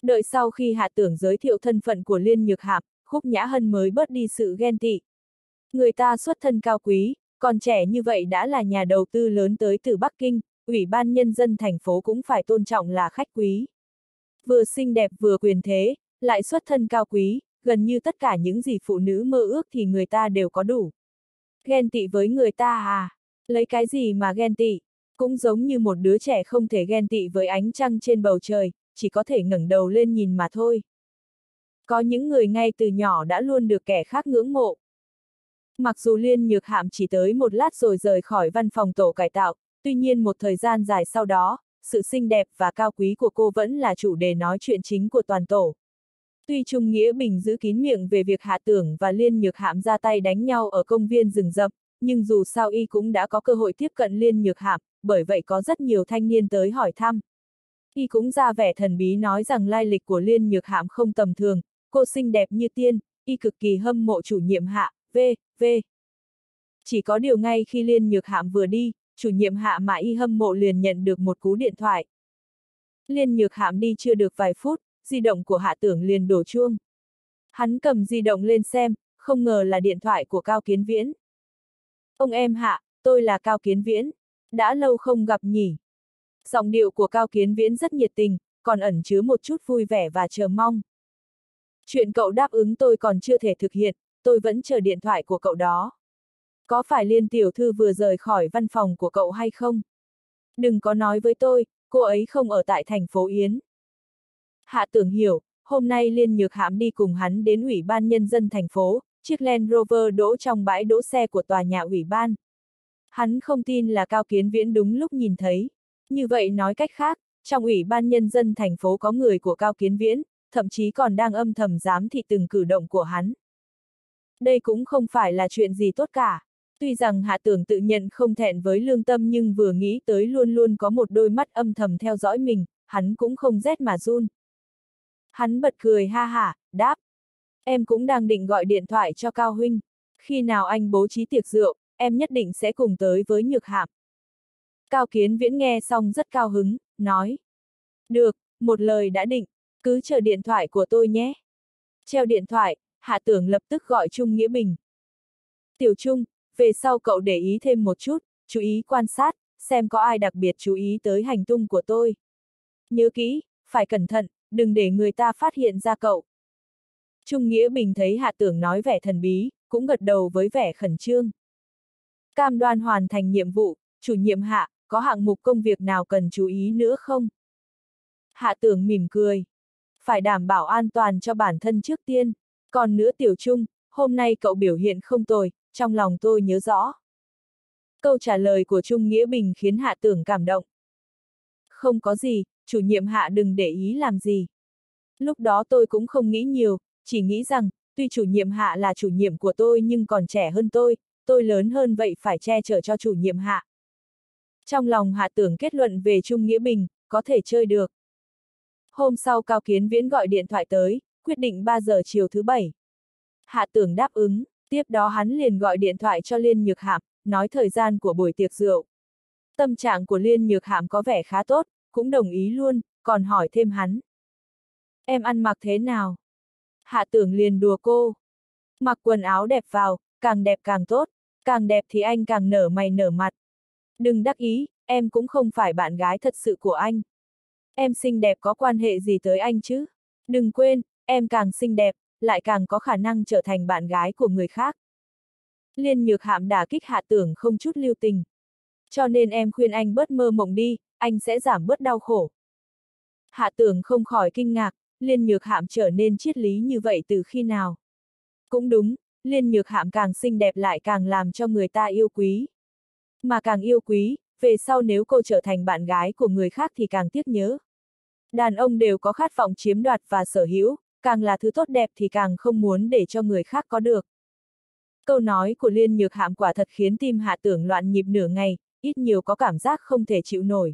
Đợi sau khi Hạ Tưởng giới thiệu thân phận của Liên Nhược Hạm, Khúc Nhã Hân mới bớt đi sự ghen tị. Người ta xuất thân cao quý, còn trẻ như vậy đã là nhà đầu tư lớn tới từ Bắc Kinh, Ủy ban Nhân dân thành phố cũng phải tôn trọng là khách quý. Vừa xinh đẹp vừa quyền thế, lại xuất thân cao quý, gần như tất cả những gì phụ nữ mơ ước thì người ta đều có đủ. Ghen tị với người ta à? Lấy cái gì mà ghen tị? Cũng giống như một đứa trẻ không thể ghen tị với ánh trăng trên bầu trời, chỉ có thể ngẩng đầu lên nhìn mà thôi. Có những người ngay từ nhỏ đã luôn được kẻ khác ngưỡng mộ. Mặc dù Liên Nhược Hạm chỉ tới một lát rồi rời khỏi văn phòng tổ cải tạo, tuy nhiên một thời gian dài sau đó, sự xinh đẹp và cao quý của cô vẫn là chủ đề nói chuyện chính của toàn tổ. Tuy Trung Nghĩa Bình giữ kín miệng về việc Hạ Tưởng và Liên Nhược Hạm ra tay đánh nhau ở công viên rừng rậm, nhưng dù sao y cũng đã có cơ hội tiếp cận Liên Nhược Hạm, bởi vậy có rất nhiều thanh niên tới hỏi thăm. Y cũng ra vẻ thần bí nói rằng lai lịch của Liên Nhược Hạm không tầm thường, cô xinh đẹp như tiên, y cực kỳ hâm mộ chủ nhiệm Hạ, v. Chỉ có điều ngay khi Liên Nhược Hạm vừa đi, chủ nhiệm Hạ mà y hâm mộ liền nhận được một cú điện thoại. Liên Nhược Hạm đi chưa được vài phút, di động của Hạ Tưởng liền đổ chuông. Hắn cầm di động lên xem, không ngờ là điện thoại của Cao Kiến Viễn. Ông em Hạ, tôi là Cao Kiến Viễn. Đã lâu không gặp nhỉ? Giọng điệu của Cao Kiến Viễn rất nhiệt tình, còn ẩn chứa một chút vui vẻ và chờ mong. Chuyện cậu đáp ứng tôi còn chưa thể thực hiện, tôi vẫn chờ điện thoại của cậu đó. Có phải Liên tiểu thư vừa rời khỏi văn phòng của cậu hay không? Đừng có nói với tôi, cô ấy không ở tại thành phố Yến. Hạ Tưởng hiểu, hôm nay Liên Nhược Hạm đi cùng hắn đến Ủy ban Nhân dân thành phố, chiếc Land Rover đỗ trong bãi đỗ xe của tòa nhà ủy ban. Hắn không tin là Cao Kiến Viễn đúng lúc nhìn thấy. Như vậy nói cách khác, trong Ủy ban Nhân dân thành phố có người của Cao Kiến Viễn, thậm chí còn đang âm thầm giám thị từng cử động của hắn. Đây cũng không phải là chuyện gì tốt cả. Tuy rằng Hạ Tưởng tự nhận không thẹn với lương tâm nhưng vừa nghĩ tới luôn luôn có một đôi mắt âm thầm theo dõi mình, hắn cũng không rét mà run. Hắn bật cười ha hả, đáp. Em cũng đang định gọi điện thoại cho Cao huynh. Khi nào anh bố trí tiệc rượu, em nhất định sẽ cùng tới với Nhược Hạm. Cao Kiến Viễn nghe xong rất cao hứng, nói. Được, một lời đã định, cứ chờ điện thoại của tôi nhé. Treo điện thoại, Hạ Tưởng lập tức gọi Trung Nghĩa Bình. Tiểu Trung, về sau cậu để ý thêm một chút, chú ý quan sát, xem có ai đặc biệt chú ý tới hành tung của tôi. Nhớ kỹ, phải cẩn thận, đừng để người ta phát hiện ra cậu. Trung Nghĩa Bình thấy Hạ Tưởng nói vẻ thần bí, cũng gật đầu với vẻ khẩn trương. Cam đoan hoàn thành nhiệm vụ, chủ nhiệm Hạ, có hạng mục công việc nào cần chú ý nữa không? Hạ Tưởng mỉm cười. Phải đảm bảo an toàn cho bản thân trước tiên. Còn nữa Tiểu Trung, hôm nay cậu biểu hiện không tồi, trong lòng tôi nhớ rõ. Câu trả lời của Trung Nghĩa Bình khiến Hạ Tưởng cảm động. Không có gì, chủ nhiệm Hạ đừng để ý làm gì. Lúc đó tôi cũng không nghĩ nhiều, chỉ nghĩ rằng, tuy chủ nhiệm Hạ là chủ nhiệm của tôi nhưng còn trẻ hơn tôi lớn hơn vậy phải che chở cho chủ nhiệm Hạ. Trong lòng Hạ Tưởng kết luận về Trung Nghĩa Bình, có thể chơi được. Hôm sau Cao Kiến Viễn gọi điện thoại tới, quyết định 3 giờ chiều thứ Bảy. Hạ Tưởng đáp ứng, tiếp đó hắn liền gọi điện thoại cho Liên Nhược Hạm, nói thời gian của buổi tiệc rượu. Tâm trạng của Liên Nhược Hạm có vẻ khá tốt, cũng đồng ý luôn, còn hỏi thêm hắn. Em ăn mặc thế nào? Hạ Tưởng liền đùa cô. Mặc quần áo đẹp vào, càng đẹp càng tốt, càng đẹp thì anh càng nở mày nở mặt. Đừng đắc ý, em cũng không phải bạn gái thật sự của anh. Em xinh đẹp có quan hệ gì tới anh chứ? Đừng quên, em càng xinh đẹp, lại càng có khả năng trở thành bạn gái của người khác. Liên Nhược Hạm đả kích Hạ Tưởng không chút lưu tình. Cho nên em khuyên anh bớt mơ mộng đi, anh sẽ giảm bớt đau khổ. Hạ Tưởng không khỏi kinh ngạc, Liên Nhược Hạm trở nên triết lý như vậy từ khi nào? Cũng đúng, Liên Nhược Hạm càng xinh đẹp lại càng làm cho người ta yêu quý. Mà càng yêu quý, về sau nếu cô trở thành bạn gái của người khác thì càng tiếc nhớ. Đàn ông đều có khát vọng chiếm đoạt và sở hữu, càng là thứ tốt đẹp thì càng không muốn để cho người khác có được. Câu nói của Liên Nhược Hạm quả thật khiến tim Hạ Tưởng loạn nhịp nửa ngày, ít nhiều có cảm giác không thể chịu nổi.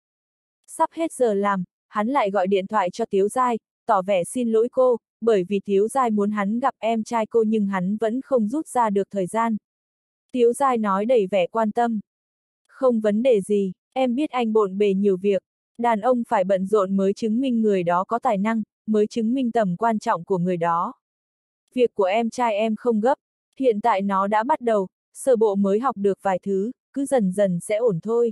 Sắp hết giờ làm, hắn lại gọi điện thoại cho Tiếu Giai, tỏ vẻ xin lỗi cô, bởi vì Tiếu Giai muốn hắn gặp em trai cô nhưng hắn vẫn không rút ra được thời gian. Tiếu Giai nói đầy vẻ quan tâm. Không vấn đề gì, em biết anh bộn bề nhiều việc, Đàn ông phải bận rộn mới chứng minh người đó có tài năng, mới chứng minh tầm quan trọng của người đó. Việc của em trai em không gấp, hiện tại nó đã bắt đầu, sơ bộ mới học được vài thứ, cứ dần dần sẽ ổn thôi.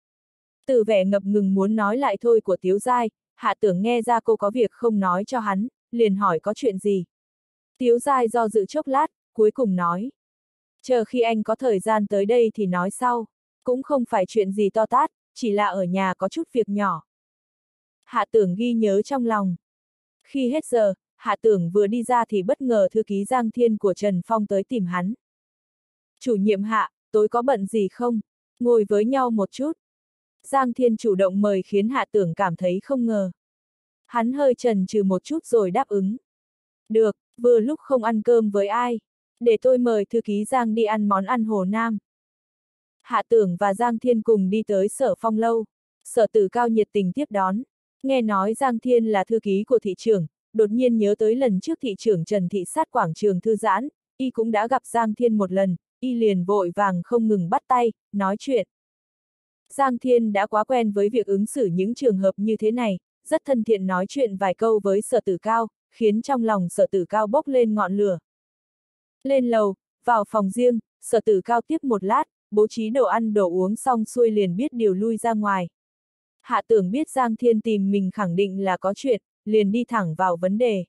Từ vẻ ngập ngừng muốn nói lại thôi của Tiếu Giai, Hạ Tưởng nghe ra cô có việc không nói cho hắn, liền hỏi có chuyện gì. Tiếu Giai do dự chốc lát, cuối cùng nói. Chờ khi anh có thời gian tới đây thì nói sau, cũng không phải chuyện gì to tát, chỉ là ở nhà có chút việc nhỏ. Hạ Tưởng ghi nhớ trong lòng. Khi hết giờ, Hạ Tưởng vừa đi ra thì bất ngờ thư ký Giang Thiên của Trần Phong tới tìm hắn. Chủ nhiệm Hạ, tối có bận gì không? Ngồi với nhau một chút. Giang Thiên chủ động mời khiến Hạ Tưởng cảm thấy không ngờ. Hắn hơi chần chừ một chút rồi đáp ứng. Được, vừa lúc không ăn cơm với ai. Để tôi mời thư ký Giang đi ăn món ăn Hồ Nam. Hạ Tưởng và Giang Thiên cùng đi tới Sở Phong lâu. Sở Tử Cao nhiệt tình tiếp đón. Nghe nói Giang Thiên là thư ký của thị trưởng, đột nhiên nhớ tới lần trước thị trưởng Trần thị sát quảng trường thư giãn, y cũng đã gặp Giang Thiên một lần, y liền vội vàng không ngừng bắt tay, nói chuyện. Giang Thiên đã quá quen với việc ứng xử những trường hợp như thế này, rất thân thiện nói chuyện vài câu với Sở Tử Cao, khiến trong lòng Sở Tử Cao bốc lên ngọn lửa. Lên lầu, vào phòng riêng, Sở Tử Cao tiếp một lát, bố trí đồ ăn đồ uống xong xuôi liền biết điều lui ra ngoài. Hạ Tưởng biết Giang Thiên tìm mình khẳng định là có chuyện, liền đi thẳng vào vấn đề.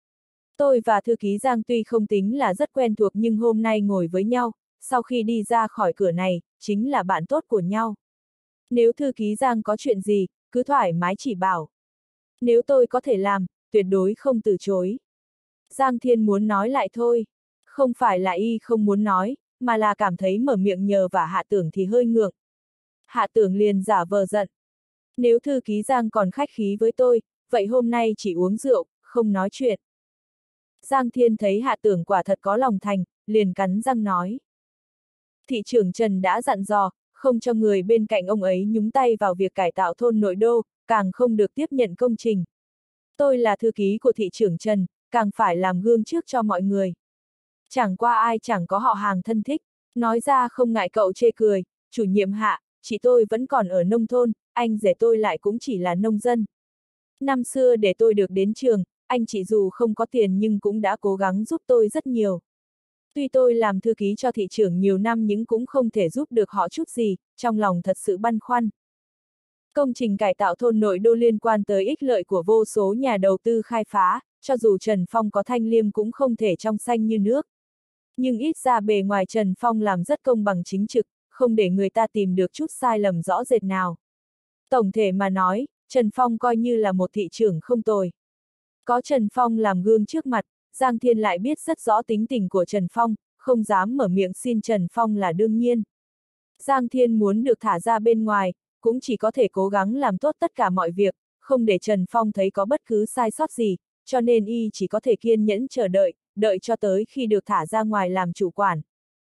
Tôi và thư ký Giang tuy không tính là rất quen thuộc nhưng hôm nay ngồi với nhau, sau khi đi ra khỏi cửa này, chính là bạn tốt của nhau. Nếu thư ký Giang có chuyện gì, cứ thoải mái chỉ bảo. Nếu tôi có thể làm, tuyệt đối không từ chối. Giang Thiên muốn nói lại thôi. Không phải là y không muốn nói, mà là cảm thấy mở miệng nhờ vả Hạ Tưởng thì hơi ngượng. Hạ Tưởng liền giả vờ giận. Nếu thư ký Giang còn khách khí với tôi, vậy hôm nay chỉ uống rượu, không nói chuyện. Giang Thiên thấy Hạ Tưởng quả thật có lòng thành, liền cắn răng nói. Thị trưởng Trần đã dặn dò, không cho người bên cạnh ông ấy nhúng tay vào việc cải tạo thôn nội đô, càng không được tiếp nhận công trình. Tôi là thư ký của thị trưởng Trần, càng phải làm gương trước cho mọi người. Chẳng qua ai chẳng có họ hàng thân thích, nói ra không ngại cậu chê cười, chủ nhiệm Hạ, chị tôi vẫn còn ở nông thôn, anh rể tôi lại cũng chỉ là nông dân. Năm xưa để tôi được đến trường, anh chị dù không có tiền nhưng cũng đã cố gắng giúp tôi rất nhiều. Tuy tôi làm thư ký cho thị trưởng nhiều năm nhưng cũng không thể giúp được họ chút gì, trong lòng thật sự băn khoăn. Công trình cải tạo thôn nội đô liên quan tới ích lợi của vô số nhà đầu tư khai phá, cho dù Trần Phong có thanh liêm cũng không thể trong xanh như nước. Nhưng ít ra bề ngoài Trần Phong làm rất công bằng chính trực, không để người ta tìm được chút sai lầm rõ rệt nào. Tổng thể mà nói, Trần Phong coi như là một thị trưởng không tồi. Có Trần Phong làm gương trước mặt, Giang Thiên lại biết rất rõ tính tình của Trần Phong, không dám mở miệng xin Trần Phong là đương nhiên. Giang Thiên muốn được thả ra bên ngoài, cũng chỉ có thể cố gắng làm tốt tất cả mọi việc, không để Trần Phong thấy có bất cứ sai sót gì, cho nên y chỉ có thể kiên nhẫn chờ đợi, đợi cho tới khi được thả ra ngoài làm chủ quản.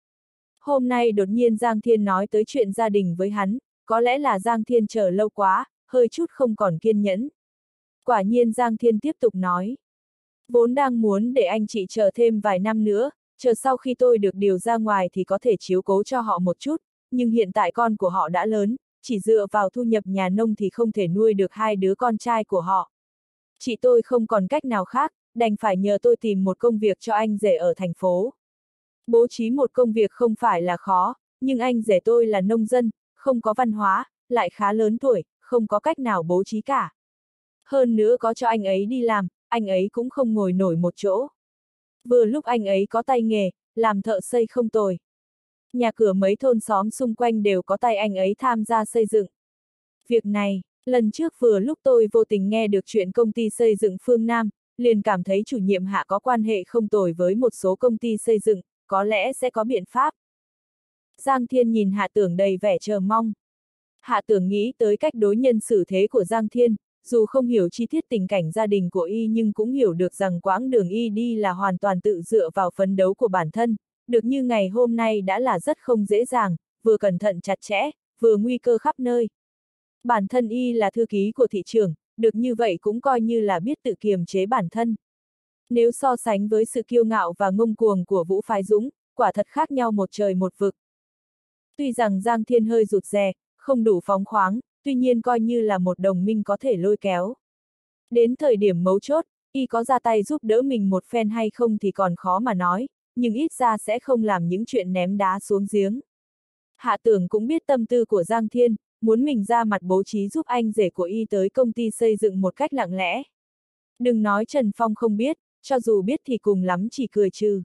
Hôm nay đột nhiên Giang Thiên nói tới chuyện gia đình với hắn, có lẽ là Giang Thiên chờ lâu quá, hơi chút không còn kiên nhẫn. Quả nhiên Giang Thiên tiếp tục nói. Vốn đang muốn để anh chị chờ thêm vài năm nữa, chờ sau khi tôi được điều ra ngoài thì có thể chiếu cố cho họ một chút, nhưng hiện tại con của họ đã lớn, chỉ dựa vào thu nhập nhà nông thì không thể nuôi được hai đứa con trai của họ. Chị tôi không còn cách nào khác, đành phải nhờ tôi tìm một công việc cho anh rể ở thành phố. Bố trí một công việc không phải là khó, nhưng anh rể tôi là nông dân, không có văn hóa, lại khá lớn tuổi, không có cách nào bố trí cả. Hơn nữa có cho anh ấy đi làm, anh ấy cũng không ngồi nổi một chỗ. Vừa lúc anh ấy có tay nghề, làm thợ xây không tồi. Nhà cửa mấy thôn xóm xung quanh đều có tay anh ấy tham gia xây dựng. Việc này, lần trước vừa lúc tôi vô tình nghe được chuyện công ty xây dựng Phương Nam, liền cảm thấy chủ nhiệm Hạ có quan hệ không tồi với một số công ty xây dựng, có lẽ sẽ có biện pháp. Giang Thiên nhìn Hạ Tưởng đầy vẻ chờ mong. Hạ Tưởng nghĩ tới cách đối nhân xử thế của Giang Thiên, dù không hiểu chi tiết tình cảnh gia đình của y nhưng cũng hiểu được rằng quãng đường y đi là hoàn toàn tự dựa vào phấn đấu của bản thân, được như ngày hôm nay đã là rất không dễ dàng, vừa cẩn thận chặt chẽ, vừa nguy cơ khắp nơi. Bản thân y là thư ký của thị trưởng, được như vậy cũng coi như là biết tự kiềm chế bản thân. Nếu so sánh với sự kiêu ngạo và ngông cuồng của Vũ Phái Dũng, quả thật khác nhau một trời một vực. Tuy rằng Giang Thiên hơi rụt rè, không đủ phóng khoáng, tuy nhiên coi như là một đồng minh có thể lôi kéo. Đến thời điểm mấu chốt, y có ra tay giúp đỡ mình một phen hay không thì còn khó mà nói, nhưng ít ra sẽ không làm những chuyện ném đá xuống giếng. Hạ Tưởng cũng biết tâm tư của Giang Thiên, muốn mình ra mặt bố trí giúp anh rể của y tới công ty xây dựng một cách lặng lẽ. Đừng nói Trần Phong không biết, cho dù biết thì cùng lắm chỉ cười trừ.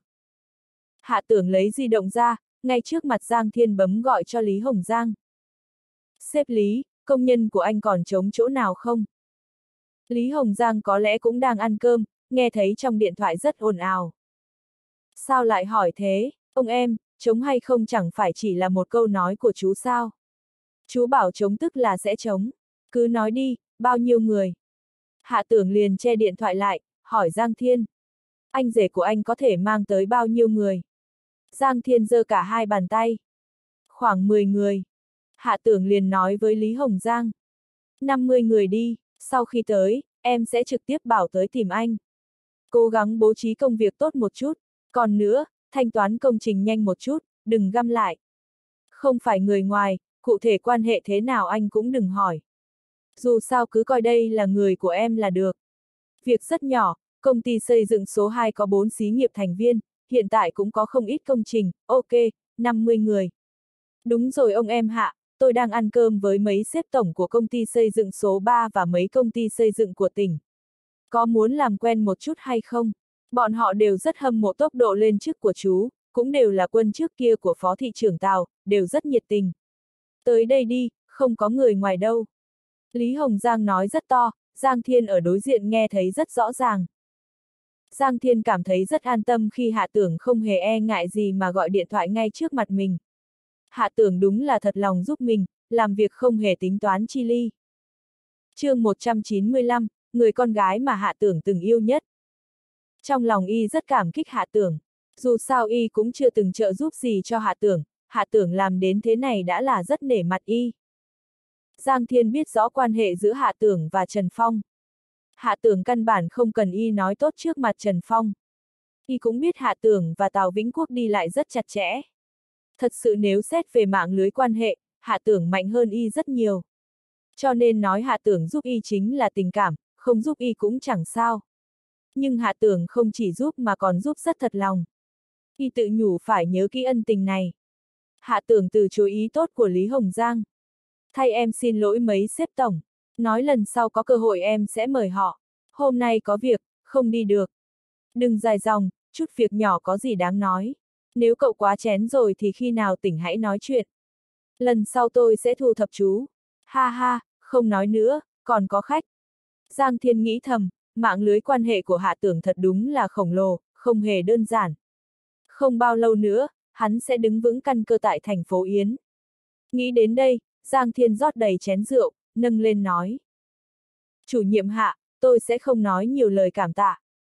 Hạ Tưởng lấy di động ra, ngay trước mặt Giang Thiên bấm gọi cho Lý Hồng Giang. Sếp Lý, công nhân của anh còn trống chỗ nào không? Lý Hồng Giang có lẽ cũng đang ăn cơm, nghe thấy trong điện thoại rất ồn ào. Sao lại hỏi thế, ông em, trống hay không chẳng phải chỉ là một câu nói của chú sao? Chú bảo trống tức là sẽ trống. Cứ nói đi, bao nhiêu người? Hạ Tưởng liền che điện thoại lại, hỏi Giang Thiên. Anh rể của anh có thể mang tới bao nhiêu người? Giang Thiên giơ cả hai bàn tay. Khoảng 10 người. Hạ Tưởng liền nói với Lý Hồng Giang. 50 người đi, sau khi tới, em sẽ trực tiếp bảo tới tìm anh. Cố gắng bố trí công việc tốt một chút, còn nữa, thanh toán công trình nhanh một chút, đừng găm lại. Không phải người ngoài, cụ thể quan hệ thế nào anh cũng đừng hỏi. Dù sao cứ coi đây là người của em là được. Việc rất nhỏ, công ty xây dựng số 2 có 4 xí nghiệp thành viên, hiện tại cũng có không ít công trình, ok, 50 người. Đúng rồi ông em Hạ, tôi đang ăn cơm với mấy sếp tổng của công ty xây dựng số 3 và mấy công ty xây dựng của tỉnh. Có muốn làm quen một chút hay không? Bọn họ đều rất hâm mộ tốc độ lên chức của chú, cũng đều là quân trước kia của phó thị trưởng Tào, đều rất nhiệt tình. Tới đây đi, không có người ngoài đâu. Lý Hồng Giang nói rất to, Giang Thiên ở đối diện nghe thấy rất rõ ràng. Giang Thiên cảm thấy rất an tâm khi Hạ Tưởng không hề e ngại gì mà gọi điện thoại ngay trước mặt mình. Hạ Tưởng đúng là thật lòng giúp mình, làm việc không hề tính toán chi ly. Chương 195, người con gái mà Hạ Tưởng từng yêu nhất. Trong lòng y rất cảm kích Hạ Tưởng, dù sao y cũng chưa từng trợ giúp gì cho Hạ Tưởng làm đến thế này đã là rất nể mặt y. Giang Thiên biết rõ quan hệ giữa Hạ Tưởng và Trần Phong. Hạ Tưởng căn bản không cần y nói tốt trước mặt Trần Phong. Y cũng biết Hạ Tưởng và Tào Vĩnh Quốc đi lại rất chặt chẽ. Thật sự nếu xét về mạng lưới quan hệ, Hạ Tưởng mạnh hơn y rất nhiều. Cho nên nói Hạ Tưởng giúp y chính là tình cảm, không giúp y cũng chẳng sao. Nhưng Hạ Tưởng không chỉ giúp mà còn giúp rất thật lòng. Y tự nhủ phải nhớ kỹ ân tình này. Hạ Tưởng từ chối ý tốt của Lý Hồng Giang. Thay em xin lỗi mấy sếp tổng. Nói lần sau có cơ hội em sẽ mời họ. Hôm nay có việc, không đi được. Đừng dài dòng, chút việc nhỏ có gì đáng nói. Nếu cậu quá chén rồi thì khi nào tỉnh hãy nói chuyện. Lần sau tôi sẽ thu thập chú. Ha ha, không nói nữa, còn có khách. Giang Thiên nghĩ thầm, mạng lưới quan hệ của Hạ Tưởng thật đúng là khổng lồ, không hề đơn giản. Không bao lâu nữa, hắn sẽ đứng vững căn cơ tại thành phố Yến. Nghĩ đến đây, Giang Thiên rót đầy chén rượu, nâng lên nói. Chủ nhiệm Hạ, tôi sẽ không nói nhiều lời cảm tạ.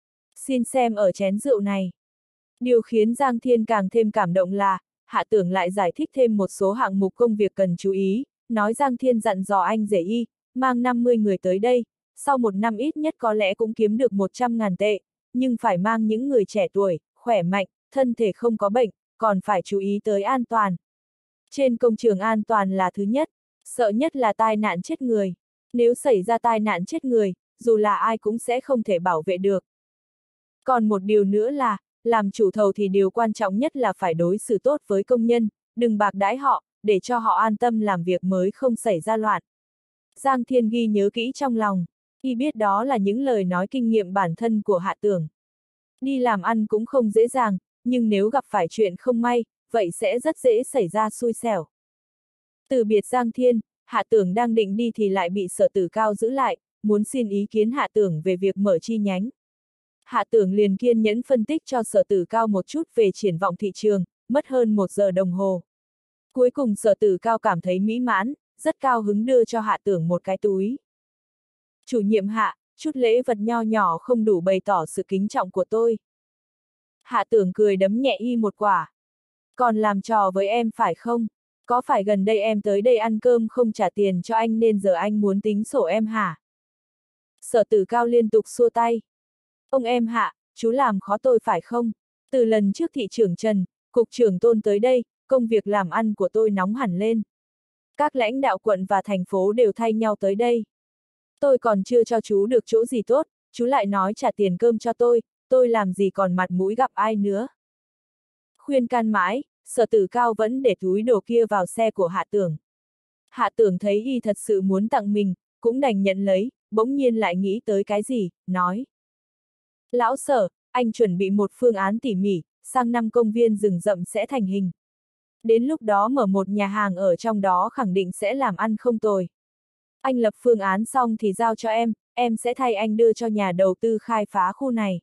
Xin xem ở chén rượu này. Điều khiến Giang Thiên càng thêm cảm động là, Hạ Tưởng lại giải thích thêm một số hạng mục công việc cần chú ý, nói Giang Thiên dặn dò anh rể y, mang 50 người tới đây, sau một năm ít nhất có lẽ cũng kiếm được 100.000 tệ, nhưng phải mang những người trẻ tuổi, khỏe mạnh, thân thể không có bệnh, còn phải chú ý tới an toàn. Trên công trường an toàn là thứ nhất, sợ nhất là tai nạn chết người. Nếu xảy ra tai nạn chết người, dù là ai cũng sẽ không thể bảo vệ được. Còn một điều nữa là, làm chủ thầu thì điều quan trọng nhất là phải đối xử tốt với công nhân, đừng bạc đãi họ, để cho họ an tâm làm việc mới không xảy ra loạn. Giang Thiên ghi nhớ kỹ trong lòng, y biết đó là những lời nói kinh nghiệm bản thân của Hạ Tưởng. Đi làm ăn cũng không dễ dàng, nhưng nếu gặp phải chuyện không may, vậy sẽ rất dễ xảy ra xui xẻo. Từ biệt Giang Thiên, Hạ Tưởng đang định đi thì lại bị Sở Tử Cao giữ lại, muốn xin ý kiến Hạ Tưởng về việc mở chi nhánh. Hạ Tưởng liền kiên nhẫn phân tích cho Sở Tử Cao một chút về triển vọng thị trường, mất hơn 1 giờ đồng hồ. Cuối cùng Sở Tử Cao cảm thấy mỹ mãn, rất cao hứng đưa cho Hạ Tưởng một cái túi. Chủ nhiệm Hạ, chút lễ vật nho nhỏ không đủ bày tỏ sự kính trọng của tôi. Hạ Tưởng cười đấm nhẹ y một quả. Còn làm trò với em phải không? Có phải gần đây em tới đây ăn cơm không trả tiền cho anh nên giờ anh muốn tính sổ em hả? Sở Tử Cao liên tục xua tay. Ông em Hạ, chú làm khó tôi phải không? Từ lần trước thị trưởng Trần, cục trưởng Tôn tới đây, công việc làm ăn của tôi nóng hẳn lên. Các lãnh đạo quận và thành phố đều thay nhau tới đây. Tôi còn chưa cho chú được chỗ gì tốt, chú lại nói trả tiền cơm cho tôi làm gì còn mặt mũi gặp ai nữa. Khuyên can mãi, Sở Tử Cao vẫn để túi đồ kia vào xe của Hạ Tưởng. Hạ Tưởng thấy y thật sự muốn tặng mình, cũng đành nhận lấy, bỗng nhiên lại nghĩ tới cái gì, nói. Lão Sở, anh chuẩn bị một phương án tỉ mỉ, sang năm công viên rừng rậm sẽ thành hình. Đến lúc đó mở một nhà hàng ở trong đó khẳng định sẽ làm ăn không tồi. Anh lập phương án xong thì giao cho em sẽ thay anh đưa cho nhà đầu tư khai phá khu này.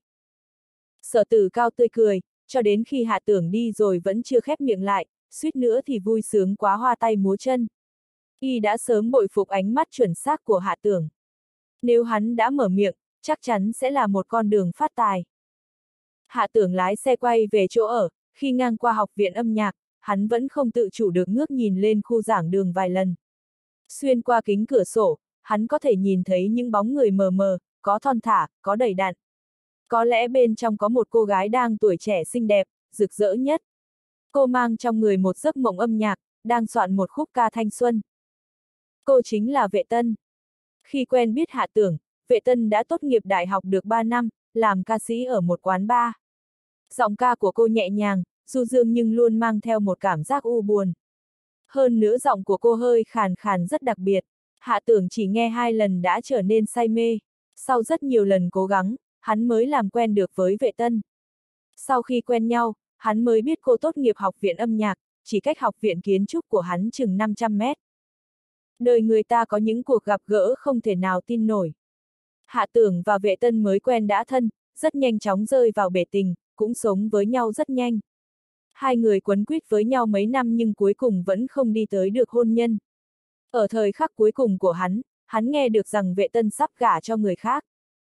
Sở Tử Cao tươi cười, cho đến khi Hạ Tưởng đi rồi vẫn chưa khép miệng lại, suýt nữa thì vui sướng quá hoa tay múa chân. Y đã sớm bội phục ánh mắt chuẩn xác của Hạ Tưởng. Nếu hắn đã mở miệng, chắc chắn sẽ là một con đường phát tài. Hạ Tưởng lái xe quay về chỗ ở, khi ngang qua học viện âm nhạc, hắn vẫn không tự chủ được ngước nhìn lên khu giảng đường vài lần. Xuyên qua kính cửa sổ, hắn có thể nhìn thấy những bóng người mờ mờ, có thon thả, có đầy đặn. Có lẽ bên trong có một cô gái đang tuổi trẻ xinh đẹp, rực rỡ nhất. Cô mang trong người một giấc mộng âm nhạc, đang soạn một khúc ca thanh xuân. Cô chính là Vệ Tân. Khi quen biết Hạ Tưởng, Vệ Tân đã tốt nghiệp đại học được 3 năm, làm ca sĩ ở một quán bar. Giọng ca của cô nhẹ nhàng, du dương nhưng luôn mang theo một cảm giác u buồn. Hơn nữa giọng của cô hơi khàn khàn rất đặc biệt. Hạ Tưởng chỉ nghe 2 lần đã trở nên say mê. Sau rất nhiều lần cố gắng, hắn mới làm quen được với Vệ Tân. Sau khi quen nhau, hắn mới biết cô tốt nghiệp học viện âm nhạc, chỉ cách học viện kiến trúc của hắn chừng 500 mét. Đời người ta có những cuộc gặp gỡ không thể nào tin nổi. Hạ Tưởng và Vệ Tân mới quen đã thân, rất nhanh chóng rơi vào bể tình, cũng sống với nhau rất nhanh. Hai người quấn quýt với nhau mấy năm nhưng cuối cùng vẫn không đi tới được hôn nhân. Ở thời khắc cuối cùng của hắn nghe được rằng Vệ Tân sắp gả cho người khác.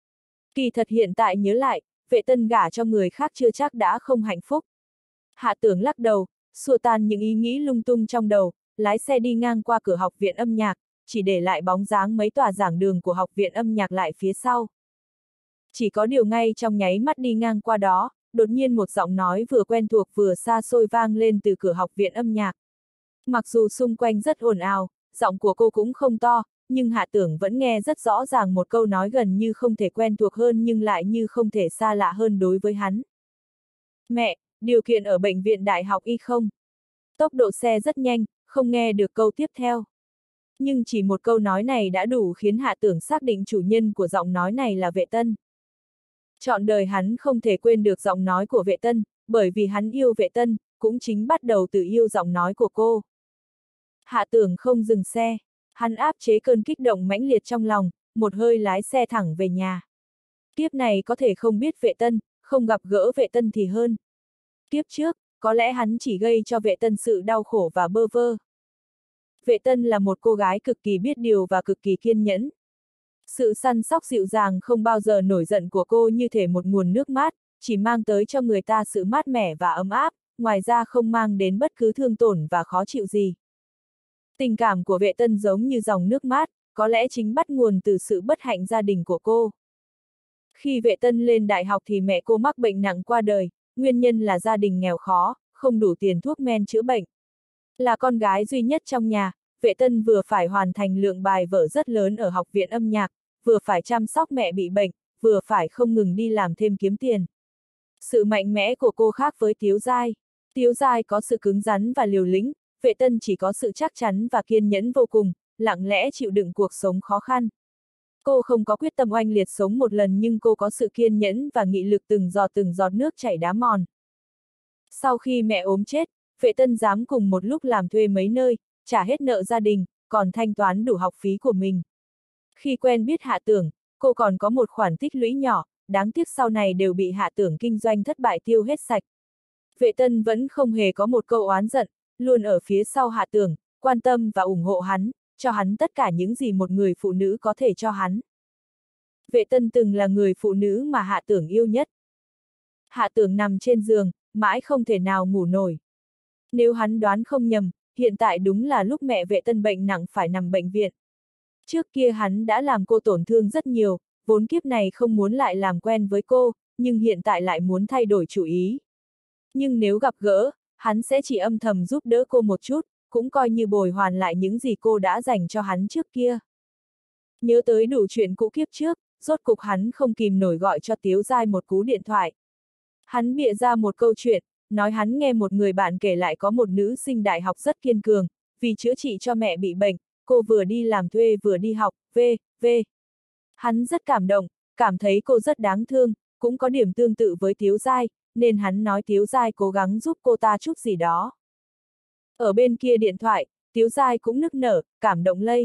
Kỳ thật hiện tại nhớ lại, Vệ Tân gả cho người khác chưa chắc đã không hạnh phúc. Hạ Tưởng lắc đầu, xua tan những ý nghĩ lung tung trong đầu, lái xe đi ngang qua cửa học viện âm nhạc, chỉ để lại bóng dáng mấy tòa giảng đường của học viện âm nhạc lại phía sau. Chỉ có điều ngay trong nháy mắt đi ngang qua đó, đột nhiên một giọng nói vừa quen thuộc vừa xa xôi vang lên từ cửa học viện âm nhạc. Mặc dù xung quanh rất ồn ào, giọng của cô cũng không to, nhưng Hạ Tưởng vẫn nghe rất rõ ràng một câu nói gần như không thể quen thuộc hơn nhưng lại như không thể xa lạ hơn đối với hắn. Mẹ, điều kiện ở bệnh viện đại học y không? Tốc độ xe rất nhanh, không nghe được câu tiếp theo. Nhưng chỉ một câu nói này đã đủ khiến Hạ Tưởng xác định chủ nhân của giọng nói này là Vệ Tân. Trọn đời hắn không thể quên được giọng nói của Vệ Tân, bởi vì hắn yêu Vệ Tân, cũng chính bắt đầu từ yêu giọng nói của cô. Hạ Tưởng không dừng xe, hắn áp chế cơn kích động mãnh liệt trong lòng, một hơi lái xe thẳng về nhà. Kiếp này có thể không biết Vệ Tân, không gặp gỡ Vệ Tân thì hơn. Kiếp trước, có lẽ hắn chỉ gây cho Vệ Tân sự đau khổ và bơ vơ. Vệ Tân là một cô gái cực kỳ biết điều và cực kỳ kiên nhẫn. Sự săn sóc dịu dàng không bao giờ nổi giận của cô như thể một nguồn nước mát, chỉ mang tới cho người ta sự mát mẻ và ấm áp, ngoài ra không mang đến bất cứ thương tổn và khó chịu gì. Tình cảm của Vệ Tân giống như dòng nước mát, có lẽ chính bắt nguồn từ sự bất hạnh gia đình của cô. Khi Vệ Tân lên đại học thì mẹ cô mắc bệnh nặng qua đời, nguyên nhân là gia đình nghèo khó, không đủ tiền thuốc men chữa bệnh. Là con gái duy nhất trong nhà, Vệ Tân vừa phải hoàn thành lượng bài vở rất lớn ở học viện âm nhạc, vừa phải chăm sóc mẹ bị bệnh, vừa phải không ngừng đi làm thêm kiếm tiền. Sự mạnh mẽ của cô khác với Tiếu Giai. Tiếu Giai có sự cứng rắn và liều lĩnh, Vệ Tân chỉ có sự chắc chắn và kiên nhẫn vô cùng, lặng lẽ chịu đựng cuộc sống khó khăn. Cô không có quyết tâm oanh liệt sống một lần nhưng cô có sự kiên nhẫn và nghị lực từng giọt nước chảy đá mòn. Sau khi mẹ ốm chết, Vệ Tân dám cùng một lúc làm thuê mấy nơi, trả hết nợ gia đình, còn thanh toán đủ học phí của mình. Khi quen biết Hạ Tưởng, cô còn có một khoản tích lũy nhỏ, đáng tiếc sau này đều bị Hạ Tưởng kinh doanh thất bại tiêu hết sạch. Vệ Tân vẫn không hề có một câu oán giận, luôn ở phía sau Hạ Tưởng, quan tâm và ủng hộ hắn, cho hắn tất cả những gì một người phụ nữ có thể cho hắn. Vệ Tân từng là người phụ nữ mà Hạ Tưởng yêu nhất. Hạ Tưởng nằm trên giường, mãi không thể nào ngủ nổi. Nếu hắn đoán không nhầm, hiện tại đúng là lúc mẹ Vệ Tân bệnh nặng phải nằm bệnh viện. Trước kia hắn đã làm cô tổn thương rất nhiều, vốn kiếp này không muốn lại làm quen với cô, nhưng hiện tại lại muốn thay đổi chủ ý. Nhưng nếu gặp gỡ, hắn sẽ chỉ âm thầm giúp đỡ cô một chút, cũng coi như bồi hoàn lại những gì cô đã dành cho hắn trước kia. Nhớ tới đủ chuyện cũ kiếp trước, rốt cục hắn không kìm nổi gọi cho Tiếu Giai một cú điện thoại. Hắn bịa ra một câu chuyện, nói hắn nghe một người bạn kể lại có một nữ sinh đại học rất kiên cường, vì chữa trị cho mẹ bị bệnh, cô vừa đi làm thuê vừa đi học, v. Hắn rất cảm động, cảm thấy cô rất đáng thương, cũng có điểm tương tự với Tiếu Giai, nên hắn nói Tiếu Giai cố gắng giúp cô ta chút gì đó. Ở bên kia điện thoại, Tiếu Giai cũng nức nở, cảm động lây.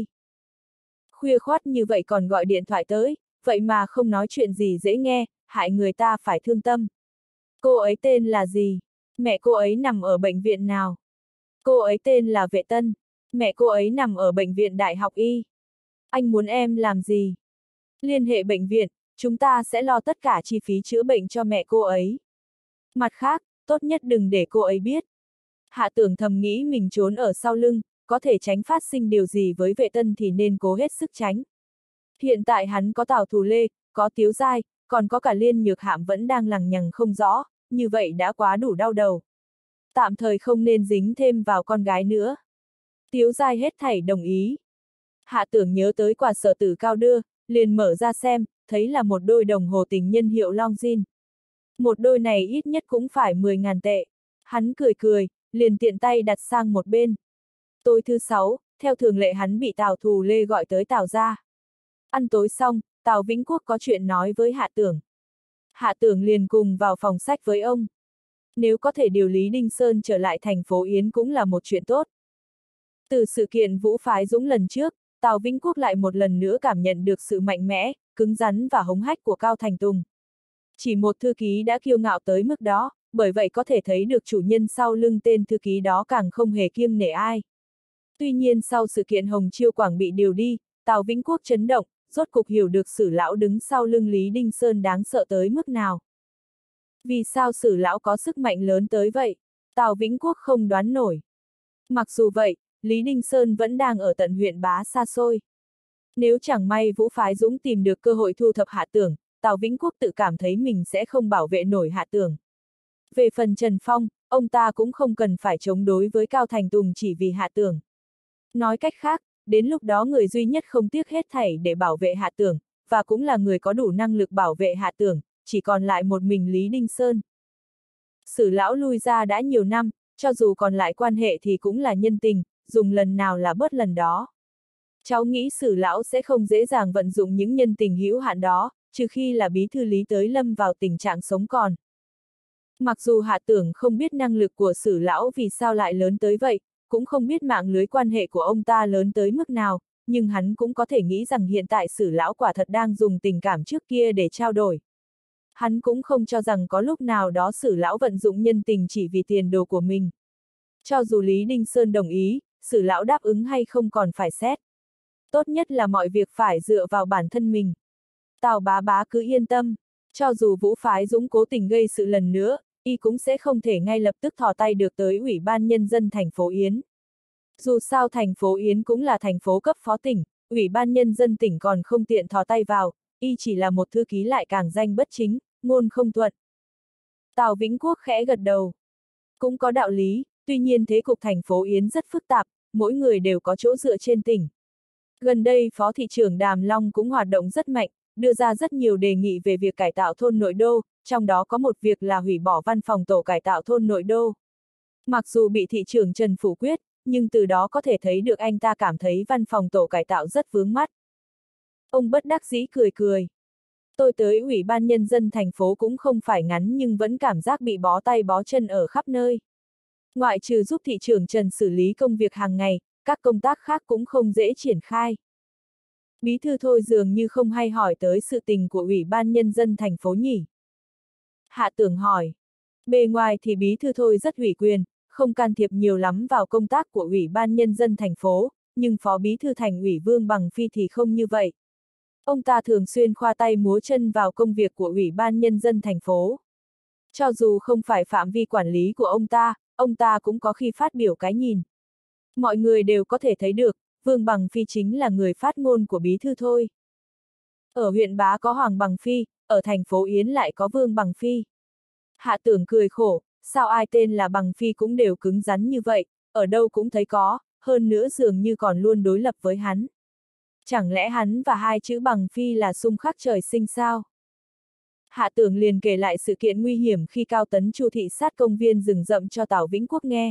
Khuya khoắt như vậy còn gọi điện thoại tới, vậy mà không nói chuyện gì dễ nghe, hại người ta phải thương tâm. Cô ấy tên là gì? Mẹ cô ấy nằm ở bệnh viện nào? Cô ấy tên là Vệ Tân. Mẹ cô ấy nằm ở bệnh viện Đại học Y. Anh muốn em làm gì? Liên hệ bệnh viện, chúng ta sẽ lo tất cả chi phí chữa bệnh cho mẹ cô ấy. Mặt khác, tốt nhất đừng để cô ấy biết. Hạ Tưởng thầm nghĩ mình trốn ở sau lưng, có thể tránh phát sinh điều gì với Vệ Tân thì nên cố hết sức tránh. Hiện tại hắn có Tào Thù Lê, có Tiếu Giai, còn có cả Liên Nhược Hạm vẫn đang lằng nhằng không rõ, như vậy đã quá đủ đau đầu. Tạm thời không nên dính thêm vào con gái nữa. Tiếu Giai hết thảy đồng ý. Hạ Tưởng nhớ tới quà Sở Tử Cao đưa, liền mở ra xem, thấy là một đôi đồng hồ tình nhân hiệu Longines. Một đôi này ít nhất cũng phải 10.000 tệ. Hắn cười cười, liền tiện tay đặt sang một bên. Tối thứ 6, theo thường lệ hắn bị Tào Thù Lê gọi tới Tào gia. Ăn tối xong, Tào Vĩnh Quốc có chuyện nói với Hạ Tưởng. Hạ Tưởng liền cùng vào phòng sách với ông. Nếu có thể điều Lý Đinh Sơn trở lại thành phố Yến cũng là một chuyện tốt. Từ sự kiện Vũ Phái Dũng lần trước, Tào Vĩnh Quốc lại một lần nữa cảm nhận được sự mạnh mẽ, cứng rắn và hống hách của Cao Thành Tùng. Chỉ một thư ký đã kiêu ngạo tới mức đó, bởi vậy có thể thấy được chủ nhân sau lưng tên thư ký đó càng không hề kiêng nể ai. Tuy nhiên sau sự kiện Hồng Chiêu Quảng bị điều đi, Tào Vĩnh Quốc chấn động, rốt cục hiểu được Sử lão đứng sau lưng Lý Đinh Sơn đáng sợ tới mức nào. Vì sao Sử lão có sức mạnh lớn tới vậy? Tào Vĩnh Quốc không đoán nổi. Mặc dù vậy, Lý Đinh Sơn vẫn đang ở tận huyện Bá xa xôi. Nếu chẳng may Vũ Phái Dũng tìm được cơ hội thu thập Hạ Tưởng, Tào Vĩnh Quốc tự cảm thấy mình sẽ không bảo vệ nổi Hạ Tưởng. Về phần Trần Phong, ông ta cũng không cần phải chống đối với Cao Thành Tùng chỉ vì Hạ Tưởng. Nói cách khác, đến lúc đó người duy nhất không tiếc hết thảy để bảo vệ Hạ Tưởng, và cũng là người có đủ năng lực bảo vệ Hạ Tưởng, chỉ còn lại một mình Lý Đinh Sơn. Sử lão lui ra đã nhiều năm, cho dù còn lại quan hệ thì cũng là nhân tình, dùng lần nào là bớt lần đó. Cháu nghĩ Sử lão sẽ không dễ dàng vận dụng những nhân tình hữu hạn đó, trừ khi là bí thư Lý tới lâm vào tình trạng sống còn. Mặc dù Hạ Tưởng không biết năng lực của Sử lão vì sao lại lớn tới vậy, cũng không biết mạng lưới quan hệ của ông ta lớn tới mức nào, nhưng hắn cũng có thể nghĩ rằng hiện tại Sử lão quả thật đang dùng tình cảm trước kia để trao đổi. Hắn cũng không cho rằng có lúc nào đó Sử lão vận dụng nhân tình chỉ vì tiền đồ của mình. Cho dù Lý Đinh Sơn đồng ý, Sử lão đáp ứng hay không còn phải xét. Tốt nhất là mọi việc phải dựa vào bản thân mình. Tào bá bá cứ yên tâm, cho dù Vũ Phái Dũng cố tình gây sự lần nữa, y cũng sẽ không thể ngay lập tức thò tay được tới Ủy ban Nhân dân thành phố Yến. Dù sao thành phố Yến cũng là thành phố cấp phó tỉnh, Ủy ban Nhân dân tỉnh còn không tiện thò tay vào, y chỉ là một thư ký lại càng danh bất chính, ngôn không thuận. Tào Vĩnh Quốc khẽ gật đầu. Cũng có đạo lý, tuy nhiên thế cục thành phố Yến rất phức tạp, mỗi người đều có chỗ dựa trên tỉnh. Gần đây Phó thị trưởng Đàm Long cũng hoạt động rất mạnh, đưa ra rất nhiều đề nghị về việc cải tạo thôn nội đô, trong đó có một việc là hủy bỏ văn phòng tổ cải tạo thôn nội đô. Mặc dù bị thị trưởng Trần phủ quyết, nhưng từ đó có thể thấy được anh ta cảm thấy văn phòng tổ cải tạo rất vướng mắt. Ông bất đắc dĩ cười cười. Tôi tới Ủy ban Nhân dân thành phố cũng không phải ngắn nhưng vẫn cảm giác bị bó tay bó chân ở khắp nơi. Ngoại trừ giúp thị trưởng Trần xử lý công việc hàng ngày, các công tác khác cũng không dễ triển khai. Bí thư Thôi dường như không hay hỏi tới sự tình của Ủy ban Nhân dân thành phố nhỉ. Hạ Tưởng hỏi. Bề ngoài thì bí thư Thôi rất ủy quyền, không can thiệp nhiều lắm vào công tác của Ủy ban Nhân dân thành phố, nhưng Phó Bí thư Thành ủy Vương Bằng Phi thì không như vậy. Ông ta thường xuyên khoa tay múa chân vào công việc của Ủy ban Nhân dân thành phố. Cho dù không phải phạm vi quản lý của ông ta cũng có khi phát biểu cái nhìn. Mọi người đều có thể thấy được, Vương Bằng Phi chính là người phát ngôn của bí thư Thôi. Ở huyện Bá có Hoàng Bằng Phi, ở thành phố Yến lại có Vương Bằng Phi. Hạ Tưởng cười khổ, sao ai tên là Bằng Phi cũng đều cứng rắn như vậy, ở đâu cũng thấy có, hơn nữa dường như còn luôn đối lập với hắn. Chẳng lẽ hắn và hai chữ bằng phi là xung khắc trời sinh sao? Hạ Tưởng liền kể lại sự kiện nguy hiểm khi Cao Tấn Chu thị sát công viên rừng rậm cho Tào Vĩnh Quốc nghe.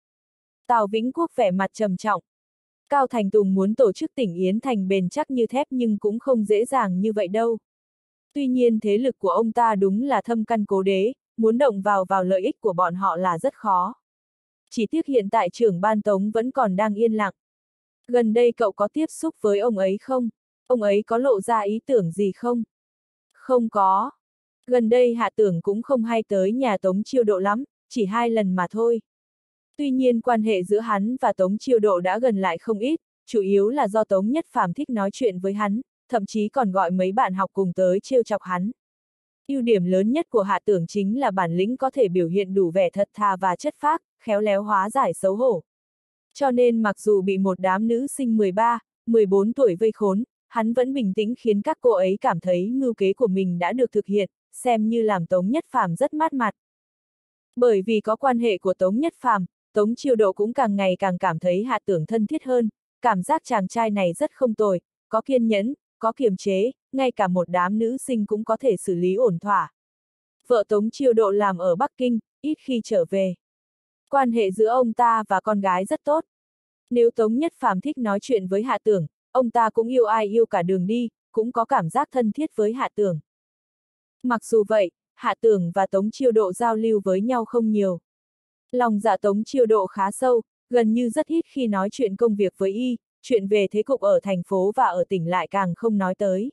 Tào Vĩnh Quốc vẻ mặt trầm trọng. Cao Thành Tùng muốn tổ chức tỉnh Yến Thành bền chắc như thép nhưng cũng không dễ dàng như vậy đâu. Tuy nhiên thế lực của ông ta đúng là thâm căn cố đế, muốn động vào lợi ích của bọn họ là rất khó. Chỉ tiếc hiện tại trưởng ban Tống vẫn còn đang yên lặng. Gần đây cậu có tiếp xúc với ông ấy không? Ông ấy có lộ ra ý tưởng gì không? Không có. Gần đây Hạ Tưởng cũng không hay tới nhà Tống Chiêu Độ lắm, chỉ 2 lần mà thôi. Tuy nhiên quan hệ giữa hắn và Tống Chiêu Độ đã gần lại không ít, chủ yếu là do Tống Nhất Phàm thích nói chuyện với hắn, thậm chí còn gọi mấy bạn học cùng tới trêu chọc hắn. Ưu điểm lớn nhất của Hạ Tưởng chính là bản lĩnh có thể biểu hiện đủ vẻ thật thà và chất phác, khéo léo hóa giải xấu hổ. Cho nên mặc dù bị một đám nữ sinh 13, 14 tuổi vây khốn, hắn vẫn bình tĩnh khiến các cô ấy cảm thấy mưu kế của mình đã được thực hiện, xem như làm Tống Nhất Phàm rất mát mặt. Bởi vì có quan hệ của Tống Nhất Phàm, Tống Chiêu Độ cũng càng ngày càng cảm thấy Hạ Tưởng thân thiết hơn, cảm giác chàng trai này rất không tồi, có kiên nhẫn, có kiềm chế, ngay cả một đám nữ sinh cũng có thể xử lý ổn thỏa. Vợ Tống Chiêu Độ làm ở Bắc Kinh, ít khi trở về. Quan hệ giữa ông ta và con gái rất tốt. Nếu Tống Nhất Phàm thích nói chuyện với Hạ Tưởng, ông ta cũng yêu ai yêu cả đường đi, cũng có cảm giác thân thiết với Hạ Tưởng. Mặc dù vậy, Hạ Tưởng và Tống Chiêu Độ giao lưu với nhau không nhiều. Lòng dạ Tống Chiêu Độ khá sâu, gần như rất ít khi nói chuyện công việc với y, chuyện về thế cục ở thành phố và ở tỉnh lại càng không nói tới.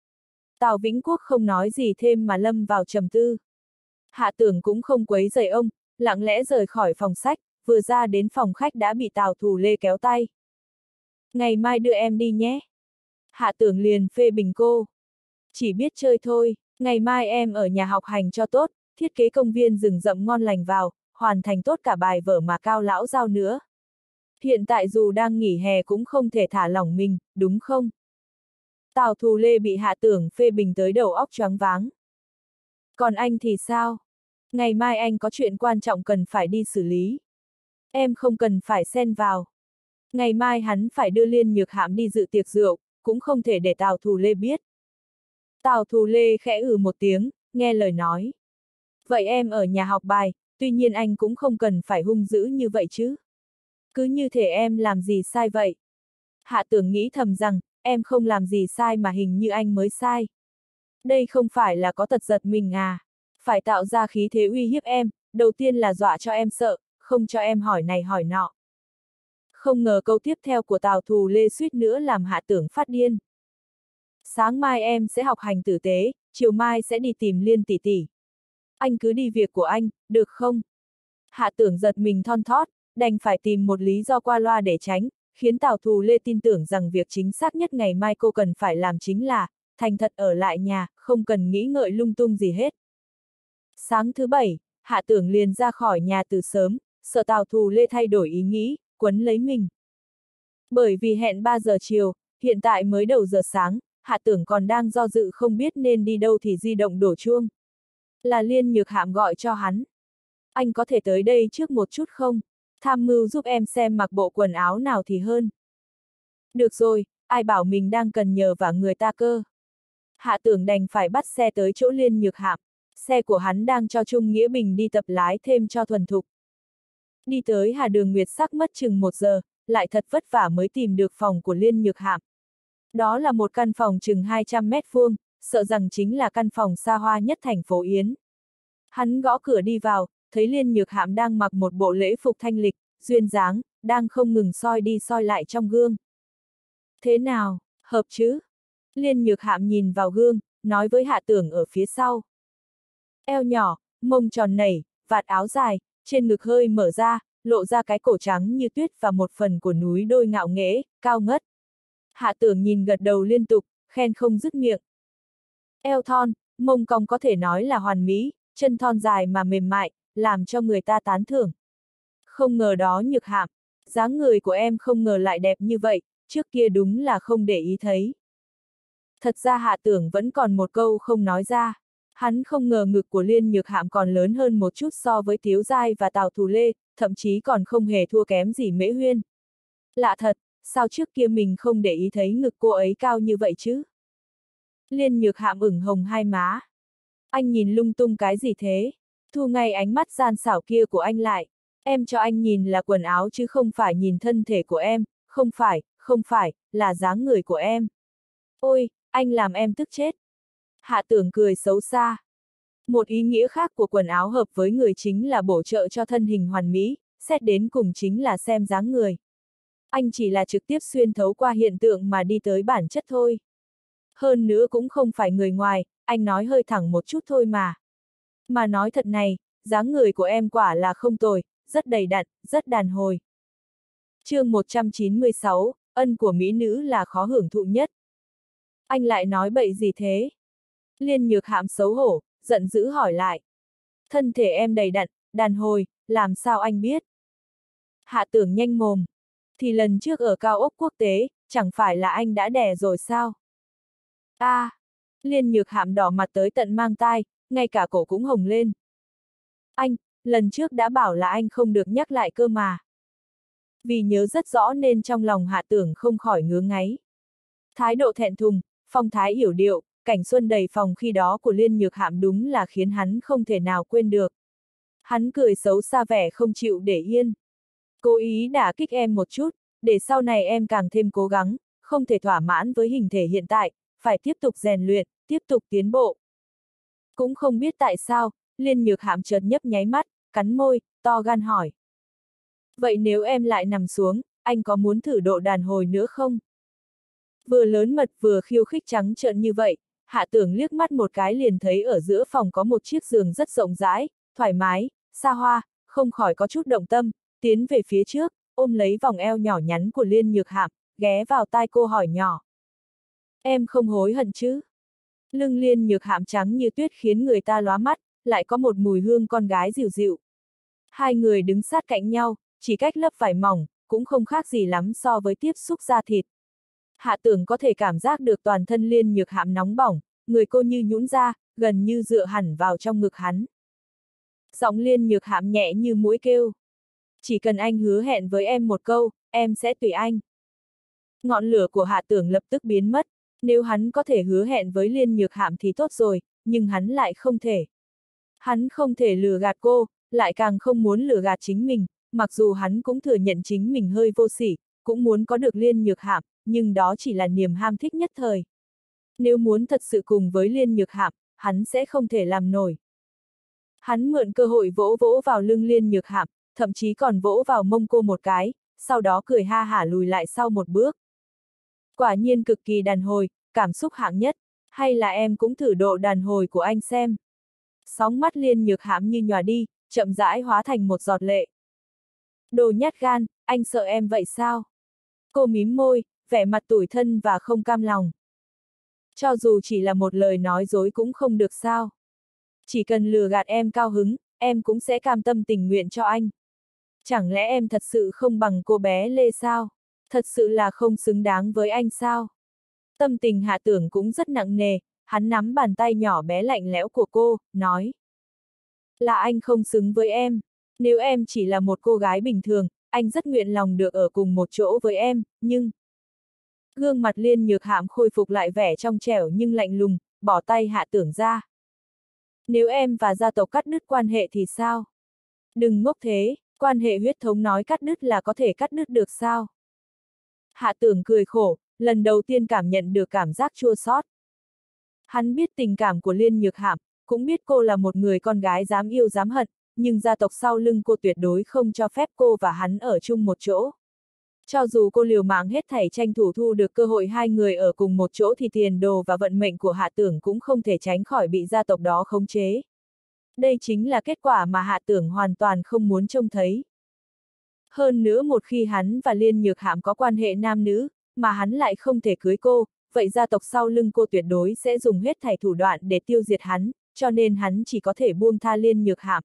Tào Vĩnh Quốc không nói gì thêm mà lâm vào trầm tư. Hạ Tưởng cũng không quấy rầy ông, lặng lẽ rời khỏi phòng sách, vừa ra đến phòng khách đã bị Tào Thù Lê kéo tay. Ngày mai đưa em đi nhé. Hạ Tưởng liền phê bình cô. Chỉ biết chơi thôi, ngày mai em ở nhà học hành cho tốt, thiết kế công viên rừng rậm ngon lành vào, hoàn thành tốt cả bài vở mà Cao lão giao nữa. Hiện tại dù đang nghỉ hè cũng không thể thả lỏng mình, đúng không? Tào Thù Lê bị Hạ Tưởng phê bình tới đầu óc choáng váng. Còn anh thì sao? Ngày mai anh có chuyện quan trọng cần phải đi xử lý. Em không cần phải xen vào. Ngày mai hắn phải đưa Liên Nhược Hãm đi dự tiệc rượu, cũng không thể để Tào Thù Lê biết. Tào Thù Lê khẽ một tiếng, nghe lời nói. Vậy em ở nhà học bài, tuy nhiên anh cũng không cần phải hung dữ như vậy chứ. Cứ như thể em làm gì sai vậy. Hạ Tưởng nghĩ thầm rằng, em không làm gì sai mà hình như anh mới sai. Đây không phải là có tật giật mình à. Phải tạo ra khí thế uy hiếp em, đầu tiên là dọa cho em sợ, không cho em hỏi này hỏi nọ. Không ngờ câu tiếp theo của Tào Thù Lê suýt nữa làm Hạ Tưởng phát điên. Sáng mai em sẽ học hành tử tế, chiều mai sẽ đi tìm Liên tỷ tỷ. Anh cứ đi việc của anh, được không? Hạ Tưởng giật mình thon thót, đành phải tìm một lý do qua loa để tránh, khiến Tào Thù Lê tin tưởng rằng việc chính xác nhất ngày mai cô cần phải làm chính là, thành thật ở lại nhà, không cần nghĩ ngợi lung tung gì hết. Sáng thứ Bảy, Hạ Tưởng liền ra khỏi nhà từ sớm, sợ Tào Thù Lê thay đổi ý nghĩ, quấn lấy mình. Bởi vì hẹn 3 giờ chiều, hiện tại mới đầu giờ sáng, Hạ Tưởng còn đang do dự không biết nên đi đâu thì di động đổ chuông. Là Liên Nhược Hãm gọi cho hắn. Anh có thể tới đây trước một chút không? Tham mưu giúp em xem mặc bộ quần áo nào thì hơn. Được rồi, ai bảo mình đang cần nhờ vả người ta cơ. Hạ Tưởng đành phải bắt xe tới chỗ Liên Nhược Hãm. Xe của hắn đang cho Trung Nghĩa Bình đi tập lái thêm cho thuần thục. Đi tới Hà Đường Nguyệt Sắc mất chừng 1 giờ, lại thật vất vả mới tìm được phòng của Liên Nhược Hãm. Đó là một căn phòng chừng 200 mét vuông, sợ rằng chính là căn phòng xa hoa nhất thành phố Yến. Hắn gõ cửa đi vào, thấy Liên Nhược Hãm đang mặc một bộ lễ phục thanh lịch, duyên dáng, đang không ngừng soi đi soi lại trong gương. Thế nào, hợp chứ? Liên Nhược Hãm nhìn vào gương, nói với Hạ Tưởng ở phía sau. Eo nhỏ, mông tròn nảy, vạt áo dài, trên ngực hơi mở ra, lộ ra cái cổ trắng như tuyết và một phần của núi đôi ngạo nghễ, cao ngất. Hạ Tưởng nhìn gật đầu liên tục, khen không dứt miệng. Eo thon, mông cong có thể nói là hoàn mỹ, chân thon dài mà mềm mại, làm cho người ta tán thưởng. Không ngờ đó Nhược Hãm, dáng người của em không ngờ lại đẹp như vậy, trước kia đúng là không để ý thấy. Thật ra Hạ Tưởng vẫn còn một câu không nói ra. Hắn không ngờ ngực của Liên Nhược Hạm còn lớn hơn một chút so với Tiếu Giai và Tào Thù Lê, thậm chí còn không hề thua kém gì Mễ Huyên. Lạ thật, sao trước kia mình không để ý thấy ngực cô ấy cao như vậy chứ? Liên Nhược Hạm ửng hồng hai má. Anh nhìn lung tung cái gì thế? Thu ngay ánh mắt gian xảo kia của anh lại. Em cho anh nhìn là quần áo chứ không phải nhìn thân thể của em, không phải, là dáng người của em. Ôi, anh làm em tức chết. Hạ Tưởng cười xấu xa. Một ý nghĩa khác của quần áo hợp với người chính là bổ trợ cho thân hình hoàn mỹ, xét đến cùng chính là xem dáng người. Anh chỉ là trực tiếp xuyên thấu qua hiện tượng mà đi tới bản chất thôi. Hơn nữa cũng không phải người ngoài, anh nói hơi thẳng một chút thôi mà. Mà nói thật này, dáng người của em quả là không tồi, rất đầy đặn, rất đàn hồi. Chương 196, ân của mỹ nữ là khó hưởng thụ nhất. Anh lại nói bậy gì thế? Liên Nhược Hạm xấu hổ, giận dữ hỏi lại. Thân thể em đầy đặn, đàn hồi, làm sao anh biết? Hạ Tưởng nhanh mồm. Thì lần trước ở cao ốc quốc tế, chẳng phải là anh đã đẻ rồi sao? Liên Nhược Hạm đỏ mặt tới tận mang tai, ngay cả cổ cũng hồng lên. Anh, lần trước đã bảo là anh không được nhắc lại cơ mà. Vì nhớ rất rõ nên trong lòng Hạ Tưởng không khỏi ngứa ngáy. Thái độ thẹn thùng, phong thái yểu điệu, cảnh xuân đầy phòng khi đó của Liên Nhược Hạm đúng là khiến hắn không thể nào quên được. Hắn cười xấu xa vẻ không chịu để yên. Cố ý đả kích em một chút, để sau này em càng thêm cố gắng, không thể thỏa mãn với hình thể hiện tại, phải tiếp tục rèn luyện, tiếp tục tiến bộ. Cũng không biết tại sao, Liên Nhược Hạm chợt nhấp nháy mắt, cắn môi, to gan hỏi. Vậy nếu em lại nằm xuống, anh có muốn thử độ đàn hồi nữa không? Vừa lớn mật vừa khiêu khích trắng trợn như vậy, Hạ Tưởng liếc mắt một cái liền thấy ở giữa phòng có một chiếc giường rất rộng rãi, thoải mái, xa hoa, không khỏi có chút động tâm, tiến về phía trước, ôm lấy vòng eo nhỏ nhắn của Liên Nhược Hạm, ghé vào tai cô hỏi nhỏ. Em không hối hận chứ? Lưng Liên Nhược Hạm trắng như tuyết khiến người ta lóa mắt, lại có một mùi hương con gái dịu dịu. Hai người đứng sát cạnh nhau, chỉ cách lớp vải mỏng, cũng không khác gì lắm so với tiếp xúc da thịt. Hạ Tưởng có thể cảm giác được toàn thân Liên Nhược Hạm nóng bỏng, người cô như nhũn ra, gần như dựa hẳn vào trong ngực hắn. Giọng Liên Nhược Hạm nhẹ như mũi kêu. Chỉ cần anh hứa hẹn với em một câu, em sẽ tùy anh. Ngọn lửa của Hạ Tưởng lập tức biến mất, nếu hắn có thể hứa hẹn với Liên Nhược Hạm thì tốt rồi, nhưng hắn lại không thể. Hắn không thể lừa gạt cô, lại càng không muốn lừa gạt chính mình, mặc dù hắn cũng thừa nhận chính mình hơi vô sỉ, cũng muốn có được Liên Nhược Hạm, nhưng đó chỉ là niềm ham thích nhất thời. Nếu muốn thật sự cùng với Liên Nhược Hạm, hắn sẽ không thể làm nổi. Hắn mượn cơ hội vỗ vỗ vào lưng Liên Nhược Hạm, thậm chí còn vỗ vào mông cô một cái, sau đó cười ha hả lùi lại sau một bước. Quả nhiên cực kỳ đàn hồi, cảm xúc hạng nhất, hay là em cũng thử độ đàn hồi của anh xem. Sóng mắt Liên Nhược Hạm như nhòa đi, chậm rãi hóa thành một giọt lệ. Đồ nhát gan, anh sợ em vậy sao? Cô mím môi, vẻ mặt tủi thân và không cam lòng. Cho dù chỉ là một lời nói dối cũng không được sao. Chỉ cần lừa gạt em cao hứng, em cũng sẽ cam tâm tình nguyện cho anh. Chẳng lẽ em thật sự không bằng cô bé Lê sao? Thật sự là không xứng đáng với anh sao? Tâm tình Hạ Tưởng cũng rất nặng nề, hắn nắm bàn tay nhỏ bé lạnh lẽo của cô, nói. Là anh không xứng với em. Nếu em chỉ là một cô gái bình thường, anh rất nguyện lòng được ở cùng một chỗ với em, nhưng... Gương mặt Liên Nhược Hạm khôi phục lại vẻ trong trẻo nhưng lạnh lùng, bỏ tay Hạ Tưởng ra. Nếu em và gia tộc cắt đứt quan hệ thì sao? Đừng ngốc thế, quan hệ huyết thống nói cắt đứt là có thể cắt đứt được sao? Hạ Tưởng cười khổ, lần đầu tiên cảm nhận được cảm giác chua xót. Hắn biết tình cảm của Liên Nhược Hạm, cũng biết cô là một người con gái dám yêu dám hận, nhưng gia tộc sau lưng cô tuyệt đối không cho phép cô và hắn ở chung một chỗ. Cho dù cô liều mạng hết thảy tranh thủ thu được cơ hội hai người ở cùng một chỗ thì tiền đồ và vận mệnh của Hạ Tưởng cũng không thể tránh khỏi bị gia tộc đó khống chế. Đây chính là kết quả mà Hạ Tưởng hoàn toàn không muốn trông thấy. Hơn nữa một khi hắn và Liên Nhược Hạm có quan hệ nam nữ, mà hắn lại không thể cưới cô, vậy gia tộc sau lưng cô tuyệt đối sẽ dùng hết thảy thủ đoạn để tiêu diệt hắn, cho nên hắn chỉ có thể buông tha Liên Nhược Hạm.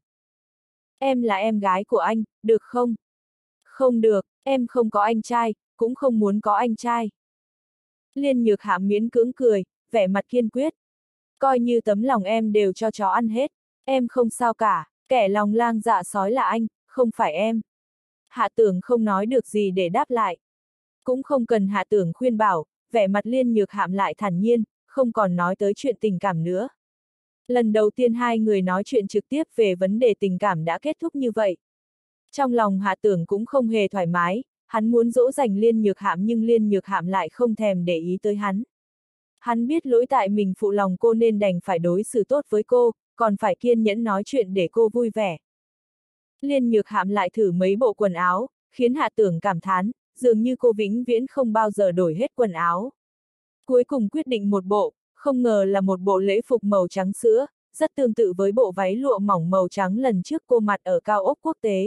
Em là em gái của anh, được không? Không được, em không có anh trai, cũng không muốn có anh trai. Liên Nhược Hạm miễn cưỡng cười, vẻ mặt kiên quyết. Coi như tấm lòng em đều cho chó ăn hết, em không sao cả, kẻ lòng lang dạ sói là anh, không phải em. Hạ Tưởng không nói được gì để đáp lại. Cũng không cần Hạ Tưởng khuyên bảo, vẻ mặt Liên Nhược Hạm lại thản nhiên, không còn nói tới chuyện tình cảm nữa. Lần đầu tiên hai người nói chuyện trực tiếp về vấn đề tình cảm đã kết thúc như vậy. Trong lòng Hạ Tưởng cũng không hề thoải mái, hắn muốn dỗ dành Liên Nhược Hạm nhưng Liên Nhược Hạm lại không thèm để ý tới hắn. Hắn biết lỗi tại mình phụ lòng cô nên đành phải đối xử tốt với cô, còn phải kiên nhẫn nói chuyện để cô vui vẻ. Liên Nhược Hạm lại thử mấy bộ quần áo, khiến Hạ Tưởng cảm thán, dường như cô vĩnh viễn không bao giờ đổi hết quần áo. Cuối cùng quyết định một bộ, không ngờ là một bộ lễ phục màu trắng sữa, rất tương tự với bộ váy lụa mỏng màu trắng lần trước cô mặc ở cao ốc quốc tế.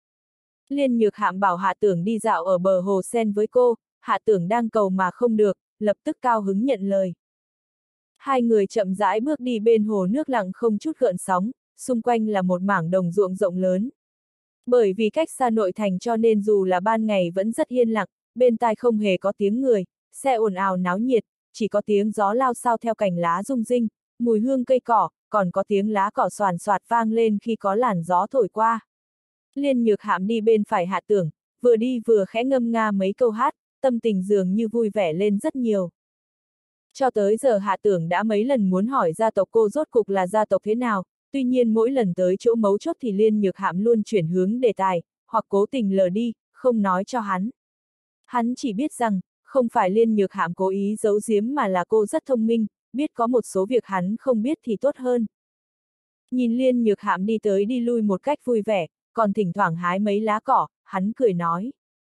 Liên Nhược Hạm bảo Hạ Tưởng đi dạo ở bờ hồ sen với cô, Hạ Tưởng đang cầu mà không được, lập tức cao hứng nhận lời. Hai người chậm rãi bước đi bên hồ nước lặng không chút gợn sóng, xung quanh là một mảng đồng ruộng rộng lớn. Bởi vì cách xa nội thành cho nên dù là ban ngày vẫn rất yên lặng, bên tai không hề có tiếng người, xe ồn ào náo nhiệt, chỉ có tiếng gió lao xao theo cành lá rung rinh, mùi hương cây cỏ, còn có tiếng lá cỏ xoàn xoạt vang lên khi có làn gió thổi qua. Liên Nhược Hạm đi bên phải Hạ Tưởng, vừa đi vừa khẽ ngâm nga mấy câu hát, tâm tình dường như vui vẻ lên rất nhiều. Cho tới giờ Hạ Tưởng đã mấy lần muốn hỏi gia tộc cô rốt cục là gia tộc thế nào, tuy nhiên mỗi lần tới chỗ mấu chốt thì Liên Nhược Hạm luôn chuyển hướng đề tài, hoặc cố tình lờ đi, không nói cho hắn. Hắn chỉ biết rằng, không phải Liên Nhược Hạm cố ý giấu giếm mà là cô rất thông minh, biết có một số việc hắn không biết thì tốt hơn. Nhìn Liên Nhược Hạm đi tới đi lui một cách vui vẻ, còn thỉnh thoảng hái mấy lá cỏ, hắn cười nói.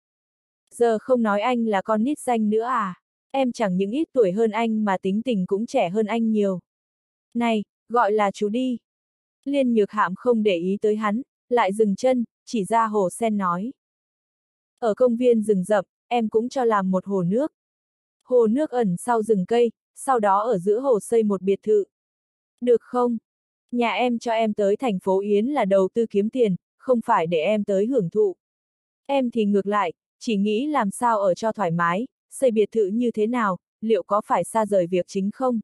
Giờ không nói anh là con nít danh nữa à? Em chẳng những ít tuổi hơn anh mà tính tình cũng trẻ hơn anh nhiều. Này, gọi là chú đi. Liên Nhược Hạm không để ý tới hắn, lại dừng chân, chỉ ra hồ sen nói. Ở công viên rừng rậm, em cũng cho làm một hồ nước. Hồ nước ẩn sau rừng cây, sau đó ở giữa hồ xây một biệt thự. Được không? Nhà em cho em tới thành phố Yến là đầu tư kiếm tiền, không phải để em tới hưởng thụ. Em thì ngược lại, chỉ nghĩ làm sao ở cho thoải mái, xây biệt thự như thế nào, liệu có phải xa rời việc chính không?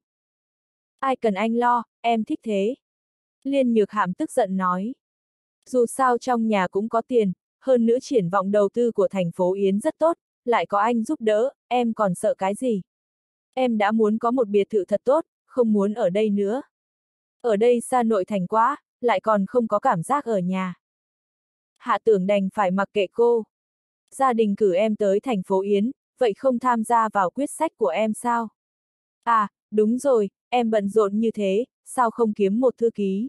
Ai cần anh lo, em thích thế. Liên Nhược Hạm tức giận nói. Dù sao trong nhà cũng có tiền, hơn nữa triển vọng đầu tư của thành phố Yến rất tốt, lại có anh giúp đỡ, em còn sợ cái gì? Em đã muốn có một biệt thự thật tốt, không muốn ở đây nữa. Ở đây xa nội thành quá, lại còn không có cảm giác ở nhà. Hạ Tưởng đành phải mặc kệ cô. Gia đình cử em tới thành phố Yến, vậy không tham gia vào quyết sách của em sao? À, đúng rồi, em bận rộn như thế, sao không kiếm một thư ký?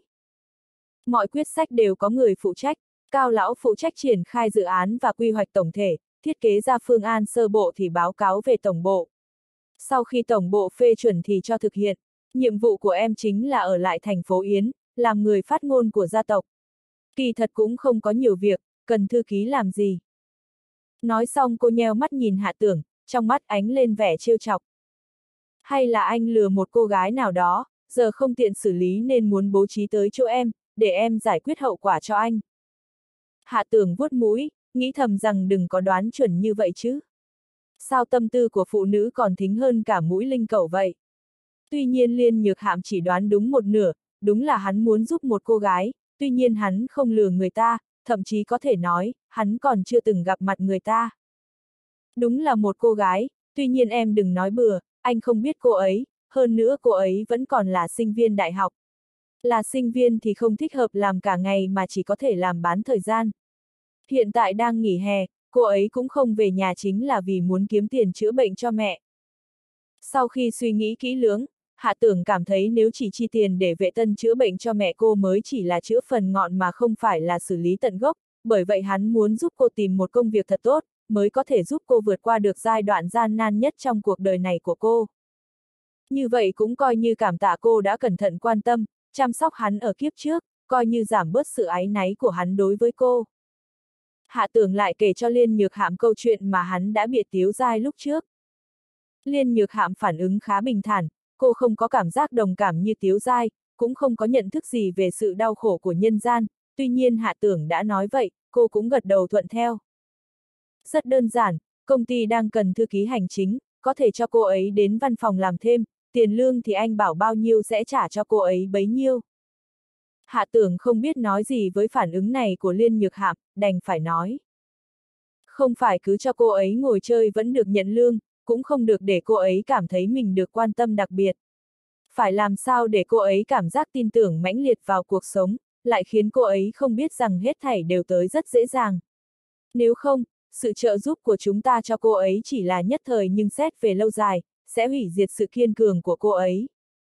Mọi quyết sách đều có người phụ trách, Cao lão phụ trách triển khai dự án và quy hoạch tổng thể, thiết kế ra phương án sơ bộ thì báo cáo về tổng bộ. Sau khi tổng bộ phê chuẩn thì cho thực hiện, nhiệm vụ của em chính là ở lại thành phố Yến, làm người phát ngôn của gia tộc. Kỳ thật cũng không có nhiều việc, cần thư ký làm gì. Nói xong cô nheo mắt nhìn Hạ Tưởng, trong mắt ánh lên vẻ trêu chọc. Hay là anh lừa một cô gái nào đó, giờ không tiện xử lý nên muốn bố trí tới chỗ em, để em giải quyết hậu quả cho anh. Hạ Tưởng vuốt mũi, nghĩ thầm rằng đừng có đoán chuẩn như vậy chứ. Sao tâm tư của phụ nữ còn thính hơn cả mũi linh cẩu vậy? Tuy nhiên Liên Nhược Hạm chỉ đoán đúng một nửa, đúng là hắn muốn giúp một cô gái, tuy nhiên hắn không lừa người ta, thậm chí có thể nói, hắn còn chưa từng gặp mặt người ta. Đúng là một cô gái, tuy nhiên em đừng nói bừa, anh không biết cô ấy, hơn nữa cô ấy vẫn còn là sinh viên đại học. Là sinh viên thì không thích hợp làm cả ngày mà chỉ có thể làm bán thời gian. Hiện tại đang nghỉ hè, cô ấy cũng không về nhà chính là vì muốn kiếm tiền chữa bệnh cho mẹ. Sau khi suy nghĩ kỹ lưỡng, Hạ Tưởng cảm thấy nếu chỉ chi tiền để vệ tân chữa bệnh cho mẹ cô mới chỉ là chữa phần ngọn mà không phải là xử lý tận gốc, bởi vậy hắn muốn giúp cô tìm một công việc thật tốt, mới có thể giúp cô vượt qua được giai đoạn gian nan nhất trong cuộc đời này của cô. Như vậy cũng coi như cảm tạ cô đã cẩn thận quan tâm, chăm sóc hắn ở kiếp trước, coi như giảm bớt sự áy náy của hắn đối với cô. Hạ Tưởng lại kể cho Liên Nhược Hạm câu chuyện mà hắn đã bịa Tiếu Giai lúc trước. Liên Nhược Hạm phản ứng khá bình thản, cô không có cảm giác đồng cảm như Tiếu Giai, cũng không có nhận thức gì về sự đau khổ của nhân gian, tuy nhiên Hạ Tưởng đã nói vậy, cô cũng gật đầu thuận theo. Rất đơn giản, công ty đang cần thư ký hành chính, có thể cho cô ấy đến văn phòng làm thêm, tiền lương thì anh bảo bao nhiêu sẽ trả cho cô ấy bấy nhiêu. Hạ Tưởng không biết nói gì với phản ứng này của Liên Nhược Hạm, đành phải nói. Không phải cứ cho cô ấy ngồi chơi vẫn được nhận lương, cũng không được để cô ấy cảm thấy mình được quan tâm đặc biệt. Phải làm sao để cô ấy cảm giác tin tưởng mãnh liệt vào cuộc sống, lại khiến cô ấy không biết rằng hết thảy đều tới rất dễ dàng. Nếu không, sự trợ giúp của chúng ta cho cô ấy chỉ là nhất thời nhưng xét về lâu dài, sẽ hủy diệt sự kiên cường của cô ấy.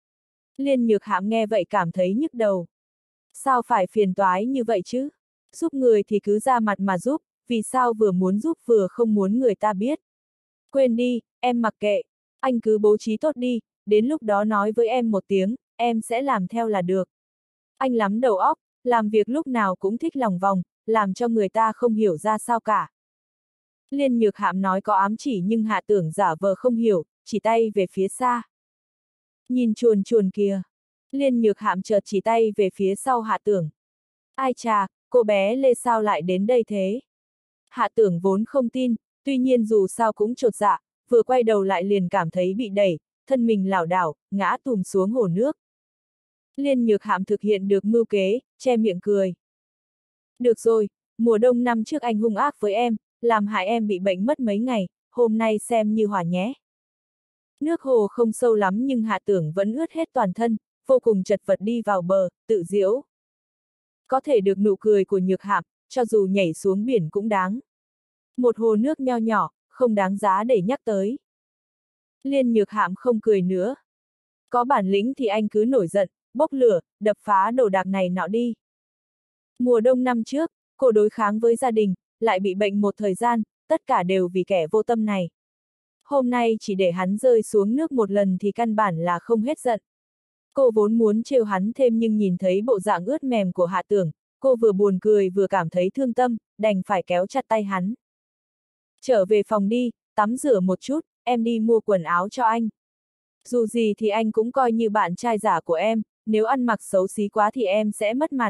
Liên Nhược Hạm nghe vậy cảm thấy nhức đầu. Sao phải phiền toái như vậy chứ? Giúp người thì cứ ra mặt mà giúp, vì sao vừa muốn giúp vừa không muốn người ta biết? Quên đi, em mặc kệ, anh cứ bố trí tốt đi, đến lúc đó nói với em một tiếng, em sẽ làm theo là được. Anh lắm đầu óc, làm việc lúc nào cũng thích lòng vòng, làm cho người ta không hiểu ra sao cả. Liên Nhược Hạm nói có ám chỉ nhưng Hạ Tưởng giả vờ không hiểu, chỉ tay về phía xa. Nhìn chuồn chuồn kìa. Liên Nhược Hạm chợt chỉ tay về phía sau Hạ Tưởng. Ai chà, cô bé Lê sao lại đến đây thế? Hạ Tưởng vốn không tin, tuy nhiên dù sao cũng chột dạ, vừa quay đầu lại liền cảm thấy bị đẩy, thân mình lảo đảo, ngã tùm xuống hồ nước. Liên Nhược Hạm thực hiện được mưu kế, che miệng cười. Được rồi, mùa đông năm trước anh hung ác với em, làm hại em bị bệnh mất mấy ngày, hôm nay xem như hòa nhé. Nước hồ không sâu lắm nhưng Hạ Tưởng vẫn ướt hết toàn thân, vô cùng chật vật đi vào bờ, tự giễu. Có thể được nụ cười của Nhược Hạm, cho dù nhảy xuống biển cũng đáng. Một hồ nước nho nhỏ, không đáng giá để nhắc tới. Liên Nhược Hạm không cười nữa. Có bản lĩnh thì anh cứ nổi giận, bốc lửa, đập phá đồ đạc này nọ đi. Mùa đông năm trước, cô đối kháng với gia đình, lại bị bệnh một thời gian, tất cả đều vì kẻ vô tâm này. Hôm nay chỉ để hắn rơi xuống nước một lần thì căn bản là không hết giận. Cô vốn muốn trêu hắn thêm nhưng nhìn thấy bộ dạng ướt mềm của Hạ Tưởng, cô vừa buồn cười vừa cảm thấy thương tâm, đành phải kéo chặt tay hắn. Trở về phòng đi, tắm rửa một chút, em đi mua quần áo cho anh. Dù gì thì anh cũng coi như bạn trai giả của em, nếu ăn mặc xấu xí quá thì em sẽ mất mặt.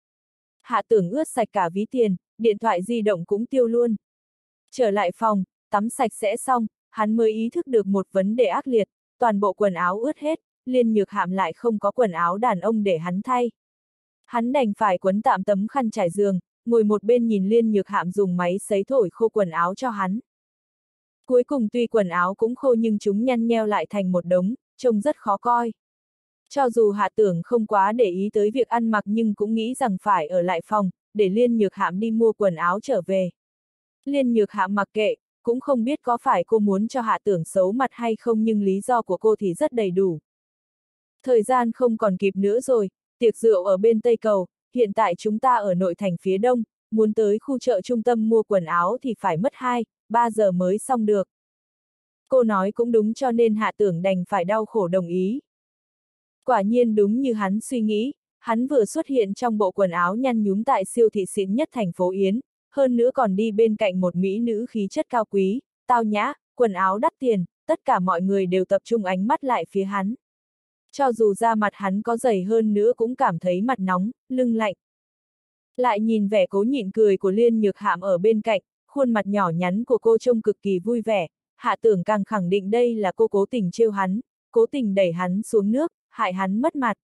Hạ Tưởng ướt sạch cả ví tiền, điện thoại di động cũng tiêu luôn. Trở lại phòng, tắm sạch sẽ xong, hắn mới ý thức được một vấn đề ác liệt, toàn bộ quần áo ướt hết, Liên Nhược Hạm lại không có quần áo đàn ông để hắn thay. Hắn đành phải quấn tạm tấm khăn trải giường, ngồi một bên nhìn Liên Nhược Hạm dùng máy sấy thổi khô quần áo cho hắn. Cuối cùng tuy quần áo cũng khô nhưng chúng nhăn nheo lại thành một đống, trông rất khó coi. Cho dù Hạ Tưởng không quá để ý tới việc ăn mặc nhưng cũng nghĩ rằng phải ở lại phòng, để Liên Nhược Hạm đi mua quần áo trở về. Liên Nhược Hạm mặc kệ, cũng không biết có phải cô muốn cho Hạ Tưởng xấu mặt hay không nhưng lý do của cô thì rất đầy đủ. Thời gian không còn kịp nữa rồi, tiệc rượu ở bên Tây Cầu, hiện tại chúng ta ở nội thành phía đông, muốn tới khu chợ trung tâm mua quần áo thì phải mất 2-3 giờ mới xong được. Cô nói cũng đúng cho nên Hạ Tưởng đành phải đau khổ đồng ý. Quả nhiên đúng như hắn suy nghĩ, hắn vừa xuất hiện trong bộ quần áo nhăn nhúm tại siêu thị xịn nhất thành phố Yến, hơn nữa còn đi bên cạnh một mỹ nữ khí chất cao quý, tao nhã, quần áo đắt tiền, tất cả mọi người đều tập trung ánh mắt lại phía hắn. Cho dù da mặt hắn có dày hơn nữa cũng cảm thấy mặt nóng, lưng lạnh. Lại nhìn vẻ cố nhịn cười của Liên Nhược Hạm ở bên cạnh, khuôn mặt nhỏ nhắn của cô trông cực kỳ vui vẻ, Hạ Tưởng càng khẳng định đây là cô cố tình trêu hắn, cố tình đẩy hắn xuống nước, hại hắn mất mặt.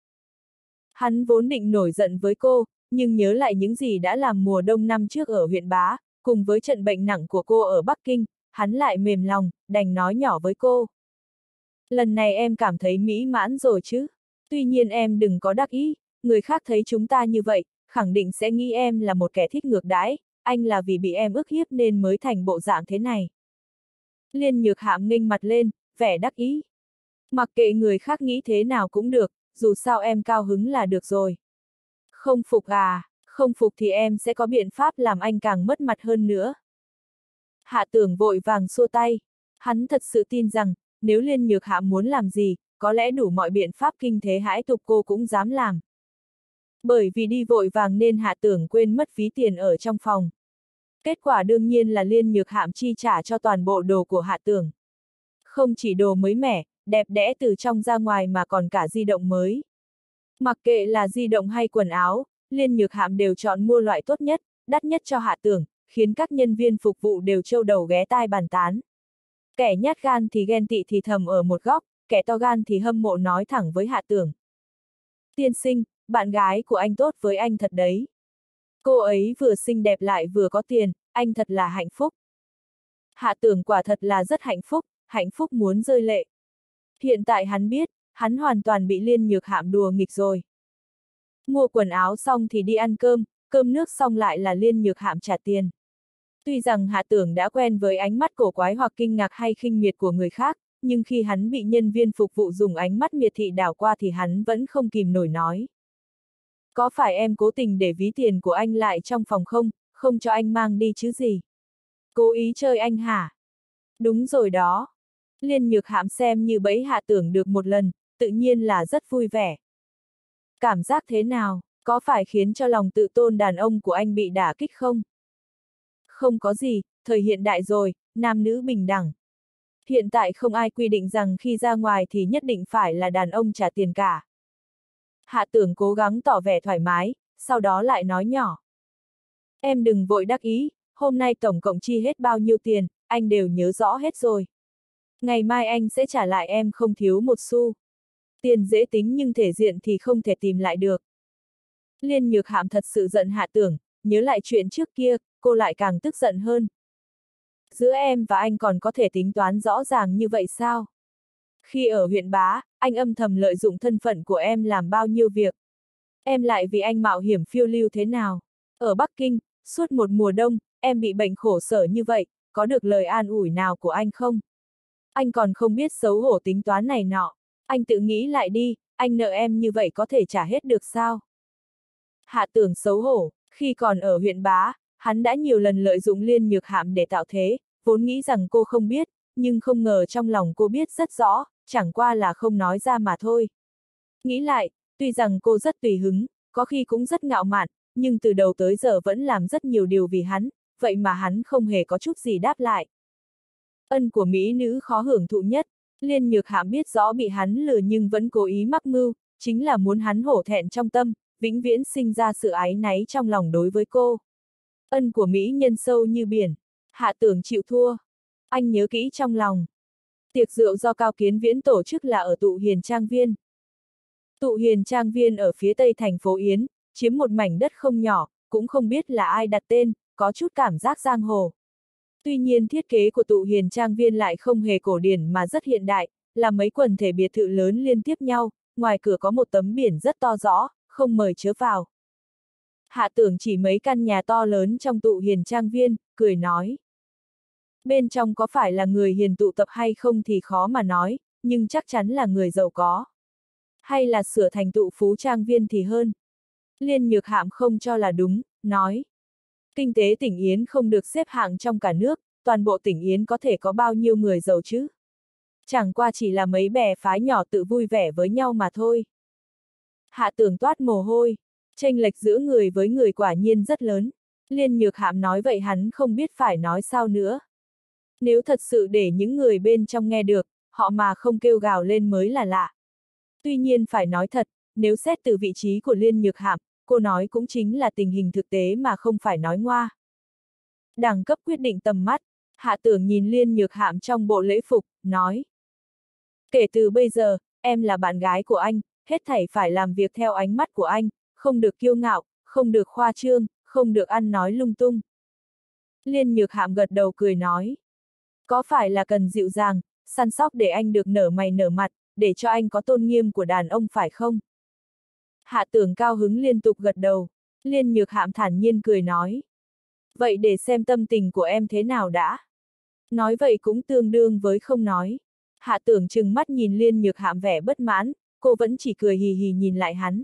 Hắn vốn định nổi giận với cô, nhưng nhớ lại những gì đã làm mùa đông năm trước ở huyện Bá, cùng với trận bệnh nặng của cô ở Bắc Kinh, hắn lại mềm lòng, đành nói nhỏ với cô. Lần này em cảm thấy mỹ mãn rồi chứ. Tuy nhiên em đừng có đắc ý, người khác thấy chúng ta như vậy, khẳng định sẽ nghĩ em là một kẻ thích ngược đãi, anh là vì bị em ức hiếp nên mới thành bộ dạng thế này. Liên Nhược Hạm nghênh mặt lên, vẻ đắc ý. Mặc kệ người khác nghĩ thế nào cũng được, dù sao em cao hứng là được rồi. Không phục à, không phục thì em sẽ có biện pháp làm anh càng mất mặt hơn nữa. Hạ Tưởng vội vàng xua tay. Hắn thật sự tin rằng, nếu Liên Nhược Hạm muốn làm gì, có lẽ đủ mọi biện pháp kinh thế hãi tục cô cũng dám làm. Bởi vì đi vội vàng nên Hạ Tưởng quên mất ví tiền ở trong phòng. Kết quả đương nhiên là Liên Nhược Hạm chi trả cho toàn bộ đồ của Hạ Tưởng. Không chỉ đồ mới mẻ, đẹp đẽ từ trong ra ngoài mà còn cả di động mới. Mặc kệ là di động hay quần áo, Liên Nhược Hạm đều chọn mua loại tốt nhất, đắt nhất cho Hạ Tưởng, khiến các nhân viên phục vụ đều trâu đầu ghé tai bàn tán. Kẻ nhát gan thì ghen tị thì thầm ở một góc, kẻ to gan thì hâm mộ nói thẳng với Hạ Tưởng. Tiên sinh, bạn gái của anh tốt với anh thật đấy. Cô ấy vừa xinh đẹp lại vừa có tiền, anh thật là hạnh phúc. Hạ Tưởng quả thật là rất hạnh phúc muốn rơi lệ. Hiện tại hắn biết, hắn hoàn toàn bị Liên Nhược Hạm đùa nghịch rồi. Mua quần áo xong thì đi ăn cơm, cơm nước xong lại là Liên Nhược Hạm trả tiền. Tuy rằng Hạ Tưởng đã quen với ánh mắt cổ quái hoặc kinh ngạc hay khinh miệt của người khác, nhưng khi hắn bị nhân viên phục vụ dùng ánh mắt miệt thị đảo qua thì hắn vẫn không kìm nổi nói. Có phải em cố tình để ví tiền của anh lại trong phòng không cho anh mang đi chứ gì? Cố ý chơi anh hả? Đúng rồi đó. Liên Nhược Hạm xem như bẫy Hạ Tưởng được một lần, tự nhiên là rất vui vẻ. Cảm giác thế nào, có phải khiến cho lòng tự tôn đàn ông của anh bị đả kích không? Không có gì, thời hiện đại rồi, nam nữ bình đẳng. Hiện tại không ai quy định rằng khi ra ngoài thì nhất định phải là đàn ông trả tiền cả. Hạ Tưởng cố gắng tỏ vẻ thoải mái, sau đó lại nói nhỏ. Em đừng vội đắc ý, hôm nay tổng cộng chi hết bao nhiêu tiền, anh đều nhớ rõ hết rồi. Ngày mai anh sẽ trả lại em không thiếu một xu. Tiền dễ tính nhưng thể diện thì không thể tìm lại được. Liên Nhược Hạm thật sự giận Hạ Tưởng, nhớ lại chuyện trước kia, cô lại càng tức giận hơn. Giữa em và anh còn có thể tính toán rõ ràng như vậy sao? Khi ở huyện Bá, anh âm thầm lợi dụng thân phận của em làm bao nhiêu việc. Em lại vì anh mạo hiểm phiêu lưu thế nào? Ở Bắc Kinh, suốt một mùa đông, em bị bệnh khổ sở như vậy, có được lời an ủi nào của anh không? Anh còn không biết xấu hổ tính toán này nọ. Anh tự nghĩ lại đi, anh nợ em như vậy có thể trả hết được sao? Hạ Tưởng xấu hổ, khi còn ở huyện Bá, hắn đã nhiều lần lợi dụng Liên Nhược Hạm để tạo thế, vốn nghĩ rằng cô không biết, nhưng không ngờ trong lòng cô biết rất rõ, chẳng qua là không nói ra mà thôi. Nghĩ lại, tuy rằng cô rất tùy hứng, có khi cũng rất ngạo mạn, nhưng từ đầu tới giờ vẫn làm rất nhiều điều vì hắn, vậy mà hắn không hề có chút gì đáp lại. Ân của mỹ nữ khó hưởng thụ nhất, Liên Nhược Hạm biết rõ bị hắn lừa nhưng vẫn cố ý mắc mưu, chính là muốn hắn hổ thẹn trong tâm, vĩnh viễn sinh ra sự áy náy trong lòng đối với cô. Ân của mỹ nhân sâu như biển, Hạ Tưởng chịu thua. Anh nhớ kỹ trong lòng. Tiệc rượu do Cao Kiến Viễn tổ chức là ở Tụ Hiền Trang Viên. Tụ Hiền Trang Viên ở phía tây thành phố Yến, chiếm một mảnh đất không nhỏ, cũng không biết là ai đặt tên, có chút cảm giác giang hồ. Tuy nhiên thiết kế của Tụ Hiền Trang Viên lại không hề cổ điển mà rất hiện đại, là mấy quần thể biệt thự lớn liên tiếp nhau, ngoài cửa có một tấm biển rất to rõ, không mời chớ vào. Hạ Tưởng chỉ mấy căn nhà to lớn trong Tụ Hiền Trang Viên, cười nói. Bên trong có phải là người hiền tụ tập hay không thì khó mà nói, nhưng chắc chắn là người giàu có. Hay là sửa thành Tụ Phú Trang Viên thì hơn. Liên Nhược Hạm không cho là đúng, nói. Kinh tế tỉnh Yến không được xếp hạng trong cả nước, toàn bộ tỉnh Yến có thể có bao nhiêu người giàu chứ? Chẳng qua chỉ là mấy bè phái nhỏ tự vui vẻ với nhau mà thôi. Hạ Tưởng toát mồ hôi, chênh lệch giữa người với người quả nhiên rất lớn. Liên Nhược Hạm nói vậy hắn không biết phải nói sao nữa. Nếu thật sự để những người bên trong nghe được, họ mà không kêu gào lên mới là lạ. Tuy nhiên phải nói thật, nếu xét từ vị trí của Liên Nhược Hạm, cô nói cũng chính là tình hình thực tế mà không phải nói ngoa. Đẳng cấp quyết định tầm mắt, Hạ Tưởng nhìn Liên Nhược Hạm trong bộ lễ phục, nói. Kể từ bây giờ, em là bạn gái của anh, hết thảy phải làm việc theo ánh mắt của anh, không được kiêu ngạo, không được khoa trương, không được ăn nói lung tung. Liên Nhược Hạm gật đầu cười nói. Có phải là cần dịu dàng, săn sóc để anh được nở mày nở mặt, để cho anh có tôn nghiêm của đàn ông phải không? Hạ Tưởng cao hứng liên tục gật đầu, Liên Nhược Hạm thản nhiên cười nói. Vậy để xem tâm tình của em thế nào đã. Nói vậy cũng tương đương với không nói. Hạ Tưởng trừng mắt nhìn Liên Nhược Hạm vẻ bất mãn, cô vẫn chỉ cười hì hì nhìn lại hắn.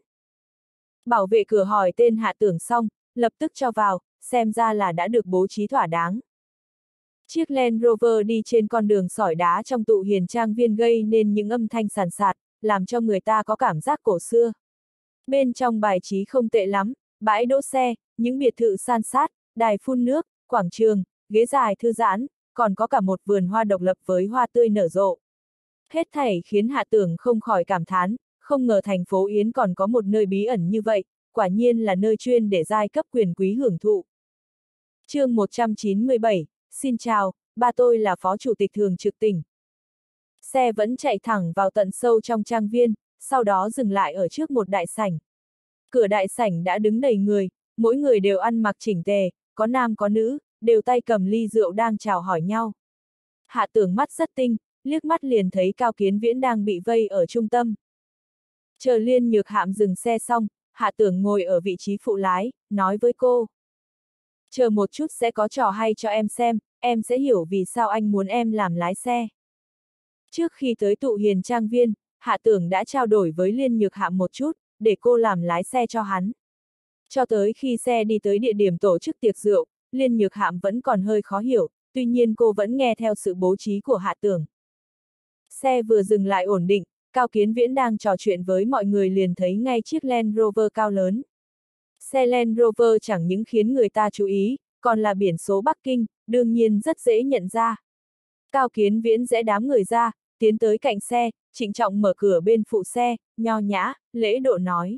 Bảo vệ cửa hỏi tên Hạ Tưởng xong, lập tức cho vào, xem ra là đã được bố trí thỏa đáng. Chiếc Land Rover đi trên con đường sỏi đá trong Tụ Hiền Trang Viên gây nên những âm thanh sàn sạt, làm cho người ta có cảm giác cổ xưa. Bên trong bài trí không tệ lắm, bãi đỗ xe, những biệt thự san sát, đài phun nước, quảng trường, ghế dài thư giãn, còn có cả một vườn hoa độc lập với hoa tươi nở rộ. Hết thảy khiến Hạ Tưởng không khỏi cảm thán, không ngờ thành phố Yến còn có một nơi bí ẩn như vậy, quả nhiên là nơi chuyên để giai cấp quyền quý hưởng thụ. Chương 197, xin chào, ba tôi là phó chủ tịch thường trực tỉnh. Xe vẫn chạy thẳng vào tận sâu trong trang viên, sau đó dừng lại ở trước một đại sảnh. Cửa đại sảnh đã đứng đầy người, mỗi người đều ăn mặc chỉnh tề, có nam có nữ, đều tay cầm ly rượu đang chào hỏi nhau. Hạ Tưởng mắt rất tinh, liếc mắt liền thấy Cao Kiến Viễn đang bị vây ở trung tâm. Chờ Liên Nhược Hạm dừng xe xong, Hạ Tưởng ngồi ở vị trí phụ lái, nói với cô. Chờ một chút sẽ có trò hay cho em xem, em sẽ hiểu vì sao anh muốn em làm lái xe. Trước khi tới Tụ Hiền Trang Viên, Hạ Tưởng đã trao đổi với Liên Nhược Hạm một chút, để cô làm lái xe cho hắn. Cho tới khi xe đi tới địa điểm tổ chức tiệc rượu, Liên Nhược Hạm vẫn còn hơi khó hiểu, tuy nhiên cô vẫn nghe theo sự bố trí của Hạ Tưởng. Xe vừa dừng lại ổn định, Cao Kiến Viễn đang trò chuyện với mọi người liền thấy ngay chiếc Land Rover cao lớn. Xe Land Rover chẳng những khiến người ta chú ý, còn là biển số Bắc Kinh, đương nhiên rất dễ nhận ra. Cao Kiến Viễn rẽ đám người ra, tiến tới cạnh xe, trịnh trọng mở cửa bên phụ xe, nho nhã, lễ độ nói.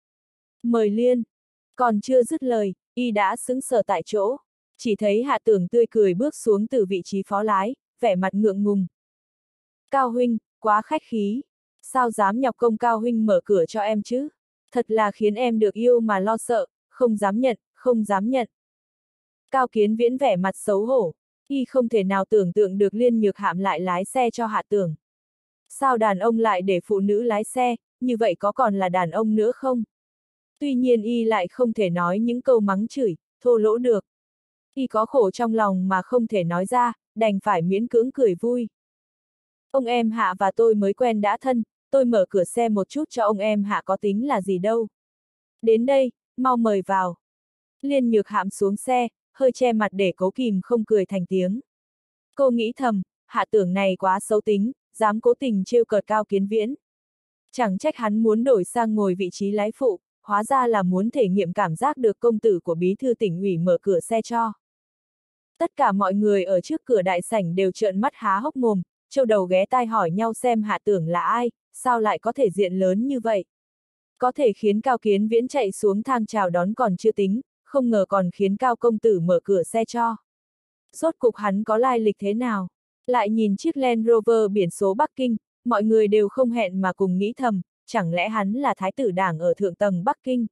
Mời Liên. Còn chưa dứt lời, y đã sững sờ tại chỗ. Chỉ thấy Hạ Tưởng tươi cười bước xuống từ vị trí phó lái, vẻ mặt ngượng ngùng. Cao huynh, quá khách khí. Sao dám nhọc công Cao huynh mở cửa cho em chứ? Thật là khiến em được yêu mà lo sợ, không dám nhận, không dám nhận. Cao Kiến Viễn vẻ mặt xấu hổ, y không thể nào tưởng tượng được Liên Nhược Hạm lại lái xe cho Hạ Tưởng. Sao đàn ông lại để phụ nữ lái xe, như vậy có còn là đàn ông nữa không? Tuy nhiên y lại không thể nói những câu mắng chửi, thô lỗ được. Y có khổ trong lòng mà không thể nói ra, đành phải miễn cưỡng cười vui. Ông em Hạ và tôi mới quen đã thân, tôi mở cửa xe một chút cho ông em Hạ có tính là gì đâu. Đến đây, mau mời vào. Liên Nhược Hạm xuống xe, hơi che mặt để cố kìm không cười thành tiếng. Cô nghĩ thầm, Hạ Tưởng này quá xấu tính, dám cố tình trêu cợt Cao Kiến Viễn. Chẳng trách hắn muốn đổi sang ngồi vị trí lái phụ, hóa ra là muốn thể nghiệm cảm giác được công tử của bí thư tỉnh ủy mở cửa xe cho. Tất cả mọi người ở trước cửa đại sảnh đều trợn mắt há hốc mồm, châu đầu ghé tai hỏi nhau xem Hạ Tưởng là ai, sao lại có thể diện lớn như vậy. Có thể khiến Cao Kiến Viễn chạy xuống thang chào đón còn chưa tính, không ngờ còn khiến Cao công tử mở cửa xe cho. Rốt cục hắn có lai lịch thế nào? Lại nhìn chiếc Land Rover biển số Bắc Kinh, mọi người đều không hẹn mà cùng nghĩ thầm, chẳng lẽ hắn là thái tử đảng ở thượng tầng Bắc Kinh?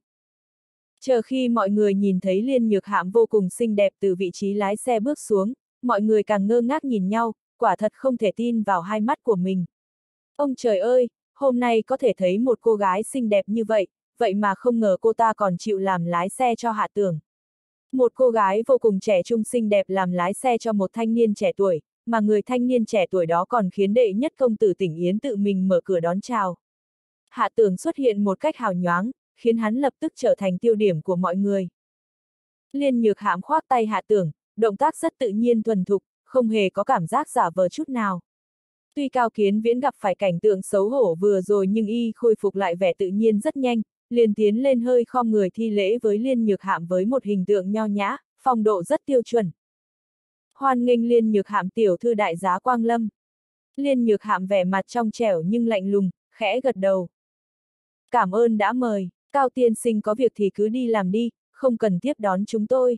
Chờ khi mọi người nhìn thấy Liên Nhược Hạm vô cùng xinh đẹp từ vị trí lái xe bước xuống, mọi người càng ngơ ngác nhìn nhau, quả thật không thể tin vào hai mắt của mình. Ông trời ơi, hôm nay có thể thấy một cô gái xinh đẹp như vậy, vậy mà không ngờ cô ta còn chịu làm lái xe cho Hạ Tưởng. Một cô gái vô cùng trẻ trung xinh đẹp làm lái xe cho một thanh niên trẻ tuổi, mà người thanh niên trẻ tuổi đó còn khiến đệ nhất công tử tỉnh Yến tự mình mở cửa đón chào. Hạ Tưởng xuất hiện một cách hào nhoáng, khiến hắn lập tức trở thành tiêu điểm của mọi người. Liên Nhược Hạm khoác tay Hạ Tưởng, động tác rất tự nhiên thuần thục, không hề có cảm giác giả vờ chút nào. Tuy Cao Kiến Viễn gặp phải cảnh tượng xấu hổ vừa rồi nhưng y khôi phục lại vẻ tự nhiên rất nhanh, liền tiến lên hơi khom người thi lễ với Liên Nhược Hạm với một hình tượng nho nhã, phong độ rất tiêu chuẩn. Hoan nghênh Liên Nhược Hạm tiểu thư đại giá Quang Lâm. Liên Nhược Hạm vẻ mặt trong trẻo nhưng lạnh lùng, khẽ gật đầu. Cảm ơn đã mời, Cao tiên sinh có việc thì cứ đi làm đi, không cần tiếp đón chúng tôi.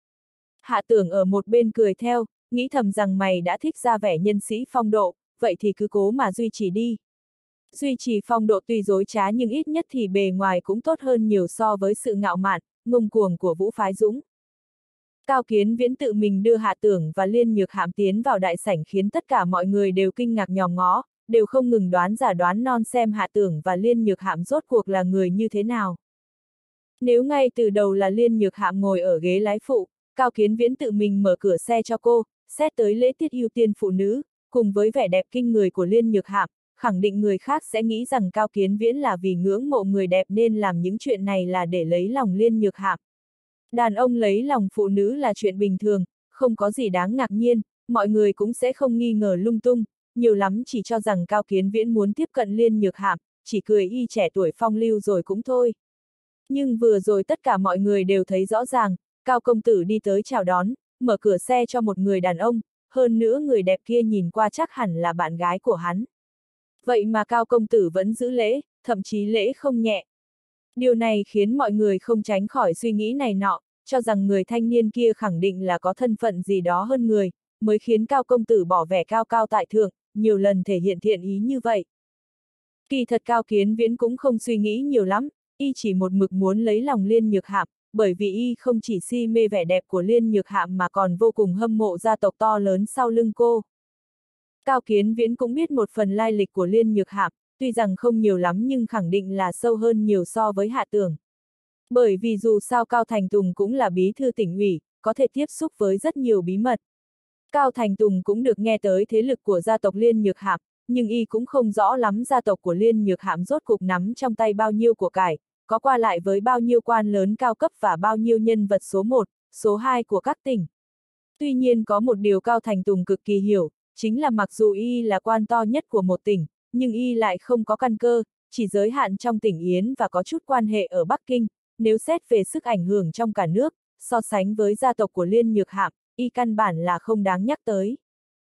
Hạ Tưởng ở một bên cười theo, nghĩ thầm rằng mày đã thích ra vẻ nhân sĩ phong độ, vậy thì cứ cố mà duy trì đi. Duy trì phong độ tuy dối trá nhưng ít nhất thì bề ngoài cũng tốt hơn nhiều so với sự ngạo mạn, ngông cuồng của Vũ Phái Dũng. Cao Kiến Viễn tự mình đưa Hạ Tưởng và Liên Nhược Hạm tiến vào đại sảnh khiến tất cả mọi người đều kinh ngạc nhòm ngó, đều không ngừng đoán giả đoán non xem Hạ Tưởng và Liên Nhược Hạm rốt cuộc là người như thế nào. Nếu ngay từ đầu là Liên Nhược Hạm ngồi ở ghế lái phụ, Cao Kiến Viễn tự mình mở cửa xe cho cô, xét tới lễ tiết ưu tiên phụ nữ, cùng với vẻ đẹp kinh người của Liên Nhược Hạm, khẳng định người khác sẽ nghĩ rằng Cao Kiến Viễn là vì ngưỡng mộ người đẹp nên làm những chuyện này là để lấy lòng Liên Nhược Hạm. Đàn ông lấy lòng phụ nữ là chuyện bình thường, không có gì đáng ngạc nhiên, mọi người cũng sẽ không nghi ngờ lung tung, nhiều lắm chỉ cho rằng Cao Kiến Viễn muốn tiếp cận Liên Nhược Hạm, chỉ cười y trẻ tuổi phong lưu rồi cũng thôi. Nhưng vừa rồi tất cả mọi người đều thấy rõ ràng, Cao công tử đi tới chào đón, mở cửa xe cho một người đàn ông, hơn nữa người đẹp kia nhìn qua chắc hẳn là bạn gái của hắn. Vậy mà Cao công tử vẫn giữ lễ, thậm chí lễ không nhẹ. Điều này khiến mọi người không tránh khỏi suy nghĩ này nọ, cho rằng người thanh niên kia khẳng định là có thân phận gì đó hơn người, mới khiến Cao công tử bỏ vẻ cao cao tại thượng, nhiều lần thể hiện thiện ý như vậy. Kỳ thật Cao Kiến Viễn cũng không suy nghĩ nhiều lắm, y chỉ một mực muốn lấy lòng Liên Nhược Hạm, bởi vì y không chỉ si mê vẻ đẹp của Liên Nhược Hạm mà còn vô cùng hâm mộ gia tộc to lớn sau lưng cô. Cao Kiến Viễn cũng biết một phần lai lịch của Liên Nhược Hạm, tuy rằng không nhiều lắm nhưng khẳng định là sâu hơn nhiều so với Hạ Tưởng. Bởi vì dù sao Cao Thành Tùng cũng là bí thư tỉnh ủy, có thể tiếp xúc với rất nhiều bí mật. Cao Thành Tùng cũng được nghe tới thế lực của gia tộc Liên Nhược Hạm, nhưng y cũng không rõ lắm gia tộc của Liên Nhược Hạm rốt cục nắm trong tay bao nhiêu của cải, có qua lại với bao nhiêu quan lớn cao cấp và bao nhiêu nhân vật số 1, số 2 của các tỉnh. Tuy nhiên có một điều Cao Thành Tùng cực kỳ hiểu, chính là mặc dù y là quan to nhất của một tỉnh, nhưng y lại không có căn cơ, chỉ giới hạn trong tỉnh Yến và có chút quan hệ ở Bắc Kinh, nếu xét về sức ảnh hưởng trong cả nước, so sánh với gia tộc của Liên Nhược Hạm, y căn bản là không đáng nhắc tới.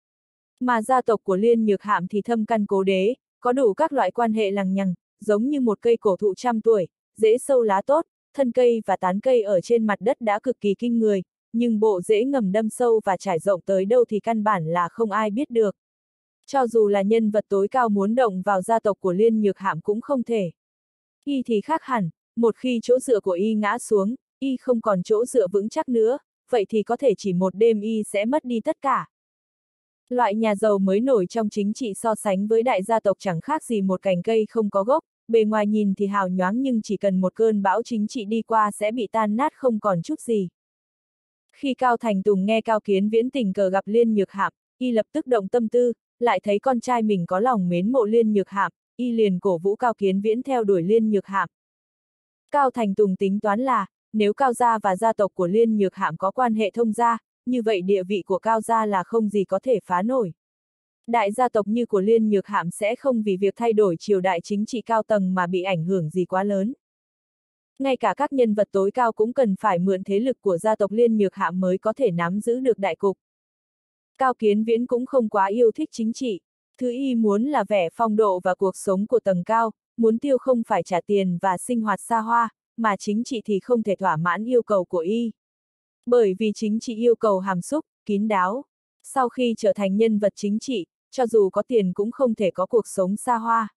Mà gia tộc của Liên Nhược Hạm thì thâm căn cố đế, có đủ các loại quan hệ lằng nhằng, giống như một cây cổ thụ trăm tuổi, rễ sâu lá tốt, thân cây và tán cây ở trên mặt đất đã cực kỳ kinh người, nhưng bộ rễ ngầm đâm sâu và trải rộng tới đâu thì căn bản là không ai biết được. Cho dù là nhân vật tối cao muốn động vào gia tộc của Liên Nhược Hạm cũng không thể. Y thì khác hẳn, một khi chỗ dựa của y ngã xuống, y không còn chỗ dựa vững chắc nữa, vậy thì có thể chỉ một đêm y sẽ mất đi tất cả. Loại nhà giàu mới nổi trong chính trị so sánh với đại gia tộc chẳng khác gì một cành cây không có gốc, bề ngoài nhìn thì hào nhoáng nhưng chỉ cần một cơn bão chính trị đi qua sẽ bị tan nát không còn chút gì. Khi Cao Thành Tùng nghe Cao Kiến Viễn tình cờ gặp Liên Nhược Hạm, y lập tức động tâm tư, lại thấy con trai mình có lòng mến mộ Liên Nhược Hạm, y liền cổ vũ Cao Kiến Viễn theo đuổi Liên Nhược Hạm. Cao Thành Tùng tính toán là, nếu Cao gia và gia tộc của Liên Nhược Hạm có quan hệ thông gia, như vậy địa vị của Cao gia là không gì có thể phá nổi. Đại gia tộc như của Liên Nhược Hạm sẽ không vì việc thay đổi triều đại chính trị cao tầng mà bị ảnh hưởng gì quá lớn. Ngay cả các nhân vật tối cao cũng cần phải mượn thế lực của gia tộc Liên Nhược Hạm mới có thể nắm giữ được đại cục. Cao Kiến Viễn cũng không quá yêu thích chính trị, thứ y muốn là vẻ phong độ và cuộc sống của tầng cao, muốn tiêu không phải trả tiền và sinh hoạt xa hoa, mà chính trị thì không thể thỏa mãn yêu cầu của y. Bởi vì chính trị yêu cầu hàm xúc, kín đáo. Sau khi trở thành nhân vật chính trị, cho dù có tiền cũng không thể có cuộc sống xa hoa.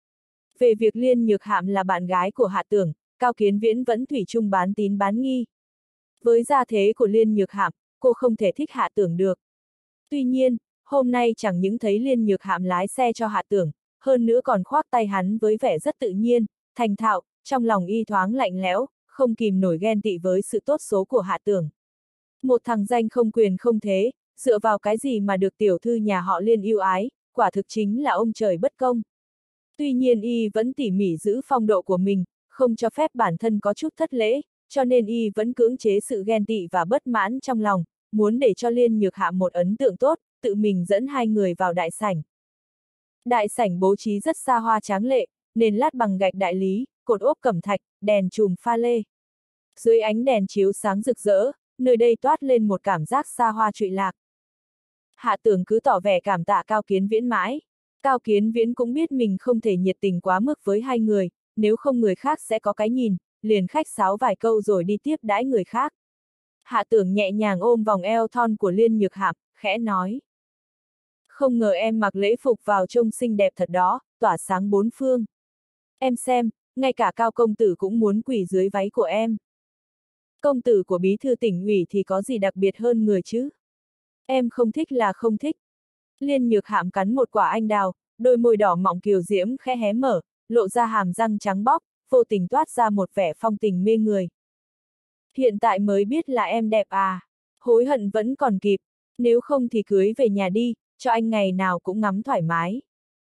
Về việc Liên Nhược Hạm là bạn gái của Hạ Tưởng, Cao Kiến Viễn vẫn thủy chung bán tín bán nghi. Với gia thế của Liên Nhược Hạm, cô không thể thích Hạ Tưởng được. Tuy nhiên, hôm nay chẳng những thấy Liên Nhược Hạm lái xe cho Hạ Tưởng, hơn nữa còn khoác tay hắn với vẻ rất tự nhiên, thành thạo, trong lòng y thoáng lạnh lẽo, không kìm nổi ghen tị với sự tốt số của Hạ Tưởng. Một thằng danh không quyền không thế, dựa vào cái gì mà được tiểu thư nhà họ Liên yêu ái, quả thực chính là ông trời bất công. Tuy nhiên y vẫn tỉ mỉ giữ phong độ của mình, không cho phép bản thân có chút thất lễ, cho nên y vẫn cưỡng chế sự ghen tị và bất mãn trong lòng, muốn để cho Liên Nhược Hạm một ấn tượng tốt, tự mình dẫn hai người vào đại sảnh. Đại sảnh bố trí rất xa hoa tráng lệ, nền lát bằng gạch đại lý, cột ốp cẩm thạch, đèn chùm pha lê. Dưới ánh đèn chiếu sáng rực rỡ, nơi đây toát lên một cảm giác xa hoa trụy lạc. Hạ Tưởng cứ tỏ vẻ cảm tạ Cao Kiến Viễn mãi. Cao Kiến Viễn cũng biết mình không thể nhiệt tình quá mức với hai người, nếu không người khác sẽ có cái nhìn, liền khách sáo vài câu rồi đi tiếp đãi người khác. Hạ Tưởng nhẹ nhàng ôm vòng eo thon của Liên Nhược Hạm, khẽ nói. Không ngờ em mặc lễ phục vào trông xinh đẹp thật đó, tỏa sáng bốn phương. Em xem, ngay cả Cao công tử cũng muốn quỳ dưới váy của em. Công tử của bí thư tỉnh ủy thì có gì đặc biệt hơn người chứ? Em không thích là không thích. Liên Nhược Hạm cắn một quả anh đào, đôi môi đỏ mọng kiều diễm khẽ hé mở, lộ ra hàm răng trắng bóc, vô tình toát ra một vẻ phong tình mê người. Hiện tại mới biết là em đẹp à? Hối hận vẫn còn kịp, nếu không thì cưới về nhà đi, cho anh ngày nào cũng ngắm thoải mái.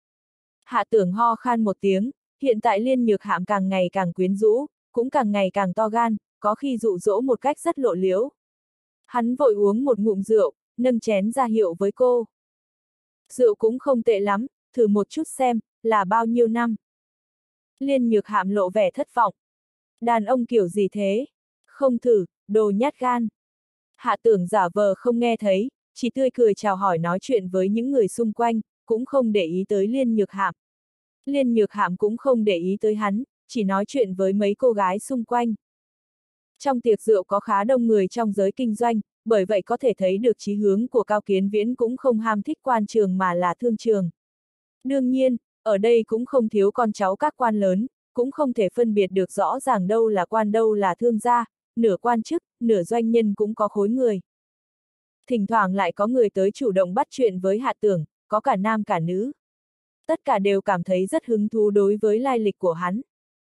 Hạ Tưởng ho khan một tiếng, hiện tại Liên Nhược Hạm càng ngày càng quyến rũ, cũng càng ngày càng to gan, có khi dụ dỗ một cách rất lộ liễu. Hắn vội uống một ngụm rượu, nâng chén ra hiệu với cô. Rượu cũng không tệ lắm, thử một chút xem, là bao nhiêu năm. Liên Nhược Hạm lộ vẻ thất vọng. Đàn ông kiểu gì thế? Không thử, đồ nhát gan. Hạ Tưởng giả vờ không nghe thấy, chỉ tươi cười chào hỏi nói chuyện với những người xung quanh, cũng không để ý tới Liên Nhược Hạm. Liên Nhược Hạm cũng không để ý tới hắn, chỉ nói chuyện với mấy cô gái xung quanh. Trong tiệc rượu có khá đông người trong giới kinh doanh, bởi vậy có thể thấy được chí hướng của Cao Kiến Viễn cũng không ham thích quan trường mà là thương trường. Đương nhiên, ở đây cũng không thiếu con cháu các quan lớn, cũng không thể phân biệt được rõ ràng đâu là quan đâu là thương gia, nửa quan chức, nửa doanh nhân cũng có khối người. Thỉnh thoảng lại có người tới chủ động bắt chuyện với Hạ Tưởng, có cả nam cả nữ. Tất cả đều cảm thấy rất hứng thú đối với lai lịch của hắn.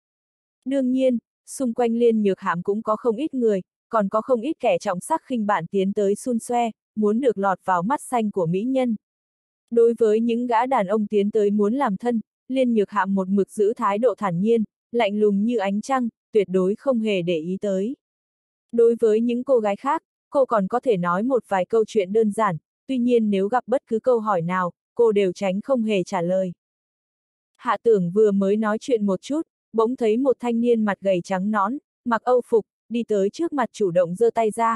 Đương nhiên, xung quanh Liên Nhược Hạm cũng có không ít người, còn có không ít kẻ trọng sắc khinh bạn tiến tới xun xoe, muốn được lọt vào mắt xanh của mỹ nhân. Đối với những gã đàn ông tiến tới muốn làm thân, Liên Nhược Hạm một mực giữ thái độ thản nhiên, lạnh lùng như ánh trăng, tuyệt đối không hề để ý tới. Đối với những cô gái khác, cô còn có thể nói một vài câu chuyện đơn giản, tuy nhiên nếu gặp bất cứ câu hỏi nào, cô đều tránh không hề trả lời. Hạ Tưởng vừa mới nói chuyện một chút, bỗng thấy một thanh niên mặt gầy trắng nõn, mặc âu phục, đi tới trước mặt chủ động giơ tay ra.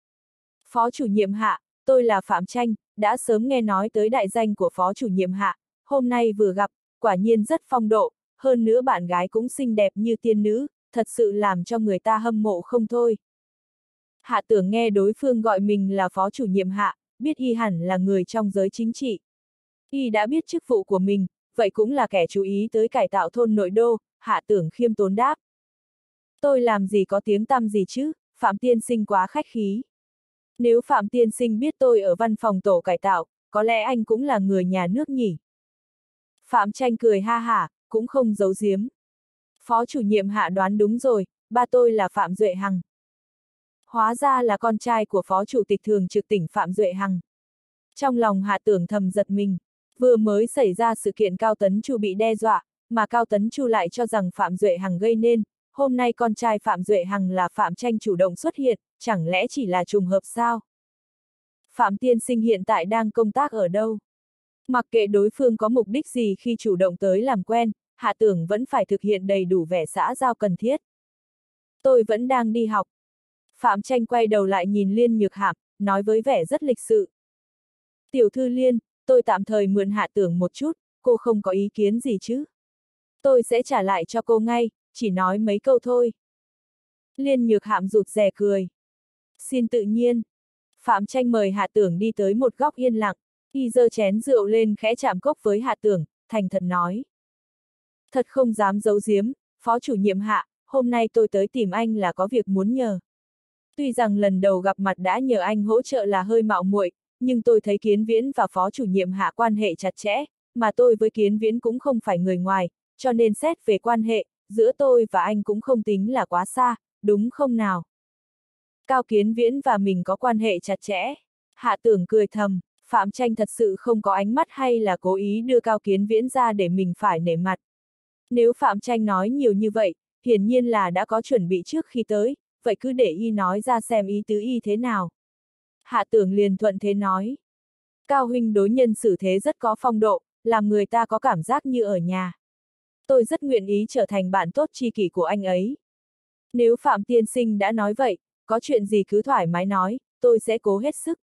Phó chủ nhiệm Hạ, tôi là Phạm Tranh, đã sớm nghe nói tới đại danh của phó chủ nhiệm Hạ, hôm nay vừa gặp, quả nhiên rất phong độ, hơn nữa bạn gái cũng xinh đẹp như tiên nữ, thật sự làm cho người ta hâm mộ không thôi. Hạ Tưởng nghe đối phương gọi mình là phó chủ nhiệm Hạ, biết y hẳn là người trong giới chính trị. Y đã biết chức vụ của mình, vậy cũng là kẻ chú ý tới cải tạo thôn nội đô, Hạ Tưởng khiêm tốn đáp. Tôi làm gì có tiếng tăm gì chứ, Phạm tiên sinh quá khách khí. Nếu Phạm tiên sinh biết tôi ở văn phòng tổ cải tạo, có lẽ anh cũng là người nhà nước nhỉ. Phạm Tranh cười ha hả, cũng không giấu giếm. Phó chủ nhiệm Hạ đoán đúng rồi, ba tôi là Phạm Duệ Hằng. Hóa ra là con trai của phó chủ tịch thường trực tỉnh Phạm Duệ Hằng. Trong lòng Hạ Tưởng thầm giật mình, vừa mới xảy ra sự kiện Cao Tấn Chu bị đe dọa, mà Cao Tấn Chu lại cho rằng Phạm Duệ Hằng gây nên, hôm nay con trai Phạm Duệ Hằng là Phạm Tranh chủ động xuất hiện, chẳng lẽ chỉ là trùng hợp sao? Phạm tiên sinh hiện tại đang công tác ở đâu? Mặc kệ đối phương có mục đích gì khi chủ động tới làm quen, Hạ Tưởng vẫn phải thực hiện đầy đủ vẻ xã giao cần thiết. Tôi vẫn đang đi học. Phạm Tranh quay đầu lại nhìn Liên Nhược Hạm, nói với vẻ rất lịch sự. Tiểu thư Liên, tôi tạm thời mượn Hạ Tưởng một chút, cô không có ý kiến gì chứ? Tôi sẽ trả lại cho cô ngay, chỉ nói mấy câu thôi. Liên Nhược Hạm rụt rè cười. Xin tự nhiên. Phạm Tranh mời Hạ Tưởng đi tới một góc yên lặng, y giơ chén rượu lên khẽ chạm cốc với Hạ Tưởng, thành thật nói. Thật không dám giấu giếm, phó chủ nhiệm Hạ, hôm nay tôi tới tìm anh là có việc muốn nhờ. Tuy rằng lần đầu gặp mặt đã nhờ anh hỗ trợ là hơi mạo muội, nhưng tôi thấy Kiến Viễn và phó chủ nhiệm Hạ quan hệ chặt chẽ, mà tôi với Kiến Viễn cũng không phải người ngoài, cho nên xét về quan hệ, giữa tôi và anh cũng không tính là quá xa, đúng không nào? Cao Kiến Viễn và mình có quan hệ chặt chẽ. Hạ Tưởng cười thầm, Phạm Tranh thật sự không có ánh mắt hay là cố ý đưa Cao Kiến Viễn ra để mình phải nể mặt. Nếu Phạm Tranh nói nhiều như vậy, hiển nhiên là đã có chuẩn bị trước khi tới, vậy cứ để y nói ra xem ý tứ y thế nào. Hạ Tưởng liền thuận thế nói. Cao huynh đối nhân xử thế rất có phong độ, làm người ta có cảm giác như ở nhà. Tôi rất nguyện ý trở thành bạn tốt tri kỷ của anh ấy. Nếu Phạm tiên sinh đã nói vậy, có chuyện gì cứ thoải mái nói, tôi sẽ cố hết sức.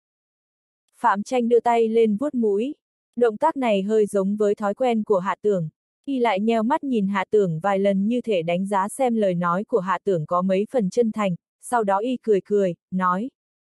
Phạm Tranh đưa tay lên vuốt mũi. Động tác này hơi giống với thói quen của Hạ Tưởng. Y lại nheo mắt nhìn Hạ Tưởng vài lần như thể đánh giá xem lời nói của Hạ Tưởng có mấy phần chân thành, sau đó y cười cười, nói.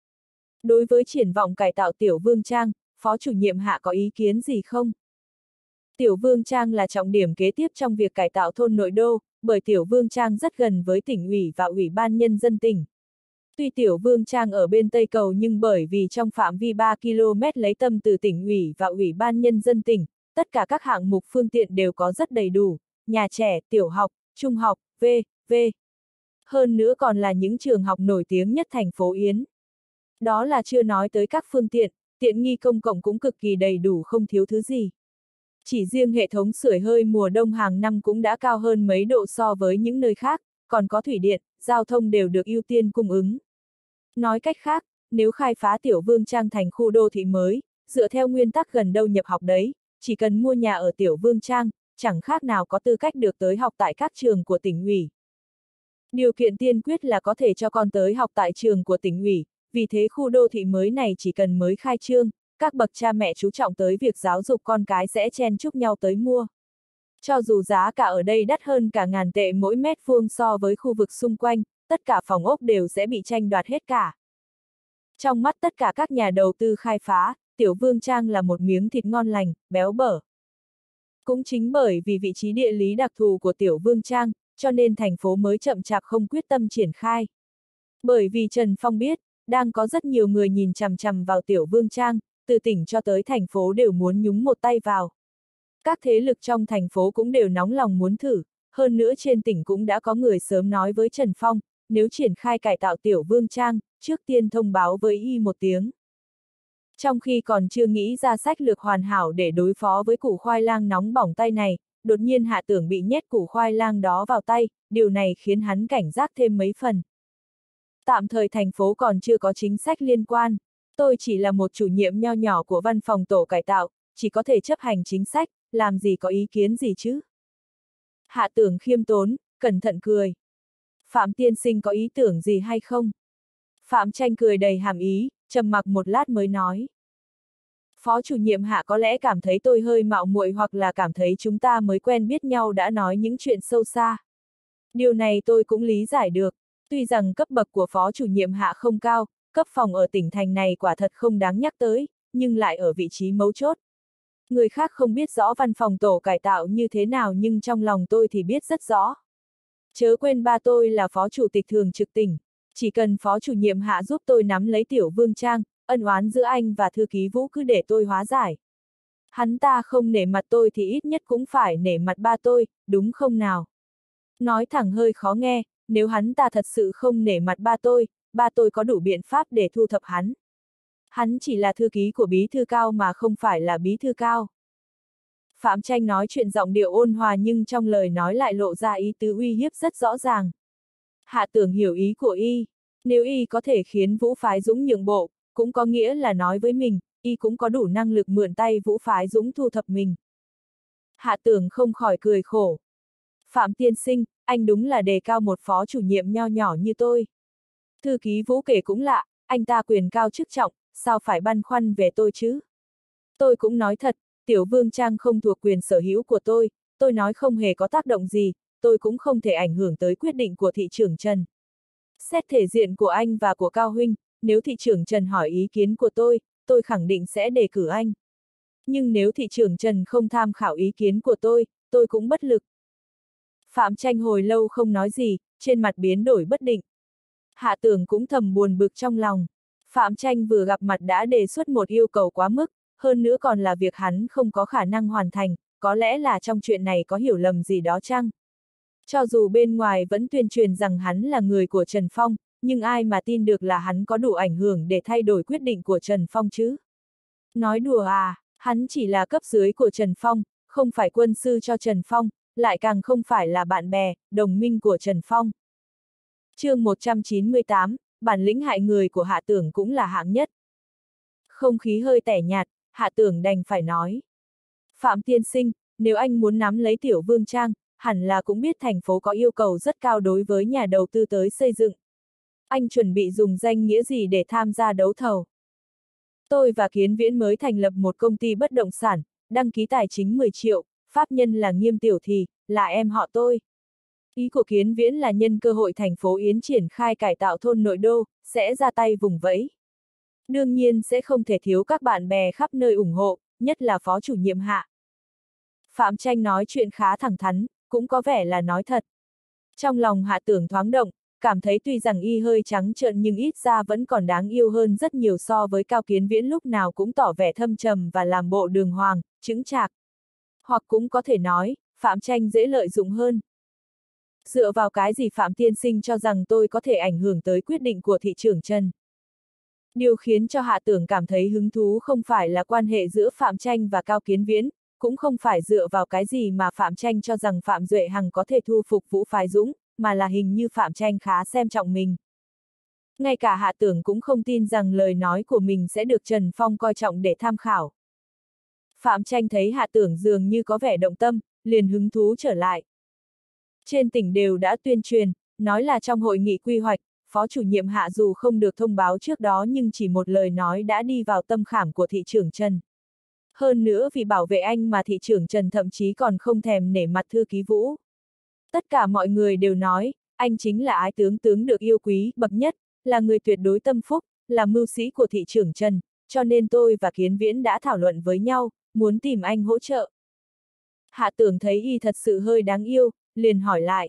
Đối với triển vọng cải tạo Tiểu Vương Trang, phó chủ nhiệm Hạ có ý kiến gì không? Tiểu Vương Trang là trọng điểm kế tiếp trong việc cải tạo thôn nội đô, bởi Tiểu Vương Trang rất gần với tỉnh ủy và ủy ban nhân dân tỉnh. Tuy Tiểu Vương Trang ở bên Tây Cầu nhưng bởi vì trong phạm vi 3 km lấy tâm từ tỉnh ủy và ủy ban nhân dân tỉnh, tất cả các hạng mục phương tiện đều có rất đầy đủ, nhà trẻ, tiểu học, trung học, v.v. Hơn nữa còn là những trường học nổi tiếng nhất thành phố Yến. Đó là chưa nói tới các phương tiện, tiện nghi công cộng cũng cực kỳ đầy đủ không thiếu thứ gì. Chỉ riêng hệ thống sưởi hơi mùa đông hàng năm cũng đã cao hơn mấy độ so với những nơi khác, còn có thủy điện, giao thông đều được ưu tiên cung ứng. Nói cách khác, nếu khai phá Tiểu Vương Trang thành khu đô thị mới, dựa theo nguyên tắc gần đâu nhập học đấy, chỉ cần mua nhà ở Tiểu Vương Trang, chẳng khác nào có tư cách được tới học tại các trường của tỉnh ủy. Điều kiện tiên quyết là có thể cho con tới học tại trường của tỉnh ủy, vì thế khu đô thị mới này chỉ cần mới khai trương, các bậc cha mẹ chú trọng tới việc giáo dục con cái sẽ chen chúc nhau tới mua. Cho dù giá cả ở đây đắt hơn cả ngàn tệ mỗi mét vuông so với khu vực xung quanh, tất cả phòng ốc đều sẽ bị tranh đoạt hết cả. Trong mắt tất cả các nhà đầu tư khai phá, Tiểu Vương Trang là một miếng thịt ngon lành, béo bở. Cũng chính bởi vì vị trí địa lý đặc thù của Tiểu Vương Trang, cho nên thành phố mới chậm chạp không quyết tâm triển khai. Bởi vì Trần Phong biết, đang có rất nhiều người nhìn chằm chằm vào Tiểu Vương Trang, từ tỉnh cho tới thành phố đều muốn nhúng một tay vào. Các thế lực trong thành phố cũng đều nóng lòng muốn thử, hơn nữa trên tỉnh cũng đã có người sớm nói với Trần Phong, nếu triển khai cải tạo Tiểu Vương Trang, trước tiên thông báo với y một tiếng. Trong khi còn chưa nghĩ ra sách lược hoàn hảo để đối phó với củ khoai lang nóng bỏng tay này, đột nhiên Hạ Tưởng bị nhét củ khoai lang đó vào tay, điều này khiến hắn cảnh giác thêm mấy phần. Tạm thời thành phố còn chưa có chính sách liên quan, tôi chỉ là một chủ nhiệm nho nhỏ của văn phòng tổ cải tạo, chỉ có thể chấp hành chính sách, làm gì có ý kiến gì chứ? Hạ Tưởng khiêm tốn, cẩn thận cười. Phạm tiên sinh có ý tưởng gì hay không? Phạm Tranh cười đầy hàm ý, trầm mặc một lát mới nói. Phó chủ nhiệm Hạ có lẽ cảm thấy tôi hơi mạo muội hoặc là cảm thấy chúng ta mới quen biết nhau đã nói những chuyện sâu xa. Điều này tôi cũng lý giải được. Tuy rằng cấp bậc của phó chủ nhiệm Hạ không cao, cấp phòng ở tỉnh thành này quả thật không đáng nhắc tới, nhưng lại ở vị trí mấu chốt. Người khác không biết rõ văn phòng tổ cải tạo như thế nào nhưng trong lòng tôi thì biết rất rõ. Chớ quên ba tôi là phó chủ tịch thường trực tỉnh, chỉ cần phó chủ nhiệm Hạ giúp tôi nắm lấy Tiểu Vương Trang, ân oán giữa anh và thư ký Vũ cứ để tôi hóa giải. Hắn ta không nể mặt tôi thì ít nhất cũng phải nể mặt ba tôi, đúng không nào? Nói thẳng hơi khó nghe, nếu hắn ta thật sự không nể mặt ba tôi có đủ biện pháp để thu thập hắn. Hắn chỉ là thư ký của bí thư cao mà không phải là bí thư cao. Phạm Tranh nói chuyện giọng điệu ôn hòa nhưng trong lời nói lại lộ ra ý tứ uy hiếp rất rõ ràng. Hạ Tưởng hiểu ý của y, nếu y có thể khiến Vũ Phái Dũng nhượng bộ, cũng có nghĩa là nói với mình, y cũng có đủ năng lực mượn tay Vũ Phái Dũng thu thập mình. Hạ Tưởng không khỏi cười khổ. Phạm tiên sinh, anh đúng là đề cao một phó chủ nhiệm nho nhỏ như tôi. Thư ký Vũ kể cũng lạ, anh ta quyền cao chức trọng, sao phải băn khoăn về tôi chứ? Tôi cũng nói thật, Tiểu Vương Trang không thuộc quyền sở hữu của tôi nói không hề có tác động gì, tôi cũng không thể ảnh hưởng tới quyết định của thị trưởng Trần. Xét thể diện của anh và của Cao Huynh, nếu thị trưởng Trần hỏi ý kiến của tôi khẳng định sẽ đề cử anh. Nhưng nếu thị trưởng Trần không tham khảo ý kiến của tôi cũng bất lực. Phạm Tranh hồi lâu không nói gì, trên mặt biến đổi bất định. Hạ Tưởng cũng thầm buồn bực trong lòng. Phạm Tranh vừa gặp mặt đã đề xuất một yêu cầu quá mức, hơn nữa còn là việc hắn không có khả năng hoàn thành, có lẽ là trong chuyện này có hiểu lầm gì đó chăng? Cho dù bên ngoài vẫn tuyên truyền rằng hắn là người của Trần Phong, nhưng ai mà tin được là hắn có đủ ảnh hưởng để thay đổi quyết định của Trần Phong chứ? Nói đùa à, hắn chỉ là cấp dưới của Trần Phong, không phải quân sư cho Trần Phong, lại càng không phải là bạn bè, đồng minh của Trần Phong. Chương 198, bản lĩnh hại người của Hạ Tưởng cũng là hạng nhất. Không khí hơi tẻ nhạt, Hạ Tưởng đành phải nói. Phạm tiên sinh, nếu anh muốn nắm lấy Tiểu Vương Trang, hẳn là cũng biết thành phố có yêu cầu rất cao đối với nhà đầu tư tới xây dựng. Anh chuẩn bị dùng danh nghĩa gì để tham gia đấu thầu? Tôi và Kiến Viễn mới thành lập một công ty bất động sản, đăng ký tài chính 10 triệu, pháp nhân là Nghiêm Tiểu Thì, là em họ tôi. Ý của Kiến Viễn là nhân cơ hội thành phố Yến triển khai cải tạo thôn nội đô, sẽ ra tay vùng vẫy. Đương nhiên sẽ không thể thiếu các bạn bè khắp nơi ủng hộ, nhất là phó chủ nhiệm Hạ. Phạm Tranh nói chuyện khá thẳng thắn, cũng có vẻ là nói thật. Trong lòng Hạ Tưởng thoáng động, cảm thấy tuy rằng y hơi trắng trợn nhưng ít ra vẫn còn đáng yêu hơn rất nhiều so với Cao Kiến Viễn lúc nào cũng tỏ vẻ thâm trầm và làm bộ đường hoàng, chững chạc. Hoặc cũng có thể nói, Phạm Tranh dễ lợi dụng hơn. Dựa vào cái gì Phạm tiên sinh cho rằng tôi có thể ảnh hưởng tới quyết định của thị trưởng Trần? Điều khiến cho Hạ Tưởng cảm thấy hứng thú không phải là quan hệ giữa Phạm Tranh và Cao Kiến Viễn, cũng không phải dựa vào cái gì mà Phạm Tranh cho rằng Phạm Duệ Hằng có thể thu phục Vũ Phái Dũng, mà là hình như Phạm Tranh khá xem trọng mình. Ngay cả Hạ Tưởng cũng không tin rằng lời nói của mình sẽ được Trần Phong coi trọng để tham khảo. Phạm Tranh thấy Hạ Tưởng dường như có vẻ động tâm, liền hứng thú trở lại. Trên tỉnh đều đã tuyên truyền, nói là trong hội nghị quy hoạch, phó chủ nhiệm Hạ dù không được thông báo trước đó nhưng chỉ một lời nói đã đi vào tâm khảm của thị trưởng Trần. Hơn nữa vì bảo vệ anh mà thị trưởng Trần thậm chí còn không thèm nể mặt thư ký Vũ. Tất cả mọi người đều nói, anh chính là ái tướng tướng được yêu quý bậc nhất, là người tuyệt đối tâm phúc, là mưu sĩ của thị trưởng Trần, cho nên tôi và Kiến Viễn đã thảo luận với nhau, muốn tìm anh hỗ trợ. Hạ Tưởng thấy y thật sự hơi đáng yêu, liền hỏi lại.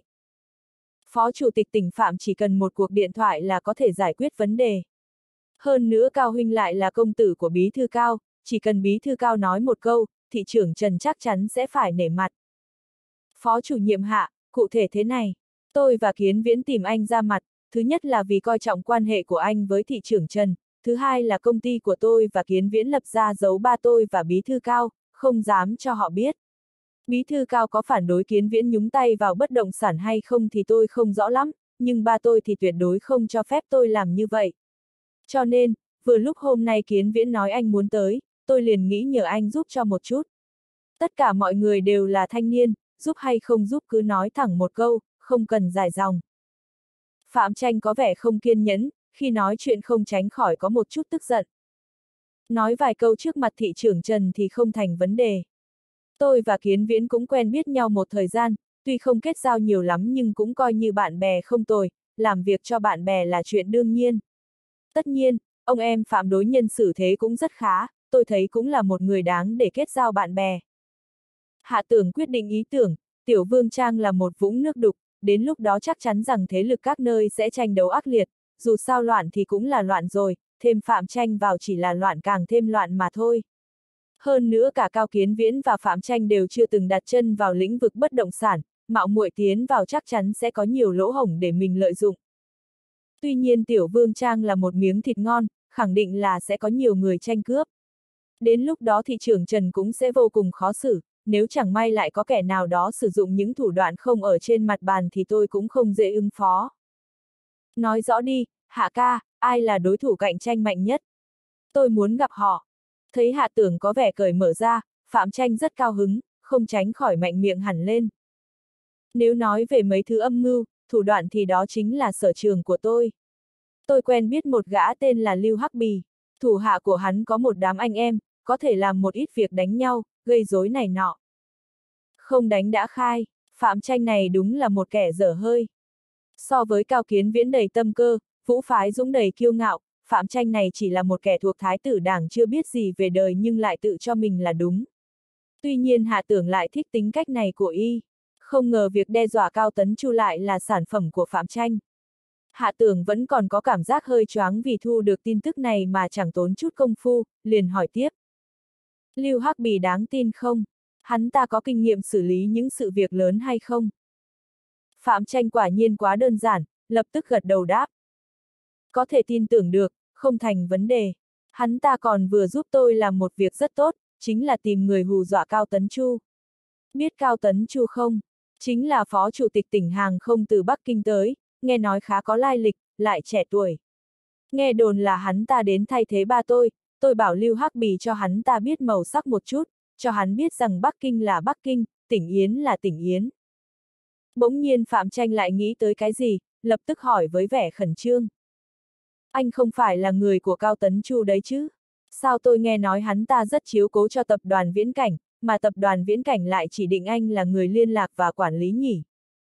Phó Chủ tịch tỉnh Phạm chỉ cần một cuộc điện thoại là có thể giải quyết vấn đề. Hơn nữa Cao huynh lại là công tử của Bí thư Cao, chỉ cần Bí thư Cao nói một câu, thị trưởng Trần chắc chắn sẽ phải nể mặt. Phó chủ nhiệm Hạ, cụ thể thế này, tôi và Kiến Viễn tìm anh ra mặt, thứ nhất là vì coi trọng quan hệ của anh với thị trưởng Trần, thứ hai là công ty của tôi và Kiến Viễn lập ra giấu ba tôi và Bí thư Cao, không dám cho họ biết. Bí thư Cao có phản đối Kiến Viễn nhúng tay vào bất động sản hay không thì tôi không rõ lắm, nhưng ba tôi thì tuyệt đối không cho phép tôi làm như vậy. Cho nên, vừa lúc hôm nay Kiến Viễn nói anh muốn tới, tôi liền nghĩ nhờ anh giúp cho một chút. Tất cả mọi người đều là thanh niên, giúp hay không giúp cứ nói thẳng một câu, không cần dài dòng. Phạm Tranh có vẻ không kiên nhẫn, khi nói chuyện không tránh khỏi có một chút tức giận. Nói vài câu trước mặt thị trưởng Trần thì không thành vấn đề. Tôi và Kiến Viễn cũng quen biết nhau một thời gian, tuy không kết giao nhiều lắm nhưng cũng coi như bạn bè không tồi, làm việc cho bạn bè là chuyện đương nhiên. Tất nhiên, ông em Phạm đối nhân xử thế cũng rất khá, tôi thấy cũng là một người đáng để kết giao bạn bè. Hạ Tưởng quyết định ý tưởng, Tiểu Vương Trang là một vũng nước đục, đến lúc đó chắc chắn rằng thế lực các nơi sẽ tranh đấu ác liệt, dù sao loạn thì cũng là loạn rồi, thêm Phạm Tranh vào chỉ là loạn càng thêm loạn mà thôi. Hơn nữa cả Cao Kiến Viễn và Phạm Tranh đều chưa từng đặt chân vào lĩnh vực bất động sản, mạo muội tiến vào chắc chắn sẽ có nhiều lỗ hổng để mình lợi dụng. Tuy nhiên Tiểu Vương Trang là một miếng thịt ngon, khẳng định là sẽ có nhiều người tranh cướp. Đến lúc đó thị trưởng Trần cũng sẽ vô cùng khó xử, nếu chẳng may lại có kẻ nào đó sử dụng những thủ đoạn không ở trên mặt bàn thì tôi cũng không dễ ứng phó. Nói rõ đi, Hạ ca, ai là đối thủ cạnh tranh mạnh nhất? Tôi muốn gặp họ. Thấy Hạ Tưởng có vẻ cởi mở ra, Phạm Tranh rất cao hứng, không tránh khỏi mạnh miệng hẳn lên. Nếu nói về mấy thứ âm mưu, thủ đoạn thì đó chính là sở trường của tôi. Tôi quen biết một gã tên là Lưu Hắc Bì, thủ hạ của hắn có một đám anh em, có thể làm một ít việc đánh nhau, gây rối này nọ. Không đánh đã khai, Phạm Tranh này đúng là một kẻ dở hơi. So với Cao Kiến Viễn đầy tâm cơ, Vũ Phái Dũng đầy kiêu ngạo, Phạm Tranh này chỉ là một kẻ thuộc thái tử đảng chưa biết gì về đời nhưng lại tự cho mình là đúng. Tuy nhiên Hạ Tưởng lại thích tính cách này của y. Không ngờ việc đe dọa Cao Tấn Chu lại là sản phẩm của Phạm Tranh. Hạ Tưởng vẫn còn có cảm giác hơi choáng vì thu được tin tức này mà chẳng tốn chút công phu, liền hỏi tiếp. Lưu Hắc Bì đáng tin không? Hắn ta có kinh nghiệm xử lý những sự việc lớn hay không? Phạm Tranh quả nhiên quá đơn giản, lập tức gật đầu đáp. Có thể tin tưởng được, không thành vấn đề. Hắn ta còn vừa giúp tôi làm một việc rất tốt, chính là tìm người hù dọa Cao Tấn Chu. Biết Cao Tấn Chu không? Chính là phó chủ tịch tỉnh hàng không từ Bắc Kinh tới, nghe nói khá có lai lịch, lại trẻ tuổi. Nghe đồn là hắn ta đến thay thế ba tôi bảo Lưu Hắc Bì cho hắn ta biết màu sắc một chút, cho hắn biết rằng Bắc Kinh là Bắc Kinh, tỉnh Yến là tỉnh Yến. Bỗng nhiên Phạm Tranh lại nghĩ tới cái gì, lập tức hỏi với vẻ khẩn trương. Anh không phải là người của Cao Tấn Chu đấy chứ? Sao tôi nghe nói hắn ta rất chiếu cố cho tập đoàn Viễn Cảnh, mà tập đoàn Viễn Cảnh lại chỉ định anh là người liên lạc và quản lý nhỉ?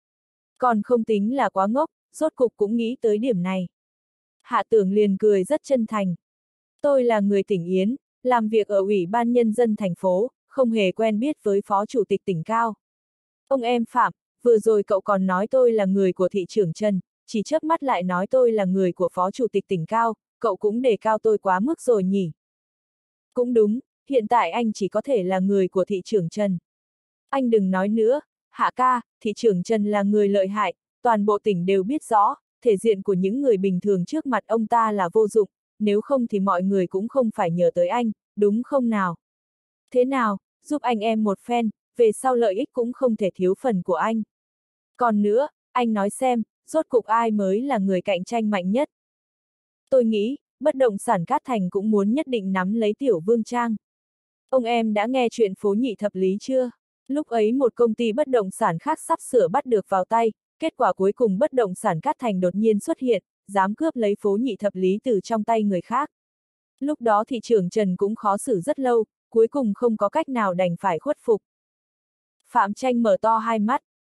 Còn không tính là quá ngốc, rốt cục cũng nghĩ tới điểm này. Hạ Tưởng liền cười rất chân thành. Tôi là người tỉnh Yến, làm việc ở Ủy ban Nhân dân thành phố, không hề quen biết với Phó Chủ tịch tỉnh Cao. Ông em Phạm, vừa rồi cậu còn nói tôi là người của thị trưởng Trần, chỉ chớp mắt lại nói tôi là người của Phó Chủ tịch tỉnh Cao, cậu cũng đề cao tôi quá mức rồi nhỉ? Cũng đúng, hiện tại anh chỉ có thể là người của thị trưởng Trần. Anh đừng nói nữa, Hạ ca, thị trưởng Trần là người lợi hại, toàn bộ tỉnh đều biết rõ, thể diện của những người bình thường trước mặt ông ta là vô dụng, nếu không thì mọi người cũng không phải nhờ tới anh, đúng không nào? Thế nào, giúp anh em một phen, về sau lợi ích cũng không thể thiếu phần của anh. Còn nữa, anh nói xem, rốt cục ai mới là người cạnh tranh mạnh nhất? Tôi nghĩ, bất động sản Cát Thành cũng muốn nhất định nắm lấy Tiểu Vương Trang. Ông em đã nghe chuyện phố nhị thập lý chưa? Lúc ấy một công ty bất động sản khác sắp sửa bắt được vào tay, kết quả cuối cùng bất động sản Cát Thành đột nhiên xuất hiện, dám cướp lấy phố nhị thập lý từ trong tay người khác. Lúc đó thị trưởng Trần cũng khó xử rất lâu, cuối cùng không có cách nào đành phải khuất phục. Phạm Tranh mở to hai mắt.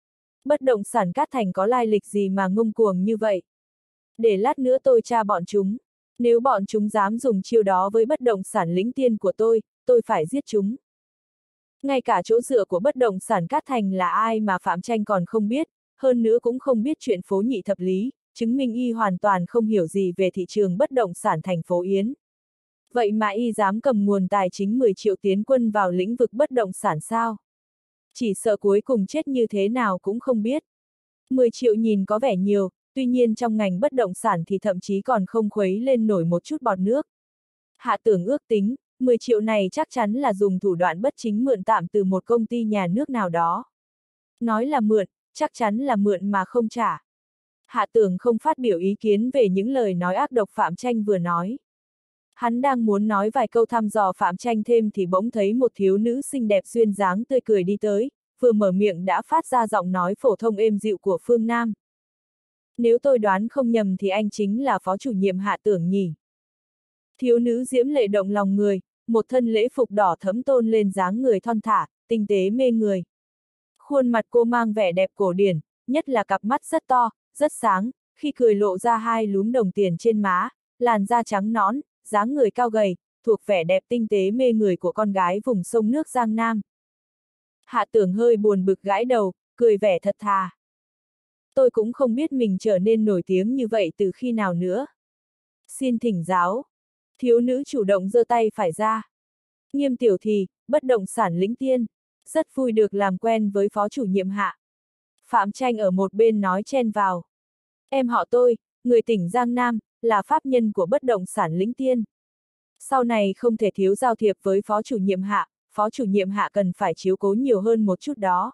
Bất động sản Cát Thành có lai lịch gì mà ngông cuồng như vậy? Để lát nữa tôi tra bọn chúng. Nếu bọn chúng dám dùng chiêu đó với bất động sản lĩnh tiên của tôi phải giết chúng. Ngay cả chỗ dựa của bất động sản Cát Thành là ai mà Phạm Tranh còn không biết, hơn nữa cũng không biết chuyện phố nhị thập lý, chứng minh y hoàn toàn không hiểu gì về thị trường bất động sản thành phố Yến. Vậy mà y dám cầm nguồn tài chính 10 triệu tiến quân vào lĩnh vực bất động sản sao? Chỉ sợ cuối cùng chết như thế nào cũng không biết. 10 triệu nhìn có vẻ nhiều, tuy nhiên trong ngành bất động sản thì thậm chí còn không khuấy lên nổi một chút bọt nước. Hạ Tưởng ước tính, 10 triệu này chắc chắn là dùng thủ đoạn bất chính mượn tạm từ một công ty nhà nước nào đó. Nói là mượn, chắc chắn là mượn mà không trả. Hạ Tưởng không phát biểu ý kiến về những lời nói ác độc Phạm Tranh vừa nói. Hắn đang muốn nói vài câu thăm dò Phạm Tranh thêm thì bỗng thấy một thiếu nữ xinh đẹp duyên dáng tươi cười đi tới, vừa mở miệng đã phát ra giọng nói phổ thông êm dịu của Phương Nam. Nếu tôi đoán không nhầm thì anh chính là phó chủ nhiệm Hạ Tưởng nhỉ? Thiếu nữ diễm lệ động lòng người, một thân lễ phục đỏ thẫm tôn lên dáng người thon thả, tinh tế mê người. Khuôn mặt cô mang vẻ đẹp cổ điển, nhất là cặp mắt rất to, rất sáng, khi cười lộ ra hai lúm đồng tiền trên má, làn da trắng nõn, dáng người cao gầy, thuộc vẻ đẹp tinh tế mê người của con gái vùng sông nước Giang Nam. Hạ Tưởng hơi buồn bực gãi đầu, cười vẻ thật thà. Tôi cũng không biết mình trở nên nổi tiếng như vậy từ khi nào nữa. Xin thỉnh giáo. Thiếu nữ chủ động giơ tay phải ra. Nghiêm tiểu thì, bất động sản lĩnh tiên. Rất vui được làm quen với phó chủ nhiệm Hạ. Phạm Tranh ở một bên nói chen vào. Em họ tôi, người tỉnh Giang Nam, là pháp nhân của bất động sản lĩnh tiên. Sau này không thể thiếu giao thiệp với phó chủ nhiệm Hạ, phó chủ nhiệm Hạ cần phải chiếu cố nhiều hơn một chút đó.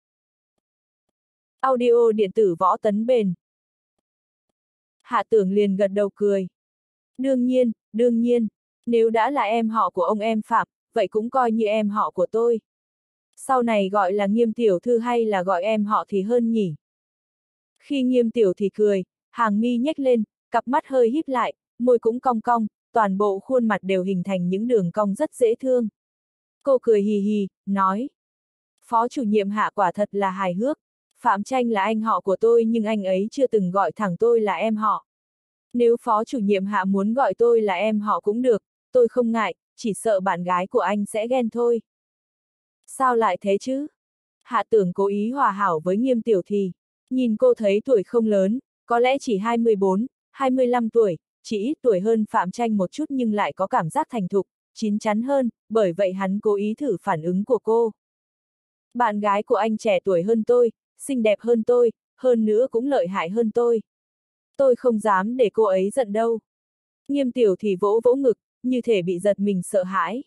Audio điện tử Võ Tấn Bền. Hạ Tưởng liền gật đầu cười. Đương nhiên, nếu đã là em họ của ông em Phạm, vậy cũng coi như em họ của tôi. Sau này gọi là Nghiêm tiểu thư hay là gọi em họ thì hơn nhỉ? Khi Nghiêm tiểu thì cười, hàng mi nhếch lên, cặp mắt hơi híp lại, môi cũng cong cong, toàn bộ khuôn mặt đều hình thành những đường cong rất dễ thương. Cô cười hì hì, nói. Phó chủ nhiệm Hạ quả thật là hài hước. Phạm Tranh là anh họ của tôi nhưng anh ấy chưa từng gọi thẳng tôi là em họ. Nếu phó chủ nhiệm Hạ muốn gọi tôi là em họ cũng được, tôi không ngại, chỉ sợ bạn gái của anh sẽ ghen thôi. Sao lại thế chứ? Hạ Tưởng cố ý hòa hảo với Nghiêm tiểu thì. Nhìn cô thấy tuổi không lớn, có lẽ chỉ 24, 25 tuổi, chỉ ít tuổi hơn Phạm Tranh một chút nhưng lại có cảm giác thành thục, chín chắn hơn, bởi vậy hắn cố ý thử phản ứng của cô. Bạn gái của anh trẻ tuổi hơn tôi, xinh đẹp hơn tôi, hơn nữa cũng lợi hại hơn tôi. Tôi không dám để cô ấy giận đâu. Nghiêm tiểu thì vỗ vỗ ngực, như thể bị giật mình sợ hãi.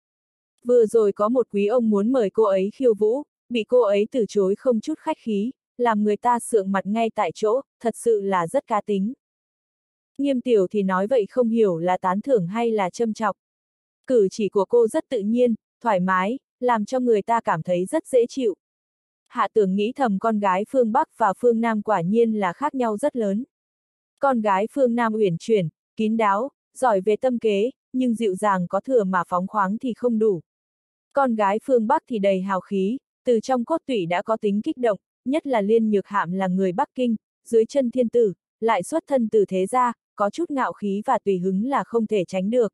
Vừa rồi có một quý ông muốn mời cô ấy khiêu vũ, bị cô ấy từ chối không chút khách khí, làm người ta sượng mặt ngay tại chỗ, thật sự là rất cá tính. Nghiêm tiểu thì nói vậy không hiểu là tán thưởng hay là châm chọc. Cử chỉ của cô rất tự nhiên, thoải mái, làm cho người ta cảm thấy rất dễ chịu. Hạ Tưởng nghĩ thầm con gái phương Bắc và phương Nam quả nhiên là khác nhau rất lớn. Con gái phương Nam uyển chuyển, kín đáo, giỏi về tâm kế, nhưng dịu dàng có thừa mà phóng khoáng thì không đủ. Con gái phương Bắc thì đầy hào khí, từ trong cốt tủy đã có tính kích động, nhất là Liên Nhược Hạm là người Bắc Kinh, dưới chân thiên tử, lại xuất thân từ thế gia, có chút ngạo khí và tùy hứng là không thể tránh được.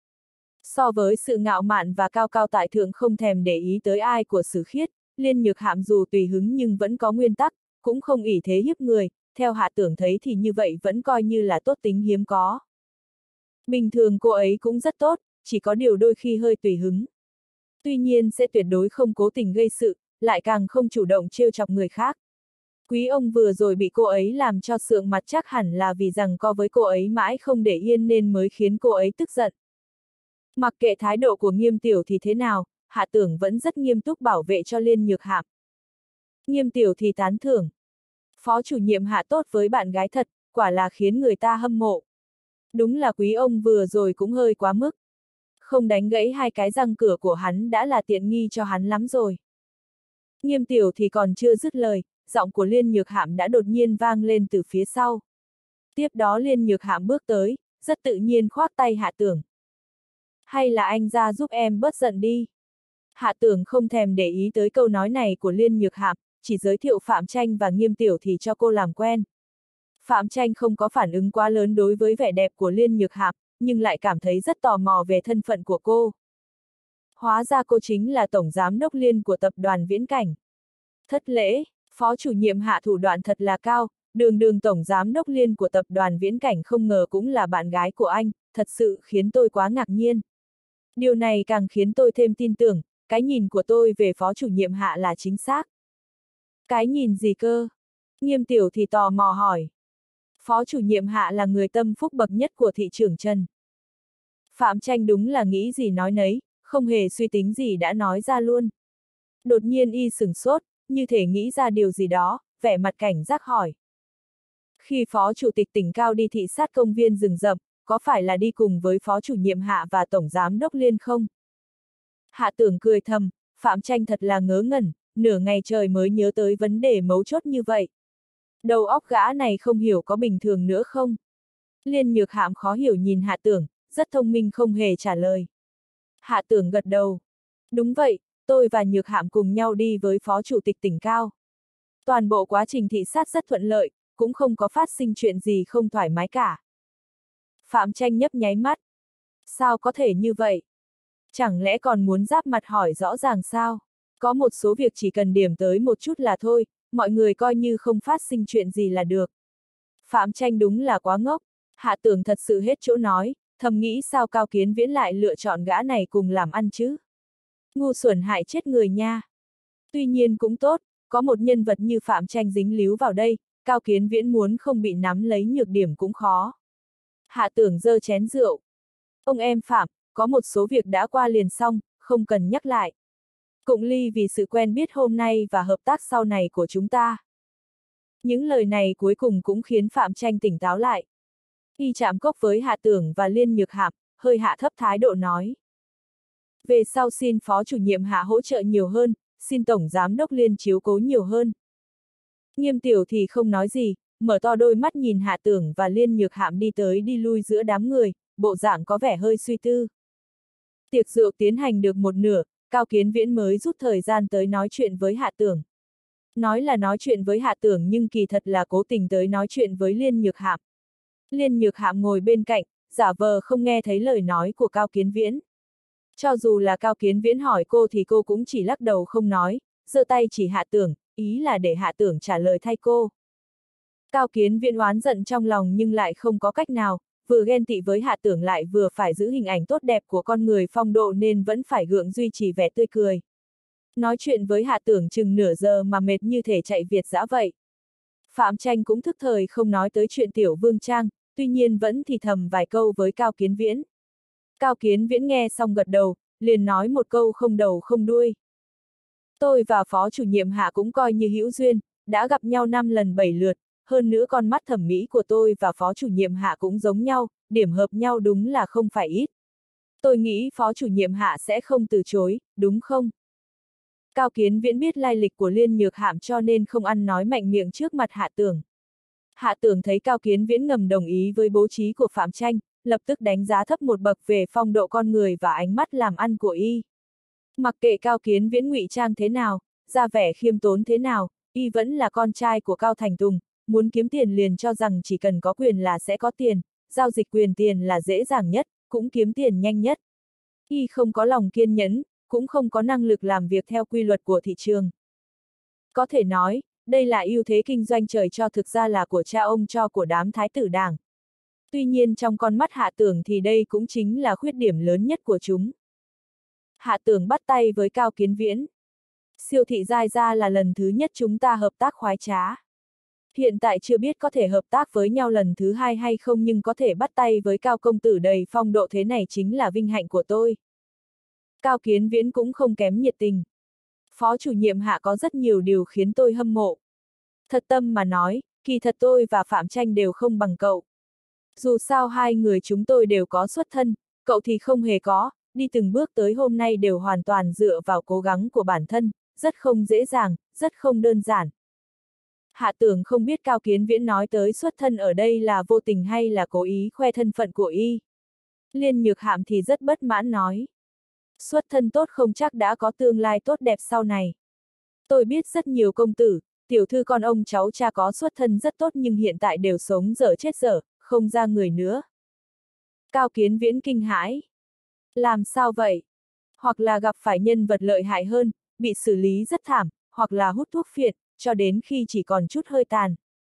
So với sự ngạo mạn và cao cao tại thượng không thèm để ý tới ai của Sử Khiết, Liên Nhược Hạm dù tùy hứng nhưng vẫn có nguyên tắc, cũng không ỷ thế hiếp người, theo Hạ Tưởng thấy thì như vậy vẫn coi như là tốt tính hiếm có. Bình thường cô ấy cũng rất tốt, chỉ có điều đôi khi hơi tùy hứng. Tuy nhiên sẽ tuyệt đối không cố tình gây sự, lại càng không chủ động trêu chọc người khác. Quý ông vừa rồi bị cô ấy làm cho sượng mặt chắc hẳn là vì rằng co với cô ấy mãi không để yên nên mới khiến cô ấy tức giận. Mặc kệ thái độ của Nghiêm tiểu thì thế nào, Hạ Tưởng vẫn rất nghiêm túc bảo vệ cho Liên Nhược Hạm. Nghiêm tiểu thì tán thưởng. Phó chủ nhiệm Hạ tốt với bạn gái thật, quả là khiến người ta hâm mộ. Đúng là quý ông vừa rồi cũng hơi quá mức. Không đánh gãy hai cái răng cửa của hắn đã là tiện nghi cho hắn lắm rồi. Nghiêm tiểu thì còn chưa dứt lời, giọng của Liên Nhược Hạm đã đột nhiên vang lên từ phía sau. Tiếp đó Liên Nhược Hạm bước tới, rất tự nhiên khoác tay Hạ Tưởng. Hay là anh ra giúp em bớt giận đi. Hạ Tưởng không thèm để ý tới câu nói này của Liên Nhược Hạm, chỉ giới thiệu Phạm Tranh và Nghiêm Tiểu thì cho cô làm quen. Phạm Tranh không có phản ứng quá lớn đối với vẻ đẹp của Liên Nhược Hạp, nhưng lại cảm thấy rất tò mò về thân phận của cô. Hóa ra cô chính là tổng giám đốc Liên của tập đoàn Viễn Cảnh. Thất lễ, phó chủ nhiệm Hạ thủ đoạn thật là cao, đường tổng giám đốc Liên của tập đoàn Viễn Cảnh không ngờ cũng là bạn gái của anh, thật sự khiến tôi quá ngạc nhiên. Điều này càng khiến tôi thêm tin tưởng, cái nhìn của tôi về phó chủ nhiệm Hạ là chính xác. Cái nhìn gì cơ? Nghiêm Tiểu thì tò mò hỏi. Phó chủ nhiệm Hạ là người tâm phúc bậc nhất của thị trưởng Trần. Phạm Tranh đúng là nghĩ gì nói nấy, không hề suy tính gì đã nói ra luôn. Đột nhiên y sửng sốt, như thể nghĩ ra điều gì đó, vẻ mặt cảnh giác hỏi. Khi phó chủ tịch tỉnh Cao đi thị sát công viên rừng rậm, có phải là đi cùng với phó chủ nhiệm Hạ và tổng giám đốc Liên không? Hạ Tưởng cười thầm, Phạm Tranh thật là ngớ ngẩn, nửa ngày trời mới nhớ tới vấn đề mấu chốt như vậy. Đầu óc gã này không hiểu có bình thường nữa không? Liên Nhược Hạm khó hiểu nhìn Hạ Tưởng, rất thông minh không hề trả lời. Hạ Tưởng gật đầu. Đúng vậy, tôi và Nhược Hạm cùng nhau đi với phó chủ tịch tỉnh Cao. Toàn bộ quá trình thị sát rất thuận lợi, cũng không có phát sinh chuyện gì không thoải mái cả. Phạm Tranh nhấp nháy mắt. Sao có thể như vậy? Chẳng lẽ còn muốn giáp mặt hỏi rõ ràng sao? Có một số việc chỉ cần điểm tới một chút là thôi, mọi người coi như không phát sinh chuyện gì là được. Phạm Tranh đúng là quá ngốc. Hạ Tưởng thật sự hết chỗ nói, thầm nghĩ sao Cao Kiến Viễn lại lựa chọn gã này cùng làm ăn chứ? Ngu xuẩn hại chết người nha. Tuy nhiên cũng tốt, có một nhân vật như Phạm Tranh dính líu vào đây, Cao Kiến Viễn muốn không bị nắm lấy nhược điểm cũng khó. Hạ Tưởng giơ chén rượu. Ông em Phạm, có một số việc đã qua liền xong, không cần nhắc lại. Cụng ly vì sự quen biết hôm nay và hợp tác sau này của chúng ta. Những lời này cuối cùng cũng khiến Phạm Tranh tỉnh táo lại. Y chạm cốc với Hạ Tưởng và Liên Nhược Hạp, hơi hạ thấp thái độ nói. Về sau xin phó chủ nhiệm Hạ hỗ trợ nhiều hơn, xin tổng giám đốc Liên chiếu cố nhiều hơn. Nghiêm Tiểu thì không nói gì, mở to đôi mắt nhìn Hạ Tưởng và Liên Nhược Hạm đi tới đi lui giữa đám người, bộ dạng có vẻ hơi suy tư. Tiệc rượu tiến hành được một nửa, Cao Kiến Viễn mới rút thời gian tới nói chuyện với Hạ Tưởng. Nói là nói chuyện với Hạ Tưởng nhưng kỳ thật là cố tình tới nói chuyện với Liên Nhược Hạm. Liên Nhược Hạm ngồi bên cạnh, giả vờ không nghe thấy lời nói của Cao Kiến Viễn. Cho dù là Cao Kiến Viễn hỏi cô thì cô cũng chỉ lắc đầu không nói, giơ tay chỉ Hạ Tưởng, ý là để Hạ Tưởng trả lời thay cô. Cao Kiến Viễn oán giận trong lòng nhưng lại không có cách nào, vừa ghen tị với Hạ Tưởng lại vừa phải giữ hình ảnh tốt đẹp của con người phong độ nên vẫn phải gượng duy trì vẻ tươi cười. Nói chuyện với Hạ Tưởng chừng nửa giờ mà mệt như thể chạy Việt dã vậy. Phạm Tranh cũng thức thời không nói tới chuyện Tiểu Vương Trang, tuy nhiên vẫn thì thầm vài câu với Cao Kiến Viễn. Cao Kiến Viễn nghe xong gật đầu, liền nói một câu không đầu không đuôi. Tôi và phó chủ nhiệm Hạ cũng coi như hữu duyên, đã gặp nhau 5 lần 7 lượt, hơn nữa con mắt thẩm mỹ của tôi và phó chủ nhiệm Hạ cũng giống nhau, điểm hợp nhau đúng là không phải ít. Tôi nghĩ phó chủ nhiệm Hạ sẽ không từ chối, đúng không? Cao Kiến Viễn biết lai lịch của Liên Nhược Hạm cho nên không ăn nói mạnh miệng trước mặt Hạ Tưởng. Hạ Tưởng thấy Cao Kiến Viễn ngầm đồng ý với bố trí của Phạm Tranh, lập tức đánh giá thấp một bậc về phong độ con người và ánh mắt làm ăn của y. Mặc kệ Cao Kiến Viễn ngụy trang thế nào, ra vẻ khiêm tốn thế nào, y vẫn là con trai của Cao Thành Tùng, muốn kiếm tiền liền cho rằng chỉ cần có quyền là sẽ có tiền, giao dịch quyền tiền là dễ dàng nhất, cũng kiếm tiền nhanh nhất. Y không có lòng kiên nhẫn, cũng không có năng lực làm việc theo quy luật của thị trường. Có thể nói, đây là ưu thế kinh doanh trời cho thực ra là của cha ông cho của đám thái tử đảng. Tuy nhiên trong con mắt Hạ Tưởng thì đây cũng chính là khuyết điểm lớn nhất của chúng. Hạ Tưởng bắt tay với Cao Kiến Viễn. Siêu thị Giai Gia là lần thứ nhất chúng ta hợp tác khoái trá. Hiện tại chưa biết có thể hợp tác với nhau lần thứ hai hay không nhưng có thể bắt tay với Cao công tử đầy phong độ thế này chính là vinh hạnh của tôi. Cao Kiến Viễn cũng không kém nhiệt tình. Phó chủ nhiệm Hạ có rất nhiều điều khiến tôi hâm mộ. Thật tâm mà nói, kỳ thật tôi và Phạm Tranh đều không bằng cậu. Dù sao hai người chúng tôi đều có xuất thân, cậu thì không hề có, đi từng bước tới hôm nay đều hoàn toàn dựa vào cố gắng của bản thân, rất không dễ dàng, rất không đơn giản. Hạ Tưởng không biết Cao Kiến Viễn nói tới xuất thân ở đây là vô tình hay là cố ý khoe thân phận của y. Liên Nhược Hạm thì rất bất mãn nói. Xuất thân tốt không chắc đã có tương lai tốt đẹp sau này. Tôi biết rất nhiều công tử, tiểu thư con ông cháu cha có xuất thân rất tốt nhưng hiện tại đều sống dở chết dở, không ra người nữa. Cao Kiến Viễn kinh hãi. Làm sao vậy? Hoặc là gặp phải nhân vật lợi hại hơn, bị xử lý rất thảm, hoặc là hút thuốc phiện, cho đến khi chỉ còn chút hơi tàn.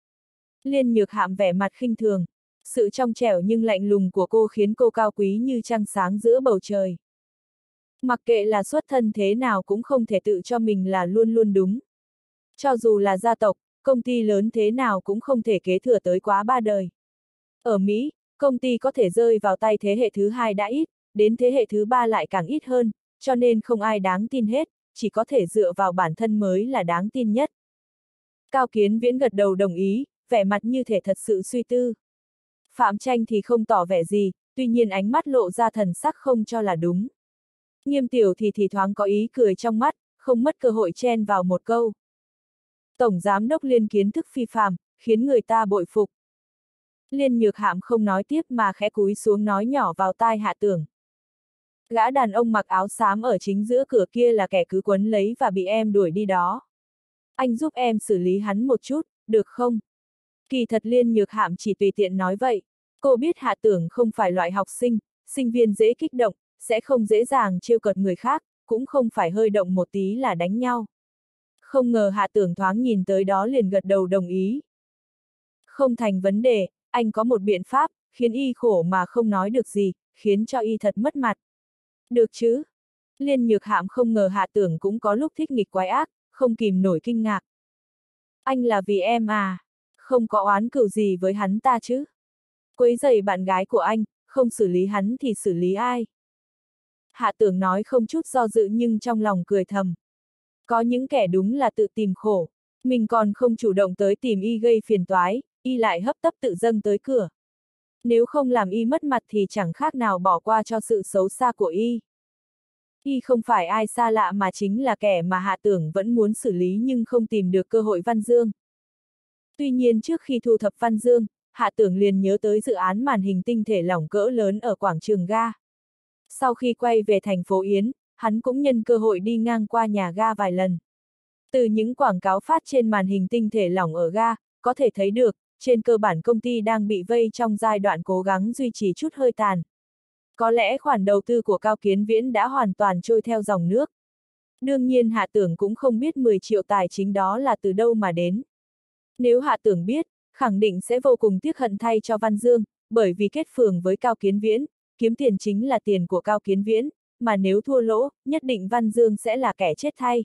Liên Nhược Hạm vẻ mặt khinh thường. Sự trong trẻo nhưng lạnh lùng của cô khiến cô cao quý như trăng sáng giữa bầu trời. Mặc kệ là xuất thân thế nào cũng không thể tự cho mình là luôn luôn đúng. Cho dù là gia tộc, công ty lớn thế nào cũng không thể kế thừa tới quá 3 đời. Ở Mỹ, công ty có thể rơi vào tay thế hệ thứ 2 đã ít, đến thế hệ thứ 3 lại càng ít hơn, cho nên không ai đáng tin hết, chỉ có thể dựa vào bản thân mới là đáng tin nhất. Cao Kiến Viễn gật đầu đồng ý, vẻ mặt như thể thật sự suy tư. Phạm Tranh thì không tỏ vẻ gì, tuy nhiên ánh mắt lộ ra thần sắc không cho là đúng. Nghiêm Tiểu thì thoáng có ý cười trong mắt, không mất cơ hội chen vào một câu. Tổng giám đốc Liên kiến thức phi phàm, khiến người ta bội phục. Liên Nhược Hạm không nói tiếp mà khẽ cúi xuống nói nhỏ vào tai Hạ Tưởng. Gã đàn ông mặc áo xám ở chính giữa cửa kia là kẻ cứ quấn lấy và bị em đuổi đi đó. Anh giúp em xử lý hắn một chút, được không? Kỳ thật Liên Nhược Hạm chỉ tùy tiện nói vậy. Cô biết Hạ Tưởng không phải loại học sinh, sinh viên dễ kích động, sẽ không dễ dàng trêu cợt người khác, cũng không phải hơi động một tí là đánh nhau. Không ngờ Hạ Tưởng thoáng nhìn tới đó liền gật đầu đồng ý. Không thành vấn đề, anh có một biện pháp, khiến y khổ mà không nói được gì, khiến cho y thật mất mặt. Được chứ? Liên Nhược Hạm không ngờ Hạ Tưởng cũng có lúc thích nghịch quái ác, không kìm nổi kinh ngạc. Anh là vì em à? Không có oán cừu gì với hắn ta chứ? Quấy rầy bạn gái của anh, không xử lý hắn thì xử lý ai? Hạ Tưởng nói không chút do dự nhưng trong lòng cười thầm. Có những kẻ đúng là tự tìm khổ, mình còn không chủ động tới tìm y gây phiền toái, y lại hấp tấp tự dâng tới cửa. Nếu không làm y mất mặt thì chẳng khác nào bỏ qua cho sự xấu xa của y. Y không phải ai xa lạ mà chính là kẻ mà Hạ Tưởng vẫn muốn xử lý nhưng không tìm được cơ hội Văn Dương. Tuy nhiên trước khi thu thập Văn Dương, Hạ Tưởng liền nhớ tới dự án màn hình tinh thể lỏng cỡ lớn ở quảng trường ga. Sau khi quay về thành phố Yến, hắn cũng nhân cơ hội đi ngang qua nhà ga vài lần. Từ những quảng cáo phát trên màn hình tinh thể lỏng ở ga, có thể thấy được, trên cơ bản công ty đang bị vây trong giai đoạn cố gắng duy trì chút hơi tàn. Có lẽ khoản đầu tư của Cao Kiến Viễn đã hoàn toàn trôi theo dòng nước. Đương nhiên Hạ Tưởng cũng không biết 10 triệu tài chính đó là từ đâu mà đến. Nếu Hạ Tưởng biết, khẳng định sẽ vô cùng tiếc hận thay cho Văn Dương, bởi vì kết phường với Cao Kiến Viễn, kiếm tiền chính là tiền của Cao Kiến Viễn, mà nếu thua lỗ, nhất định Văn Dương sẽ là kẻ chết thay.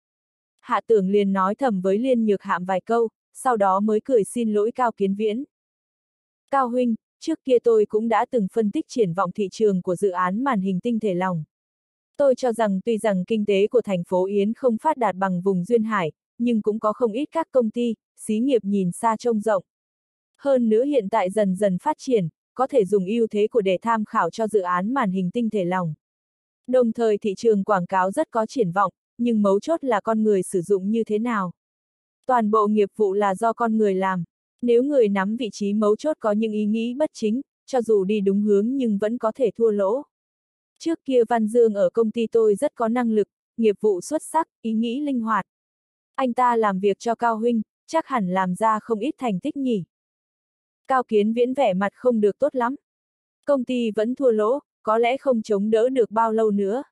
Hạ Tưởng liền nói thầm với Liên Nhược Hạm vài câu, sau đó mới cười xin lỗi Cao Kiến Viễn. Cao huynh, trước kia tôi cũng đã từng phân tích triển vọng thị trường của dự án màn hình tinh thể lỏng. Tôi cho rằng tuy rằng kinh tế của thành phố Yến không phát đạt bằng vùng Duyên Hải, nhưng cũng có không ít các công ty, xí nghiệp nhìn xa trông rộng. Hơn nữa hiện tại dần dần phát triển, có thể dùng ưu thế của để tham khảo cho dự án màn hình tinh thể lỏng. Đồng thời thị trường quảng cáo rất có triển vọng, nhưng mấu chốt là con người sử dụng như thế nào. Toàn bộ nghiệp vụ là do con người làm. Nếu người nắm vị trí mấu chốt có những ý nghĩ bất chính, cho dù đi đúng hướng nhưng vẫn có thể thua lỗ. Trước kia Văn Dương ở công ty tôi rất có năng lực, nghiệp vụ xuất sắc, ý nghĩ linh hoạt. Anh ta làm việc cho Cao huynh, chắc hẳn làm ra không ít thành tích nhỉ. Cao Kiến Viễn vẻ mặt không được tốt lắm. Công ty vẫn thua lỗ, có lẽ không chống đỡ được bao lâu nữa.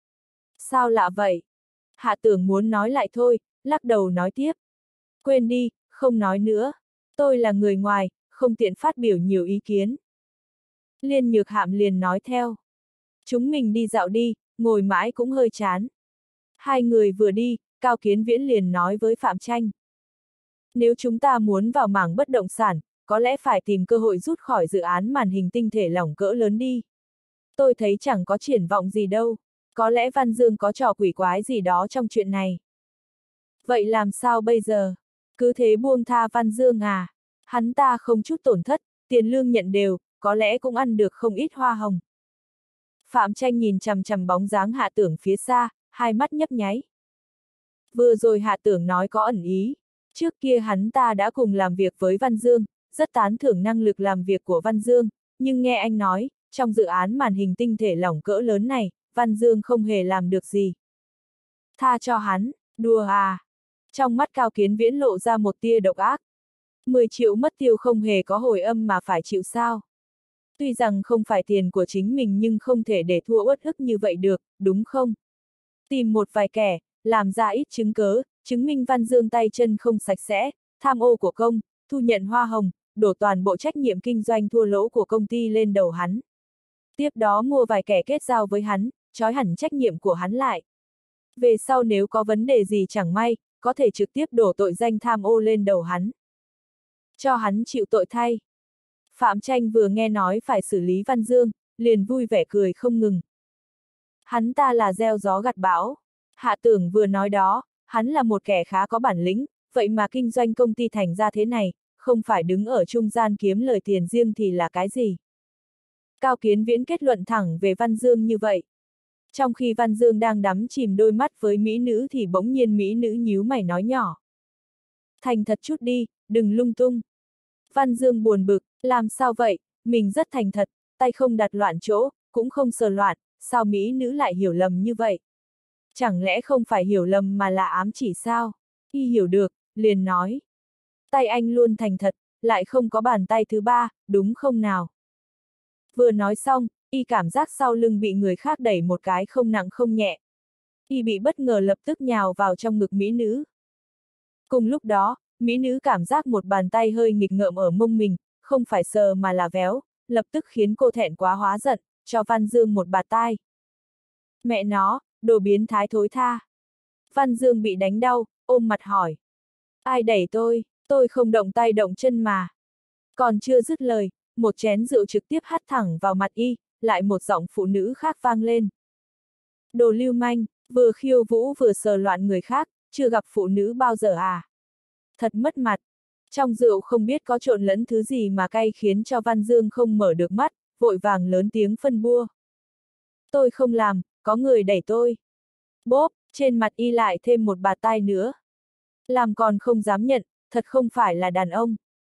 Sao lạ vậy? Hạ Tưởng muốn nói lại thôi, lắc đầu nói tiếp. Quên đi, không nói nữa. Tôi là người ngoài, không tiện phát biểu nhiều ý kiến. Liên Nhược Hạm liền nói theo. Chúng mình đi dạo đi, ngồi mãi cũng hơi chán. Hai người vừa đi, Cao Kiến Viễn liền nói với Phạm Tranh. Nếu chúng ta muốn vào mảng bất động sản, có lẽ phải tìm cơ hội rút khỏi dự án màn hình tinh thể lỏng cỡ lớn đi. Tôi thấy chẳng có triển vọng gì đâu, có lẽ Văn Dương có trò quỷ quái gì đó trong chuyện này. Vậy làm sao bây giờ? Cứ thế buông tha Văn Dương à? Hắn ta không chút tổn thất, tiền lương nhận đều, có lẽ cũng ăn được không ít hoa hồng. Phạm Tranh nhìn chằm chằm bóng dáng Hạ Tưởng phía xa, hai mắt nhấp nháy. Vừa rồi Hạ Tưởng nói có ẩn ý. Trước kia hắn ta đã cùng làm việc với Văn Dương, rất tán thưởng năng lực làm việc của Văn Dương, nhưng nghe anh nói, trong dự án màn hình tinh thể lỏng cỡ lớn này, Văn Dương không hề làm được gì. Tha cho hắn, Đùa à? Trong mắt Cao Kiến Viễn lộ ra một tia độc ác. 10 triệu mất tiêu không hề có hồi âm mà phải chịu sao? Tuy rằng không phải tiền của chính mình nhưng không thể để thua uất ức như vậy được, đúng không? Tìm một vài kẻ, làm ra ít chứng cớ, chứng minh Văn Dương tay chân không sạch sẽ, tham ô của công, thu nhận hoa hồng, đổ toàn bộ trách nhiệm kinh doanh thua lỗ của công ty lên đầu hắn. Tiếp đó mua vài kẻ kết giao với hắn, trói hẳn trách nhiệm của hắn lại. Về sau nếu có vấn đề gì chẳng may, có thể trực tiếp đổ tội danh tham ô lên đầu hắn. Cho hắn chịu tội thay. Phạm Tranh vừa nghe nói phải xử lý Văn Dương, liền vui vẻ cười không ngừng. Hắn ta là gieo gió gặt bão. Hạ Tưởng vừa nói đó, hắn là một kẻ khá có bản lĩnh, vậy mà kinh doanh công ty thành ra thế này, không phải đứng ở trung gian kiếm lời tiền riêng thì là cái gì? Cao Kiến Viễn kết luận thẳng về Văn Dương như vậy. Trong khi Văn Dương đang đắm chìm đôi mắt với mỹ nữ thì bỗng nhiên mỹ nữ nhíu mày nói nhỏ. Thành thật chút đi, đừng lung tung. Văn Dương buồn bực, làm sao vậy, mình rất thành thật, tay không đặt loạn chỗ, cũng không sờ loạn, sao mỹ nữ lại hiểu lầm như vậy? Chẳng lẽ không phải hiểu lầm mà là ám chỉ sao? Y hiểu được, liền nói. Tay anh luôn thành thật, lại không có bàn tay thứ ba, đúng không nào? Vừa nói xong, y cảm giác sau lưng bị người khác đẩy một cái không nặng không nhẹ. Y bị bất ngờ lập tức nhào vào trong ngực mỹ nữ. Cùng lúc đó, mỹ nữ cảm giác một bàn tay hơi nghịch ngợm ở mông mình, không phải sờ mà là véo, lập tức khiến cô thẹn quá hóa giận, cho Văn Dương một bạt tai. Mẹ nó, đồ biến thái thối tha. Văn Dương bị đánh đau, ôm mặt hỏi. Ai đẩy tôi không động tay động chân mà. Còn chưa dứt lời, một chén rượu trực tiếp hắt thẳng vào mặt y, lại một giọng phụ nữ khác vang lên. Đồ lưu manh, vừa khiêu vũ vừa sờ loạn người khác, chưa gặp phụ nữ bao giờ à? Thật mất mặt. Trong rượu không biết có trộn lẫn thứ gì mà cay khiến cho Văn Dương không mở được mắt, vội vàng lớn tiếng phân bua. Tôi không làm, có người đẩy tôi. Bốp, trên mặt y lại thêm một bạt tai nữa. Làm còn không dám nhận, thật không phải là đàn ông.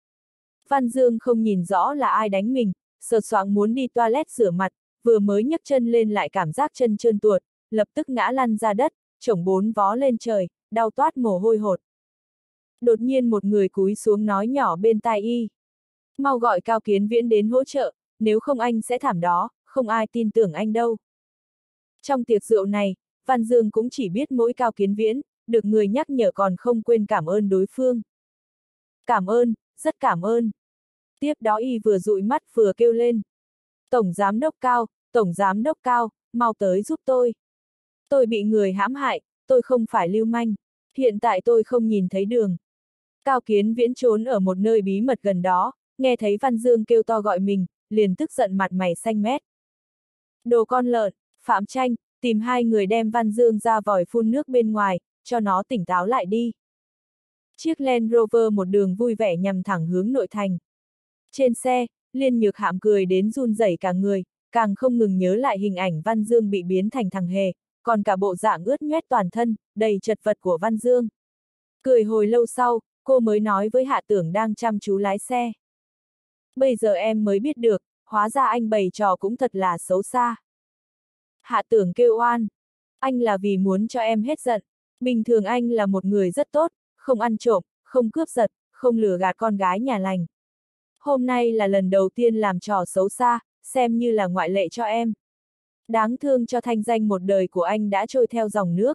Văn Dương không nhìn rõ là ai đánh mình, sờ soạng muốn đi toilet rửa mặt, vừa mới nhấc chân lên lại cảm giác chân trơn tuột, lập tức ngã lăn ra đất, chổng bốn vó lên trời, đau toát mồ hôi hột. Đột nhiên một người cúi xuống nói nhỏ bên tai y. Mau gọi Cao Kiến Viễn đến hỗ trợ, nếu không anh sẽ thảm đó, không ai tin tưởng anh đâu. Trong tiệc rượu này, Văn Dương cũng chỉ biết mỗi Cao Kiến Viễn, được người nhắc nhở còn không quên cảm ơn đối phương. Cảm ơn, rất cảm ơn. Tiếp đó y vừa dụi mắt vừa kêu lên. Tổng giám đốc Cao, mau tới giúp tôi. Tôi bị người hãm hại, tôi không phải lưu manh. Hiện tại tôi không nhìn thấy đường. Cao Kiến Viễn trốn ở một nơi bí mật gần đó, nghe thấy Văn Dương kêu to gọi mình, liền tức giận mặt mày xanh mét. Đồ con lợn, Phạm Tranh, tìm hai người đem Văn Dương ra vòi phun nước bên ngoài, cho nó tỉnh táo lại đi. Chiếc Land Rover một đường vui vẻ nhằm thẳng hướng nội thành. Trên xe, Liên Nhược Hạm cười đến run rẩy cả người, càng không ngừng nhớ lại hình ảnh Văn Dương bị biến thành thằng hề, còn cả bộ dạng ướt nhoét toàn thân, đầy chật vật của Văn Dương. Cười hồi lâu sau, cô mới nói với Hạ Tưởng đang chăm chú lái xe. Bây giờ em mới biết được, hóa ra anh bày trò cũng thật là xấu xa. Hạ Tưởng kêu oan. Anh là vì muốn cho em hết giận. Bình thường anh là một người rất tốt, không ăn trộm, không cướp giật, không lừa gạt con gái nhà lành. Hôm nay là lần đầu tiên làm trò xấu xa, xem như là ngoại lệ cho em. Đáng thương cho thanh danh một đời của anh đã trôi theo dòng nước.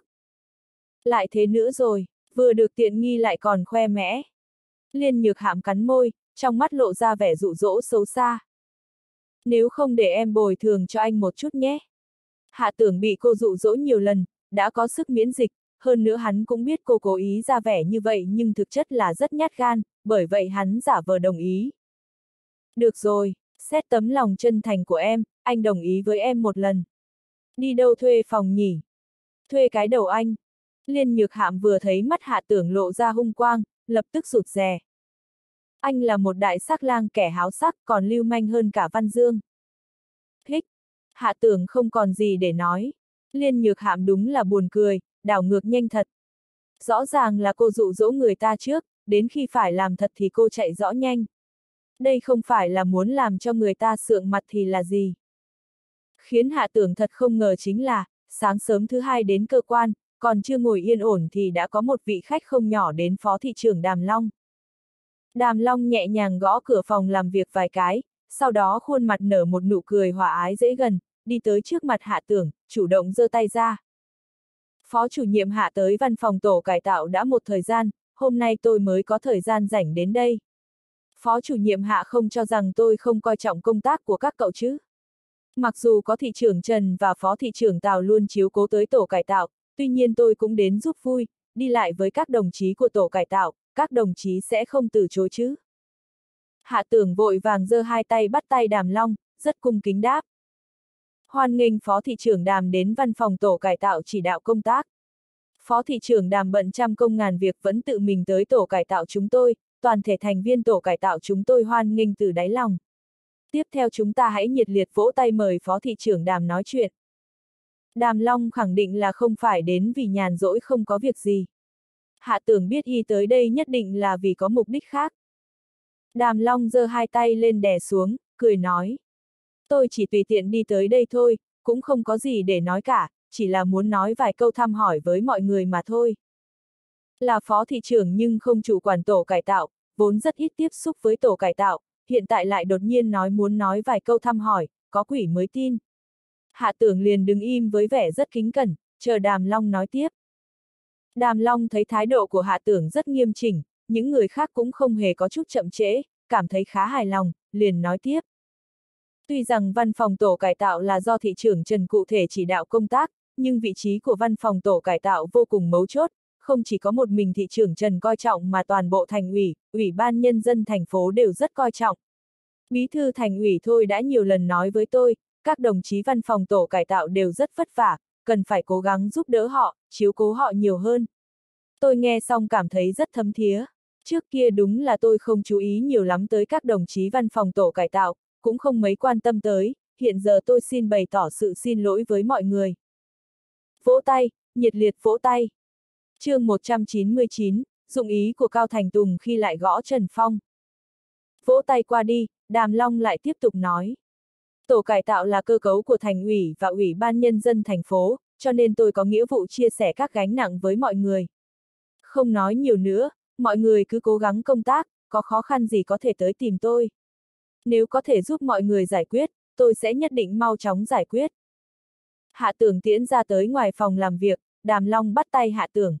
Lại thế nữa rồi, vừa được tiện nghi lại còn khoe mẽ. Liên Nhược Hạm cắn môi, trong mắt lộ ra vẻ dụ dỗ xấu xa. Nếu không để em bồi thường cho anh một chút nhé. Hạ Tưởng bị cô dụ dỗ nhiều lần, đã có sức miễn dịch, hơn nữa hắn cũng biết cô cố ý ra vẻ như vậy nhưng thực chất là rất nhát gan, bởi vậy hắn giả vờ đồng ý. Được rồi, xét tấm lòng chân thành của em, anh đồng ý với em một lần. Đi đâu thuê phòng nhỉ? Thuê cái đầu anh. Liên Nhược Hạm vừa thấy mắt Hạ Tưởng lộ ra hung quang, lập tức rụt rè. Anh là một đại sắc lang kẻ háo sắc còn lưu manh hơn cả Văn Dương. Hích! Hạ Tưởng không còn gì để nói. Liên Nhược Hạm đúng là buồn cười, đảo ngược nhanh thật. Rõ ràng là cô dụ dỗ người ta trước, đến khi phải làm thật thì cô chạy rõ nhanh. Đây không phải là muốn làm cho người ta sượng mặt thì là gì. Khiến Hạ Tưởng thật không ngờ chính là, sáng sớm thứ hai đến cơ quan, còn chưa ngồi yên ổn thì đã có một vị khách không nhỏ đến phó thị trưởng Đàm Long. Đàm Long nhẹ nhàng gõ cửa phòng làm việc vài cái, sau đó khuôn mặt nở một nụ cười hòa ái dễ gần, đi tới trước mặt Hạ Tưởng, chủ động giơ tay ra. Phó chủ nhiệm Hạ tới văn phòng tổ cải tạo đã một thời gian, hôm nay tôi mới có thời gian rảnh đến đây. Phó chủ nhiệm Hạ không cho rằng tôi không coi trọng công tác của các cậu chứ. Mặc dù có thị trưởng Trần và phó thị trưởng Tào luôn chiếu cố tới tổ cải tạo, tuy nhiên tôi cũng đến giúp vui, đi lại với các đồng chí của tổ cải tạo, các đồng chí sẽ không từ chối chứ. Hạ Tưởng vội vàng giơ hai tay bắt tay Đàm Long, rất cung kính đáp. Hoan nghênh phó thị trưởng Đàm đến văn phòng tổ cải tạo chỉ đạo công tác. Phó thị trưởng Đàm bận trăm công ngàn việc vẫn tự mình tới tổ cải tạo chúng tôi, toàn thể thành viên tổ cải tạo chúng tôi hoan nghênh từ đáy lòng. Tiếp theo chúng ta hãy nhiệt liệt vỗ tay mời phó thị trưởng Đàm nói chuyện. Đàm Long khẳng định là không phải đến vì nhàn rỗi không có việc gì. Hạ Tưởng biết y tới đây nhất định là vì có mục đích khác. Đàm Long giơ hai tay lên đè xuống, cười nói. Tôi chỉ tùy tiện đi tới đây thôi, cũng không có gì để nói cả, chỉ là muốn nói vài câu thăm hỏi với mọi người mà thôi. Là phó thị trưởng nhưng không chủ quản tổ cải tạo, vốn rất ít tiếp xúc với tổ cải tạo, hiện tại lại đột nhiên muốn nói vài câu thăm hỏi, có quỷ mới tin. Hạ Tưởng liền đứng im với vẻ rất kính cẩn, chờ Đàm Long nói tiếp. Đàm Long thấy thái độ của Hạ Tưởng rất nghiêm chỉnh, những người khác cũng không hề có chút chậm trễ, cảm thấy khá hài lòng, liền nói tiếp. Tuy rằng văn phòng tổ cải tạo là do thị trưởng Trần cụ thể chỉ đạo công tác, nhưng vị trí của văn phòng tổ cải tạo vô cùng mấu chốt, không chỉ có một mình thị trưởng Trần coi trọng mà toàn bộ thành ủy, ủy ban nhân dân thành phố đều rất coi trọng. Bí thư thành ủy thôi đã nhiều lần nói với tôi, các đồng chí văn phòng tổ cải tạo đều rất vất vả, cần phải cố gắng giúp đỡ họ, chiếu cố họ nhiều hơn. Tôi nghe xong cảm thấy rất thấm thía. Trước kia đúng là tôi không chú ý nhiều lắm tới các đồng chí văn phòng tổ cải tạo, cũng không mấy quan tâm tới, hiện giờ tôi xin bày tỏ sự xin lỗi với mọi người. Vỗ tay, nhiệt liệt vỗ tay. Chương 199, dụng ý của Cao Thành Tùng khi lại gõ Trần Phong. Vỗ tay qua đi, Đàm Long lại tiếp tục nói. Tổ cải tạo là cơ cấu của thành ủy và ủy ban nhân dân thành phố, cho nên tôi có nghĩa vụ chia sẻ các gánh nặng với mọi người. Không nói nhiều nữa, mọi người cứ cố gắng công tác, có khó khăn gì có thể tới tìm tôi. Nếu có thể giúp mọi người giải quyết, tôi sẽ nhất định mau chóng giải quyết. Hạ Tưởng tiễn ra tới ngoài phòng làm việc, Đàm Long bắt tay Hạ Tưởng.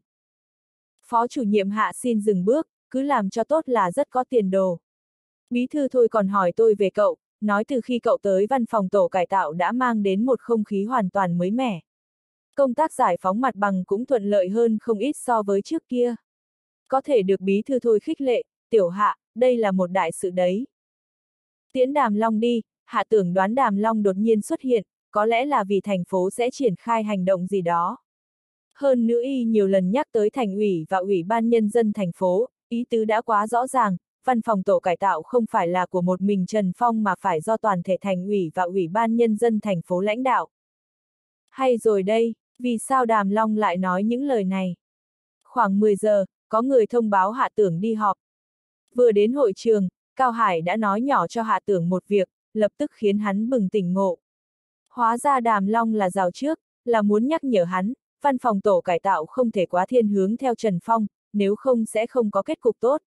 Phó chủ nhiệm Hạ xin dừng bước, cứ làm cho tốt là rất có tiền đồ. Bí thư thôi còn hỏi tôi về cậu, nói từ khi cậu tới văn phòng tổ cải tạo đã mang đến một không khí hoàn toàn mới mẻ. Công tác giải phóng mặt bằng cũng thuận lợi hơn không ít so với trước kia. Có thể được bí thư thôi khích lệ, tiểu Hạ, đây là một đại sự đấy. Tiễn Đàm Long đi, Hạ Tưởng đoán Đàm Long đột nhiên xuất hiện, có lẽ là vì thành phố sẽ triển khai hành động gì đó. Hơn nữa y nhiều lần nhắc tới thành ủy và ủy ban nhân dân thành phố, ý tứ đã quá rõ ràng, văn phòng tổ cải tạo không phải là của một mình Trần Phong mà phải do toàn thể thành ủy và ủy ban nhân dân thành phố lãnh đạo. Hay rồi đây, vì sao Đàm Long lại nói những lời này? Khoảng 10 giờ, có người thông báo Hạ Tưởng đi họp. Vừa đến hội trường, Cao Hải đã nói nhỏ cho Hạ Tưởng một việc, lập tức khiến hắn bừng tỉnh ngộ. Hóa ra Đàm Long là rào trước, là muốn nhắc nhở hắn, văn phòng tổ cải tạo không thể quá thiên hướng theo Trần Phong, nếu không sẽ không có kết cục tốt.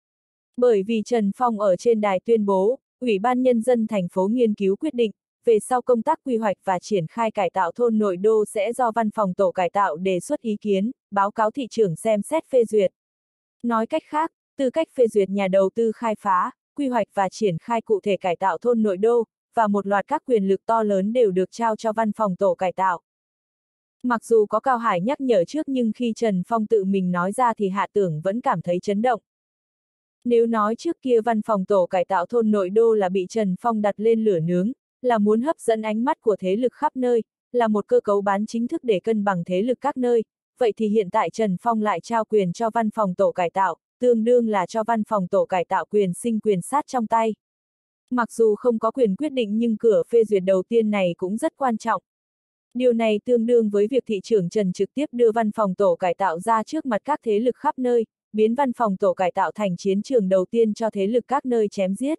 Bởi vì Trần Phong ở trên đài tuyên bố, Ủy ban Nhân dân thành phố nghiên cứu quyết định, về sau công tác quy hoạch và triển khai cải tạo thôn nội đô sẽ do văn phòng tổ cải tạo đề xuất ý kiến, báo cáo thị trưởng xem xét phê duyệt. Nói cách khác, tư cách phê duyệt nhà đầu tư khai phá, quy hoạch và triển khai cụ thể cải tạo thôn nội đô, và một loạt các quyền lực to lớn đều được trao cho văn phòng tổ cải tạo. Mặc dù có Cao Hải nhắc nhở trước nhưng khi Trần Phong tự mình nói ra thì Hạ Tưởng vẫn cảm thấy chấn động. Nếu nói trước kia văn phòng tổ cải tạo thôn nội đô là bị Trần Phong đặt lên lửa nướng, là muốn hấp dẫn ánh mắt của thế lực khắp nơi, là một cơ cấu bán chính thức để cân bằng thế lực các nơi, vậy thì hiện tại Trần Phong lại trao quyền cho văn phòng tổ cải tạo, tương đương là cho văn phòng tổ cải tạo quyền sinh quyền sát trong tay. Mặc dù không có quyền quyết định nhưng cửa phê duyệt đầu tiên này cũng rất quan trọng. Điều này tương đương với việc thị trưởng Trần trực tiếp đưa văn phòng tổ cải tạo ra trước mặt các thế lực khắp nơi, biến văn phòng tổ cải tạo thành chiến trường đầu tiên cho thế lực các nơi chém giết.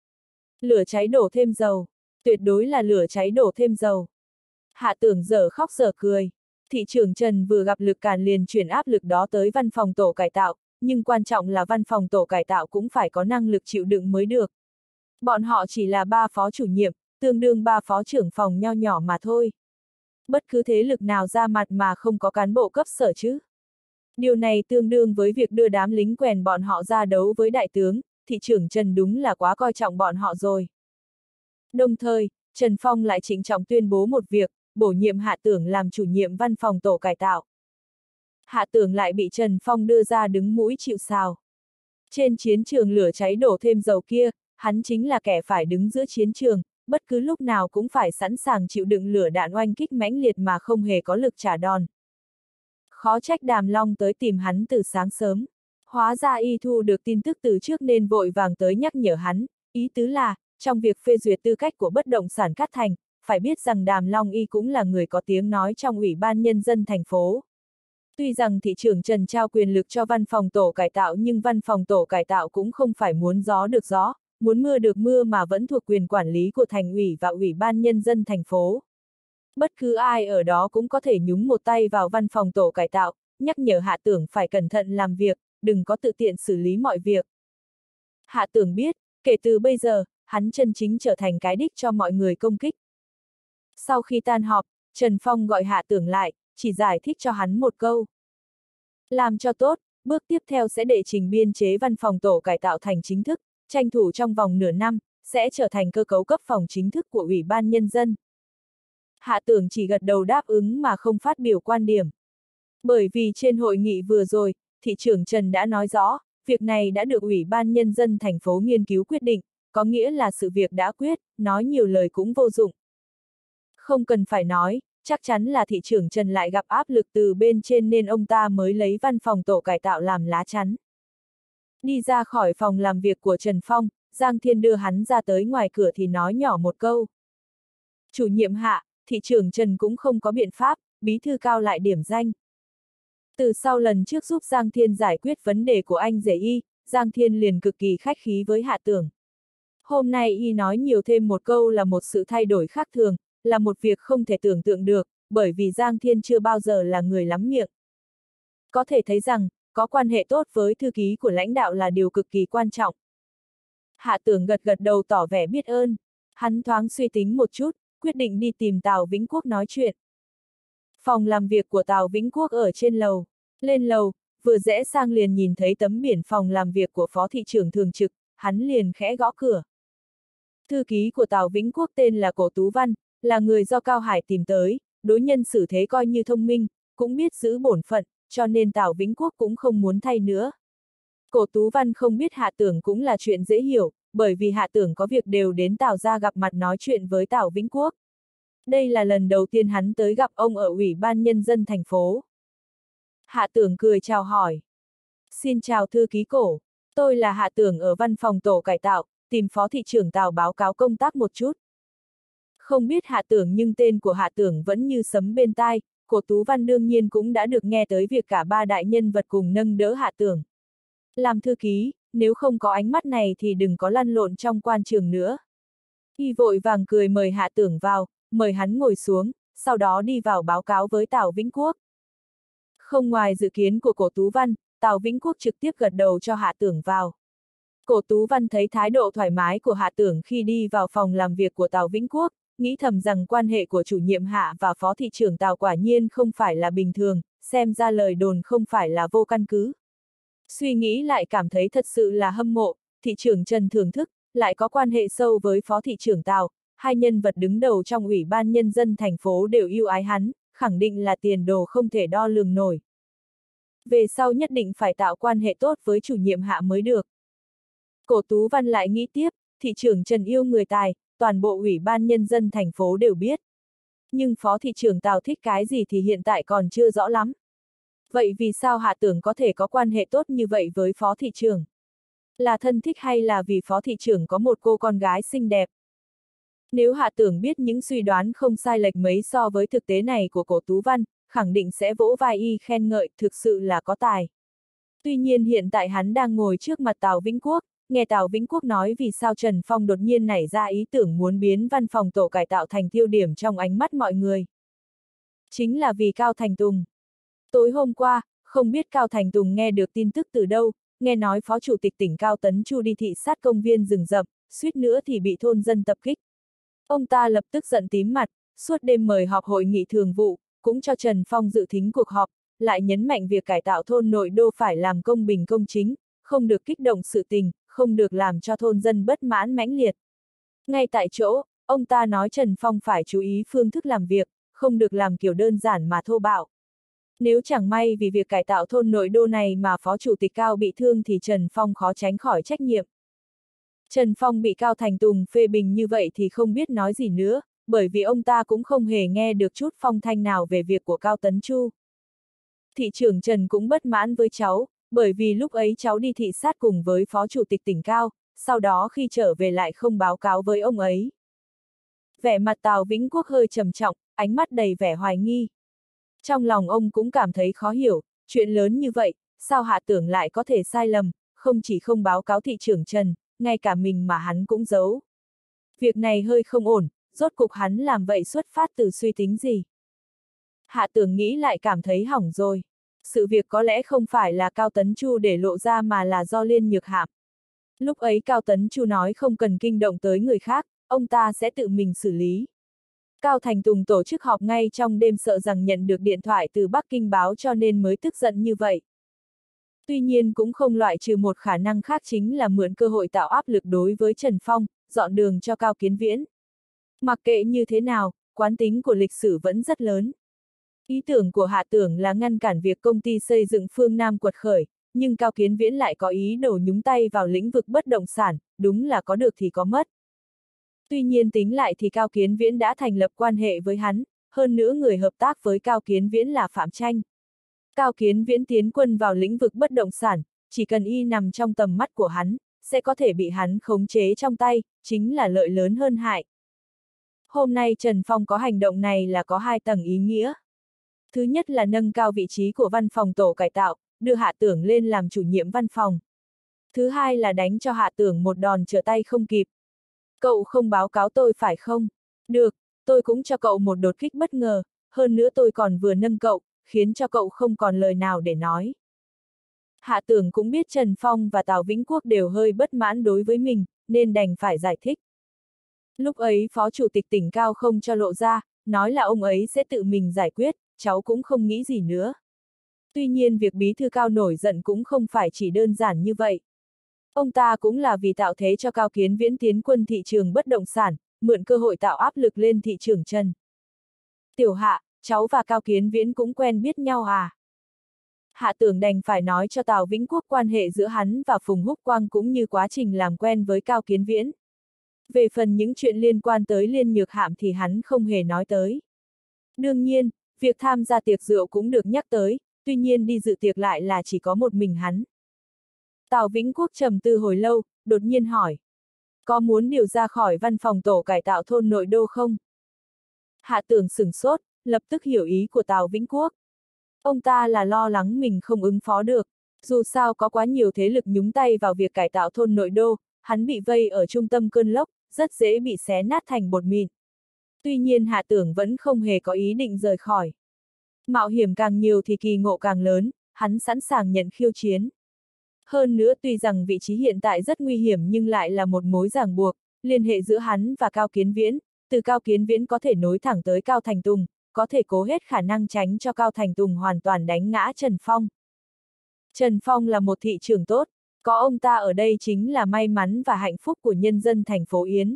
Lửa cháy đổ thêm dầu, tuyệt đối là lửa cháy đổ thêm dầu. Hạ Tưởng dở khóc dở cười. Thị trưởng Trần vừa gặp lực cản liền chuyển áp lực đó tới văn phòng tổ cải tạo, nhưng quan trọng là văn phòng tổ cải tạo cũng phải có năng lực chịu đựng mới được. Bọn họ chỉ là 3 phó chủ nhiệm, tương đương 3 phó trưởng phòng nho nhỏ mà thôi. Bất cứ thế lực nào ra mặt mà không có cán bộ cấp sở chứ. Điều này tương đương với việc đưa đám lính quèn bọn họ ra đấu với đại tướng, thị trưởng Trần đúng là quá coi trọng bọn họ rồi. Đồng thời, Trần Phong lại trịnh trọng tuyên bố một việc, bổ nhiệm Hạ Tưởng làm chủ nhiệm văn phòng tổ cải tạo. Hạ Tưởng lại bị Trần Phong đưa ra đứng mũi chịu sào. Trên chiến trường lửa cháy đổ thêm dầu kia, hắn chính là kẻ phải đứng giữa chiến trường, bất cứ lúc nào cũng phải sẵn sàng chịu đựng lửa đạn oanh kích mãnh liệt mà không hề có lực trả đòn. Khó trách Đàm Long tới tìm hắn từ sáng sớm. Hóa ra y thu được tin tức từ trước nên vội vàng tới nhắc nhở hắn, ý tứ là, trong việc phê duyệt tư cách của bất động sản Cát Thành, phải biết rằng Đàm Long y cũng là người có tiếng nói trong Ủy ban Nhân dân thành phố. Tuy rằng thị trưởng Trần trao quyền lực cho văn phòng tổ cải tạo nhưng văn phòng tổ cải tạo cũng không phải muốn gió được gió, muốn mưa được mưa mà vẫn thuộc quyền quản lý của thành ủy và Ủy ban Nhân dân thành phố. Bất cứ ai ở đó cũng có thể nhúng một tay vào văn phòng tổ cải tạo, nhắc nhở Hạ Tưởng phải cẩn thận làm việc, đừng có tự tiện xử lý mọi việc. Hạ Tưởng biết, kể từ bây giờ, hắn chân chính trở thành cái đích cho mọi người công kích. Sau khi tan họp, Trần Phong gọi Hạ Tưởng lại, chỉ giải thích cho hắn một câu. Làm cho tốt, bước tiếp theo sẽ đệ trình biên chế văn phòng tổ cải tạo thành chính thức, tranh thủ trong vòng nửa năm, sẽ trở thành cơ cấu cấp phòng chính thức của Ủy ban Nhân dân. Hạ Tưởng chỉ gật đầu đáp ứng mà không phát biểu quan điểm. Bởi vì trên hội nghị vừa rồi, thị trưởng Trần đã nói rõ, việc này đã được Ủy ban Nhân dân thành phố nghiên cứu quyết định, có nghĩa là sự việc đã quyết, nói nhiều lời cũng vô dụng. Không cần phải nói, chắc chắn là thị trưởng Trần lại gặp áp lực từ bên trên nên ông ta mới lấy văn phòng tổ cải tạo làm lá chắn. Đi ra khỏi phòng làm việc của Trần Phong, Giang Thiên đưa hắn ra tới ngoài cửa thì nói nhỏ một câu. Chủ nhiệm Hạ, thị trưởng Trần cũng không có biện pháp, bí thư cao lại điểm danh. Từ sau lần trước giúp Giang Thiên giải quyết vấn đề của anh rể y, Giang Thiên liền cực kỳ khách khí với Hạ Tưởng. Hôm nay y nói nhiều thêm một câu là một sự thay đổi khác thường, là một việc không thể tưởng tượng được, bởi vì Giang Thiên chưa bao giờ là người lắm miệng. Có thể thấy rằng, có quan hệ tốt với thư ký của lãnh đạo là điều cực kỳ quan trọng. Hạ Tưởng gật gật đầu tỏ vẻ biết ơn. Hắn thoáng suy tính một chút, quyết định đi tìm Tào Vĩnh Quốc nói chuyện. Phòng làm việc của Tào Vĩnh Quốc ở trên lầu. Lên lầu, vừa rẽ sang liền nhìn thấy tấm biển phòng làm việc của phó thị trưởng thường trực, hắn liền khẽ gõ cửa. Thư ký của Tào Vĩnh Quốc tên là Cổ Tú Văn, là người do Cao Hải tìm tới, đối nhân xử thế coi như thông minh, cũng biết giữ bổn phận, cho nên Tào Vĩnh Quốc cũng không muốn thay nữa. Cổ Tú Văn không biết Hạ Tưởng cũng là chuyện dễ hiểu, bởi vì Hạ Tưởng có việc đều đến Tào gia gặp mặt nói chuyện với Tào Vĩnh Quốc. Đây là lần đầu tiên hắn tới gặp ông ở Ủy ban Nhân dân thành phố. Hạ Tưởng cười chào hỏi. Xin chào thư ký Cổ, tôi là Hạ Tưởng ở văn phòng tổ cải tạo, tìm phó thị trưởng Tào báo cáo công tác một chút. Không biết Hạ Tưởng nhưng tên của Hạ Tưởng vẫn như sấm bên tai, Cổ Tú Văn đương nhiên cũng đã được nghe tới việc cả ba đại nhân vật cùng nâng đỡ Hạ Tưởng. Làm thư ký, nếu không có ánh mắt này thì đừng có lăn lộn trong quan trường nữa. Y vội vàng cười mời Hạ Tưởng vào, mời hắn ngồi xuống, sau đó đi vào báo cáo với Tào Vĩnh Quốc. Không ngoài dự kiến của Cổ Tú Văn, Tào Vĩnh Quốc trực tiếp gật đầu cho Hạ Tưởng vào. Cổ Tú Văn thấy thái độ thoải mái của Hạ Tưởng khi đi vào phòng làm việc của Tào Vĩnh Quốc, nghĩ thầm rằng quan hệ của chủ nhiệm Hạ và phó thị trưởng Tào quả nhiên không phải là bình thường, xem ra lời đồn không phải là vô căn cứ. Suy nghĩ lại cảm thấy thật sự là hâm mộ, thị trưởng Trần thưởng thức, lại có quan hệ sâu với phó thị trưởng Tào, hai nhân vật đứng đầu trong Ủy ban Nhân dân thành phố đều yêu ái hắn, khẳng định là tiền đồ không thể đo lường nổi. Về sau nhất định phải tạo quan hệ tốt với chủ nhiệm Hạ mới được. Cổ Tú Văn lại nghĩ tiếp, thị trưởng Trần yêu người tài, toàn bộ Ủy ban Nhân dân thành phố đều biết. Nhưng phó thị trưởng Tào thích cái gì thì hiện tại còn chưa rõ lắm. Vậy vì sao Hạ Tưởng có thể có quan hệ tốt như vậy với phó thị trưởng? Là thân thích hay là vì phó thị trưởng có một cô con gái xinh đẹp? Nếu Hạ Tưởng biết những suy đoán không sai lệch mấy so với thực tế này của Cổ Tú Văn, khẳng định sẽ vỗ vai y khen ngợi, thực sự là có tài. Tuy nhiên hiện tại hắn đang ngồi trước mặt Tào Vĩnh Quốc, nghe Tào Vĩnh Quốc nói vì sao Trần Phong đột nhiên nảy ra ý tưởng muốn biến văn phòng tổ cải tạo thành tiêu điểm trong ánh mắt mọi người. Chính là vì Cao Thành Tùng. Tối hôm qua, không biết Cao Thành Tùng nghe được tin tức từ đâu, nghe nói Phó Chủ tịch tỉnh Cao Tấn Chu đi thị sát công viên rừng rậm, suýt nữa thì bị thôn dân tập kích. Ông ta lập tức giận tím mặt, suốt đêm mời họp hội nghị thường vụ, cũng cho Trần Phong dự thính cuộc họp, lại nhấn mạnh việc cải tạo thôn nội đô phải làm công bình công chính, không được kích động sự tình, không được làm cho thôn dân bất mãn mãnh liệt. Ngay tại chỗ, ông ta nói Trần Phong phải chú ý phương thức làm việc, không được làm kiểu đơn giản mà thô bạo. Nếu chẳng may vì việc cải tạo thôn nội đô này mà Phó Chủ tịch Cao bị thương thì Trần Phong khó tránh khỏi trách nhiệm. Trần Phong bị Cao Thành Tùng phê bình như vậy thì không biết nói gì nữa, bởi vì ông ta cũng không hề nghe được chút phong thanh nào về việc của Cao Tấn Chu. Thị trưởng Trần cũng bất mãn với cháu, bởi vì lúc ấy cháu đi thị sát cùng với Phó Chủ tịch tỉnh Cao, sau đó khi trở về lại không báo cáo với ông ấy. Vẻ mặt Tào Vĩnh Quốc hơi trầm trọng, ánh mắt đầy vẻ hoài nghi. Trong lòng ông cũng cảm thấy khó hiểu, chuyện lớn như vậy, sao Hạ Tưởng lại có thể sai lầm, không chỉ không báo cáo thị trưởng Trần, ngay cả mình mà hắn cũng giấu. Việc này hơi không ổn, rốt cục hắn làm vậy xuất phát từ suy tính gì? Hạ Tưởng nghĩ lại cảm thấy hỏng rồi. Sự việc có lẽ không phải là Cao Tấn Chu để lộ ra mà là do Liên Nhược Hạm. Lúc ấy Cao Tấn Chu nói không cần kinh động tới người khác, ông ta sẽ tự mình xử lý. Cao Thành Tùng tổ chức họp ngay trong đêm sợ rằng nhận được điện thoại từ Bắc Kinh báo cho nên mới tức giận như vậy. Tuy nhiên cũng không loại trừ một khả năng khác chính là mượn cơ hội tạo áp lực đối với Trần Phong, dọn đường cho Cao Kiến Viễn. Mặc kệ như thế nào, quán tính của lịch sử vẫn rất lớn. Ý tưởng của Hạ Tưởng là ngăn cản việc công ty xây dựng phương Nam quật khởi, nhưng Cao Kiến Viễn lại có ý đồ nhúng tay vào lĩnh vực bất động sản, đúng là có được thì có mất. Tuy nhiên tính lại thì Cao Kiến Viễn đã thành lập quan hệ với hắn, hơn nữa người hợp tác với Cao Kiến Viễn là Phạm Tranh. Cao Kiến Viễn tiến quân vào lĩnh vực bất động sản, chỉ cần y nằm trong tầm mắt của hắn, sẽ có thể bị hắn khống chế trong tay, chính là lợi lớn hơn hại. Hôm nay Trần Phong có hành động này là có hai tầng ý nghĩa. Thứ nhất là nâng cao vị trí của văn phòng tổ cải tạo, đưa Hạ Tưởng lên làm chủ nhiệm văn phòng. Thứ hai là đánh cho Hạ Tưởng một đòn trở tay không kịp. Cậu không báo cáo tôi phải không? Được, tôi cũng cho cậu một đột kích bất ngờ, hơn nữa tôi còn vừa nâng cậu, khiến cho cậu không còn lời nào để nói. Hạ Tưởng cũng biết Trần Phong và Tào Vĩnh Quốc đều hơi bất mãn đối với mình, nên đành phải giải thích. Lúc ấy Phó Chủ tịch tỉnh Cao không cho lộ ra, nói là ông ấy sẽ tự mình giải quyết, cháu cũng không nghĩ gì nữa. Tuy nhiên việc bí thư Cao nổi giận cũng không phải chỉ đơn giản như vậy. Ông ta cũng là vì tạo thế cho Cao Kiến Viễn tiến quân thị trường bất động sản, mượn cơ hội tạo áp lực lên thị trường Trần. Tiểu Hạ, cháu và Cao Kiến Viễn cũng quen biết nhau à? Hạ Tưởng đành phải nói cho Tào Vĩnh Quốc quan hệ giữa hắn và Phùng Húc Quang cũng như quá trình làm quen với Cao Kiến Viễn. Về phần những chuyện liên quan tới Liên Nhược Hạm thì hắn không hề nói tới. Đương nhiên, việc tham gia tiệc rượu cũng được nhắc tới, tuy nhiên đi dự tiệc lại là chỉ có một mình hắn. Tào Vĩnh Quốc trầm tư hồi lâu, đột nhiên hỏi. Có muốn điều ra khỏi văn phòng tổ cải tạo thôn nội đô không? Hạ Tưởng sửng sốt, lập tức hiểu ý của Tào Vĩnh Quốc. Ông ta là lo lắng mình không ứng phó được. Dù sao có quá nhiều thế lực nhúng tay vào việc cải tạo thôn nội đô, hắn bị vây ở trung tâm cơn lốc, rất dễ bị xé nát thành bột mịn. Tuy nhiên Hạ Tưởng vẫn không hề có ý định rời khỏi. Mạo hiểm càng nhiều thì kỳ ngộ càng lớn, hắn sẵn sàng nhận khiêu chiến. Hơn nữa tuy rằng vị trí hiện tại rất nguy hiểm nhưng lại là một mối ràng buộc, liên hệ giữa hắn và Cao Kiến Viễn, từ Cao Kiến Viễn có thể nối thẳng tới Cao Thành Tùng, có thể cố hết khả năng tránh cho Cao Thành Tùng hoàn toàn đánh ngã Trần Phong. Trần Phong là một thị trưởng tốt, có ông ta ở đây chính là may mắn và hạnh phúc của nhân dân thành phố Yến.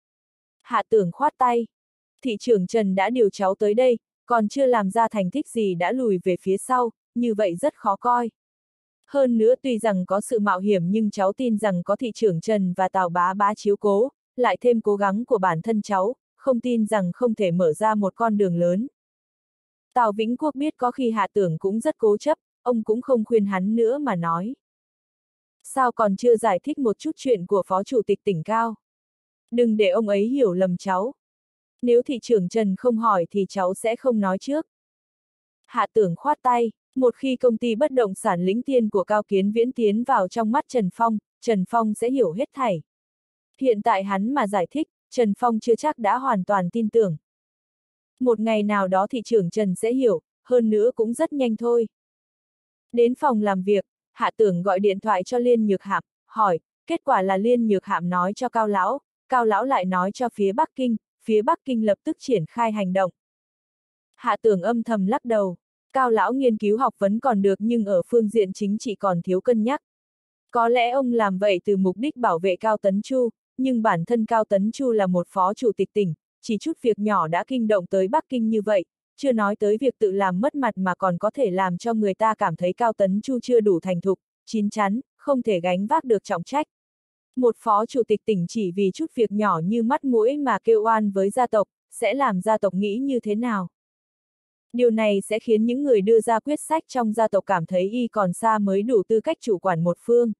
Hạ Tưởng khoát tay. Thị trưởng Trần đã điều cháu tới đây, còn chưa làm ra thành tích gì đã lùi về phía sau, như vậy rất khó coi. Hơn nữa tuy rằng có sự mạo hiểm nhưng cháu tin rằng có thị trưởng Trần và Tào Bá Bá chiếu cố, lại thêm cố gắng của bản thân cháu, không tin rằng không thể mở ra một con đường lớn. Tào Vĩnh Quốc biết có khi Hạ Tưởng cũng rất cố chấp, ông cũng không khuyên hắn nữa mà nói. Sao còn chưa giải thích một chút chuyện của Phó Chủ tịch tỉnh Cao? Đừng để ông ấy hiểu lầm cháu. Nếu thị trưởng Trần không hỏi thì cháu sẽ không nói trước. Hạ Tưởng khoát tay, một khi công ty bất động sản lĩnh tiên của Cao Kiến Viễn tiến vào trong mắt Trần Phong sẽ hiểu hết thảy. Hiện tại hắn mà giải thích, Trần Phong chưa chắc đã hoàn toàn tin tưởng. Một ngày nào đó thị trưởng Trần sẽ hiểu, hơn nữa cũng rất nhanh thôi. Đến phòng làm việc, Hạ Tưởng gọi điện thoại cho Liên Nhược Hạm, hỏi, kết quả là Liên Nhược Hạm nói cho Cao Lão lại nói cho phía Bắc Kinh lập tức triển khai hành động. Hạ Tưởng âm thầm lắc đầu, Cao Lão nghiên cứu học vấn còn được nhưng ở phương diện chính trị còn thiếu cân nhắc. Có lẽ ông làm vậy từ mục đích bảo vệ Cao Tấn Chu, nhưng bản thân Cao Tấn Chu là một phó chủ tịch tỉnh, chỉ chút việc nhỏ đã kinh động tới Bắc Kinh như vậy, chưa nói tới việc tự làm mất mặt mà còn có thể làm cho người ta cảm thấy Cao Tấn Chu chưa đủ thành thục, chín chắn, không thể gánh vác được trọng trách. Một phó chủ tịch tỉnh chỉ vì chút việc nhỏ như mắt mũi mà kêu oan với gia tộc, sẽ làm gia tộc nghĩ như thế nào? Điều này sẽ khiến những người đưa ra quyết sách trong gia tộc cảm thấy y còn xa mới đủ tư cách chủ quản một phương.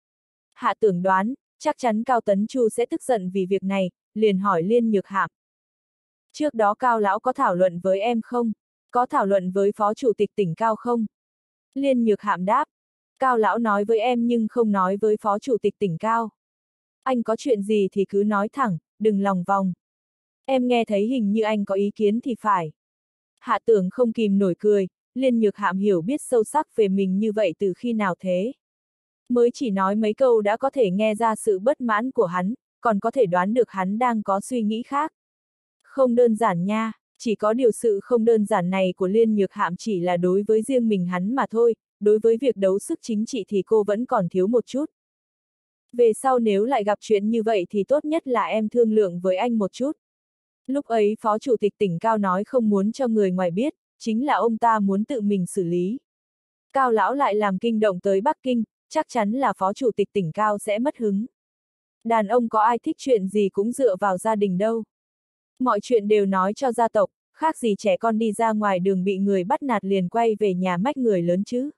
Hạ Tưởng đoán, chắc chắn Cao Tấn Chu sẽ tức giận vì việc này, liền hỏi Liên Nhược Hạm. Trước đó Cao Lão có thảo luận với em không? Có thảo luận với phó chủ tịch tỉnh Cao không? Liên Nhược Hạm đáp. Cao Lão nói với em nhưng không nói với phó chủ tịch tỉnh Cao. Anh có chuyện gì thì cứ nói thẳng, đừng lòng vòng. Em nghe thấy hình như anh có ý kiến thì phải. Hạ Tưởng không kìm nổi cười, Liên Nhược Hạm hiểu biết sâu sắc về mình như vậy từ khi nào thế? Mới chỉ nói mấy câu đã có thể nghe ra sự bất mãn của hắn, còn có thể đoán được hắn đang có suy nghĩ khác. Không đơn giản nha, chỉ có điều sự không đơn giản này của Liên Nhược Hạm chỉ là đối với riêng mình hắn mà thôi, đối với việc đấu sức chính trị thì cô vẫn còn thiếu một chút. Về sau nếu lại gặp chuyện như vậy thì tốt nhất là em thương lượng với anh một chút. Lúc ấy Phó Chủ tịch tỉnh Cao nói không muốn cho người ngoài biết, chính là ông ta muốn tự mình xử lý. Cao Lão lại làm kinh động tới Bắc Kinh, chắc chắn là Phó Chủ tịch tỉnh Cao sẽ mất hứng. Đàn ông có ai thích chuyện gì cũng dựa vào gia đình đâu. Mọi chuyện đều nói cho gia tộc, khác gì trẻ con đi ra ngoài đường bị người bắt nạt liền quay về nhà mách người lớn chứ.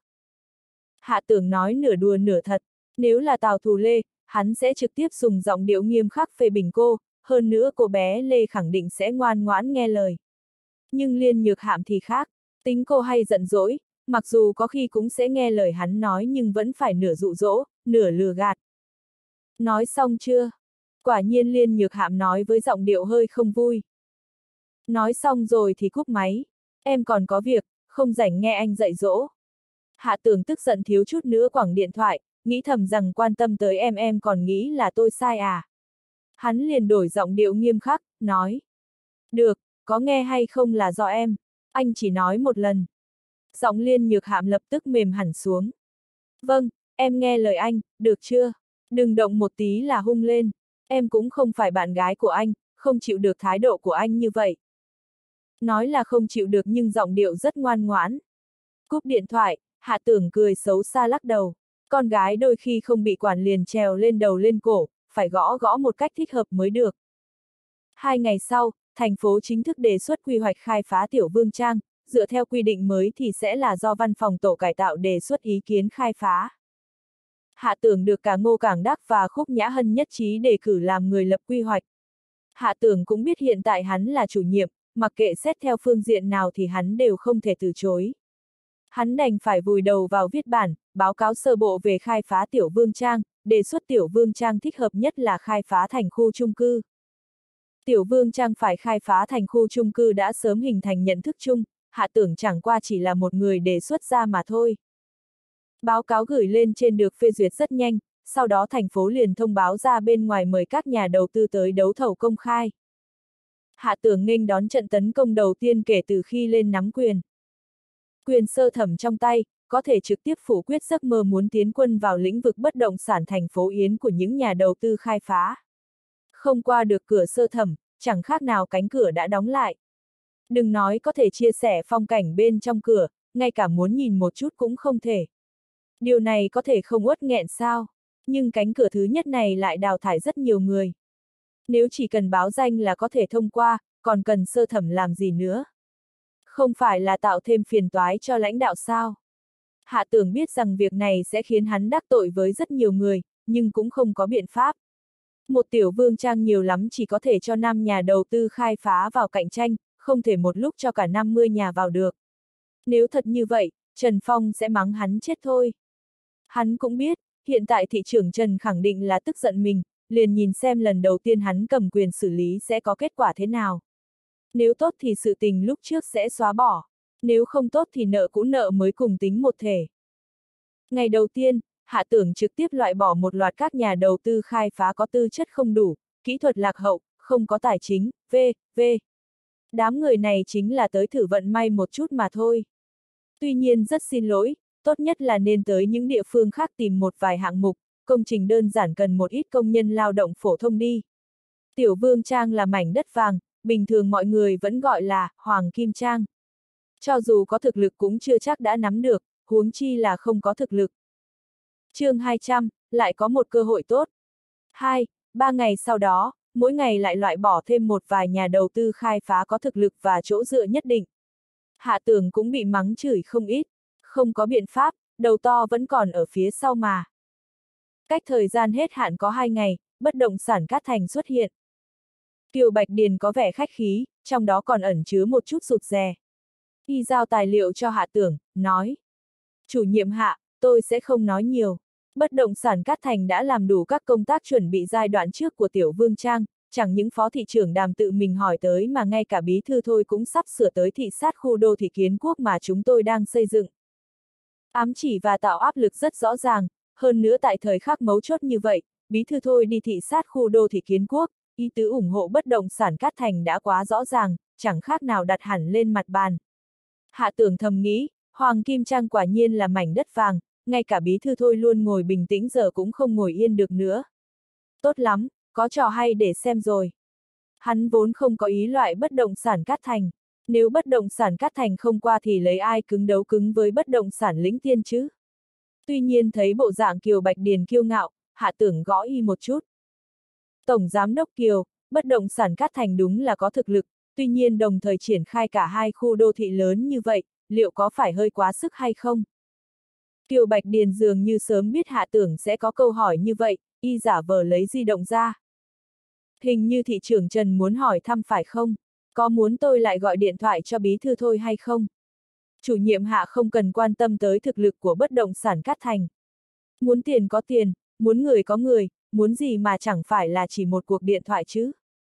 Hạ Tưởng nói nửa đùa nửa thật, nếu là Tào Thù Lê, hắn sẽ trực tiếp dùng giọng điệu nghiêm khắc phê bình cô, hơn nữa cô bé Lê khẳng định sẽ ngoan ngoãn nghe lời. Nhưng Liên Nhược Hạm thì khác, tính cô hay giận dỗi, mặc dù có khi cũng sẽ nghe lời hắn nói nhưng vẫn phải nửa dụ dỗ, nửa lừa gạt. Nói xong chưa? Quả nhiên Liên Nhược Hạm nói với giọng điệu hơi không vui. Nói xong rồi thì cúp máy, em còn có việc, không rảnh nghe anh dạy dỗ. Hạ Tưởng tức giận thiếu chút nữa quẳng điện thoại, nghĩ thầm rằng quan tâm tới em còn nghĩ là tôi sai à. Hắn liền đổi giọng điệu nghiêm khắc, nói. Được, có nghe hay không là do em, anh chỉ nói một lần. Giọng Liên Nhược Hạm lập tức mềm hẳn xuống. Vâng, em nghe lời anh, được chưa? Đừng động một tí là hung lên, em cũng không phải bạn gái của anh, không chịu được thái độ của anh như vậy. Nói là không chịu được nhưng giọng điệu rất ngoan ngoãn. Cúp điện thoại, Hạ Tưởng cười xấu xa lắc đầu. Con gái đôi khi không bị quản liền trèo lên đầu lên cổ, phải gõ gõ một cách thích hợp mới được. 2 ngày sau, thành phố chính thức đề xuất quy hoạch khai phá Tiểu Vương Trang, dựa theo quy định mới thì sẽ là do văn phòng tổ cải tạo đề xuất ý kiến khai phá. Hạ Tưởng được cả Ngô Cảng Đắc và Khúc Nhã Hân nhất trí đề cử làm người lập quy hoạch. Hạ Tưởng cũng biết hiện tại hắn là chủ nhiệm, mặc kệ xét theo phương diện nào thì hắn đều không thể từ chối. Hắn đành phải vùi đầu vào viết bản, báo cáo sơ bộ về khai phá Tiểu Vương Trang, đề xuất Tiểu Vương Trang thích hợp nhất là khai phá thành khu chung cư. Tiểu Vương Trang phải khai phá thành khu chung cư đã sớm hình thành nhận thức chung, Hạ Tưởng chẳng qua chỉ là một người đề xuất ra mà thôi. Báo cáo gửi lên trên được phê duyệt rất nhanh, sau đó thành phố liền thông báo ra bên ngoài mời các nhà đầu tư tới đấu thầu công khai. Hạ Tưởng nghênh đón trận tấn công đầu tiên kể từ khi lên nắm quyền. Quyền sơ thẩm trong tay, có thể trực tiếp phủ quyết giấc mơ muốn tiến quân vào lĩnh vực bất động sản thành phố Yến của những nhà đầu tư khai phá. Không qua được cửa sơ thẩm, chẳng khác nào cánh cửa đã đóng lại. Đừng nói có thể chia sẻ phong cảnh bên trong cửa, ngay cả muốn nhìn một chút cũng không thể. Điều này có thể không uất nghẹn sao, nhưng cánh cửa thứ nhất này lại đào thải rất nhiều người. Nếu chỉ cần báo danh là có thể thông qua, còn cần sơ thẩm làm gì nữa? Không phải là tạo thêm phiền toái cho lãnh đạo sao? Hạ Tưởng biết rằng việc này sẽ khiến hắn đắc tội với rất nhiều người, nhưng cũng không có biện pháp. Một Tiểu Vương Trang nhiều lắm chỉ có thể cho 5 nhà đầu tư khai phá vào cạnh tranh, không thể một lúc cho cả 50 nhà vào được. Nếu thật như vậy, Trần Phong sẽ mắng hắn chết thôi. Hắn cũng biết, hiện tại thị trưởng Trần khẳng định là tức giận mình, liền nhìn xem lần đầu tiên hắn cầm quyền xử lý sẽ có kết quả thế nào. Nếu tốt thì sự tình lúc trước sẽ xóa bỏ, nếu không tốt thì nợ cũ nợ mới cùng tính một thể. Ngày đầu tiên, Hạ Tưởng trực tiếp loại bỏ một loạt các nhà đầu tư khai phá có tư chất không đủ, kỹ thuật lạc hậu, không có tài chính, v.v. Đám người này chính là tới thử vận may một chút mà thôi. Tuy nhiên rất xin lỗi, tốt nhất là nên tới những địa phương khác tìm một vài hạng mục, công trình đơn giản cần một ít công nhân lao động phổ thông đi. Tiểu Vương Trang là mảnh đất vàng, bình thường mọi người vẫn gọi là Hoàng Kim Trang. Cho dù có thực lực cũng chưa chắc đã nắm được, huống chi là không có thực lực. Chương 200, lại có một cơ hội tốt. 2-3 ngày sau đó, mỗi ngày lại loại bỏ thêm một vài nhà đầu tư khai phá có thực lực và chỗ dựa nhất định. Hạ Tưởng cũng bị mắng chửi không ít, không có biện pháp, đầu to vẫn còn ở phía sau mà. Cách thời gian hết hạn có 2 ngày, bất động sản Cát Thành xuất hiện. Kiều Bạch Điền có vẻ khách khí, trong đó còn ẩn chứa một chút rụt rè. Y giao tài liệu cho Hạ Tưởng, nói. Chủ nhiệm Hạ, tôi sẽ không nói nhiều. Bất động sản Cát Thành đã làm đủ các công tác chuẩn bị giai đoạn trước của Tiểu Vương Trang, chẳng những phó thị trưởng Đàm tự mình hỏi tới mà ngay cả bí thư thôi cũng sắp sửa tới thị sát khu đô thị kiến quốc mà chúng tôi đang xây dựng. Ám chỉ và tạo áp lực rất rõ ràng, hơn nữa tại thời khắc mấu chốt như vậy, bí thư thôi đi thị sát khu đô thị kiến quốc, ý tứ ủng hộ bất động sản Cát Thành đã quá rõ ràng, chẳng khác nào đặt hẳn lên mặt bàn. Hạ Tưởng thầm nghĩ, Hoàng Kim Trang quả nhiên là mảnh đất vàng, ngay cả bí thư thôi luôn ngồi bình tĩnh giờ cũng không ngồi yên được nữa. Tốt lắm, có trò hay để xem rồi. Hắn vốn không có ý loại bất động sản Cát Thành, nếu bất động sản Cát Thành không qua thì lấy ai cứng đấu cứng với bất động sản Lĩnh Tiên chứ. Tuy nhiên thấy bộ dạng Kiều Bạch Điền kiêu ngạo, Hạ Tưởng gõ y một chút. Tổng Giám đốc Kiều, bất động sản Cát Thành đúng là có thực lực, tuy nhiên đồng thời triển khai cả hai khu đô thị lớn như vậy, liệu có phải hơi quá sức hay không? Kiều Bạch Điền dường như sớm biết Hạ Tưởng sẽ có câu hỏi như vậy, y giả vờ lấy di động ra. Hình như thị trưởng Trần muốn hỏi thăm phải không? Có muốn tôi lại gọi điện thoại cho bí thư thôi hay không? Chủ nhiệm Hạ không cần quan tâm tới thực lực của bất động sản Cát Thành. Muốn tiền có tiền, muốn người có người, muốn gì mà chẳng phải là chỉ một cuộc điện thoại chứ?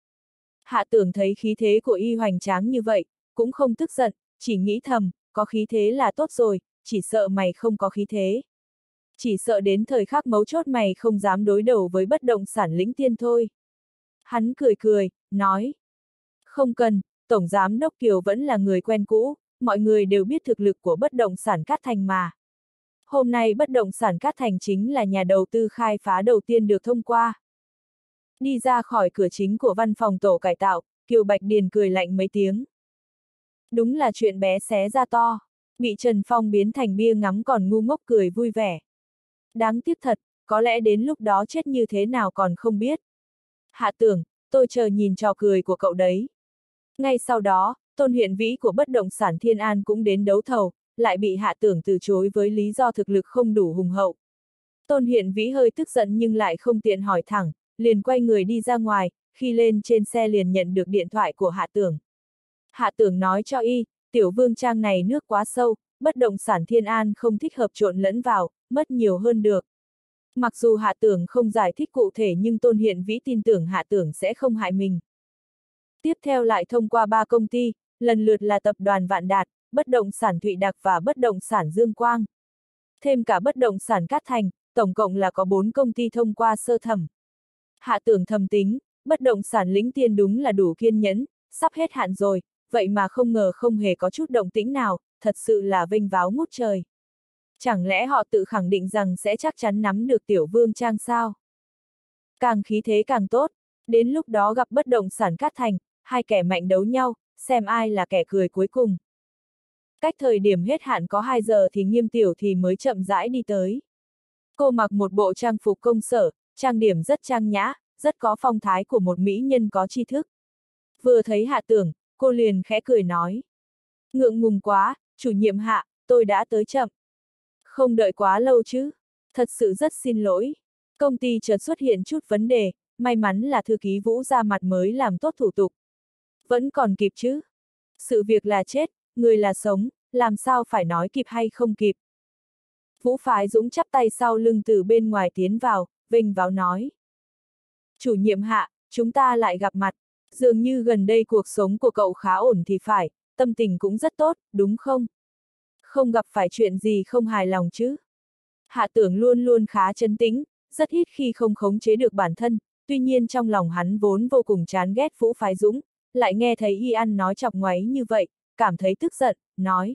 Hạ Tưởng thấy khí thế của y hoành tráng như vậy, cũng không tức giận, chỉ nghĩ thầm, có khí thế là tốt rồi, chỉ sợ mày không có khí thế. Chỉ sợ đến thời khắc mấu chốt mày không dám đối đầu với bất động sản Lĩnh Tiên thôi. Hắn cười cười, nói. Không cần, Tổng Giám đốc Kiều vẫn là người quen cũ, mọi người đều biết thực lực của bất động sản Cát Thành mà. Hôm nay bất động sản Cát Thành chính là nhà đầu tư khai phá đầu tiên được thông qua. Đi ra khỏi cửa chính của văn phòng tổ cải tạo, Kiều Bạch Điền cười lạnh mấy tiếng. Đúng là chuyện bé xé ra to, bị Trần Phong biến thành bia ngắm còn ngu ngốc cười vui vẻ. Đáng tiếc thật, có lẽ đến lúc đó chết như thế nào còn không biết. Hạ Tưởng, tôi chờ nhìn trò cười của cậu đấy. Ngay sau đó, Tôn Huyện Vĩ của bất động sản Thiên An cũng đến đấu thầu, lại bị Hạ Tưởng từ chối với lý do thực lực không đủ hùng hậu. Tôn Huyện Vĩ hơi tức giận nhưng lại không tiện hỏi thẳng, liền quay người đi ra ngoài, khi lên trên xe liền nhận được điện thoại của Hạ Tưởng. Hạ Tưởng nói cho y, Tiểu Vương Trang này nước quá sâu, bất động sản Thiên An không thích hợp trộn lẫn vào, mất nhiều hơn được. Mặc dù Hạ Tưởng không giải thích cụ thể nhưng Tôn Hiện Vĩ tin tưởng Hạ Tưởng sẽ không hại mình. Tiếp theo lại thông qua 3 công ty, lần lượt là tập đoàn Vạn Đạt, bất động sản Thụy Đặc và bất động sản Dương Quang. Thêm cả bất động sản Cát Thành, tổng cộng là có 4 công ty thông qua sơ thẩm. Hạ Tưởng thầm tính, bất động sản Lĩnh Tiên đúng là đủ kiên nhẫn, sắp hết hạn rồi, vậy mà không ngờ không hề có chút động tĩnh nào, thật sự là vênh váo ngút trời. Chẳng lẽ họ tự khẳng định rằng sẽ chắc chắn nắm được Tiểu Vương Trang sao? Càng khí thế càng tốt, đến lúc đó gặp bất động sản Cát Thành, hai kẻ mạnh đấu nhau, xem ai là kẻ cười cuối cùng. Cách thời điểm hết hạn có 2 giờ thì Nghiêm Tiểu thì mới chậm rãi đi tới. Cô mặc một bộ trang phục công sở, trang điểm rất trang nhã, rất có phong thái của một mỹ nhân có tri thức. Vừa thấy Hạ Tưởng, cô liền khẽ cười nói. Ngượng ngùng quá, chủ nhiệm Hạ, tôi đã tới chậm. Không đợi quá lâu chứ. Thật sự rất xin lỗi. Công ty chợt xuất hiện chút vấn đề, may mắn là thư ký Vũ ra mặt mới làm tốt thủ tục. Vẫn còn kịp chứ. Sự việc là chết, người là sống, làm sao phải nói kịp hay không kịp. Vũ Phái Dũng chắp tay sau lưng từ bên ngoài tiến vào, vênh váo nói. Chủ nhiệm Hạ, chúng ta lại gặp mặt. Dường như gần đây cuộc sống của cậu khá ổn thì phải, tâm tình cũng rất tốt, đúng không? Không gặp phải chuyện gì không hài lòng chứ? Hạ Tưởng luôn luôn khá trấn tĩnh, rất ít khi không khống chế được bản thân, tuy nhiên trong lòng hắn vốn vô cùng chán ghét Vũ Phái Dũng, lại nghe thấy y ăn nói chọc ngoáy như vậy, cảm thấy tức giận, nói.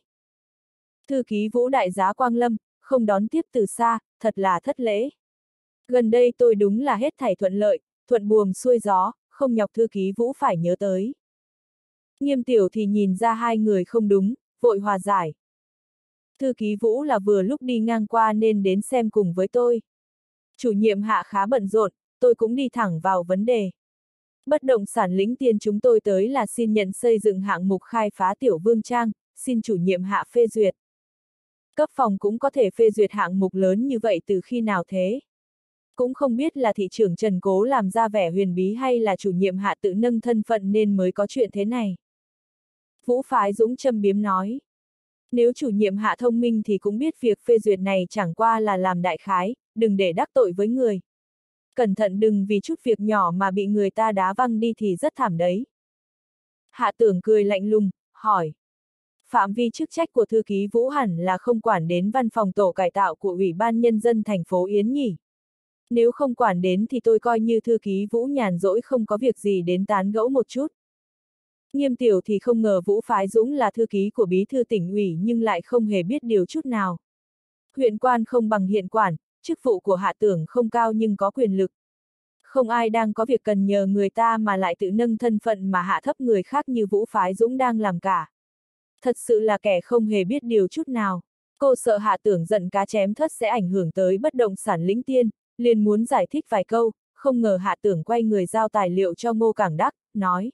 Thư ký Vũ đại giá Quang Lâm, không đón tiếp từ xa, thật là thất lễ. Gần đây tôi đúng là hết thảy thuận lợi, thuận buồm xuôi gió, không nhọc thư ký Vũ phải nhớ tới. Nghiêm Tiểu thì nhìn ra hai người không đúng, vội hòa giải. Thư ký Vũ là vừa lúc đi ngang qua nên đến xem cùng với tôi. Chủ nhiệm Hạ khá bận rộn, tôi cũng đi thẳng vào vấn đề. Bất động sản Lĩnh Tiên chúng tôi tới là xin nhận xây dựng hạng mục khai phá Tiểu Vương Trang, xin chủ nhiệm Hạ phê duyệt. Cấp phòng cũng có thể phê duyệt hạng mục lớn như vậy từ khi nào thế? Cũng không biết là thị trưởng Trần cố làm ra vẻ huyền bí hay là chủ nhiệm Hạ tự nâng thân phận nên mới có chuyện thế này. Vũ Phái Dũng châm biếm nói. Nếu chủ nhiệm Hạ thông minh thì cũng biết việc phê duyệt này chẳng qua là làm đại khái, đừng để đắc tội với người. Cẩn thận đừng vì chút việc nhỏ mà bị người ta đá văng đi thì rất thảm đấy. Hạ Tưởng cười lạnh lùng, hỏi. Phạm vi chức trách của thư ký Vũ hẳn là không quản đến văn phòng tổ cải tạo của Ủy ban Nhân dân thành phố Yến nhỉ? Nếu không quản đến thì tôi coi như thư ký Vũ nhàn rỗi không có việc gì đến tán gẫu một chút. Nghiêm Tiểu thì không ngờ Vũ Phái Dũng là thư ký của bí thư tỉnh ủy nhưng lại không hề biết điều chút nào. Huyện quan không bằng hiện quản, chức vụ của Hạ Tưởng không cao nhưng có quyền lực. Không ai đang có việc cần nhờ người ta mà lại tự nâng thân phận mà hạ thấp người khác như Vũ Phái Dũng đang làm cả. Thật sự là kẻ không hề biết điều chút nào. Cô sợ Hạ Tưởng giận cá chém thớt sẽ ảnh hưởng tới bất động sản Lĩnh Tiên, liền muốn giải thích vài câu, không ngờ Hạ Tưởng quay người giao tài liệu cho Ngô Cảng Đắc, nói.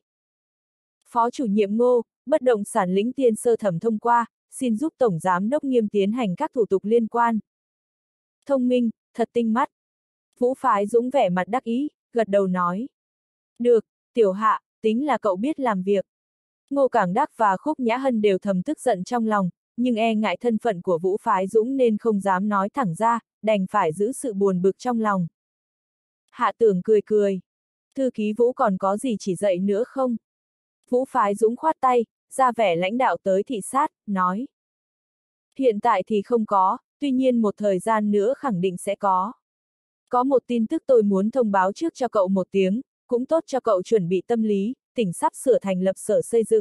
Phó chủ nhiệm Ngô, bất động sản Lĩnh Tiên sơ thẩm thông qua, xin giúp Tổng Giám đốc Nghiêm tiến hành các thủ tục liên quan. Thông minh, thật tinh mắt. Vũ Phái Dũng vẻ mặt đắc ý, gật đầu nói. Được, Tiểu Hạ, tính là cậu biết làm việc. Ngô Cảng Đắc và Khúc Nhã Hân đều thầm tức giận trong lòng, nhưng e ngại thân phận của Vũ Phái Dũng nên không dám nói thẳng ra, đành phải giữ sự buồn bực trong lòng. Hạ Tưởng cười cười. Thư ký Vũ còn có gì chỉ dạy nữa không? Vũ Phái Dũng khoát tay, ra vẻ lãnh đạo tới thị sát, nói. Hiện tại thì không có, tuy nhiên một thời gian nữa khẳng định sẽ có. Có một tin tức tôi muốn thông báo trước cho cậu một tiếng, cũng tốt cho cậu chuẩn bị tâm lý, tỉnh sắp sửa thành lập sở xây dựng.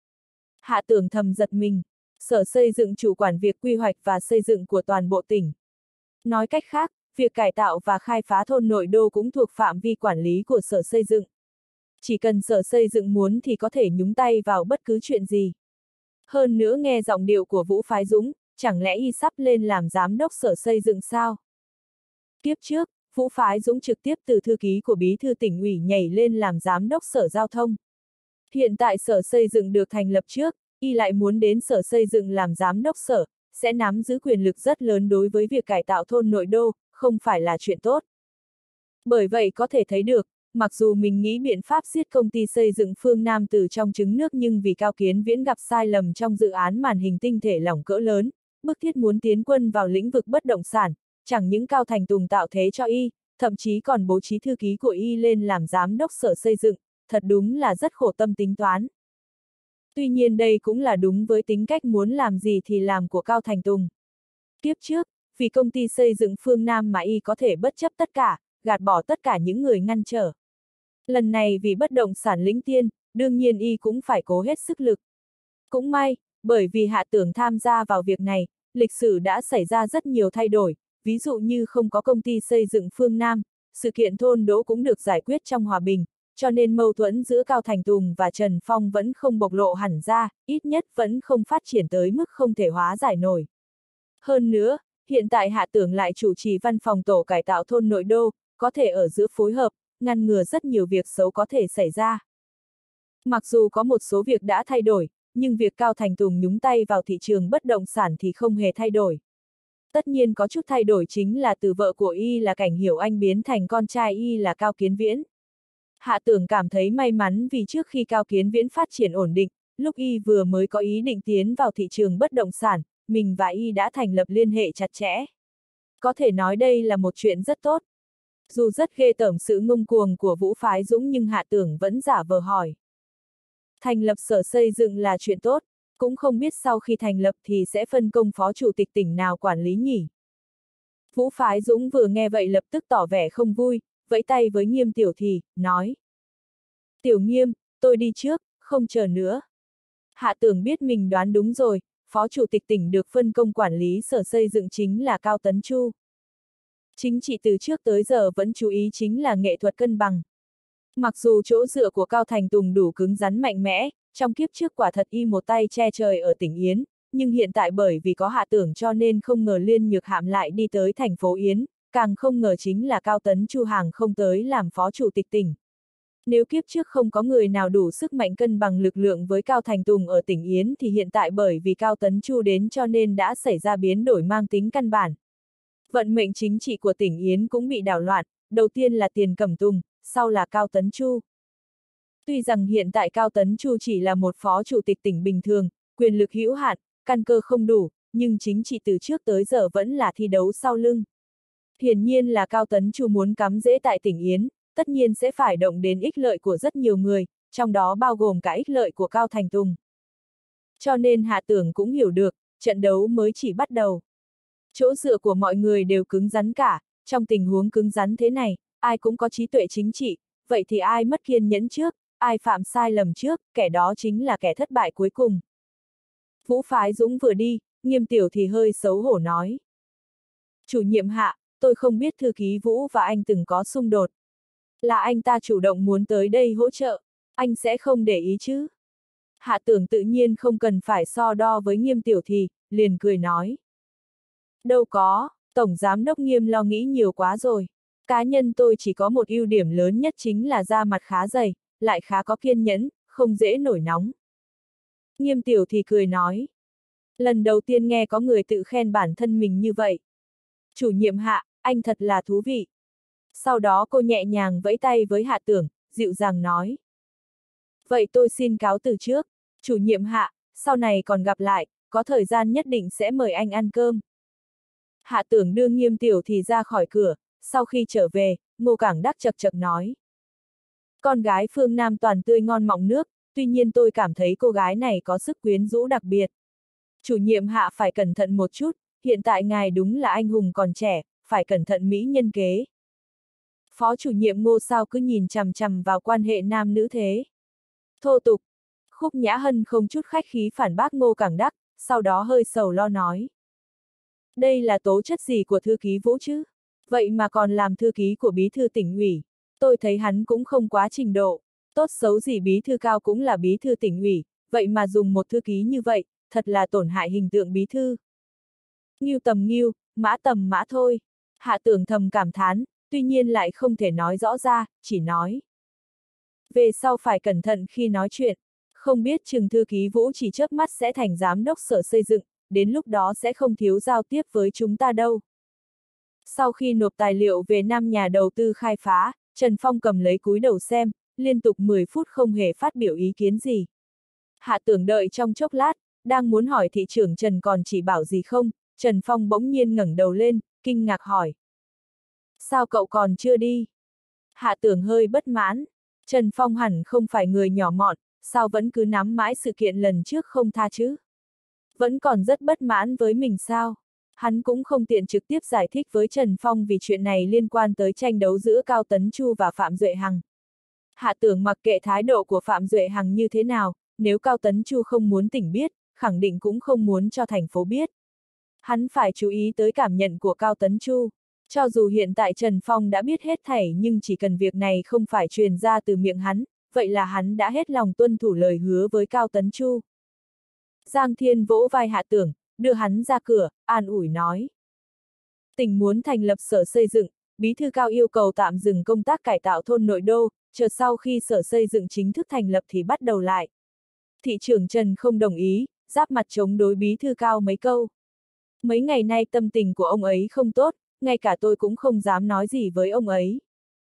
Hạ Tưởng thầm giật mình, sở xây dựng chủ quản việc quy hoạch và xây dựng của toàn bộ tỉnh. Nói cách khác, việc cải tạo và khai phá thôn nội đô cũng thuộc phạm vi quản lý của sở xây dựng. Chỉ cần sở xây dựng muốn thì có thể nhúng tay vào bất cứ chuyện gì. Hơn nữa nghe giọng điệu của Vũ Phái Dũng, chẳng lẽ y sắp lên làm giám đốc sở xây dựng sao? Kiếp trước, Vũ Phái Dũng trực tiếp từ thư ký của bí thư tỉnh ủy nhảy lên làm giám đốc sở giao thông. Hiện tại sở xây dựng được thành lập trước, y lại muốn đến sở xây dựng làm giám đốc sở, sẽ nắm giữ quyền lực rất lớn đối với việc cải tạo thôn nội đô, không phải là chuyện tốt. Bởi vậy có thể thấy được, mặc dù mình nghĩ biện pháp giết công ty xây dựng Phương Nam từ trong trứng nước nhưng vì Cao Kiến Viễn gặp sai lầm trong dự án màn hình tinh thể lỏng cỡ lớn, bức thiết muốn tiến quân vào lĩnh vực bất động sản, chẳng những Cao Thành Tùng tạo thế cho y, thậm chí còn bố trí thư ký của y lên làm giám đốc sở xây dựng, thật đúng là rất khổ tâm tính toán. Tuy nhiên đây cũng là đúng với tính cách muốn làm gì thì làm của Cao Thành Tùng. Kiếp trước, vì công ty xây dựng Phương Nam mà y có thể bất chấp tất cả, gạt bỏ tất cả những người ngăn trở. Lần này vì bất động sản Lĩnh Tiên, đương nhiên y cũng phải cố hết sức lực. Cũng may, bởi vì Hạ Tưởng tham gia vào việc này, lịch sử đã xảy ra rất nhiều thay đổi, ví dụ như không có công ty xây dựng Phương Nam, sự kiện thôn đỗ cũng được giải quyết trong hòa bình, cho nên mâu thuẫn giữa Cao Thành Tùng và Trần Phong vẫn không bộc lộ hẳn ra, ít nhất vẫn không phát triển tới mức không thể hóa giải nổi. Hơn nữa, hiện tại Hạ Tưởng lại chủ trì văn phòng tổ cải tạo thôn nội đô, có thể ở giữa phối hợp, ngăn ngừa rất nhiều việc xấu có thể xảy ra. Mặc dù có một số việc đã thay đổi, nhưng việc Cao Thành Tùng nhúng tay vào thị trường bất động sản thì không hề thay đổi. Tất nhiên có chút thay đổi chính là từ vợ của y là Cảnh Hiểu Anh biến thành con trai y là Cao Kiến Viễn. Hạ Tưởng cảm thấy may mắn vì trước khi Cao Kiến Viễn phát triển ổn định, lúc y vừa mới có ý định tiến vào thị trường bất động sản, mình và y đã thành lập liên hệ chặt chẽ. Có thể nói đây là một chuyện rất tốt. Dù rất ghê tởm sự ngông cuồng của Vũ Phái Dũng nhưng Hạ Tưởng vẫn giả vờ hỏi. Thành lập sở xây dựng là chuyện tốt, cũng không biết sau khi thành lập thì sẽ phân công phó chủ tịch tỉnh nào quản lý nhỉ. Vũ Phái Dũng vừa nghe vậy lập tức tỏ vẻ không vui, vẫy tay với Nghiêm Tiểu Thì, nói. Tiểu Nghiêm, tôi đi trước, không chờ nữa. Hạ Tưởng biết mình đoán đúng rồi, phó chủ tịch tỉnh được phân công quản lý sở xây dựng chính là Cao Tấn Chu. Chính trị từ trước tới giờ vẫn chú ý chính là nghệ thuật cân bằng. Mặc dù chỗ dựa của Cao Thành Tùng đủ cứng rắn mạnh mẽ, trong kiếp trước quả thật y một tay che trời ở tỉnh Yến, nhưng hiện tại bởi vì có Hạ Tưởng cho nên không ngờ Liên Nhược Hạm lại đi tới thành phố Yến, càng không ngờ chính là Cao Tấn Chu hàng không tới làm phó chủ tịch tỉnh. Nếu kiếp trước không có người nào đủ sức mạnh cân bằng lực lượng với Cao Thành Tùng ở tỉnh Yến thì hiện tại bởi vì Cao Tấn Chu đến cho nên đã xảy ra biến đổi mang tính căn bản. Vận mệnh chính trị của tỉnh Yến cũng bị đảo loạn, đầu tiên là Tiền Cẩm Tùng, sau là Cao Tấn Chu. Tuy rằng hiện tại Cao Tấn Chu chỉ là một phó chủ tịch tỉnh bình thường, quyền lực hữu hạn, căn cơ không đủ, nhưng chính trị từ trước tới giờ vẫn là thi đấu sau lưng. Hiển nhiên là Cao Tấn Chu muốn cắm rễ tại tỉnh Yến, tất nhiên sẽ phải động đến ích lợi của rất nhiều người, trong đó bao gồm cả ích lợi của Cao Thành Tùng. Cho nên Hạ Tưởng cũng hiểu được, trận đấu mới chỉ bắt đầu. Chỗ dựa của mọi người đều cứng rắn cả, trong tình huống cứng rắn thế này, ai cũng có trí tuệ chính trị, vậy thì ai mất kiên nhẫn trước, ai phạm sai lầm trước, kẻ đó chính là kẻ thất bại cuối cùng. Vũ Phái Dũng vừa đi, Nghiêm Tiểu thì hơi xấu hổ nói. Chủ nhiệm Hạ, tôi không biết thư ký Vũ và anh từng có xung đột. Là anh ta chủ động muốn tới đây hỗ trợ, anh sẽ không để ý chứ? Hạ Tưởng tự nhiên không cần phải so đo với Nghiêm Tiểu thì, liền cười nói. Đâu có, Tổng Giám đốc Nghiêm lo nghĩ nhiều quá rồi. Cá nhân tôi chỉ có một ưu điểm lớn nhất chính là da mặt khá dày, lại khá có kiên nhẫn, không dễ nổi nóng. Nghiêm Tiểu thì cười nói. Lần đầu tiên nghe có người tự khen bản thân mình như vậy. Chủ nhiệm Hạ, anh thật là thú vị. Sau đó cô nhẹ nhàng vẫy tay với Hạ Tưởng, dịu dàng nói. Vậy tôi xin cáo từ trước. Chủ nhiệm Hạ, sau này còn gặp lại, có thời gian nhất định sẽ mời anh ăn cơm. Hạ Tưởng đưa Nghiêm Tiểu thì ra khỏi cửa, sau khi trở về, Ngô Cảng Đắc chật chật nói. Con gái Phương Nam toàn tươi ngon mọng nước, tuy nhiên tôi cảm thấy cô gái này có sức quyến rũ đặc biệt. Chủ nhiệm Hạ phải cẩn thận một chút, hiện tại ngài đúng là anh hùng còn trẻ, phải cẩn thận mỹ nhân kế. Phó chủ nhiệm Ngô sao cứ nhìn chằm chằm vào quan hệ nam nữ thế. Thô tục. Khúc Nhã Hân không chút khách khí phản bác Ngô Cảng Đắc, sau đó hơi sầu lo nói. Đây là tố chất gì của thư ký Vũ chứ? Vậy mà còn làm thư ký của bí thư tỉnh ủy. Tôi thấy hắn cũng không quá trình độ. Tốt xấu gì bí thư Cao cũng là bí thư tỉnh ủy, vậy mà dùng một thư ký như vậy, thật là tổn hại hình tượng bí thư. Ngưu tầm ngưu, mã tầm mã thôi. Hạ Tưởng thầm cảm thán, tuy nhiên lại không thể nói rõ ra, chỉ nói. Về sau phải cẩn thận khi nói chuyện, không biết chừng thư ký Vũ chỉ chớp mắt sẽ thành giám đốc sở xây dựng, đến lúc đó sẽ không thiếu giao tiếp với chúng ta đâu. Sau khi nộp tài liệu về 5 nhà đầu tư khai phá, Trần Phong cầm lấy cúi đầu xem, liên tục 10 phút không hề phát biểu ý kiến gì. Hạ Tưởng đợi trong chốc lát, đang muốn hỏi thị trưởng Trần còn chỉ bảo gì không, Trần Phong bỗng nhiên ngẩng đầu lên, kinh ngạc hỏi. Sao cậu còn chưa đi? Hạ Tưởng hơi bất mãn, Trần Phong hẳn không phải người nhỏ mọn, sao vẫn cứ nắm mãi sự kiện lần trước không tha chứ? Vẫn còn rất bất mãn với mình sao? Hắn cũng không tiện trực tiếp giải thích với Trần Phong vì chuyện này liên quan tới tranh đấu giữa Cao Tấn Chu và Phạm Duệ Hằng. Hạ Tưởng mặc kệ thái độ của Phạm Duệ Hằng như thế nào, nếu Cao Tấn Chu không muốn tỉnh biết, khẳng định cũng không muốn cho thành phố biết. Hắn phải chú ý tới cảm nhận của Cao Tấn Chu. Cho dù hiện tại Trần Phong đã biết hết thảy nhưng chỉ cần việc này không phải truyền ra từ miệng hắn, vậy là hắn đã hết lòng tuân thủ lời hứa với Cao Tấn Chu. Giang Thiên vỗ vai Hạ Tưởng, đưa hắn ra cửa, an ủi nói. Tỉnh muốn thành lập sở xây dựng, bí thư Cao yêu cầu tạm dừng công tác cải tạo thôn nội đô, chờ sau khi sở xây dựng chính thức thành lập thì bắt đầu lại. Thị trưởng Trần không đồng ý, giáp mặt chống đối bí thư Cao mấy câu. Mấy ngày nay tâm tình của ông ấy không tốt, ngay cả tôi cũng không dám nói gì với ông ấy.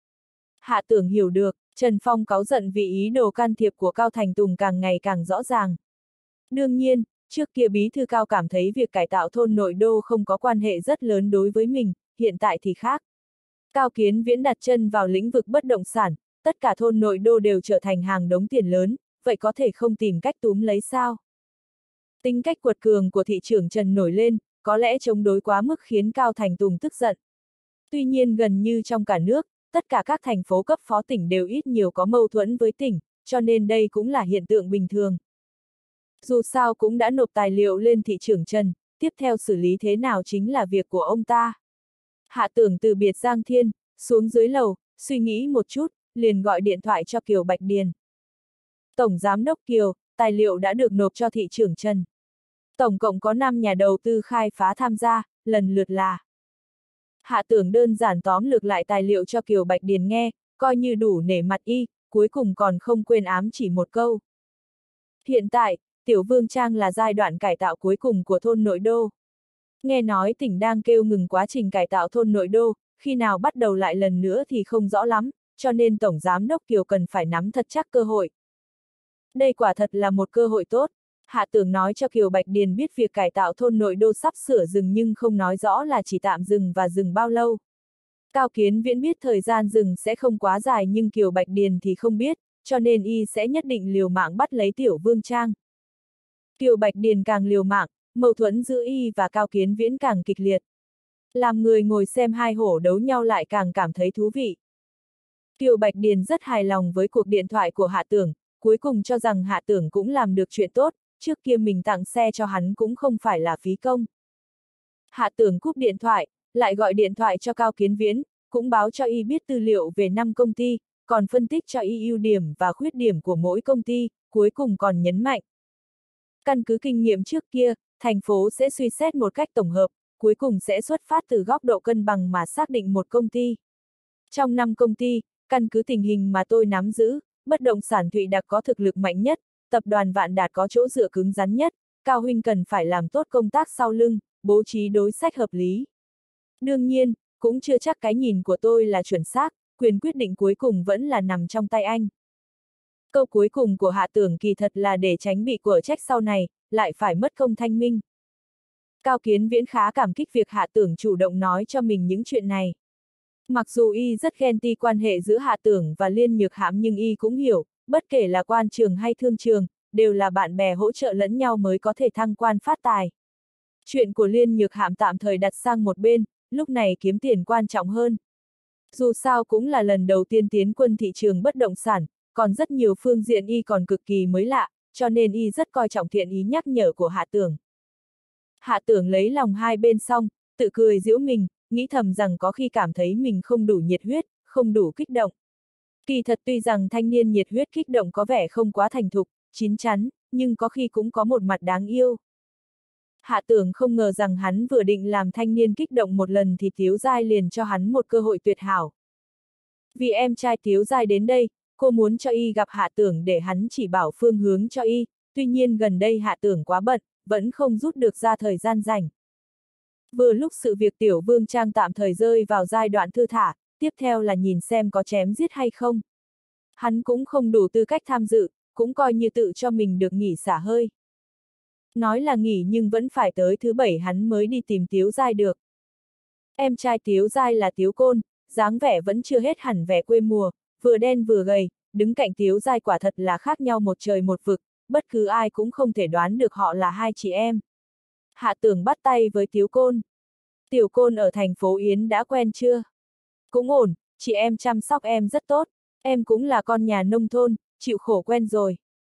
Hạ Tưởng hiểu được, Trần Phong cáu giận vì ý đồ can thiệp của Cao Thành Tùng càng ngày càng rõ ràng. Đương nhiên, trước kia bí thư Cao cảm thấy việc cải tạo thôn nội đô không có quan hệ rất lớn đối với mình, hiện tại thì khác. Cao Kiến Viễn đặt chân vào lĩnh vực bất động sản, tất cả thôn nội đô đều trở thành hàng đống tiền lớn, vậy có thể không tìm cách túm lấy sao? Tính cách quật cường của thị trưởng Trần nổi lên, có lẽ chống đối quá mức khiến Cao Thành Tùng tức giận. Tuy nhiên gần như trong cả nước, tất cả các thành phố cấp phó tỉnh đều ít nhiều có mâu thuẫn với tỉnh, cho nên đây cũng là hiện tượng bình thường. Dù sao cũng đã nộp tài liệu lên thị trưởng Trần, tiếp theo xử lý thế nào chính là việc của ông ta. Hạ Tưởng từ biệt Giang Thiên, xuống dưới lầu, suy nghĩ một chút, liền gọi điện thoại cho Kiều Bạch Điền. Tổng Giám đốc Kiều, tài liệu đã được nộp cho thị trưởng Trần. Tổng cộng có 5 nhà đầu tư khai phá tham gia, lần lượt là. Hạ Tưởng đơn giản tóm lược lại tài liệu cho Kiều Bạch Điền nghe, coi như đủ nể mặt y, cuối cùng còn không quên ám chỉ một câu. Hiện tại, Tiểu Vương Trang là giai đoạn cải tạo cuối cùng của thôn nội đô. Nghe nói tỉnh đang kêu ngừng quá trình cải tạo thôn nội đô, khi nào bắt đầu lại lần nữa thì không rõ lắm, cho nên Tổng Giám đốc Kiều cần phải nắm thật chắc cơ hội. Đây quả thật là một cơ hội tốt. Hạ Tưởng nói cho Kiều Bạch Điền biết việc cải tạo thôn nội đô sắp sửa dừng nhưng không nói rõ là chỉ tạm dừng và dừng bao lâu. Cao Kiến Viễn biết thời gian dừng sẽ không quá dài nhưng Kiều Bạch Điền thì không biết, cho nên y sẽ nhất định liều mạng bắt lấy Tiểu Vương Trang. Kiều Bạch Điền càng liều mạng, mâu thuẫn giữa y và Cao Kiến Viễn càng kịch liệt. Làm người ngồi xem hai hổ đấu nhau lại càng cảm thấy thú vị. Kiều Bạch Điền rất hài lòng với cuộc điện thoại của Hạ Tưởng, cuối cùng cho rằng Hạ Tưởng cũng làm được chuyện tốt, trước kia mình tặng xe cho hắn cũng không phải là phí công. Hạ Tưởng cúp điện thoại, lại gọi điện thoại cho Cao Kiến Viễn, cũng báo cho y biết tư liệu về 5 công ty, còn phân tích cho y ưu điểm và khuyết điểm của mỗi công ty, cuối cùng còn nhấn mạnh. Căn cứ kinh nghiệm trước kia, thành phố sẽ suy xét một cách tổng hợp, cuối cùng sẽ xuất phát từ góc độ cân bằng mà xác định một công ty. Trong 5 công ty, căn cứ tình hình mà tôi nắm giữ, bất động sản Thụy Đặc có thực lực mạnh nhất, tập đoàn Vạn Đạt có chỗ dựa cứng rắn nhất, Cao huynh cần phải làm tốt công tác sau lưng, bố trí đối sách hợp lý. Đương nhiên, cũng chưa chắc cái nhìn của tôi là chuẩn xác, quyền quyết định cuối cùng vẫn là nằm trong tay anh. Câu cuối cùng của Hạ Tưởng kỳ thật là để tránh bị quở trách sau này, lại phải mất công thanh minh. Cao Kiến Viễn khá cảm kích việc Hạ Tưởng chủ động nói cho mình những chuyện này. Mặc dù y rất ghen tị quan hệ giữa Hạ Tưởng và Liên Nhược Hãm nhưng y cũng hiểu, bất kể là quan trường hay thương trường, đều là bạn bè hỗ trợ lẫn nhau mới có thể thăng quan phát tài. Chuyện của Liên Nhược Hãm tạm thời đặt sang một bên, lúc này kiếm tiền quan trọng hơn. Dù sao cũng là lần đầu tiên tiến quân thị trường bất động sản, còn rất nhiều phương diện y còn cực kỳ mới lạ, cho nên y rất coi trọng thiện ý nhắc nhở của Hạ Tưởng. Hạ Tưởng lấy lòng hai bên xong, tự cười giễu mình, nghĩ thầm rằng có khi cảm thấy mình không đủ nhiệt huyết, không đủ kích động. Kỳ thật tuy rằng thanh niên nhiệt huyết kích động có vẻ không quá thành thục, chín chắn, nhưng có khi cũng có một mặt đáng yêu. Hạ Tưởng không ngờ rằng hắn vừa định làm thanh niên kích động một lần thì Tiếu Giai liền cho hắn một cơ hội tuyệt hảo. Vì em trai Tiếu Giai đến đây, cô muốn cho y gặp Hạ Tưởng để hắn chỉ bảo phương hướng cho y, tuy nhiên gần đây Hạ Tưởng quá bận, vẫn không rút được ra thời gian rảnh. Vừa lúc sự việc Tiểu Vương Trang tạm thời rơi vào giai đoạn thư thả, tiếp theo là nhìn xem có chém giết hay không. Hắn cũng không đủ tư cách tham dự, cũng coi như tự cho mình được nghỉ xả hơi. Nói là nghỉ nhưng vẫn phải tới thứ bảy hắn mới đi tìm Tiếu Giai được. Em trai Tiếu Giai là Tiếu Côn, dáng vẻ vẫn chưa hết hẳn vẻ quê mùa, vừa đen vừa gầy, đứng cạnh Tiếu Giai quả thật là khác nhau một trời một vực, bất cứ ai cũng không thể đoán được họ là hai chị em. Hạ Tưởng bắt tay với Tiếu Côn. Tiểu Côn ở thành phố Yến đã quen chưa? Cũng ổn, chị em chăm sóc em rất tốt, em cũng là con nhà nông thôn, chịu khổ quen rồi.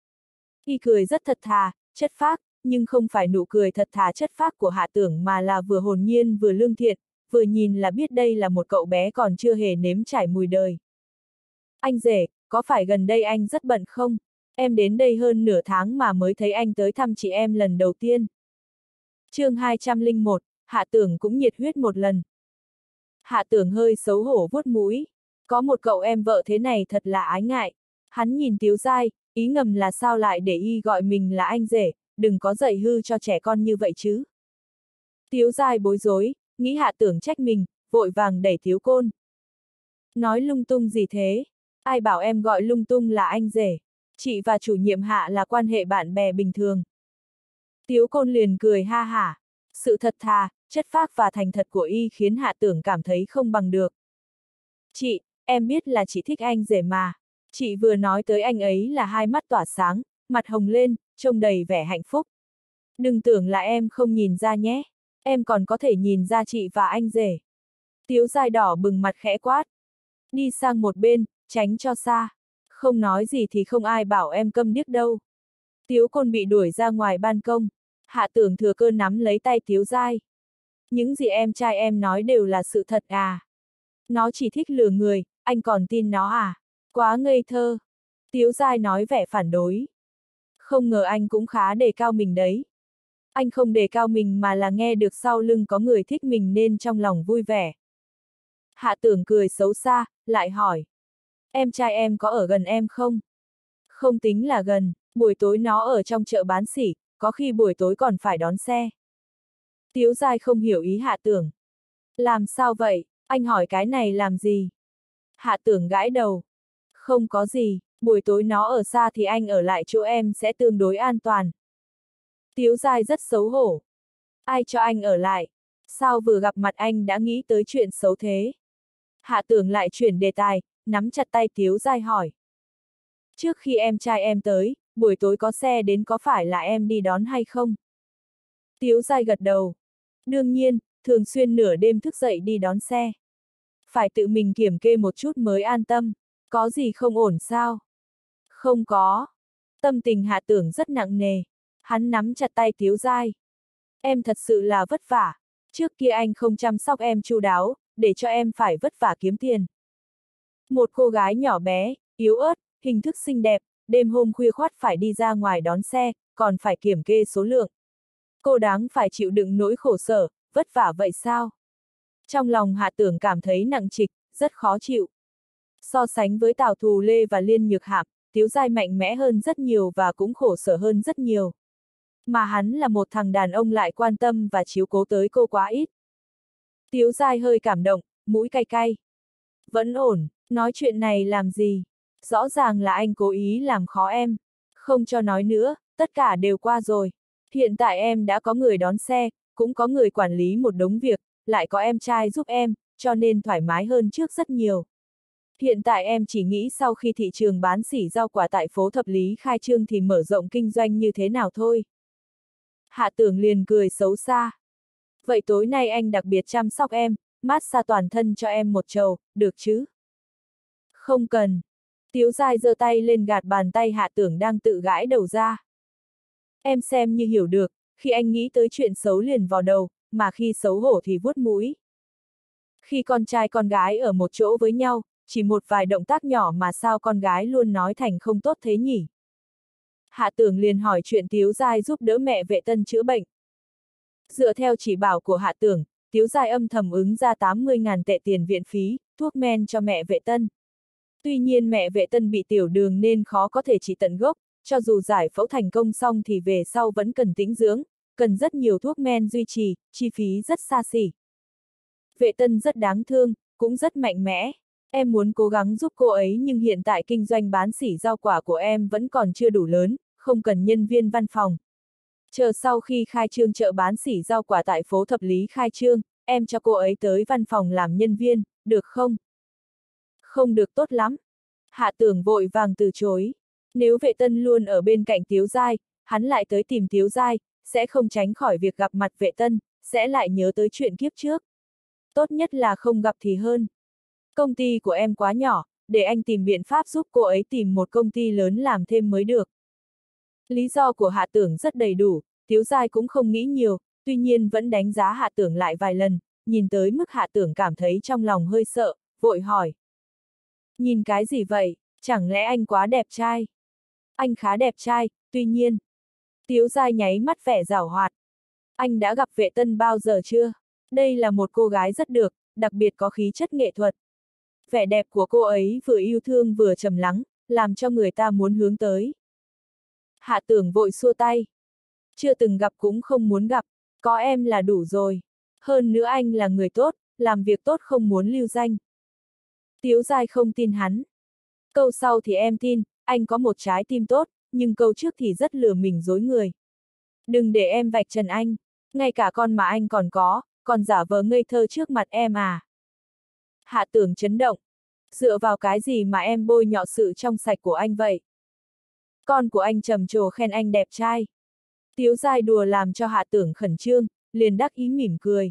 Y cười rất thật thà, chất phác, nhưng không phải nụ cười thật thà chất phác của Hạ Tưởng mà là vừa hồn nhiên vừa lương thiện, vừa nhìn là biết đây là một cậu bé còn chưa hề nếm trải mùi đời. Anh rể, có phải gần đây anh rất bận không? Em đến đây hơn nửa tháng mà mới thấy anh tới thăm chị em lần đầu tiên. Chương 201, Hạ Tưởng cũng nhiệt huyết một lần. Hạ Tưởng hơi xấu hổ vuốt mũi. Có một cậu em vợ thế này thật là ái ngại. Hắn nhìn Tiếu Giai, ý ngầm là sao lại để y gọi mình là anh rể, đừng có dạy hư cho trẻ con như vậy chứ. Tiếu Giai bối rối, nghĩ Hạ Tưởng trách mình, vội vàng đẩy Tiếu Côn. Nói lung tung gì thế? Ai bảo em gọi lung tung là anh rể? Chị và chủ nhiệm Hạ là quan hệ bạn bè bình thường. Tiếu Côn liền cười ha hả. Sự thật thà, chất phác và thành thật của y khiến Hạ Tưởng cảm thấy không bằng được. Chị, em biết là chị thích anh rể mà. Chị vừa nói tới anh ấy là hai mắt tỏa sáng, mặt hồng lên, trông đầy vẻ hạnh phúc. Đừng tưởng là em không nhìn ra nhé. Em còn có thể nhìn ra chị và anh rể. Tiếu Giai đỏ bừng mặt khẽ quát. Đi sang một bên, tránh cho xa. Không nói gì thì không ai bảo em câm điếc đâu. Tiếu Côn bị đuổi ra ngoài ban công. Hạ Tưởng thừa cơ nắm lấy tay Tiếu Giai. Những gì em trai em nói đều là sự thật à? Nó chỉ thích lừa người, anh còn tin nó à? Quá ngây thơ. Tiếu Giai nói vẻ phản đối. Không ngờ anh cũng khá đề cao mình đấy. Anh không đề cao mình mà là nghe được sau lưng có người thích mình nên trong lòng vui vẻ. Hạ Tưởng cười xấu xa, lại hỏi. Em trai em có ở gần em không? Không tính là gần, buổi tối nó ở trong chợ bán sỉ, có khi buổi tối còn phải đón xe. Tiếu Giai không hiểu ý Hạ Tưởng. Làm sao vậy, anh hỏi cái này làm gì? Hạ Tưởng gãi đầu. Không có gì, buổi tối nó ở xa thì anh ở lại chỗ em sẽ tương đối an toàn. Tiếu Giai rất xấu hổ. Ai cho anh ở lại? Sao vừa gặp mặt anh đã nghĩ tới chuyện xấu thế? Hạ Tưởng lại chuyển đề tài, nắm chặt tay Tiếu Giai hỏi. Trước khi em trai em tới, buổi tối có xe đến có phải là em đi đón hay không? Tiếu Giai gật đầu. Đương nhiên, thường xuyên nửa đêm thức dậy đi đón xe. Phải tự mình kiểm kê một chút mới an tâm. Có gì không ổn sao? Không có. Tâm tình Hạ Tưởng rất nặng nề. Hắn nắm chặt tay Tiếu Giai. Em thật sự là vất vả. Trước kia anh không chăm sóc em chu đáo, để cho em phải vất vả kiếm tiền. Một cô gái nhỏ bé, yếu ớt, hình thức xinh đẹp, đêm hôm khuya khoắt phải đi ra ngoài đón xe, còn phải kiểm kê số lượng. Cô đáng phải chịu đựng nỗi khổ sở, vất vả vậy sao? Trong lòng Hạ Tưởng cảm thấy nặng trịch, rất khó chịu. So sánh với Tào Thù Lê và Liên Nhược Hạm, Tiếu Giai mạnh mẽ hơn rất nhiều và cũng khổ sở hơn rất nhiều. Mà hắn là một thằng đàn ông lại quan tâm và chiếu cố tới cô quá ít. Tiếu Giai hơi cảm động, mũi cay cay. Vẫn ổn, nói chuyện này làm gì? Rõ ràng là anh cố ý làm khó em. Không cho nói nữa, tất cả đều qua rồi. Hiện tại em đã có người đón xe, cũng có người quản lý một đống việc, lại có em trai giúp em, cho nên thoải mái hơn trước rất nhiều. Hiện tại em chỉ nghĩ sau khi thị trường bán sỉ rau quả tại phố Thập Lý khai trương thì mở rộng kinh doanh như thế nào thôi. Hạ Tưởng liền cười xấu xa. Vậy tối nay anh đặc biệt chăm sóc em, massage toàn thân cho em một chầu, được chứ? Không cần. Tiếu Giai giơ tay lên gạt bàn tay Hạ Tưởng đang tự gãi đầu ra. Em xem như hiểu được, khi anh nghĩ tới chuyện xấu liền vào đầu, mà khi xấu hổ thì vuốt mũi. Khi con trai con gái ở một chỗ với nhau, chỉ một vài động tác nhỏ mà sao con gái luôn nói thành không tốt thế nhỉ? Hạ Tưởng liền hỏi chuyện Tiếu Giai giúp đỡ mẹ Vệ Tân chữa bệnh. Dựa theo chỉ bảo của Hạ Tưởng, Tiếu Giai âm thầm ứng ra 80.000 tệ tiền viện phí, thuốc men cho mẹ Vệ Tân. Tuy nhiên mẹ Vệ Tân bị tiểu đường nên khó có thể trị tận gốc, cho dù giải phẫu thành công xong thì về sau vẫn cần tĩnh dưỡng, cần rất nhiều thuốc men duy trì, chi phí rất xa xỉ. Vệ Tân rất đáng thương, cũng rất mạnh mẽ. Em muốn cố gắng giúp cô ấy nhưng hiện tại kinh doanh bán sỉ rau quả của em vẫn còn chưa đủ lớn, không cần nhân viên văn phòng. Chờ sau khi khai trương chợ bán sỉ rau quả tại phố Thập Lý khai trương, em cho cô ấy tới văn phòng làm nhân viên, được không? Không được tốt lắm. Hạ Tưởng vội vàng từ chối. Nếu Vệ Tân luôn ở bên cạnh Tiếu Giai, hắn lại tới tìm Tiếu Giai, sẽ không tránh khỏi việc gặp mặt Vệ Tân, sẽ lại nhớ tới chuyện kiếp trước. Tốt nhất là không gặp thì hơn. Công ty của em quá nhỏ, để anh tìm biện pháp giúp cô ấy tìm một công ty lớn làm thêm mới được. Lý do của Hạ Tưởng rất đầy đủ, Tiếu Giai cũng không nghĩ nhiều, tuy nhiên vẫn đánh giá Hạ Tưởng lại vài lần, nhìn tới mức Hạ Tưởng cảm thấy trong lòng hơi sợ, vội hỏi. Nhìn cái gì vậy, chẳng lẽ anh quá đẹp trai? Anh khá đẹp trai, tuy nhiên. Tiếu Giai nháy mắt vẻ giảo hoạt. Anh đã gặp Vệ Tân bao giờ chưa? Đây là một cô gái rất được, đặc biệt có khí chất nghệ thuật. Vẻ đẹp của cô ấy vừa yêu thương vừa trầm lắng, làm cho người ta muốn hướng tới. Hạ Tưởng vội xua tay. Chưa từng gặp cũng không muốn gặp, có em là đủ rồi. Hơn nữa anh là người tốt, làm việc tốt không muốn lưu danh. Tiếu Giai không tin hắn. Câu sau thì em tin, anh có một trái tim tốt, nhưng câu trước thì rất lừa mình dối người. Đừng để em vạch trần anh, ngay cả con mà anh còn có, còn giả vờ ngây thơ trước mặt em à. Hạ Tưởng chấn động. Dựa vào cái gì mà em bôi nhọ sự trong sạch của anh vậy? Con của anh trầm trồ khen anh đẹp trai. Tiếu Giai đùa làm cho Hạ Tưởng khẩn trương, liền đắc ý mỉm cười.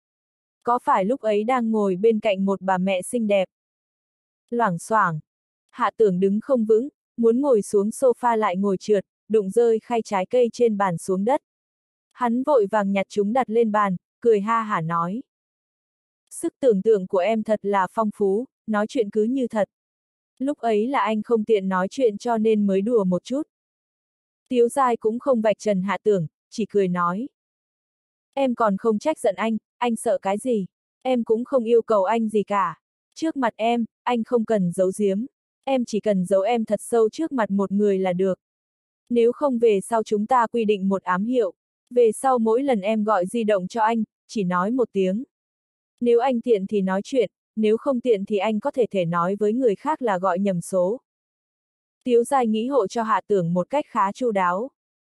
Có phải lúc ấy đang ngồi bên cạnh một bà mẹ xinh đẹp? Loảng xoảng. Hạ Tưởng đứng không vững, muốn ngồi xuống sofa lại ngồi trượt, đụng rơi khay trái cây trên bàn xuống đất. Hắn vội vàng nhặt chúng đặt lên bàn, cười ha hả nói. Sức tưởng tượng của em thật là phong phú, nói chuyện cứ như thật. Lúc ấy là anh không tiện nói chuyện cho nên mới đùa một chút. Tiếu Giai cũng không vạch trần Hạ Tưởng, chỉ cười nói. Em còn không trách giận anh sợ cái gì? Em cũng không yêu cầu anh gì cả. Trước mặt em, anh không cần giấu giếm. Em chỉ cần giấu em thật sâu trước mặt một người là được. Nếu không về sau chúng ta quy định một ám hiệu. Về sau mỗi lần em gọi di động cho anh, chỉ nói một tiếng. Nếu anh tiện thì nói chuyện, nếu không tiện thì anh có thể nói với người khác là gọi nhầm số. Tiếu Giai nghĩ hộ cho Hạ Tưởng một cách khá chu đáo.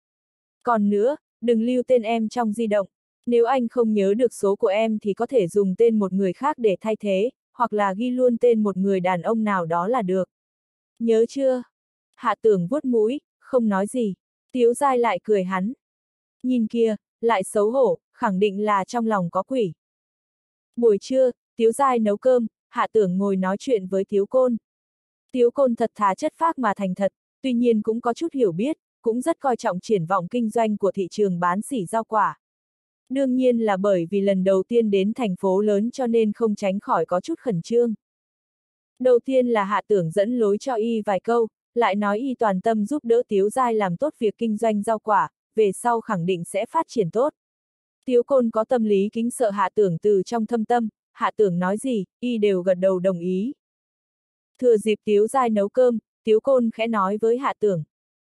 Còn nữa, đừng lưu tên em trong di động. Nếu anh không nhớ được số của em thì có thể dùng tên một người khác để thay thế, hoặc là ghi luôn tên một người đàn ông nào đó là được. Nhớ chưa? Hạ Tưởng vuốt mũi, không nói gì. Tiếu Giai lại cười hắn. Nhìn kia, lại xấu hổ, khẳng định là trong lòng có quỷ. Buổi trưa, Tiếu Giai nấu cơm, Hạ Tưởng ngồi nói chuyện với Tiếu Côn. Tiếu Côn thật thà chất phác mà thành thật, tuy nhiên cũng có chút hiểu biết, cũng rất coi trọng triển vọng kinh doanh của thị trường bán sỉ rau quả. Đương nhiên là bởi vì lần đầu tiên đến thành phố lớn cho nên không tránh khỏi có chút khẩn trương. Đầu tiên là Hạ Tưởng dẫn lối cho y vài câu, lại nói y toàn tâm giúp đỡ Tiếu Giai làm tốt việc kinh doanh rau quả, về sau khẳng định sẽ phát triển tốt. Tiếu Côn có tâm lý kính sợ Hạ Tưởng từ trong thâm tâm, Hạ Tưởng nói gì, y đều gật đầu đồng ý. Thừa dịp Tiếu Giai nấu cơm, Tiếu Côn khẽ nói với Hạ Tưởng.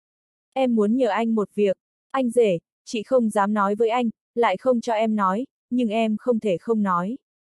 Em muốn nhờ anh một việc, anh rể, chị không dám nói với anh, lại không cho em nói, nhưng em không thể không nói.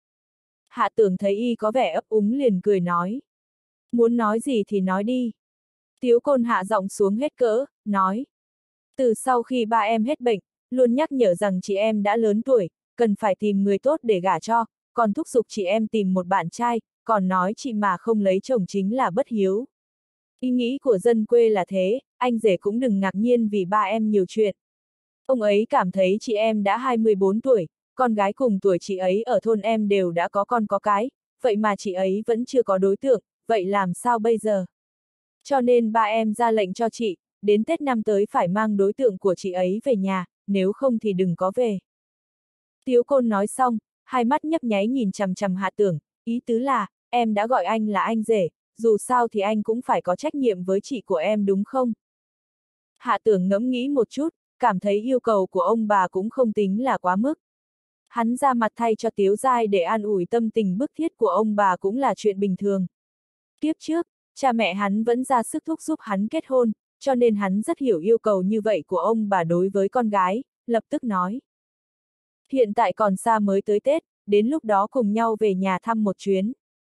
Hạ Tưởng thấy y có vẻ ấp úng liền cười nói. Muốn nói gì thì nói đi. Tiếu Côn hạ giọng xuống hết cỡ, nói. Từ sau khi ba em hết bệnh, luôn nhắc nhở rằng chị em đã lớn tuổi, cần phải tìm người tốt để gả cho, còn thúc giục chị em tìm một bạn trai, còn nói chị mà không lấy chồng chính là bất hiếu. Ý nghĩ của dân quê là thế, anh rể cũng đừng ngạc nhiên vì ba em nhiều chuyện. Ông ấy cảm thấy chị em đã 24 tuổi, con gái cùng tuổi chị ấy ở thôn em đều đã có con có cái, vậy mà chị ấy vẫn chưa có đối tượng, vậy làm sao bây giờ? Cho nên ba em ra lệnh cho chị, đến Tết năm tới phải mang đối tượng của chị ấy về nhà, nếu không thì đừng có về. Tiếu Côn nói xong, hai mắt nhấp nháy nhìn chằm chằm Hạ Tưởng, ý tứ là, em đã gọi anh là anh rể, dù sao thì anh cũng phải có trách nhiệm với chị của em đúng không? Hạ Tưởng ngẫm nghĩ một chút, cảm thấy yêu cầu của ông bà cũng không tính là quá mức. Hắn ra mặt thay cho Tiếu Giai để an ủi tâm tình bức thiết của ông bà cũng là chuyện bình thường. Tiếp trước, cha mẹ hắn vẫn ra sức thúc giúp hắn kết hôn, cho nên hắn rất hiểu yêu cầu như vậy của ông bà đối với con gái, lập tức nói. Hiện tại còn xa mới tới Tết, đến lúc đó cùng nhau về nhà thăm một chuyến.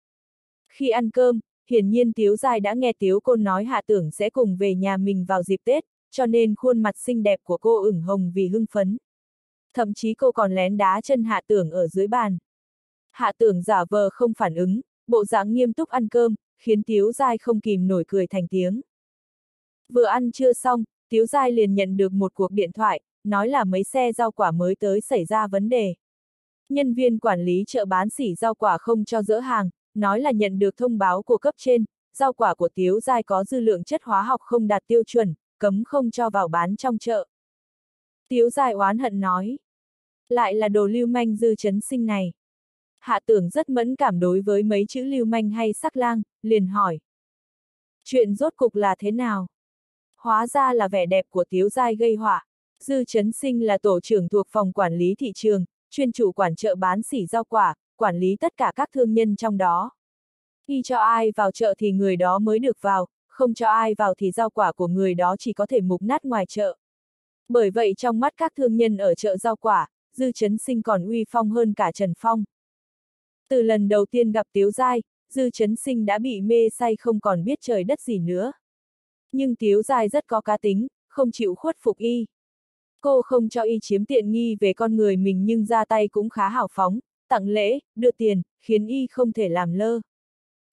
Khi ăn cơm, hiển nhiên Tiếu Giai đã nghe Tiếu Côn nói Hạ Tưởng sẽ cùng về nhà mình vào dịp Tết, cho nên khuôn mặt xinh đẹp của cô ửng hồng vì hưng phấn. Thậm chí cô còn lén đá chân Hạ Tưởng ở dưới bàn. Hạ Tưởng giả vờ không phản ứng, bộ dạng nghiêm túc ăn cơm, khiến Tiếu Giai không kìm nổi cười thành tiếng. Vừa ăn trưa xong, Tiếu Giai liền nhận được một cuộc điện thoại, nói là mấy xe rau quả mới tới xảy ra vấn đề. Nhân viên quản lý chợ bán sỉ rau quả không cho dỡ hàng, nói là nhận được thông báo của cấp trên, rau quả của Tiếu Giai có dư lượng chất hóa học không đạt tiêu chuẩn, cấm không cho vào bán trong chợ. Tiếu Giai oán hận nói. Lại là đồ lưu manh Dư Chấn Sinh này. Hạ Tưởng rất mẫn cảm đối với mấy chữ lưu manh hay sắc lang, liền hỏi. Chuyện rốt cục là thế nào? Hóa ra là vẻ đẹp của Tiếu Giai gây họa. Dư Chấn Sinh là tổ trưởng thuộc phòng quản lý thị trường, chuyên chủ quản chợ bán sỉ rau quả, quản lý tất cả các thương nhân trong đó. Khi cho ai vào chợ thì người đó mới được vào, không cho ai vào thì rau quả của người đó chỉ có thể mục nát ngoài chợ. Bởi vậy trong mắt các thương nhân ở chợ rau quả, Dư Chấn Sinh còn uy phong hơn cả Trần Phong. Từ lần đầu tiên gặp Tiếu Giai, Dư Chấn Sinh đã bị mê say không còn biết trời đất gì nữa. Nhưng Tiếu Giai rất có cá tính, không chịu khuất phục y. Cô không cho y chiếm tiện nghi về con người mình nhưng ra tay cũng khá hào phóng, tặng lễ, đưa tiền, khiến y không thể làm lơ.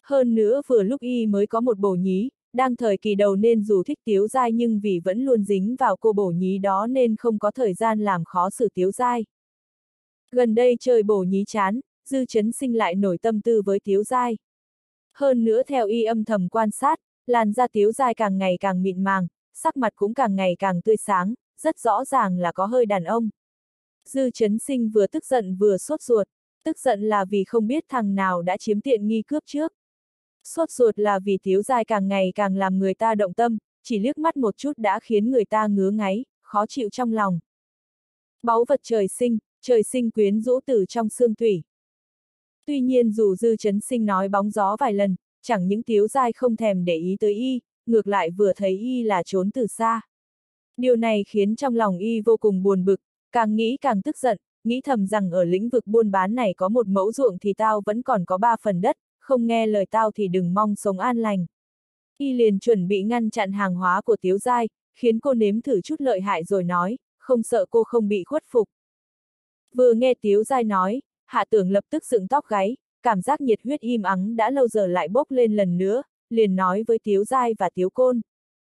Hơn nữa vừa lúc y mới có một bổ nhí, đang thời kỳ đầu nên dù thích Tiếu Giai nhưng vì vẫn luôn dính vào cô bổ nhí đó nên không có thời gian làm khó xử Tiếu Giai. Gần đây trời bổ nhí chán, Dư Chấn Sinh lại nổi tâm tư với Tiếu Giai. Hơn nữa theo y âm thầm quan sát, làn da Tiếu Giai càng ngày càng mịn màng, sắc mặt cũng càng ngày càng tươi sáng, rất rõ ràng là có hơi đàn ông. Dư Chấn Sinh vừa tức giận vừa sốt ruột, tức giận là vì không biết thằng nào đã chiếm tiện nghi cướp trước. Sốt ruột là vì Tiếu Giai càng ngày càng làm người ta động tâm, chỉ liếc mắt một chút đã khiến người ta ngứa ngáy, khó chịu trong lòng. Báu vật trời sinh quyến rũ từ trong xương thủy. Tuy nhiên dù Dư Chấn Sinh nói bóng gió vài lần, chẳng những Tiếu Giai không thèm để ý tới y, ngược lại vừa thấy y là trốn từ xa. Điều này khiến trong lòng y vô cùng buồn bực, càng nghĩ càng tức giận, nghĩ thầm rằng ở lĩnh vực buôn bán này có một mẫu ruộng thì tao vẫn còn có 3 phần đất, không nghe lời tao thì đừng mong sống an lành. Y liền chuẩn bị ngăn chặn hàng hóa của Tiếu Giai, khiến cô nếm thử chút lợi hại rồi nói, không sợ cô không bị khuất phục. Vừa nghe Tiếu Giai nói, Hạ Tưởng lập tức dựng tóc gáy, cảm giác nhiệt huyết im ắng đã lâu giờ lại bốc lên lần nữa, liền nói với Tiếu Giai và Tiếu Côn.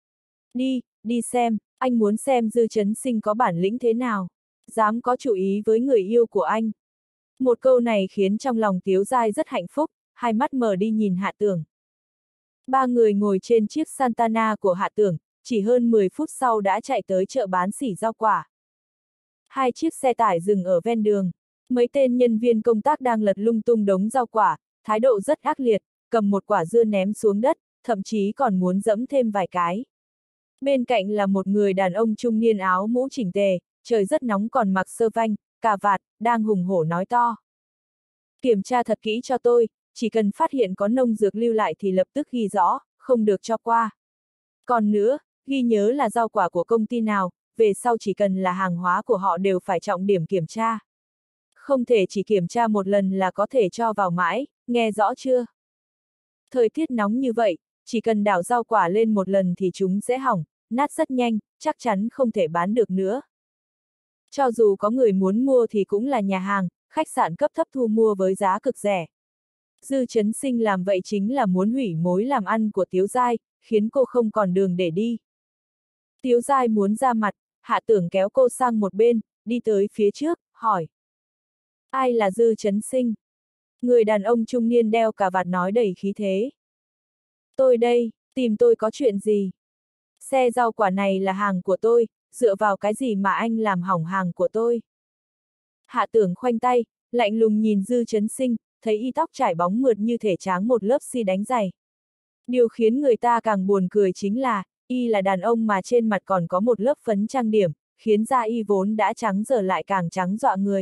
Đi xem, anh muốn xem Dư Chấn Sinh có bản lĩnh thế nào, dám có chủ ý với người yêu của anh. Một câu này khiến trong lòng Tiếu Giai rất hạnh phúc, hai mắt mở đi nhìn Hạ Tưởng. Ba người ngồi trên chiếc Santana của Hạ Tưởng, chỉ hơn 10 phút sau đã chạy tới chợ bán sỉ rau quả. Hai chiếc xe tải dừng ở ven đường. Mấy tên nhân viên công tác đang lật lung tung đống rau quả, thái độ rất ác liệt, cầm một quả dưa ném xuống đất, thậm chí còn muốn dẫm thêm vài cái. Bên cạnh là một người đàn ông trung niên áo mũ chỉnh tề, trời rất nóng còn mặc sơ vanh, cà vạt, đang hùng hổ nói to. Kiểm tra thật kỹ cho tôi, chỉ cần phát hiện có nông dược lưu lại thì lập tức ghi rõ, không được cho qua. Còn nữa, ghi nhớ là rau quả của công ty nào, về sau chỉ cần là hàng hóa của họ đều phải trọng điểm kiểm tra. Không thể chỉ kiểm tra một lần là có thể cho vào mãi, nghe rõ chưa? Thời tiết nóng như vậy, chỉ cần đảo rau quả lên một lần thì chúng sẽ hỏng, nát rất nhanh, chắc chắn không thể bán được nữa. Cho dù có người muốn mua thì cũng là nhà hàng, khách sạn cấp thấp thu mua với giá cực rẻ. Dư Chấn Sinh làm vậy chính là muốn hủy mối làm ăn của Tiếu Giai, khiến cô không còn đường để đi. Tiếu Giai muốn ra mặt, Hạ Tưởng kéo cô sang một bên, đi tới phía trước, hỏi. Ai là Dư Chấn Sinh? Người đàn ông trung niên đeo cà vạt nói đầy khí thế. Tôi đây, tìm tôi có chuyện gì? Xe rau quả này là hàng của tôi, dựa vào cái gì mà anh làm hỏng hàng của tôi? Hạ Tưởng khoanh tay, lạnh lùng nhìn Dư Chấn Sinh, thấy y tóc trải bóng mượt như thể tráng một lớp xi đánh giày. Điều khiến người ta càng buồn cười chính là, y là đàn ông mà trên mặt còn có một lớp phấn trang điểm, khiến da y vốn đã trắng giờ lại càng trắng dọa người.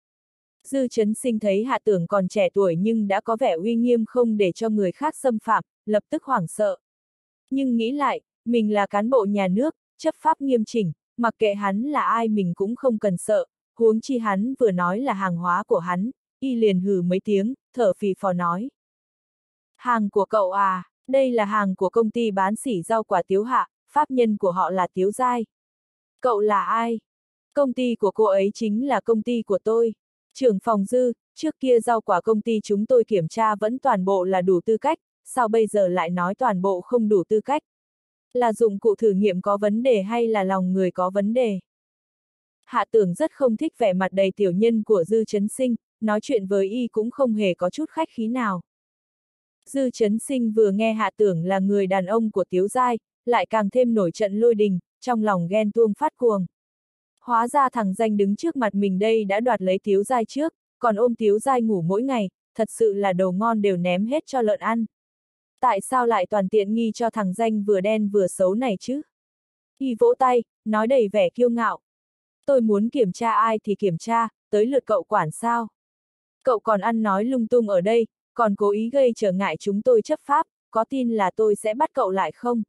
Dư Chấn Sinh thấy Hạ Tưởng còn trẻ tuổi nhưng đã có vẻ uy nghiêm không để cho người khác xâm phạm, lập tức hoảng sợ. Nhưng nghĩ lại, mình là cán bộ nhà nước, chấp pháp nghiêm chỉnh, mặc kệ hắn là ai mình cũng không cần sợ, huống chi hắn vừa nói là hàng hóa của hắn, y liền hừ mấy tiếng, thở phì phò nói. Hàng của cậu à, đây là hàng của công ty bán sỉ rau quả Tiếu Hạ, pháp nhân của họ là Tiếu Giai. Cậu là ai? Công ty của cô ấy chính là công ty của tôi. Trưởng phòng Dư, trước kia rau quả công ty chúng tôi kiểm tra vẫn toàn bộ là đủ tư cách, sao bây giờ lại nói toàn bộ không đủ tư cách? Là dụng cụ thử nghiệm có vấn đề hay là lòng người có vấn đề? Hạ Tưởng rất không thích vẻ mặt đầy tiểu nhân của Dư Chấn Sinh, nói chuyện với y cũng không hề có chút khách khí nào. Dư Chấn Sinh vừa nghe Hạ Tưởng là người đàn ông của Tiếu Giai, lại càng thêm nổi trận lôi đình, trong lòng ghen tuông phát cuồng. Hóa ra thằng danh đứng trước mặt mình đây đã đoạt lấy Tiếu Giai trước, còn ôm Tiếu Giai ngủ mỗi ngày, thật sự là đồ ngon đều ném hết cho lợn ăn. Tại sao lại toàn tiện nghi cho thằng danh vừa đen vừa xấu này chứ? Y vỗ tay, nói đầy vẻ kiêu ngạo. Tôi muốn kiểm tra ai thì kiểm tra, tới lượt cậu quản sao? Cậu còn ăn nói lung tung ở đây, còn cố ý gây trở ngại chúng tôi chấp pháp, có tin là tôi sẽ bắt cậu lại không?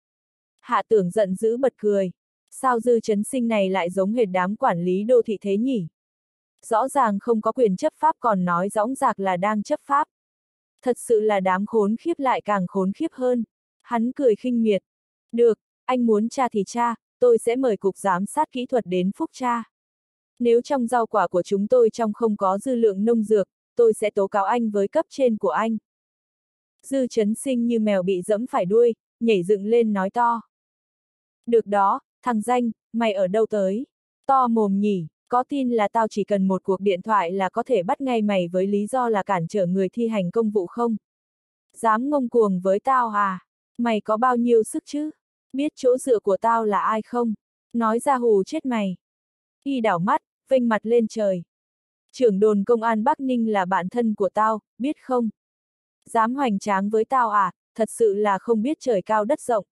Hạ Tưởng giận dữ bật cười. Sao Dư Chấn Sinh này lại giống hệt đám quản lý đô thị thế nhỉ? Rõ ràng không có quyền chấp pháp còn nói dõng dạc là đang chấp pháp. Thật sự là đám khốn khiếp lại càng khốn khiếp hơn. Hắn cười khinh miệt. Được, anh muốn tra thì tra, tôi sẽ mời cục giám sát kỹ thuật đến phúc tra. Nếu trong rau quả của chúng tôi trong không có dư lượng nông dược, tôi sẽ tố cáo anh với cấp trên của anh. Dư Chấn Sinh như mèo bị dẫm phải đuôi, nhảy dựng lên nói to. Được đó, thằng danh, mày ở đâu tới? To mồm nhỉ, có tin là tao chỉ cần một cuộc điện thoại là có thể bắt ngay mày với lý do là cản trở người thi hành công vụ không? Dám ngông cuồng với tao à? Mày có bao nhiêu sức chứ? Biết chỗ dựa của tao là ai không? Nói ra hù chết mày. Y đảo mắt, vênh mặt lên trời. Trưởng đồn công an Bắc Ninh là bạn thân của tao, biết không? Dám hoành tráng với tao à, thật sự là không biết trời cao đất rộng.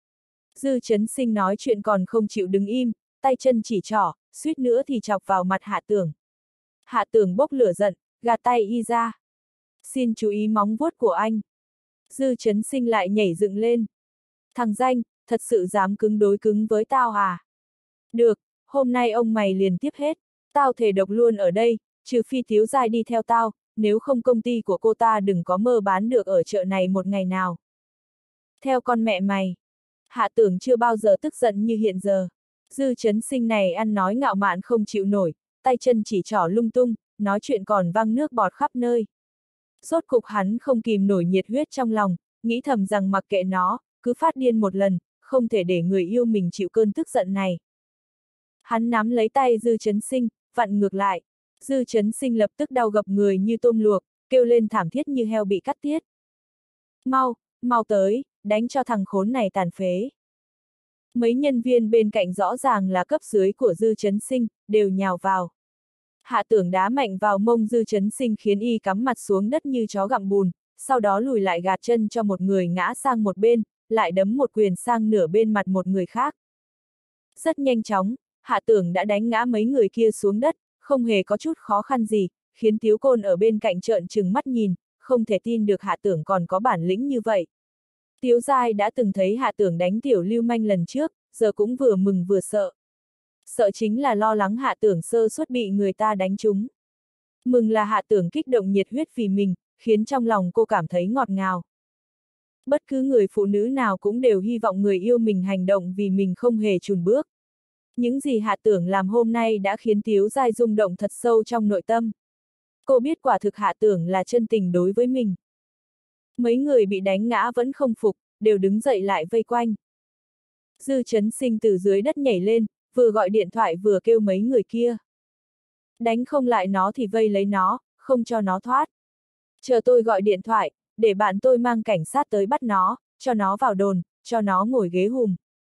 Dư Chấn Sinh nói chuyện còn không chịu đứng im, tay chân chỉ trỏ, suýt nữa thì chọc vào mặt Hạ Tưởng. Hạ Tưởng bốc lửa giận, gạt tay y ra. Xin chú ý móng vuốt của anh. Dư Chấn Sinh lại nhảy dựng lên. Thằng danh, thật sự dám cứng đối cứng với tao à? Được, hôm nay ông mày liền tiếp hết. Tao thề độc luôn ở đây, trừ phi Tiếu Giai đi theo tao, nếu không công ty của cô ta đừng có mơ bán được ở chợ này một ngày nào. Theo con mẹ mày. Hạ Tưởng chưa bao giờ tức giận như hiện giờ. Dư Chấn Sinh này ăn nói ngạo mạn không chịu nổi, tay chân chỉ trỏ lung tung, nói chuyện còn văng nước bọt khắp nơi. Rốt cục hắn không kìm nổi nhiệt huyết trong lòng, nghĩ thầm rằng mặc kệ nó, cứ phát điên một lần, không thể để người yêu mình chịu cơn tức giận này. Hắn nắm lấy tay Dư Chấn Sinh, vặn ngược lại. Dư Chấn Sinh lập tức đau gập người như tôm luộc, kêu lên thảm thiết như heo bị cắt tiết. Mau, mau tới, đánh cho thằng khốn này tàn phế. Mấy nhân viên bên cạnh rõ ràng là cấp dưới của Dư Chấn Sinh, đều nhào vào. Hạ Tưởng đá mạnh vào mông Dư Chấn Sinh khiến y cắm mặt xuống đất như chó gặm bùn, sau đó lùi lại gạt chân cho một người ngã sang một bên, lại đấm một quyền sang nửa bên mặt một người khác. Rất nhanh chóng, Hạ Tưởng đã đánh ngã mấy người kia xuống đất, không hề có chút khó khăn gì, khiến Tiếu Côn ở bên cạnh trợn trừng mắt nhìn, không thể tin được Hạ Tưởng còn có bản lĩnh như vậy. Tiếu Giai đã từng thấy Hạ Tưởng đánh tiểu lưu manh lần trước, giờ cũng vừa mừng vừa sợ. Sợ chính là lo lắng Hạ Tưởng sơ suất bị người ta đánh trúng. Mừng là Hạ Tưởng kích động nhiệt huyết vì mình, khiến trong lòng cô cảm thấy ngọt ngào. Bất cứ người phụ nữ nào cũng đều hy vọng người yêu mình hành động vì mình không hề chùn bước. Những gì Hạ Tưởng làm hôm nay đã khiến Tiếu Giai rung động thật sâu trong nội tâm. Cô biết quả thực Hạ Tưởng là chân tình đối với mình. Mấy người bị đánh ngã vẫn không phục, đều đứng dậy lại vây quanh. Dư Chấn Sinh từ dưới đất nhảy lên, vừa gọi điện thoại vừa kêu mấy người kia. Đánh không lại nó thì vây lấy nó, không cho nó thoát. Chờ tôi gọi điện thoại, để bạn tôi mang cảnh sát tới bắt nó, cho nó vào đồn, cho nó ngồi ghế hùm.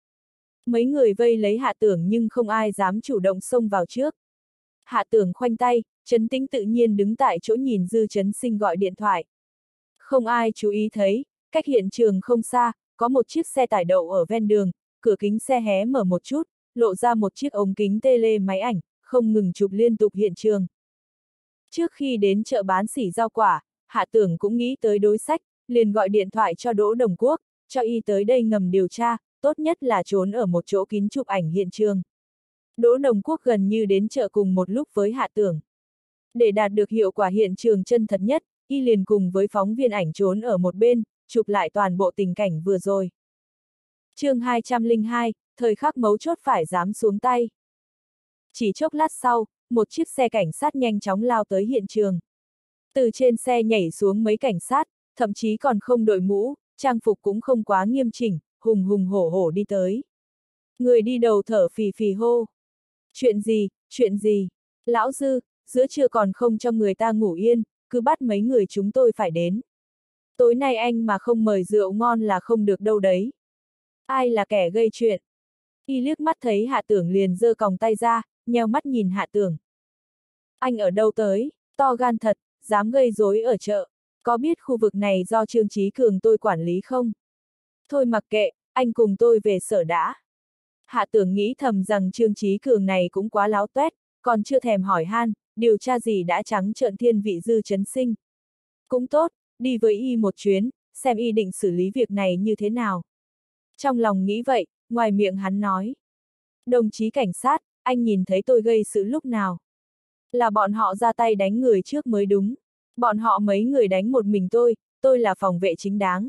Mấy người vây lấy Hạ Tưởng nhưng không ai dám chủ động xông vào trước. Hạ Tưởng khoanh tay, trấn tĩnh tự nhiên đứng tại chỗ nhìn Dư Chấn Sinh gọi điện thoại. Không ai chú ý thấy, cách hiện trường không xa, có một chiếc xe tải đậu ở ven đường, cửa kính xe hé mở một chút, lộ ra một chiếc ống kính tele máy ảnh, không ngừng chụp liên tục hiện trường. Trước khi đến chợ bán sỉ rau quả, Hạ Tưởng cũng nghĩ tới đối sách, liền gọi điện thoại cho Đỗ Đồng Quốc, cho y tới đây ngầm điều tra, tốt nhất là trốn ở một chỗ kín chụp ảnh hiện trường. Đỗ Đồng Quốc gần như đến chợ cùng một lúc với Hạ Tưởng. Để đạt được hiệu quả hiện trường chân thật nhất, y liền cùng với phóng viên ảnh trốn ở một bên, chụp lại toàn bộ tình cảnh vừa rồi. Chương 202, thời khắc mấu chốt phải dám xuống tay. Chỉ chốc lát sau, một chiếc xe cảnh sát nhanh chóng lao tới hiện trường. Từ trên xe nhảy xuống mấy cảnh sát, thậm chí còn không đội mũ, trang phục cũng không quá nghiêm chỉnh, hùng hùng hổ hổ đi tới. Người đi đầu thở phì phì hô. Chuyện gì, chuyện gì? Lão Dư, giữa trưa còn không cho người ta ngủ yên, cứ bắt mấy người chúng tôi phải đến. Tối nay anh mà không mời rượu ngon là không được đâu đấy. Ai là kẻ gây chuyện? Y liếc mắt thấy Hạ Tưởng liền giơ còng tay ra, nheo mắt nhìn Hạ Tưởng. Anh ở đâu tới, to gan thật, dám gây rối ở chợ. Có biết khu vực này do Trương Chí Cường tôi quản lý không? Thôi mặc kệ, anh cùng tôi về sở đã. Hạ Tưởng nghĩ thầm rằng Trương Chí Cường này cũng quá láo tuét, còn chưa thèm hỏi han, điều tra gì đã trắng trợn thiên vị Dư Chấn Sinh. Cũng tốt, đi với y một chuyến, xem y định xử lý việc này như thế nào. Trong lòng nghĩ vậy, ngoài miệng hắn nói. Đồng chí cảnh sát, anh nhìn thấy tôi gây sự lúc nào? Là bọn họ ra tay đánh người trước mới đúng. Bọn họ mấy người đánh một mình tôi là phòng vệ chính đáng.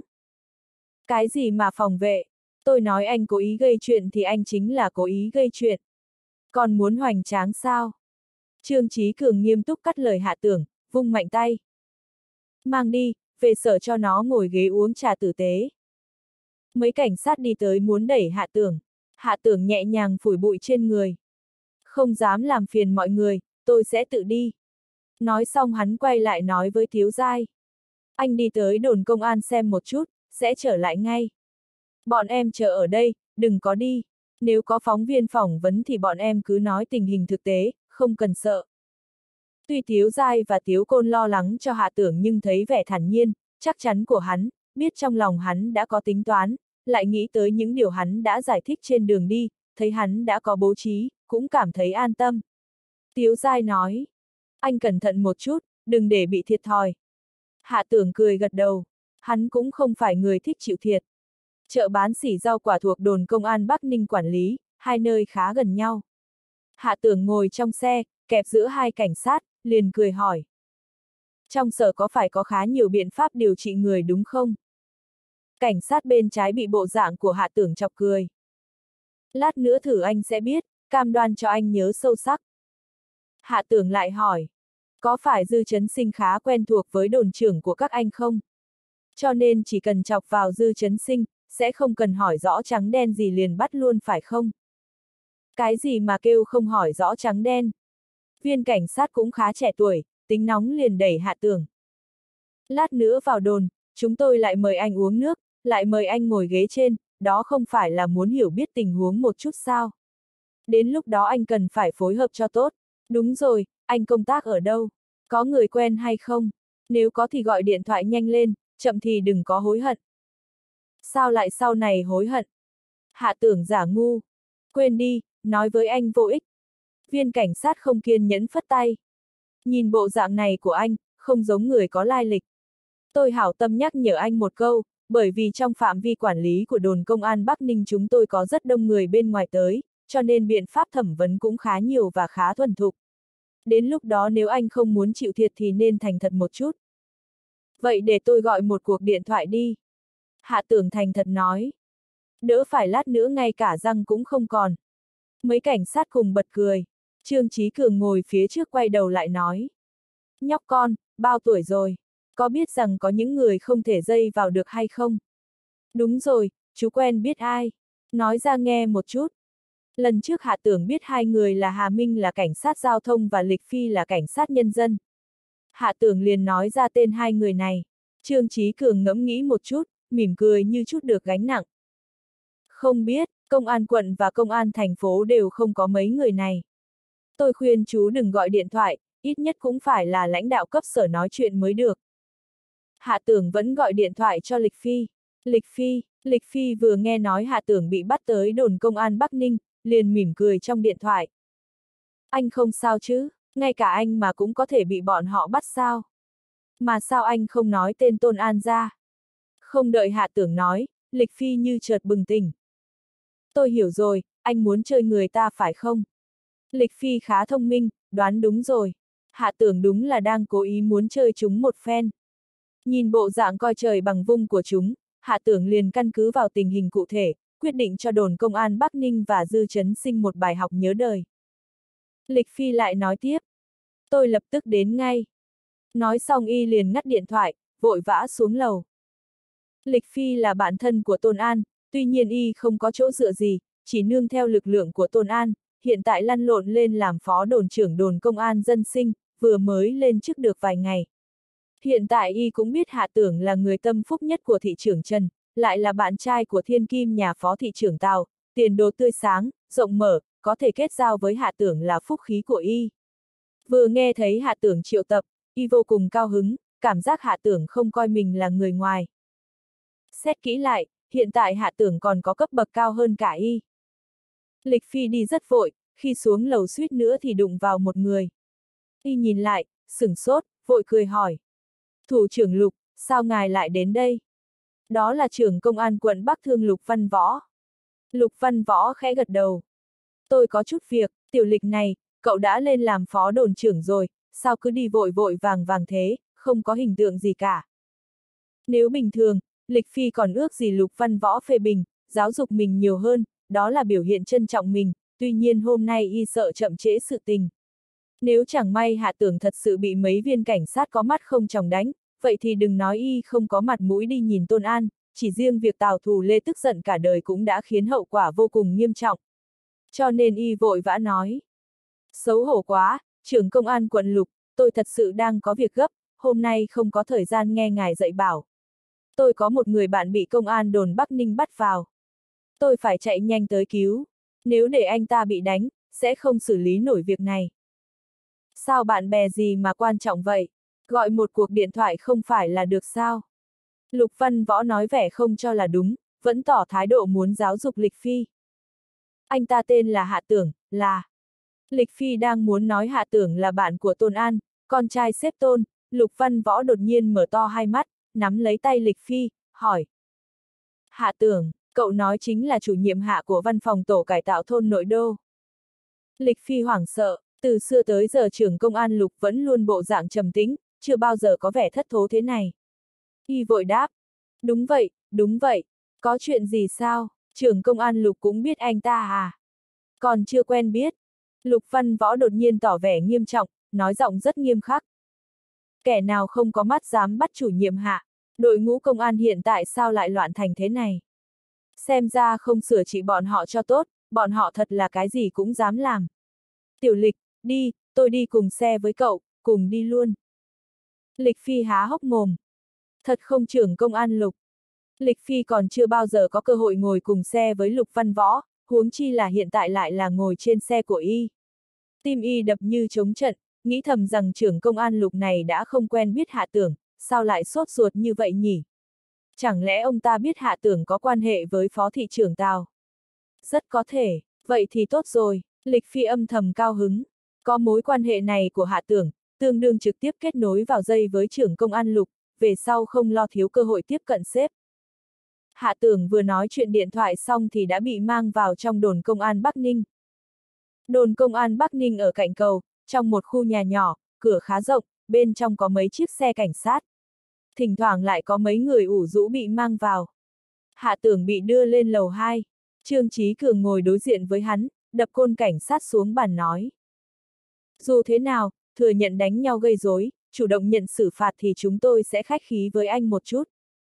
Cái gì mà phòng vệ? Tôi nói anh cố ý gây chuyện thì anh chính là cố ý gây chuyện. Còn muốn hoành tráng sao? Trương Chí Cường nghiêm túc cắt lời Hạ Tưởng, vung mạnh tay. Mang đi, về sở cho nó ngồi ghế uống trà tử tế. Mấy cảnh sát đi tới muốn đẩy Hạ Tưởng. Hạ Tưởng nhẹ nhàng phủi bụi trên người. Không dám làm phiền mọi người, tôi sẽ tự đi. Nói xong hắn quay lại nói với Tiếu Giai. Anh đi tới đồn công an xem một chút, sẽ trở lại ngay. Bọn em chờ ở đây, đừng có đi. Nếu có phóng viên phỏng vấn thì bọn em cứ nói tình hình thực tế, không cần sợ. Tuy Tiếu Giai và Tiếu Côn lo lắng cho Hạ Tưởng nhưng thấy vẻ thản nhiên, chắc chắn của hắn, biết trong lòng hắn đã có tính toán, lại nghĩ tới những điều hắn đã giải thích trên đường đi, thấy hắn đã có bố trí, cũng cảm thấy an tâm. Tiếu Giai nói, anh cẩn thận một chút, đừng để bị thiệt thòi. Hạ Tưởng cười gật đầu, hắn cũng không phải người thích chịu thiệt. Chợ bán sỉ rau quả thuộc đồn công an Bắc Ninh quản lý, hai nơi khá gần nhau. Hạ Tưởng ngồi trong xe, kẹp giữa hai cảnh sát, liền cười hỏi. Trong sở có phải có khá nhiều biện pháp điều trị người đúng không? Cảnh sát bên trái bị bộ dạng của Hạ Tưởng chọc cười. Lát nữa thử anh sẽ biết, cam đoan cho anh nhớ sâu sắc. Hạ Tưởng lại hỏi. Có phải Dư Chấn Sinh khá quen thuộc với đồn trưởng của các anh không? Cho nên chỉ cần chọc vào Dư Chấn Sinh, sẽ không cần hỏi rõ trắng đen gì liền bắt luôn phải không? Cái gì mà kêu không hỏi rõ trắng đen? Viên cảnh sát cũng khá trẻ tuổi, tính nóng liền đẩy Hạ Tưởng. Lát nữa vào đồn, chúng tôi lại mời anh uống nước, lại mời anh ngồi ghế trên, đó không phải là muốn hiểu biết tình huống một chút sao? Đến lúc đó anh cần phải phối hợp cho tốt. Đúng rồi, anh công tác ở đâu? Có người quen hay không? Nếu có thì gọi điện thoại nhanh lên, chậm thì đừng có hối hận. Sao lại sau này hối hận? Hạ Tưởng giả ngu. Quên đi, nói với anh vô ích. Viên cảnh sát không kiên nhẫn phất tay. Nhìn bộ dạng này của anh, không giống người có lai lịch. Tôi hảo tâm nhắc nhở anh một câu, bởi vì trong phạm vi quản lý của đồn công an Bắc Ninh chúng tôi có rất đông người bên ngoài tới, cho nên biện pháp thẩm vấn cũng khá nhiều và khá thuần thục. Đến lúc đó nếu anh không muốn chịu thiệt thì nên thành thật một chút. Vậy để tôi gọi một cuộc điện thoại đi. Hạ Tưởng thành thật nói. Đỡ phải lát nữa ngay cả răng cũng không còn. Mấy cảnh sát cùng bật cười. Trương Chí Cường ngồi phía trước quay đầu lại nói. Nhóc con, bao tuổi rồi? Có biết rằng có những người không thể dây vào được hay không? Đúng rồi, chú quen biết ai? Nói ra nghe một chút. Lần trước Hạ Tưởng biết hai người là Hà Minh là cảnh sát giao thông và Lịch Phi là cảnh sát nhân dân. Hạ Tưởng liền nói ra tên hai người này. Trương Chí Cường ngẫm nghĩ một chút, mỉm cười như chút được gánh nặng. Không biết, công an quận và công an thành phố đều không có mấy người này. Tôi khuyên chú đừng gọi điện thoại, ít nhất cũng phải là lãnh đạo cấp sở nói chuyện mới được. Hạ Tưởng vẫn gọi điện thoại cho Lịch Phi. Lịch Phi vừa nghe nói Hạ Tưởng bị bắt tới đồn công an Bắc Ninh, liền mỉm cười trong điện thoại. Anh không sao chứ, ngay cả anh mà cũng có thể bị bọn họ bắt sao? Mà sao anh không nói tên Tôn An ra? Không đợi Hạ Tưởng nói, Lịch Phi như chợt bừng tỉnh. Tôi hiểu rồi, anh muốn chơi người ta phải không? Lịch Phi khá thông minh, đoán đúng rồi. Hạ Tưởng đúng là đang cố ý muốn chơi chúng một phen. Nhìn bộ dạng coi trời bằng vung của chúng, Hạ Tưởng liền căn cứ vào tình hình cụ thể, quyết định cho đồn công an Bắc Ninh và Dư Chấn Sinh một bài học nhớ đời. Lịch Phi lại nói tiếp. Tôi lập tức đến ngay. Nói xong y liền ngắt điện thoại, vội vã xuống lầu. Lịch Phi là bạn thân của Tôn An, tuy nhiên y không có chỗ dựa gì, chỉ nương theo lực lượng của Tôn An, hiện tại lăn lộn lên làm phó đồn trưởng đồn công an dân sinh, vừa mới lên chức được vài ngày. Hiện tại y cũng biết Hạ Tưởng là người tâm phúc nhất của thị trưởng Trần, lại là bạn trai của Thiên Kim nhà phó thị trưởng Tào, tiền đồ tươi sáng, rộng mở, có thể kết giao với Hạ Tưởng là phúc khí của y. Vừa nghe thấy Hạ Tưởng triệu tập, y vô cùng cao hứng, cảm giác Hạ Tưởng không coi mình là người ngoài. Xét kỹ lại, hiện tại Hạ Tưởng còn có cấp bậc cao hơn cả y. Lịch Phi đi rất vội, khi xuống lầu suýt nữa thì đụng vào một người. Y nhìn lại, sửng sốt, vội cười hỏi. Thủ trưởng Lục, sao ngài lại đến đây? Đó là trưởng công an quận Bắc Thương Lục Văn Võ. Lục Văn Võ khẽ gật đầu. Tôi có chút việc, Tiểu Lịch này, cậu đã lên làm phó đồn trưởng rồi, sao cứ đi vội vội vàng vàng thế, không có hình tượng gì cả. Nếu bình thường, Lịch Phi còn ước gì Lục Văn Võ phê bình, giáo dục mình nhiều hơn, đó là biểu hiện trân trọng mình, tuy nhiên hôm nay y sợ chậm trễ sự tình. Nếu chẳng may Hạ Tưởng thật sự bị mấy viên cảnh sát có mắt không tròng đánh, vậy thì đừng nói y không có mặt mũi đi nhìn Tôn An, chỉ riêng việc Tào Thù Lê tức giận cả đời cũng đã khiến hậu quả vô cùng nghiêm trọng. Cho nên y vội vã nói. Xấu hổ quá, trưởng công an quận Lục, tôi thật sự đang có việc gấp, hôm nay không có thời gian nghe ngài dạy bảo. Tôi có một người bạn bị công an đồn Bắc Ninh bắt vào. Tôi phải chạy nhanh tới cứu. Nếu để anh ta bị đánh, sẽ không xử lý nổi việc này. Sao bạn bè gì mà quan trọng vậy? Gọi một cuộc điện thoại không phải là được sao? Lục Văn Võ nói vẻ không cho là đúng, vẫn tỏ thái độ muốn giáo dục Lịch Phi. Anh ta tên là Hạ Tưởng, là... Lịch Phi đang muốn nói Hạ Tưởng là bạn của Tôn An, con trai xếp Tôn, Lục Văn Võ đột nhiên mở to hai mắt, nắm lấy tay Lịch Phi, hỏi. Hạ Tưởng, cậu nói chính là chủ nhiệm Hạ của văn phòng tổ cải tạo thôn nội đô. Lịch Phi hoảng sợ, từ xưa tới giờ trưởng công an Lục vẫn luôn bộ dạng trầm tĩnh, chưa bao giờ có vẻ thất thố thế này. Y vội đáp. Đúng vậy, có chuyện gì sao, trưởng công an Lục cũng biết anh ta à? Còn chưa quen biết. Lục Văn Võ đột nhiên tỏ vẻ nghiêm trọng, nói giọng rất nghiêm khắc. Kẻ nào không có mắt dám bắt chủ nhiệm Hạ, đội ngũ công an hiện tại sao lại loạn thành thế này? Xem ra không sửa trị bọn họ cho tốt, bọn họ thật là cái gì cũng dám làm. Tiểu Lịch, đi, tôi đi cùng xe với cậu, cùng đi luôn. Lịch Phi há hốc mồm. Thật không, trưởng công an Lục. Lịch Phi còn chưa bao giờ có cơ hội ngồi cùng xe với Lục Văn Võ, huống chi là hiện tại lại là ngồi trên xe của y. Tim y đập như trống trận, nghĩ thầm rằng trưởng công an Lục này đã không quen biết Hạ Tưởng, sao lại sốt ruột như vậy nhỉ? Chẳng lẽ ông ta biết Hạ Tưởng có quan hệ với phó thị trưởng Tào? Rất có thể, vậy thì tốt rồi, Lịch Phi âm thầm cao hứng. Có mối quan hệ này của Hạ Tưởng, tương đương trực tiếp kết nối vào dây với trưởng công an Lục, về sau không lo thiếu cơ hội tiếp cận sếp. Hạ Tưởng vừa nói chuyện điện thoại xong thì đã bị mang vào trong đồn công an Bắc Ninh. Đồn công an Bắc Ninh ở cạnh cầu, trong một khu nhà nhỏ, cửa khá rộng, bên trong có mấy chiếc xe cảnh sát. Thỉnh thoảng lại có mấy người ủ rũ bị mang vào. Hạ Tưởng bị đưa lên lầu 2. Trương Chí Cường ngồi đối diện với hắn, đập côn cảnh sát xuống bàn nói. Dù thế nào, thừa nhận đánh nhau gây rối, chủ động nhận xử phạt thì chúng tôi sẽ khách khí với anh một chút.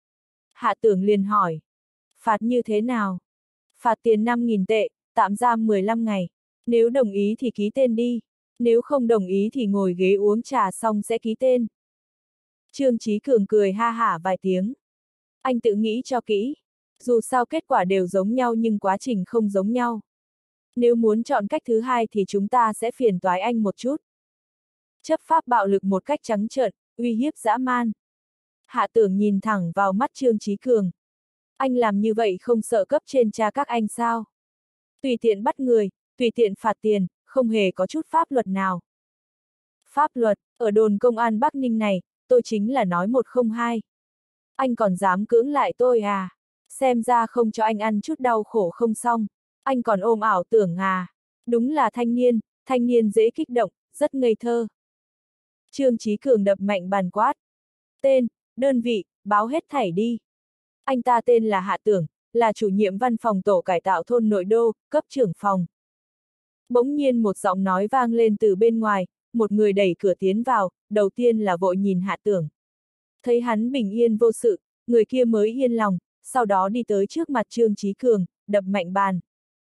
Hạ Tưởng liền hỏi. Phạt như thế nào? Phạt tiền 5.000 tệ, tạm giam 15 ngày. Nếu đồng ý thì ký tên đi. Nếu không đồng ý thì ngồi ghế uống trà xong sẽ ký tên. Trương Chí Cường cười ha hả vài tiếng. Anh tự nghĩ cho kỹ. Dù sao kết quả đều giống nhau nhưng quá trình không giống nhau. Nếu muốn chọn cách thứ hai thì chúng ta sẽ phiền toái anh một chút. Chấp pháp bạo lực một cách trắng trợn, uy hiếp dã man. Hạ Tưởng nhìn thẳng vào mắt Trương Chí Cường. Anh làm như vậy không sợ cấp trên tra các anh sao? Tùy tiện bắt người, tùy tiện phạt tiền, không hề có chút pháp luật nào. Pháp luật, ở đồn công an Bắc Ninh này, tôi chính là nói một không hai. Anh còn dám cưỡng lại tôi à? Xem ra không cho anh ăn chút đau khổ không xong. Anh còn ôm ảo tưởng à? Đúng là thanh niên dễ kích động, rất ngây thơ. Trương Chí Cường đập mạnh bàn quát. Tên, đơn vị, báo hết thảy đi. Anh ta tên là Hạ Tưởng, là chủ nhiệm văn phòng tổ cải tạo thôn nội đô, cấp trưởng phòng. Bỗng nhiên một giọng nói vang lên từ bên ngoài, một người đẩy cửa tiến vào, đầu tiên là vội nhìn Hạ Tưởng. Thấy hắn bình yên vô sự, người kia mới yên lòng, sau đó đi tới trước mặt Trương Chí Cường, đập mạnh bàn.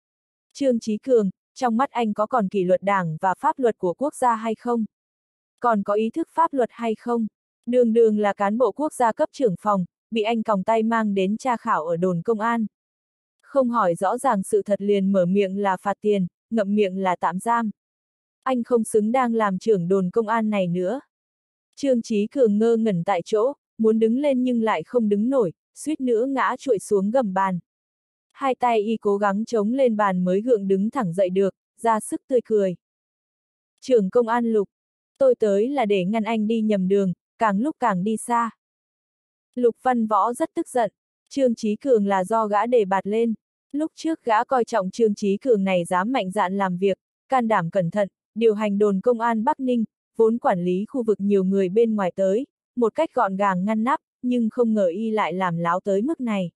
Trương Chí Cường, trong mắt anh có còn kỷ luật đảng và pháp luật của quốc gia hay không? Còn có ý thức pháp luật hay không? Đường đường là cán bộ quốc gia cấp trưởng phòng, bị anh còng tay mang đến tra khảo ở đồn công an. Không hỏi rõ ràng sự thật liền mở miệng là phạt tiền, ngậm miệng là tạm giam. Anh không xứng đang làm trưởng đồn công an này nữa. Trương Chí Cường ngơ ngẩn tại chỗ, muốn đứng lên nhưng lại không đứng nổi, suýt nữa ngã trụi xuống gầm bàn. Hai tay y cố gắng chống lên bàn mới gượng đứng thẳng dậy được, ra sức tươi cười. Trưởng công an Lục, tôi tới là để ngăn anh đi nhầm đường, càng lúc càng đi xa. Lục Văn Võ rất tức giận, Trương Chí Cường là do gã đề bạt lên. Lúc trước gã coi trọng Trương Chí Cường này dám mạnh dạn làm việc, can đảm cẩn thận, điều hành đồn công an Bắc Ninh, vốn quản lý khu vực nhiều người bên ngoài tới, một cách gọn gàng ngăn nắp, nhưng không ngờ y lại làm láo tới mức này.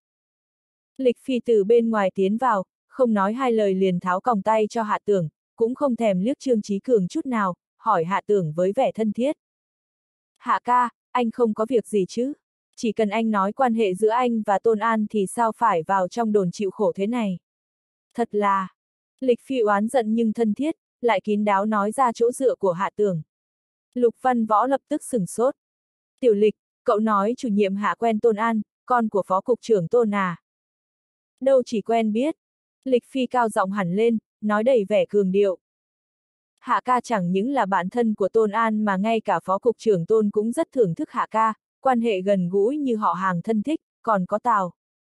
Lịch Phi từ bên ngoài tiến vào, không nói hai lời liền tháo còng tay cho Hạ Tưởng, cũng không thèm liếc Trương Chí Cường chút nào, hỏi Hạ Tưởng với vẻ thân thiết. Hạ ca, anh không có việc gì chứ? Chỉ cần anh nói quan hệ giữa anh và Tôn An thì sao phải vào trong đồn chịu khổ thế này? Thật là... Lịch Phi oán giận nhưng thân thiết, lại kín đáo nói ra chỗ dựa của Hạ Tưởng. Lục Văn Võ lập tức sửng sốt. Tiểu Lịch, cậu nói chủ nhiệm Hạ quen Tôn An, con của phó cục trưởng Tôn à? Đâu chỉ quen biết. Lịch Phi cao giọng hẳn lên, nói đầy vẻ cường điệu. Hạ ca chẳng những là bạn thân của Tôn An mà ngay cả phó cục trưởng Tôn cũng rất thưởng thức Hạ ca, quan hệ gần gũi như họ hàng thân thích, còn có Tào.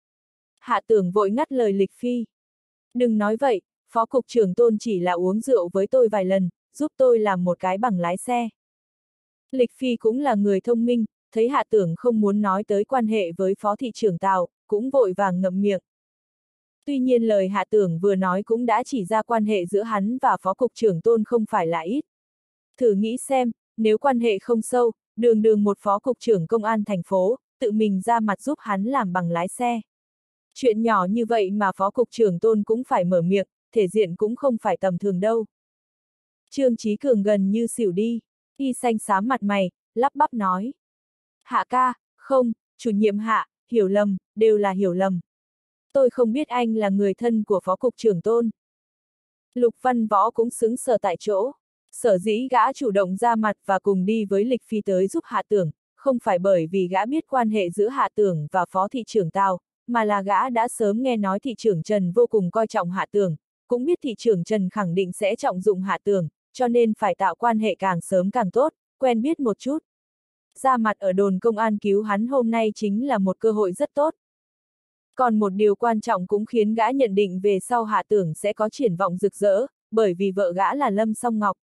Hạ Tưởng vội ngắt lời Lịch Phi. Đừng nói vậy, phó cục trưởng Tôn chỉ là uống rượu với tôi vài lần, giúp tôi làm một cái bằng lái xe. Lịch Phi cũng là người thông minh, thấy Hạ Tưởng không muốn nói tới quan hệ với phó thị trưởng Tào, cũng vội vàng ngậm miệng. Tuy nhiên lời Hạ Tưởng vừa nói cũng đã chỉ ra quan hệ giữa hắn và phó cục trưởng Tôn không phải là ít. Thử nghĩ xem, nếu quan hệ không sâu, đường một phó cục trưởng công an thành phố, tự mình ra mặt giúp hắn làm bằng lái xe. Chuyện nhỏ như vậy mà phó cục trưởng Tôn cũng phải mở miệng, thể diện cũng không phải tầm thường đâu. Trương Chí Cường gần như xỉu đi, y xanh xám mặt mày, lắp bắp nói. Hạ ca, không, chủ nhiệm Hạ, hiểu lầm, đều là hiểu lầm. Tôi không biết anh là người thân của phó cục trưởng Tôn. Lục Văn Võ cũng sững sờ tại chỗ. Sở dĩ gã chủ động ra mặt và cùng đi với Lịch Phi tới giúp Hạ Tưởng, không phải bởi vì gã biết quan hệ giữa Hạ Tưởng và phó thị trưởng Tào, mà là gã đã sớm nghe nói thị trưởng Trần vô cùng coi trọng Hạ Tưởng, cũng biết thị trưởng Trần khẳng định sẽ trọng dụng Hạ Tưởng, cho nên phải tạo quan hệ càng sớm càng tốt, quen biết một chút. Ra mặt ở đồn công an cứu hắn hôm nay chính là một cơ hội rất tốt. Còn một điều quan trọng cũng khiến gã nhận định về sau Hạ Tưởng sẽ có triển vọng rực rỡ, bởi vì vợ gã là Lâm Song Ngọc.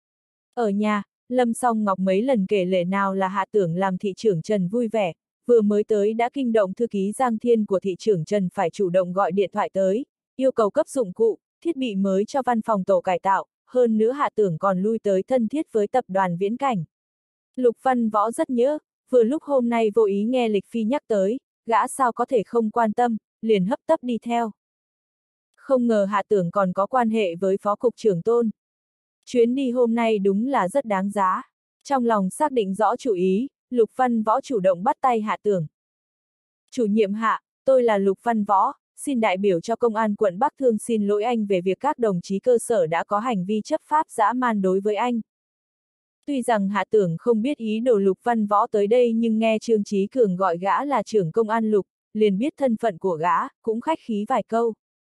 Ở nhà, Lâm Song Ngọc mấy lần kể lể nào là Hạ Tưởng làm thị trưởng Trần vui vẻ, vừa mới tới đã kinh động thư ký Giang Thiên của thị trưởng Trần phải chủ động gọi điện thoại tới, yêu cầu cấp dụng cụ, thiết bị mới cho văn phòng tổ cải tạo, hơn nữa Hạ Tưởng còn lui tới thân thiết với tập đoàn Viễn Cảnh. Lục Văn Võ rất nhớ, vừa lúc hôm nay vô ý nghe Lịch Phi nhắc tới, gã sao có thể không quan tâm, liền hấp tấp đi theo. Không ngờ Hạ Tưởng còn có quan hệ với phó cục trưởng Tôn. Chuyến đi hôm nay đúng là rất đáng giá. Trong lòng xác định rõ chủ ý, Lục Văn Võ chủ động bắt tay Hạ Tưởng. Chủ nhiệm Hạ, tôi là Lục Văn Võ, xin đại biểu cho Công an quận Bắc Thương xin lỗi anh về việc các đồng chí cơ sở đã có hành vi chấp pháp dã man đối với anh. Tuy rằng Hạ Tưởng không biết ý đồ Lục Văn Võ tới đây nhưng nghe Trương Chí Cường gọi gã là trưởng công an Lục, liền biết thân phận của gã, cũng khách khí vài câu.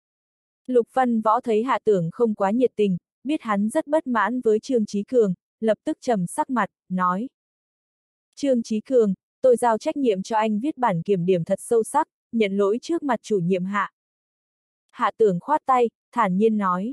Lục Văn Võ thấy Hạ Tưởng không quá nhiệt tình, biết hắn rất bất mãn với Trương Chí Cường, lập tức trầm sắc mặt, nói. Trương Chí Cường, tôi giao trách nhiệm cho anh viết bản kiểm điểm thật sâu sắc, nhận lỗi trước mặt chủ nhiệm Hạ. Hạ Tưởng khoát tay, thản nhiên nói.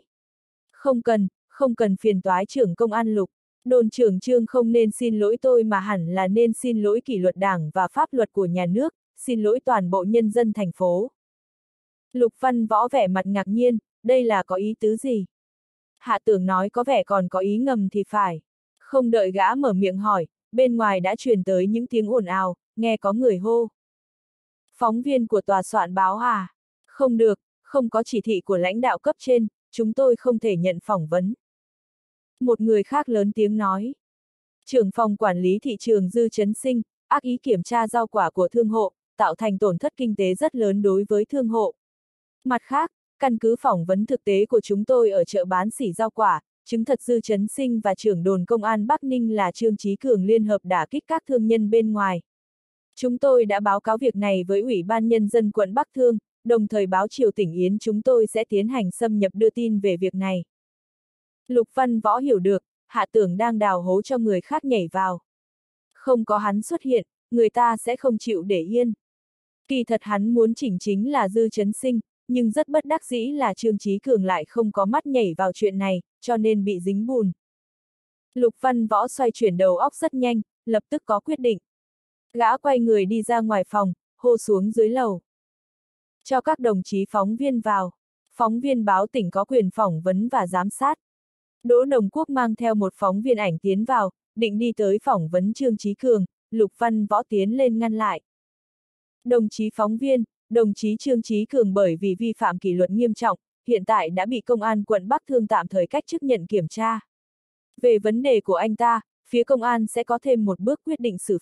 Không cần phiền toái trưởng công an Lục. Đồn trưởng Trương không nên xin lỗi tôi mà hẳn là nên xin lỗi kỷ luật đảng và pháp luật của nhà nước, xin lỗi toàn bộ nhân dân thành phố. Lục Văn Võ vẻ mặt ngạc nhiên, đây là có ý tứ gì? Hạ Tưởng nói có vẻ còn có ý ngầm thì phải. Không đợi gã mở miệng hỏi, bên ngoài đã truyền tới những tiếng ồn ào, nghe có người hô. Phóng viên của tòa soạn báo à? Không được, không có chỉ thị của lãnh đạo cấp trên, chúng tôi không thể nhận phỏng vấn. Một người khác lớn tiếng nói. Trưởng phòng quản lý thị trường Dư Chấn Sinh, ác ý kiểm tra rau quả của thương hộ, tạo thành tổn thất kinh tế rất lớn đối với thương hộ. Mặt khác, căn cứ phỏng vấn thực tế của chúng tôi ở chợ bán sỉ rau quả, chứng thật Dư Chấn Sinh và trưởng đồn công an Bắc Ninh là Trương Chí Cường liên hợp đả kích các thương nhân bên ngoài. Chúng tôi đã báo cáo việc này với Ủy ban Nhân dân quận Bắc Thương, đồng thời báo Triều tỉnh Yến chúng tôi sẽ tiến hành xâm nhập đưa tin về việc này. Lục Văn Võ hiểu được, Hạ Tưởng đang đào hố cho người khác nhảy vào. Không có hắn xuất hiện, người ta sẽ không chịu để yên. Kỳ thật hắn muốn chỉnh chính là Dư Chấn Sinh, nhưng rất bất đắc dĩ là Trương Chí Cường lại không có mắt nhảy vào chuyện này, cho nên bị dính bùn. Lục Văn Võ xoay chuyển đầu óc rất nhanh, lập tức có quyết định. Gã quay người đi ra ngoài phòng, hô xuống dưới lầu. Cho các đồng chí phóng viên vào. Phóng viên báo tỉnh có quyền phỏng vấn và giám sát. Đỗ Đồng Quốc mang theo một phóng viên ảnh tiến vào, định đi tới phỏng vấn Trương Chí Cường, Lục Văn Võ tiến lên ngăn lại. Đồng chí phóng viên, đồng chí Trương Chí Cường bởi vì vi phạm kỷ luật nghiêm trọng, hiện tại đã bị công an quận Bắc Thương tạm thời cách chức nhận kiểm tra. Về vấn đề của anh ta, phía công an sẽ có thêm một bước quyết định xử phạt,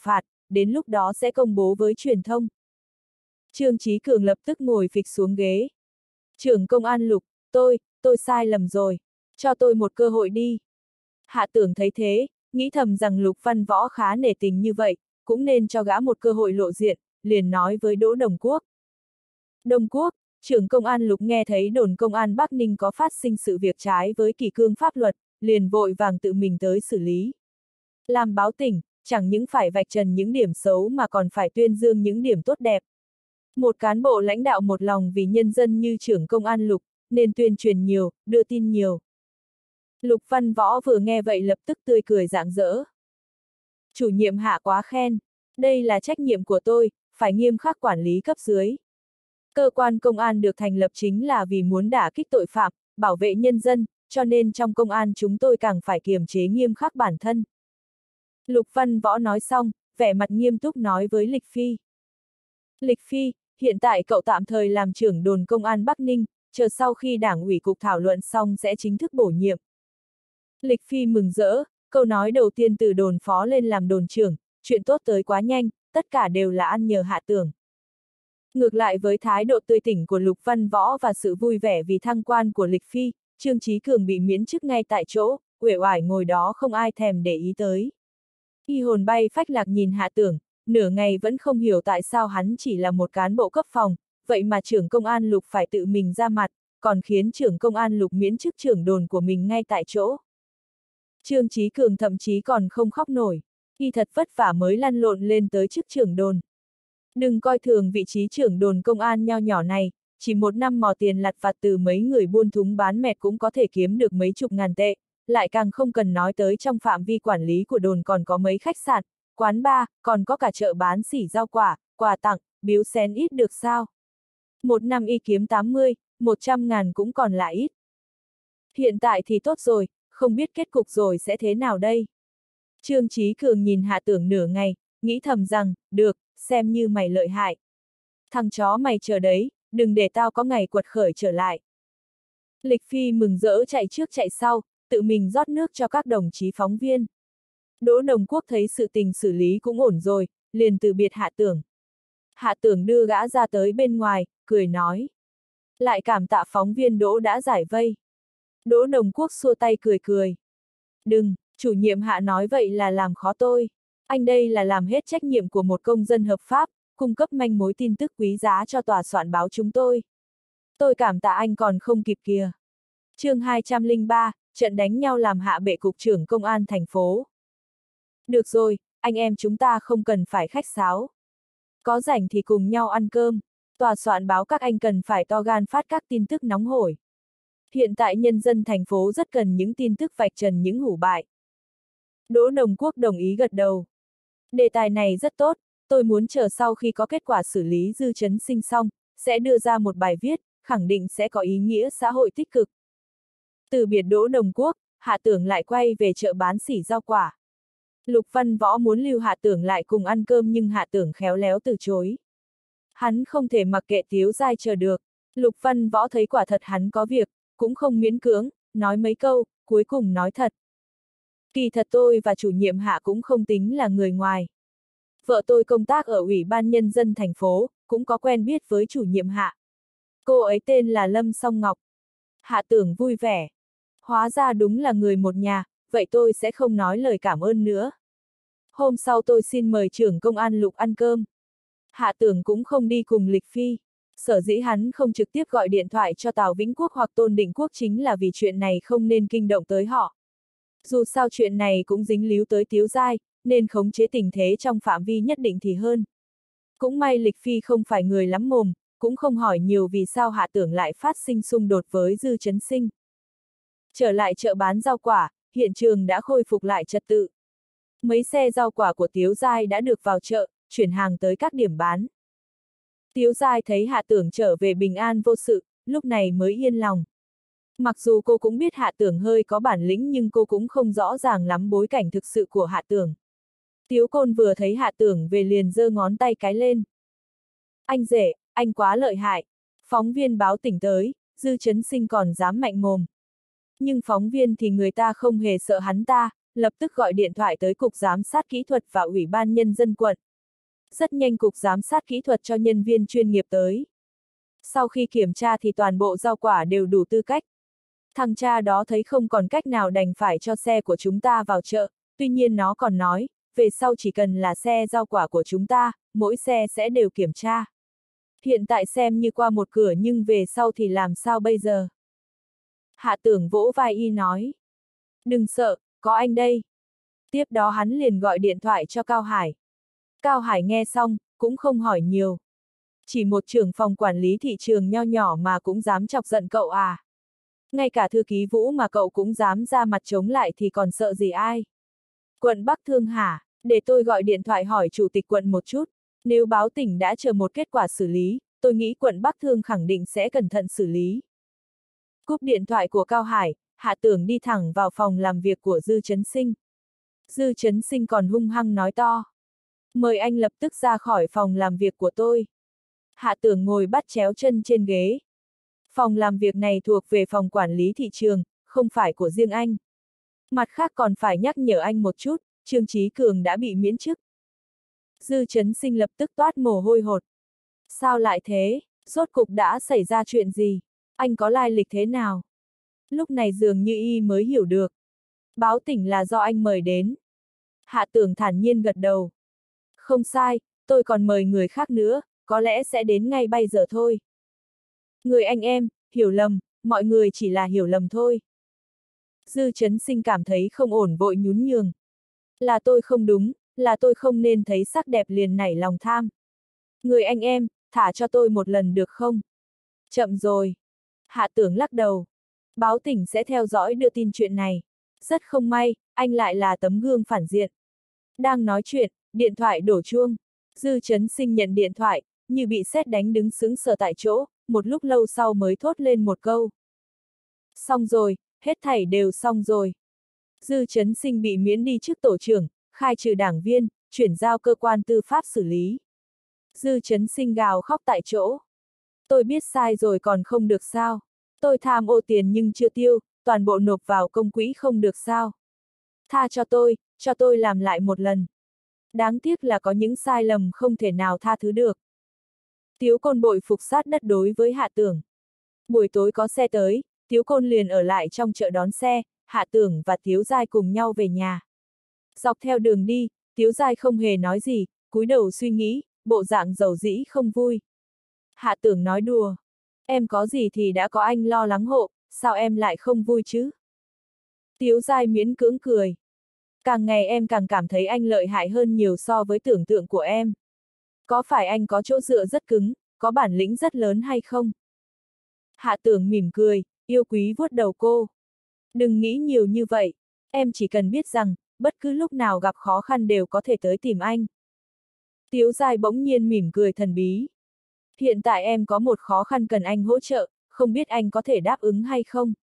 đến lúc đó sẽ công bố với truyền thông. Trương Chí Cường lập tức ngồi phịch xuống ghế. Trưởng công an Lục, tôi sai lầm rồi, cho tôi một cơ hội đi. Hạ Tưởng thấy thế, nghĩ thầm rằng Lục Văn Võ khá nể tình như vậy, cũng nên cho gã một cơ hội lộ diện, liền nói với Đỗ Đồng Quốc. Đồng Quốc, trưởng công an Lục nghe thấy đồn công an Bắc Ninh có phát sinh sự việc trái với kỷ cương pháp luật, liền vội vàng tự mình tới xử lý. Làm báo tỉnh, chẳng những phải vạch trần những điểm xấu mà còn phải tuyên dương những điểm tốt đẹp. Một cán bộ lãnh đạo một lòng vì nhân dân như trưởng công an Lục, nên tuyên truyền nhiều, đưa tin nhiều. Lục Văn Võ vừa nghe vậy lập tức tươi cười rạng rỡ. Chủ nhiệm Hạ quá khen, đây là trách nhiệm của tôi, phải nghiêm khắc quản lý cấp dưới. Cơ quan công an được thành lập chính là vì muốn đả kích tội phạm, bảo vệ nhân dân, cho nên trong công an chúng tôi càng phải kiềm chế nghiêm khắc bản thân. Lục Văn Võ nói xong, vẻ mặt nghiêm túc nói với Lịch Phi. Lịch Phi, hiện tại cậu tạm thời làm trưởng đồn công an Bắc Ninh, chờ sau khi Đảng ủy cục thảo luận xong sẽ chính thức bổ nhiệm. Lịch Phi mừng rỡ, câu nói đầu tiên từ đồn phó lên làm đồn trưởng, chuyện tốt tới quá nhanh, tất cả đều là ăn nhờ Hạ Tưởng. Ngược lại với thái độ tươi tỉnh của Lục Văn Võ và sự vui vẻ vì thăng quan của Lịch Phi, Trương Chí Cường bị miễn chức ngay tại chỗ, uể oải ngồi đó không ai thèm để ý tới. Y hồn bay phách lạc nhìn Hạ Tưởng, nửa ngày vẫn không hiểu tại sao hắn chỉ là một cán bộ cấp phòng, vậy mà trưởng công an Lục phải tự mình ra mặt, còn khiến trưởng công an Lục miễn chức trưởng đồn của mình ngay tại chỗ. Trương Chí Cường thậm chí còn không khóc nổi, y thật vất vả mới lăn lộn lên tới chức trưởng đồn. Đừng coi thường vị trí trưởng đồn công an nho nhỏ này, chỉ một năm mò tiền lặt vặt từ mấy người buôn thúng bán mẹt cũng có thể kiếm được mấy chục ngàn tệ, lại càng không cần nói tới trong phạm vi quản lý của đồn còn có mấy khách sạn, quán bar, còn có cả chợ bán xỉ rau quả, quà tặng, biếu xén ít được sao. Một năm y kiếm 80, 100 ngàn cũng còn lại ít. Hiện tại thì tốt rồi, không biết kết cục rồi sẽ thế nào đây. Trương Chí Cường nhìn Hạ Tưởng nửa ngày, nghĩ thầm rằng, được, xem như mày lợi hại. Thằng chó mày chờ đấy, đừng để tao có ngày quật khởi trở lại. Lịch Phi mừng rỡ chạy trước chạy sau, tự mình rót nước cho các đồng chí phóng viên. Đỗ Đồng Quốc thấy sự tình xử lý cũng ổn rồi, liền từ biệt Hạ Tưởng. Hạ Tưởng đưa gã ra tới bên ngoài, cười nói. Lại cảm tạ phóng viên Đỗ đã giải vây. Đỗ Đồng Quốc xua tay cười cười. Đừng, chủ nhiệm Hạ nói vậy là làm khó tôi. Anh đây là làm hết trách nhiệm của một công dân hợp pháp, cung cấp manh mối tin tức quý giá cho tòa soạn báo chúng tôi. Tôi cảm tạ anh còn không kịp kìa. Chương 203, trận đánh nhau làm hạ bệ cục trưởng công an thành phố. Được rồi, anh em chúng ta không cần phải khách sáo. Có rảnh thì cùng nhau ăn cơm. Tòa soạn báo các anh cần phải to gan phát các tin tức nóng hổi. Hiện tại nhân dân thành phố rất cần những tin tức vạch trần những hủ bại. Đỗ Đồng Quốc đồng ý gật đầu. Đề tài này rất tốt, tôi muốn chờ sau khi có kết quả xử lý Dư Chấn Sinh xong, sẽ đưa ra một bài viết, khẳng định sẽ có ý nghĩa xã hội tích cực. Từ biệt Đỗ Đồng Quốc, Hạ Tưởng lại quay về chợ bán xỉ rau quả. Lục Văn Võ muốn lưu Hạ Tưởng lại cùng ăn cơm nhưng Hạ Tưởng khéo léo từ chối. Hắn không thể mặc kệ Tiếu Giai chờ được. Lục Văn Võ thấy quả thật hắn có việc, cũng không miễn cưỡng, nói mấy câu, cuối cùng nói thật. Kỳ thật tôi và chủ nhiệm Hạ cũng không tính là người ngoài. Vợ tôi công tác ở Ủy ban Nhân dân thành phố, cũng có quen biết với chủ nhiệm Hạ. Cô ấy tên là Lâm Song Ngọc. Hạ Tưởng vui vẻ. Hóa ra đúng là người một nhà, vậy tôi sẽ không nói lời cảm ơn nữa. Hôm sau tôi xin mời trưởng công an Lục ăn cơm. Hạ Tưởng cũng không đi cùng Lịch Phi. Sở dĩ hắn không trực tiếp gọi điện thoại cho Tào Vĩnh Quốc hoặc Tôn Định Quốc chính là vì chuyện này không nên kinh động tới họ. Dù sao chuyện này cũng dính líu tới Tiếu Giai, nên khống chế tình thế trong phạm vi nhất định thì hơn. Cũng may Lịch Phi không phải người lắm mồm, cũng không hỏi nhiều vì sao Hạ Tưởng lại phát sinh xung đột với Dư Chấn Sinh. Trở lại chợ bán rau quả, hiện trường đã khôi phục lại trật tự. Mấy xe rau quả của Tiếu Giai đã được vào chợ, chuyển hàng tới các điểm bán. Tiếu Giai thấy Hạ Tưởng trở về bình an vô sự, lúc này mới yên lòng. Mặc dù cô cũng biết Hạ Tưởng hơi có bản lĩnh nhưng cô cũng không rõ ràng lắm bối cảnh thực sự của Hạ Tưởng. Tiếu Côn vừa thấy Hạ Tưởng về liền giơ ngón tay cái lên. Anh rể, anh quá lợi hại. Phóng viên báo tỉnh tới, Dư Chấn Sinh còn dám mạnh mồm. Nhưng phóng viên thì người ta không hề sợ hắn ta, lập tức gọi điện thoại tới Cục Giám sát Kỹ thuật và Ủy ban Nhân dân quận. Rất nhanh cục giám sát kỹ thuật cho nhân viên chuyên nghiệp tới. Sau khi kiểm tra thì toàn bộ rau quả đều đủ tư cách. Thằng cha đó thấy không còn cách nào đành phải cho xe của chúng ta vào chợ, tuy nhiên nó còn nói, về sau chỉ cần là xe rau quả của chúng ta, mỗi xe sẽ đều kiểm tra. Hiện tại xem như qua một cửa nhưng về sau thì làm sao bây giờ? Hạ Tưởng vỗ vai y nói. Đừng sợ, có anh đây. Tiếp đó hắn liền gọi điện thoại cho Cao Hải. Cao Hải nghe xong, cũng không hỏi nhiều. Chỉ một trưởng phòng quản lý thị trường nho nhỏ mà cũng dám chọc giận cậu à? Ngay cả thư ký Vũ mà cậu cũng dám ra mặt chống lại thì còn sợ gì ai? Quận Bắc Thương hả? Để tôi gọi điện thoại hỏi chủ tịch quận một chút. Nếu báo tỉnh đã chờ một kết quả xử lý, tôi nghĩ quận Bắc Thương khẳng định sẽ cẩn thận xử lý. Cúp điện thoại của Cao Hải, Hạ Tưởng đi thẳng vào phòng làm việc của Dư Chấn Sinh. Dư Chấn Sinh còn hung hăng nói to. Mời anh lập tức ra khỏi phòng làm việc của tôi. Hạ Tưởng ngồi bắt chéo chân trên ghế. Phòng làm việc này thuộc về phòng quản lý thị trường, không phải của riêng anh. Mặt khác còn phải nhắc nhở anh một chút, Trương Chí Cường đã bị miễn chức. Dư Chấn Sinh lập tức toát mồ hôi hột. Sao lại thế? Rốt cục đã xảy ra chuyện gì? Anh có lai lịch thế nào? Lúc này dường như y mới hiểu được. Báo tỉnh là do anh mời đến. Hạ Tưởng thản nhiên gật đầu. Không sai, tôi còn mời người khác nữa, có lẽ sẽ đến ngay bây giờ thôi. Người anh em, hiểu lầm, mọi người chỉ là hiểu lầm thôi. Dư Chấn Sinh cảm thấy không ổn vội nhún nhường. Là tôi không đúng, là tôi không nên thấy sắc đẹp liền nảy lòng tham. Người anh em, thả cho tôi một lần được không? Chậm rồi. Hạ Tưởng lắc đầu. Báo tỉnh sẽ theo dõi đưa tin chuyện này. Rất không may, anh lại là tấm gương phản diện. Đang nói chuyện, điện thoại đổ chuông. Dư Chấn Sinh nhận điện thoại, như bị sét đánh đứng sững sờ tại chỗ, một lúc lâu sau mới thốt lên một câu. Xong rồi, hết thảy đều xong rồi. Dư Chấn Sinh bị miễn đi chức tổ trưởng, khai trừ đảng viên, chuyển giao cơ quan tư pháp xử lý. Dư Chấn Sinh gào khóc tại chỗ. Tôi biết sai rồi còn không được sao? Tôi tham ô tiền nhưng chưa tiêu, toàn bộ nộp vào công quỹ không được sao? Tha cho tôi làm lại một lần. Đáng tiếc là có những sai lầm không thể nào tha thứ được. Tiếu Côn bội phục sát đất đối với Hạ Tưởng. Buổi tối có xe tới, Tiếu Côn liền ở lại trong chợ đón xe, Hạ Tưởng và Tiếu Giai cùng nhau về nhà. Dọc theo đường đi, Tiếu Giai không hề nói gì, cúi đầu suy nghĩ, bộ dạng dầu dĩ không vui. Hạ Tưởng nói đùa. Em có gì thì đã có anh lo lắng hộ, sao em lại không vui chứ? Tiếu Giai miễn cưỡng cười. Càng ngày em càng cảm thấy anh lợi hại hơn nhiều so với tưởng tượng của em. Có phải anh có chỗ dựa rất cứng, có bản lĩnh rất lớn hay không? Hạ Tưởng mỉm cười, yêu quý vuốt đầu cô. Đừng nghĩ nhiều như vậy, em chỉ cần biết rằng, bất cứ lúc nào gặp khó khăn đều có thể tới tìm anh. Tiếu Giai bỗng nhiên mỉm cười thần bí. Hiện tại em có một khó khăn cần anh hỗ trợ, không biết anh có thể đáp ứng hay không?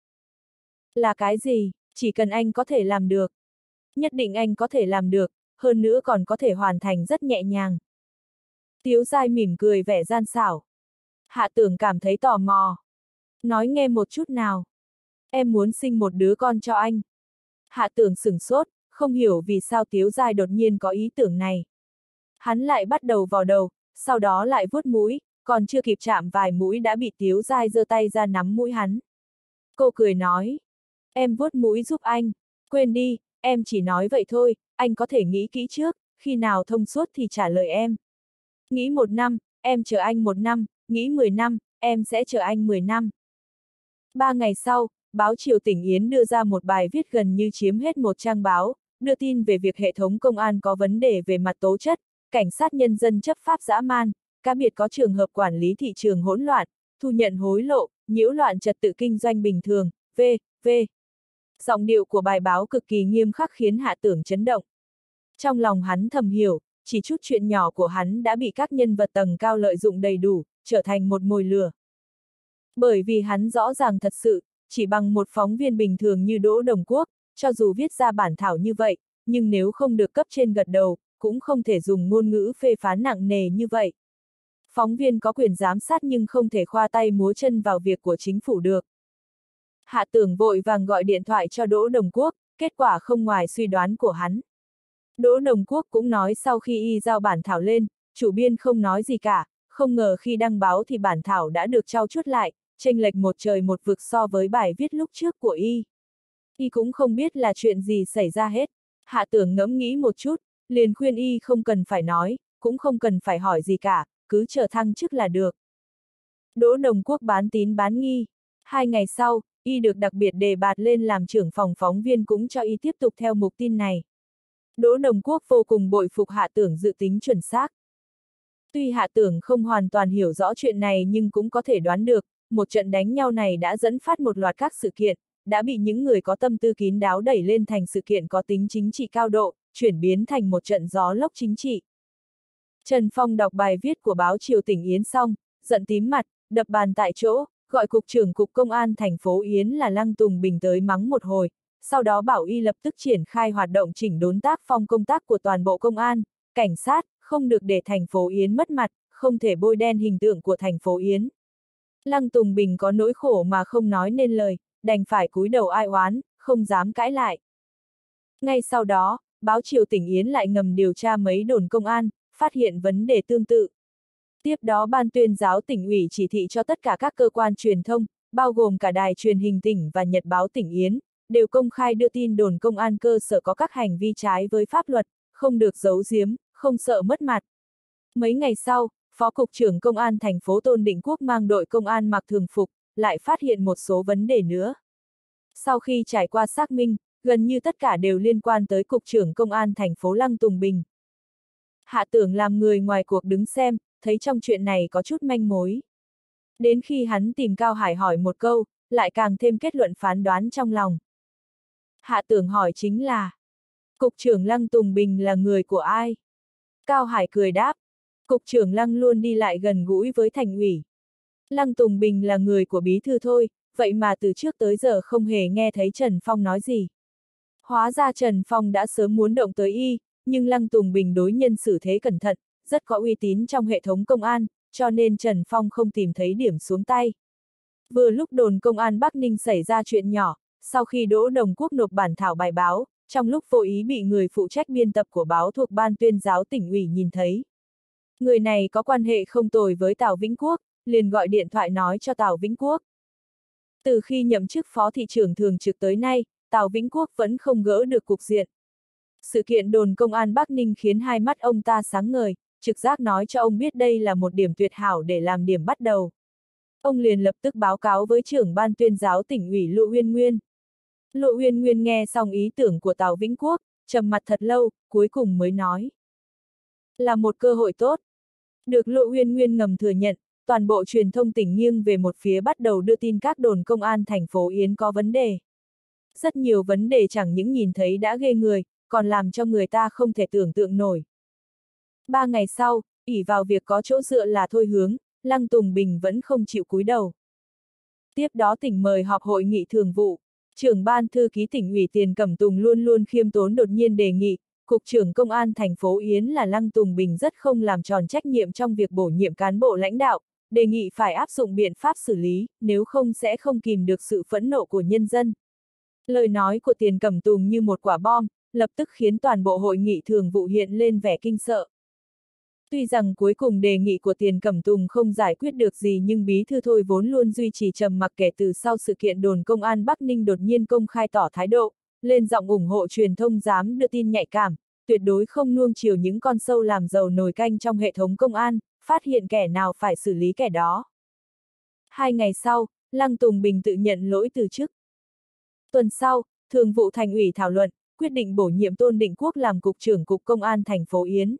Là cái gì? Chỉ cần anh có thể làm được. Nhất định anh có thể làm được, hơn nữa còn có thể hoàn thành rất nhẹ nhàng. Tiếu Giai mỉm cười vẻ gian xảo. Hạ Tưởng cảm thấy tò mò. Nói nghe một chút nào. Em muốn sinh một đứa con cho anh. Hạ Tưởng sửng sốt, không hiểu vì sao Tiếu Giai đột nhiên có ý tưởng này. Hắn lại bắt đầu vò đầu, sau đó lại vuốt mũi, còn chưa kịp chạm vài mũi đã bị Tiếu Giai giơ tay ra nắm mũi hắn. Cô cười nói. Em vuốt mũi giúp anh. Quên đi, em chỉ nói vậy thôi, anh có thể nghĩ kỹ trước, khi nào thông suốt thì trả lời em. Nghĩ 1 năm, em chờ anh 1 năm, nghĩ 10 năm, em sẽ chờ anh 10 năm. 3 ngày sau, báo Triều Tỉnh Yến đưa ra một bài viết gần như chiếm hết một trang báo, đưa tin về việc hệ thống công an có vấn đề về mặt tố chất, cảnh sát nhân dân chấp pháp dã man, cá biệt có trường hợp quản lý thị trường hỗn loạn, thu nhận hối lộ, nhiễu loạn trật tự kinh doanh bình thường, v.v. Giọng điệu của bài báo cực kỳ nghiêm khắc khiến Hạ Tưởng chấn động. Trong lòng hắn thầm hiểu, chỉ chút chuyện nhỏ của hắn đã bị các nhân vật tầng cao lợi dụng đầy đủ, trở thành một mồi lửa. Bởi vì hắn rõ ràng thật sự, chỉ bằng một phóng viên bình thường như Đỗ Đồng Quốc, cho dù viết ra bản thảo như vậy, nhưng nếu không được cấp trên gật đầu, cũng không thể dùng ngôn ngữ phê phán nặng nề như vậy. Phóng viên có quyền giám sát nhưng không thể khoa tay múa chân vào việc của chính phủ được. Hạ Tưởng vội vàng gọi điện thoại cho Đỗ Đồng Quốc, kết quả không ngoài suy đoán của hắn. Đỗ Đồng Quốc cũng nói sau khi y giao bản thảo lên, chủ biên không nói gì cả, không ngờ khi đăng báo thì bản thảo đã được trau chuốt lại, chênh lệch một trời một vực so với bài viết lúc trước của y. Y cũng không biết là chuyện gì xảy ra hết. Hạ Tưởng ngẫm nghĩ một chút, liền khuyên y không cần phải nói, cũng không cần phải hỏi gì cả, cứ chờ thăng chức là được. Đỗ Đồng Quốc bán tín bán nghi. 2 ngày sau, y được đặc biệt đề bạt lên làm trưởng phòng phóng viên cũng cho y tiếp tục theo mục tin này. Đỗ Đồng Quốc vô cùng bội phục Hạ Tưởng dự tính chuẩn xác. Tuy Hạ Tưởng không hoàn toàn hiểu rõ chuyện này nhưng cũng có thể đoán được, một trận đánh nhau này đã dẫn phát một loạt các sự kiện, đã bị những người có tâm tư kín đáo đẩy lên thành sự kiện có tính chính trị cao độ, chuyển biến thành một trận gió lốc chính trị. Trần Phong đọc bài viết của báo Triều tỉnh Yến xong, giận tím mặt, đập bàn tại chỗ, gọi cục trưởng cục công an thành phố Yến là Lăng Tùng Bình tới mắng một hồi, sau đó bảo y lập tức triển khai hoạt động chỉnh đốn tác phong công tác của toàn bộ công an, cảnh sát, không được để thành phố Yến mất mặt, không thể bôi đen hình tượng của thành phố Yến. Lăng Tùng Bình có nỗi khổ mà không nói nên lời, đành phải cúi đầu ai oán, không dám cãi lại. Ngay sau đó, báo Triều tỉnh Yến lại ngầm điều tra mấy đồn công an, phát hiện vấn đề tương tự. Tiếp đó Ban tuyên giáo tỉnh ủy chỉ thị cho tất cả các cơ quan truyền thông, bao gồm cả đài truyền hình tỉnh và nhật báo tỉnh Yến, đều công khai đưa tin đồn công an cơ sở có các hành vi trái với pháp luật, không được giấu giếm, không sợ mất mặt. Mấy ngày sau, Phó Cục trưởng Công an thành phố Tôn Định Quốc mang đội công an mặc thường phục, lại phát hiện một số vấn đề nữa. Sau khi trải qua xác minh, gần như tất cả đều liên quan tới Cục trưởng Công an thành phố Lăng Tùng Bình. Hạ Tưởng làm người ngoài cuộc đứng xem, thấy trong chuyện này có chút manh mối. Đến khi hắn tìm Cao Hải hỏi một câu, lại càng thêm kết luận phán đoán trong lòng. Hạ Tưởng hỏi chính là, Cục trưởng Lăng Tùng Bình là người của ai? Cao Hải cười đáp, Cục trưởng Lăng luôn đi lại gần gũi với thành ủy. Lăng Tùng Bình là người của bí thư thôi, vậy mà từ trước tới giờ không hề nghe thấy Trần Phong nói gì. Hóa ra Trần Phong đã sớm muốn động tới y, nhưng Lăng Tùng Bình đối nhân xử thế cẩn thận, rất có uy tín trong hệ thống công an, cho nên Trần Phong không tìm thấy điểm xuống tay. Vừa lúc đồn công an Bắc Ninh xảy ra chuyện nhỏ, sau khi Đỗ Đồng Quốc nộp bản thảo bài báo, trong lúc vô ý bị người phụ trách biên tập của báo thuộc Ban tuyên giáo tỉnh ủy nhìn thấy. Người này có quan hệ không tồi với Tào Vĩnh Quốc, liền gọi điện thoại nói cho Tào Vĩnh Quốc. Từ khi nhậm chức phó thị trưởng thường trực tới nay, Tào Vĩnh Quốc vẫn không gỡ được cục diện. Sự kiện đồn công an Bắc Ninh khiến hai mắt ông ta sáng ngời, trực giác nói cho ông biết đây là một điểm tuyệt hảo để làm điểm bắt đầu. Ông liền lập tức báo cáo với trưởng ban tuyên giáo tỉnh ủy Lộ Uyên Nguyên. Lộ Uyên Nguyên nghe xong ý tưởng của Tào Vĩnh Quốc, trầm mặt thật lâu, cuối cùng mới nói. Là một cơ hội tốt. Được Lộ Uyên Nguyên ngầm thừa nhận, toàn bộ truyền thông tỉnh nghiêng về một phía bắt đầu đưa tin các đồn công an thành phố Yến có vấn đề. Rất nhiều vấn đề chẳng những nhìn thấy đã ghê người, còn làm cho người ta không thể tưởng tượng nổi. 3 ngày sau, ỷ vào việc có chỗ dựa là Thôi Hướng, Lăng Tùng Bình vẫn không chịu cúi đầu. Tiếp đó tỉnh mời họp hội nghị thường vụ, trưởng ban thư ký tỉnh ủy Tiền Cẩm Tùng luôn luôn khiêm tốn đột nhiên đề nghị, Cục trưởng Công an thành phố Yến là Lăng Tùng Bình rất không làm tròn trách nhiệm trong việc bổ nhiệm cán bộ lãnh đạo, đề nghị phải áp dụng biện pháp xử lý, nếu không sẽ không kìm được sự phẫn nộ của nhân dân. Lời nói của Tiền Cẩm Tùng như một quả bom, lập tức khiến toàn bộ hội nghị thường vụ hiện lên vẻ kinh sợ. Tuy rằng cuối cùng đề nghị của Tiền Cẩm Tùng không giải quyết được gì nhưng bí thư Thôi vốn luôn duy trì trầm mặc kể từ sau sự kiện đồn công an Bắc Ninh đột nhiên công khai tỏ thái độ, lên giọng ủng hộ truyền thông dám đưa tin nhạy cảm, tuyệt đối không nuông chiều những con sâu làm dầu nồi canh trong hệ thống công an, phát hiện kẻ nào phải xử lý kẻ đó. 2 ngày sau, Lăng Tùng Bình tự nhận lỗi từ chức. Tuần sau, Thường vụ Thành ủy thảo luận, quyết định bổ nhiệm Tôn Định Quốc làm Cục trưởng Cục Công an thành phố Yến.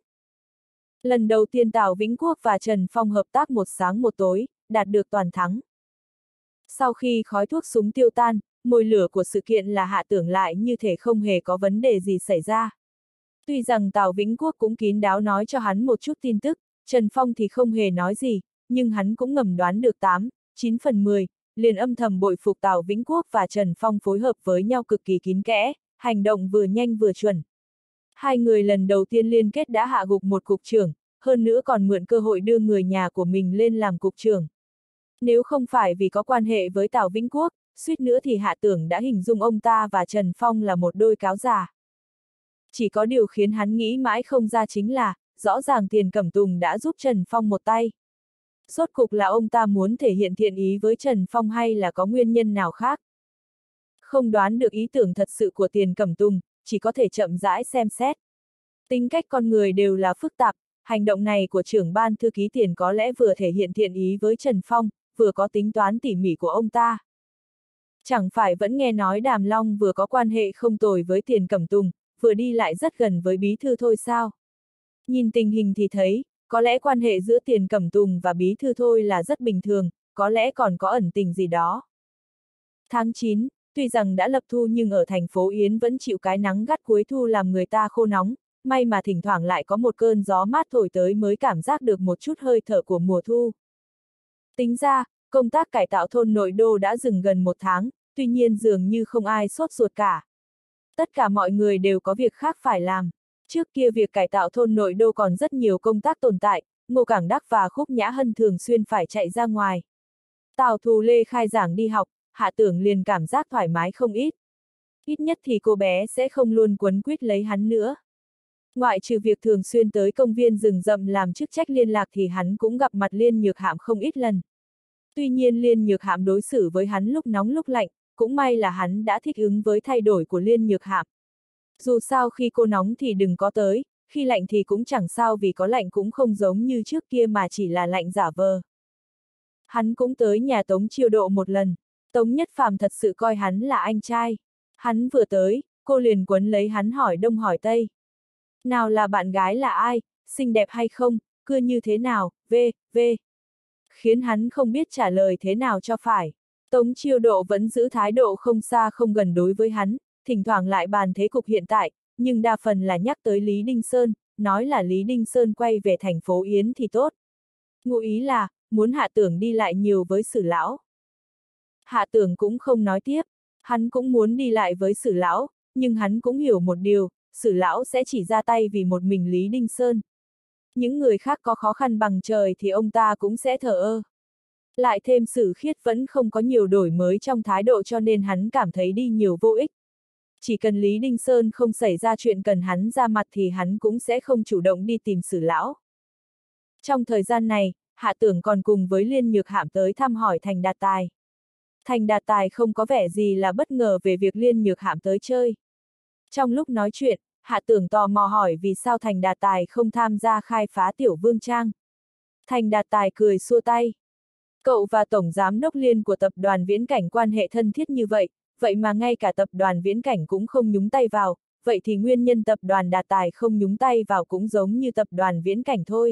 Lần đầu tiên Tào Vĩnh Quốc và Trần Phong hợp tác một sáng một tối, đạt được toàn thắng. Sau khi khói thuốc súng tiêu tan, mồi lửa của sự kiện là Hạ Tưởng lại như thể không hề có vấn đề gì xảy ra. Tuy rằng Tào Vĩnh Quốc cũng kín đáo nói cho hắn một chút tin tức, Trần Phong thì không hề nói gì, nhưng hắn cũng ngầm đoán được 8-9 phần 10, liền âm thầm bội phục Tào Vĩnh Quốc và Trần Phong phối hợp với nhau cực kỳ kín kẽ, hành động vừa nhanh vừa chuẩn. Hai người lần đầu tiên liên kết đã hạ gục một cục trưởng, hơn nữa còn mượn cơ hội đưa người nhà của mình lên làm cục trưởng. Nếu không phải vì có quan hệ với Tào Vĩnh Quốc, suýt nữa thì Hạ Tưởng đã hình dung ông ta và Trần Phong là một đôi cáo già. Chỉ có điều khiến hắn nghĩ mãi không ra chính là, rõ ràng Tiền Cẩm Tùng đã giúp Trần Phong một tay. Rốt cục là ông ta muốn thể hiện thiện ý với Trần Phong hay là có nguyên nhân nào khác? Không đoán được ý tưởng thật sự của Tiền Cẩm Tùng, chỉ có thể chậm rãi xem xét. Tính cách con người đều là phức tạp, hành động này của trưởng ban thư ký Tiền có lẽ vừa thể hiện thiện ý với Trần Phong, vừa có tính toán tỉ mỉ của ông ta. Chẳng phải vẫn nghe nói Đàm Long vừa có quan hệ không tồi với Tiền Cẩm Tùng, vừa đi lại rất gần với bí thư thôi sao? Nhìn tình hình thì thấy, có lẽ quan hệ giữa Tiền Cẩm Tùng và bí thư thôi là rất bình thường, có lẽ còn có ẩn tình gì đó. Tháng 9, tuy rằng đã lập thu nhưng ở thành phố Yến vẫn chịu cái nắng gắt cuối thu làm người ta khô nóng, may mà thỉnh thoảng lại có một cơn gió mát thổi tới mới cảm giác được một chút hơi thở của mùa thu. Tính ra, công tác cải tạo thôn nội đô đã dừng gần 1 tháng, tuy nhiên dường như không ai sốt ruột cả. Tất cả mọi người đều có việc khác phải làm. Trước kia việc cải tạo thôn nội đô còn rất nhiều công tác tồn tại, Ngô Cảng Đắc và Khúc Nhã Hân thường xuyên phải chạy ra ngoài. Tào Thù Lê khai giảng đi học, Hạ Tưởng liền cảm giác thoải mái không ít. Ít nhất thì cô bé sẽ không luôn quấn quýt lấy hắn nữa. Ngoại trừ việc thường xuyên tới công viên rừng rậm làm chức trách liên lạc thì hắn cũng gặp mặt Liên Nhược Hạm không ít lần. Tuy nhiên Liên Nhược Hạm đối xử với hắn lúc nóng lúc lạnh, cũng may là hắn đã thích ứng với thay đổi của Liên Nhược Hạm. Dù sao khi cô nóng thì đừng có tới, khi lạnh thì cũng chẳng sao vì có lạnh cũng không giống như trước kia mà chỉ là lạnh giả vờ. Hắn cũng tới nhà Tống Chiêu Độ một lần, Tống Nhất Phàm thật sự coi hắn là anh trai. Hắn vừa tới, cô liền quấn lấy hắn hỏi đông hỏi tây. Nào là bạn gái là ai, xinh đẹp hay không, cưa như thế nào, v. Khiến hắn không biết trả lời thế nào cho phải. Tống Chiêu Độ vẫn giữ thái độ không xa không gần đối với hắn, thỉnh thoảng lại bàn thế cục hiện tại, nhưng đa phần là nhắc tới Lý Đinh Sơn, nói là Lý Đinh Sơn quay về thành phố Yến thì tốt. Ngụ ý là, muốn Hạ Tưởng đi lại nhiều với Sử lão. Hạ Tưởng cũng không nói tiếp, hắn cũng muốn đi lại với Sử lão, nhưng hắn cũng hiểu một điều, Sử lão sẽ chỉ ra tay vì một mình Lý Đinh Sơn. Những người khác có khó khăn bằng trời thì ông ta cũng sẽ thờ ơ. Lại thêm Sử Khiết vẫn không có nhiều đổi mới trong thái độ cho nên hắn cảm thấy đi nhiều vô ích. Chỉ cần Lý Đinh Sơn không xảy ra chuyện cần hắn ra mặt thì hắn cũng sẽ không chủ động đi tìm Sử lão. Trong thời gian này, Hạ Tưởng còn cùng với Liên Nhược Hạm tới thăm hỏi Thành Đạt Tài. Thành Đạt Tài không có vẻ gì là bất ngờ về việc Liên Nhược Hạm tới chơi. Trong lúc nói chuyện, Hạ Tưởng tò mò hỏi vì sao Thành Đạt Tài không tham gia khai phá Tiểu Vương Trang. Thành Đạt Tài cười xua tay. Cậu và Tổng Giám đốc Liên của tập đoàn Viễn Cảnh quan hệ thân thiết như vậy, vậy mà ngay cả tập đoàn Viễn Cảnh cũng không nhúng tay vào, vậy thì nguyên nhân tập đoàn Đạt Tài không nhúng tay vào cũng giống như tập đoàn Viễn Cảnh thôi.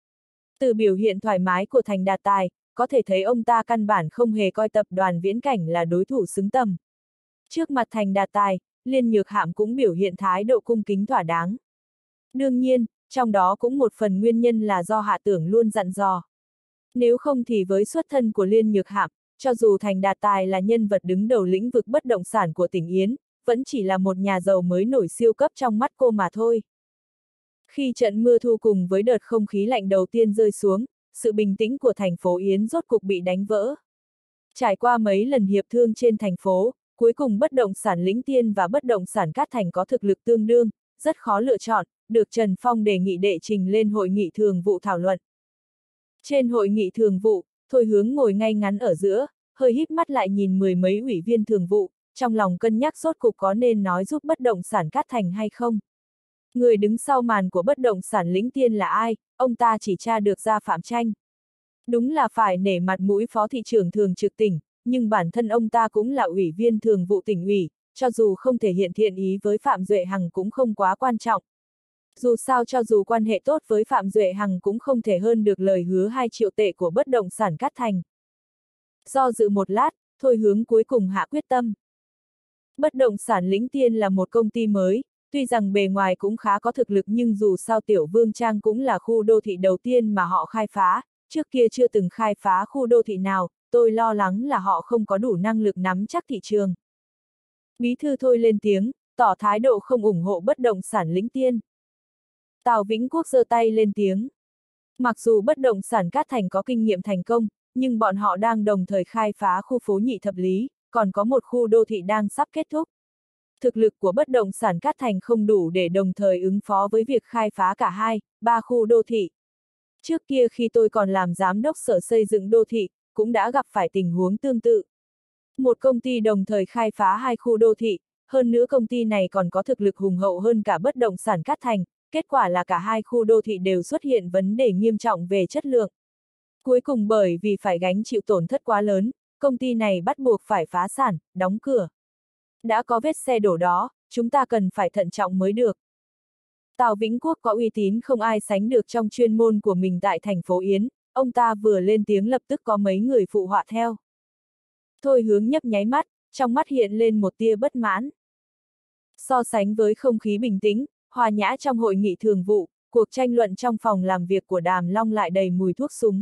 Từ biểu hiện thoải mái của Thành Đạt Tài, có thể thấy ông ta căn bản không hề coi tập đoàn Viễn Cảnh là đối thủ xứng tầm. Trước mặt Thành Đạt Tài, Liên Nhược Hạm cũng biểu hiện thái độ cung kính thỏa đáng. Đương nhiên, trong đó cũng một phần nguyên nhân là do Hạ Tưởng luôn dặn dò. Nếu không thì với xuất thân của Liên Nhược Hạm, cho dù Thành Đạt Tài là nhân vật đứng đầu lĩnh vực bất động sản của tỉnh Yến, vẫn chỉ là một nhà giàu mới nổi siêu cấp trong mắt cô mà thôi. Khi trận mưa thu cùng với đợt không khí lạnh đầu tiên rơi xuống, sự bình tĩnh của thành phố Yến rốt cục bị đánh vỡ. Trải qua mấy lần hiệp thương trên thành phố, cuối cùng bất động sản Lĩnh Tiên và bất động sản Cát Thành có thực lực tương đương, rất khó lựa chọn, được Trần Phong đề nghị đệ trình lên hội nghị thường vụ thảo luận. Trên hội nghị thường vụ, Thôi Hướng ngồi ngay ngắn ở giữa, hơi híp mắt lại nhìn mười mấy ủy viên thường vụ, trong lòng cân nhắc rốt cục có nên nói giúp bất động sản Cát Thành hay không. Người đứng sau màn của bất động sản Lĩnh Tiên là ai, ông ta chỉ tra được ra Phạm Tranh. Đúng là phải nể mặt mũi phó thị trưởng thường trực tỉnh, nhưng bản thân ông ta cũng là ủy viên thường vụ tỉnh ủy, cho dù không thể hiện thiện ý với Phạm Duệ Hằng cũng không quá quan trọng. Dù sao cho dù quan hệ tốt với Phạm Duệ Hằng cũng không thể hơn được lời hứa 2 triệu tệ của bất động sản Cát Thành. Do dự một lát, Thôi Hướng cuối cùng hạ quyết tâm. Bất động sản Lĩnh Tiên là một công ty mới, tuy rằng bề ngoài cũng khá có thực lực nhưng dù sao Tiểu Vương Trang cũng là khu đô thị đầu tiên mà họ khai phá, trước kia chưa từng khai phá khu đô thị nào, tôi lo lắng là họ không có đủ năng lực nắm chắc thị trường. Bí thư Thôi lên tiếng, tỏ thái độ không ủng hộ bất động sản Lĩnh Tiên. Tào Vĩnh Quốc giơ tay lên tiếng. Mặc dù bất động sản Cát Thành có kinh nghiệm thành công, nhưng bọn họ đang đồng thời khai phá khu phố Nhị Thập Lý, còn có một khu đô thị đang sắp kết thúc. Thực lực của bất động sản Cát Thành không đủ để đồng thời ứng phó với việc khai phá cả 2, 3 khu đô thị. Trước kia khi tôi còn làm giám đốc sở xây dựng đô thị, cũng đã gặp phải tình huống tương tự. Một công ty đồng thời khai phá 2 khu đô thị, hơn nữa công ty này còn có thực lực hùng hậu hơn cả bất động sản Cát Thành, kết quả là cả 2 khu đô thị đều xuất hiện vấn đề nghiêm trọng về chất lượng. Cuối cùng bởi vì phải gánh chịu tổn thất quá lớn, công ty này bắt buộc phải phá sản, đóng cửa. Đã có vết xe đổ đó, chúng ta cần phải thận trọng mới được. Tào Vĩnh Quốc có uy tín không ai sánh được trong chuyên môn của mình tại thành phố Yến, ông ta vừa lên tiếng lập tức có mấy người phụ họa theo. Thôi Hướng nhấp nháy mắt, trong mắt hiện lên một tia bất mãn. So sánh với không khí bình tĩnh, hòa nhã trong hội nghị thường vụ, cuộc tranh luận trong phòng làm việc của Đàm Long lại đầy mùi thuốc súng.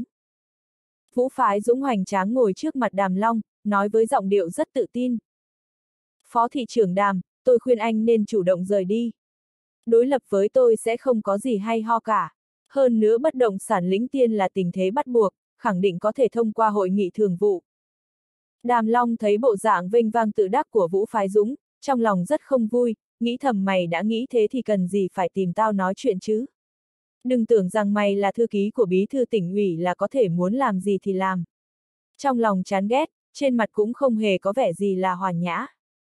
Vũ Phái Dũng hoành tráng ngồi trước mặt Đàm Long, nói với giọng điệu rất tự tin. Phó thị trưởng Đàm, tôi khuyên anh nên chủ động rời đi. Đối lập với tôi sẽ không có gì hay ho cả. Hơn nữa bất động sản Lĩnh Tiên là tình thế bắt buộc, khẳng định có thể thông qua hội nghị thường vụ. Đàm Long thấy bộ dạng vênh vang tự đắc của Vũ Phái Dũng, trong lòng rất không vui, nghĩ thầm mày đã nghĩ thế thì cần gì phải tìm tao nói chuyện chứ. Đừng tưởng rằng mày là thư ký của bí thư tỉnh ủy là có thể muốn làm gì thì làm. Trong lòng chán ghét, trên mặt cũng không hề có vẻ gì là hòa nhã.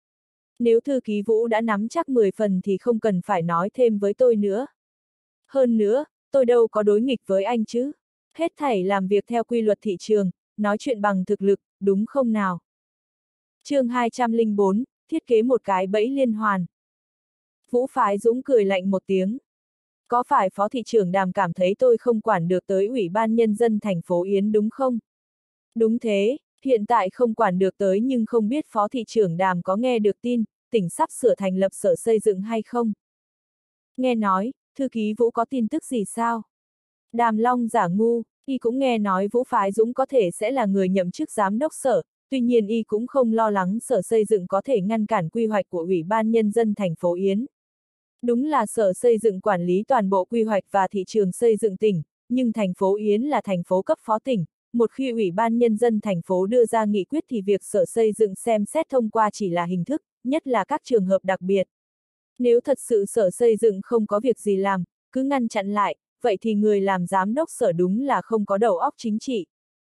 Nếu thư ký Vũ đã nắm chắc 10 phần thì không cần phải nói thêm với tôi nữa. Hơn nữa, tôi đâu có đối nghịch với anh chứ. Hết thảy làm việc theo quy luật thị trường, nói chuyện bằng thực lực, đúng không nào? Chương 204, thiết kế một cái bẫy liên hoàn. Vũ Phái Dũng cười lạnh một tiếng. Có phải Phó thị trưởng Đàm cảm thấy tôi không quản được tới Ủy ban Nhân dân thành phố Yến đúng không? Đúng thế, hiện tại không quản được tới nhưng không biết Phó thị trưởng Đàm có nghe được tin, tỉnh sắp sửa thành lập sở xây dựng hay không? Nghe nói, thư ký Vũ có tin tức gì sao? Đàm Long giả ngu, y cũng nghe nói Vũ Phái Dũng có thể sẽ là người nhậm chức giám đốc sở, tuy nhiên y cũng không lo lắng sở xây dựng có thể ngăn cản quy hoạch của Ủy ban Nhân dân thành phố Yến. Đúng là sở xây dựng quản lý toàn bộ quy hoạch và thị trường xây dựng tỉnh, nhưng thành phố Yến là thành phố cấp phó tỉnh, một khi Ủy ban Nhân dân thành phố đưa ra nghị quyết thì việc sở xây dựng xem xét thông qua chỉ là hình thức, nhất là các trường hợp đặc biệt. Nếu thật sự sở xây dựng không có việc gì làm, cứ ngăn chặn lại, vậy thì người làm giám đốc sở đúng là không có đầu óc chính trị.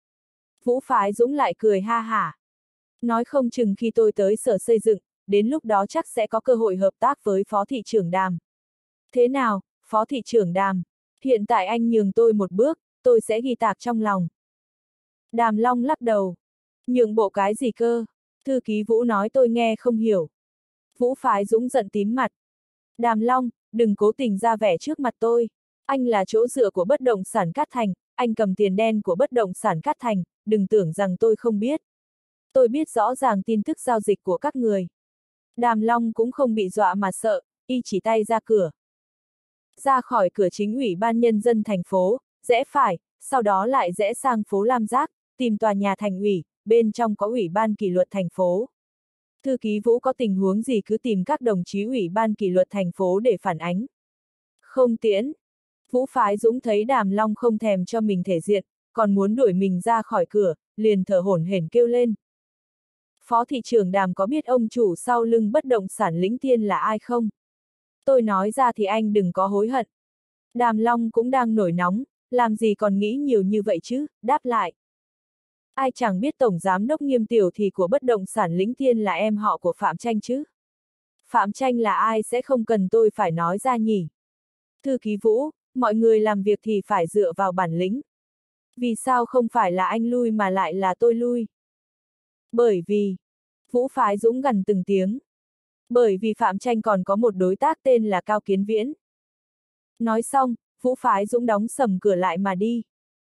Vũ Phái Dũng lại cười ha hả. Nói không chừng khi tôi tới sở xây dựng, đến lúc đó chắc sẽ có cơ hội hợp tác với Phó thị trưởng Đàm. Thế nào, Phó thị trưởng Đàm? Hiện tại anh nhường tôi một bước, tôi sẽ ghi tạc trong lòng. Đàm Long lắc đầu. Nhượng bộ cái gì cơ? Thư ký Vũ nói tôi nghe không hiểu. Vũ Phái Dũng giận tím mặt. Đàm Long, đừng cố tình ra vẻ trước mặt tôi. Anh là chỗ dựa của bất động sản Cát Thành, anh cầm tiền đen của bất động sản Cát Thành, đừng tưởng rằng tôi không biết. Tôi biết rõ ràng tin tức giao dịch của các người. Đàm Long cũng không bị dọa mà sợ, y chỉ tay ra cửa. Ra khỏi cửa chính Ủy ban Nhân dân thành phố, rẽ phải, sau đó lại rẽ sang phố Lam Giác, tìm tòa nhà thành ủy, bên trong có Ủy ban kỷ luật thành phố. Thư ký Vũ có tình huống gì cứ tìm các đồng chí Ủy ban kỷ luật thành phố để phản ánh. Không tiễn. Vũ Phái Dũng thấy Đàm Long không thèm cho mình thể diện, còn muốn đuổi mình ra khỏi cửa, liền thở hổn hển kêu lên. Phó thị trưởng Đàm có biết ông chủ sau lưng bất động sản Lĩnh Tiên là ai không? Tôi nói ra thì anh đừng có hối hận. Đàm Long cũng đang nổi nóng, làm gì còn nghĩ nhiều như vậy chứ, đáp lại. Ai chẳng biết tổng giám đốc Nghiêm Tiểu Thì của bất động sản Lĩnh Tiên là em họ của Phạm Tranh chứ? Phạm Tranh là ai sẽ không cần tôi phải nói ra nhỉ? Thư ký Vũ, mọi người làm việc thì phải dựa vào bản lĩnh. Vì sao không phải là anh lui mà lại là tôi lui? Bởi vì, Vũ Phái Dũng gằn từng tiếng. Bởi vì Phạm Tranh còn có một đối tác tên là Cao Kiến Viễn. Nói xong, Vũ Phái Dũng đóng sầm cửa lại mà đi.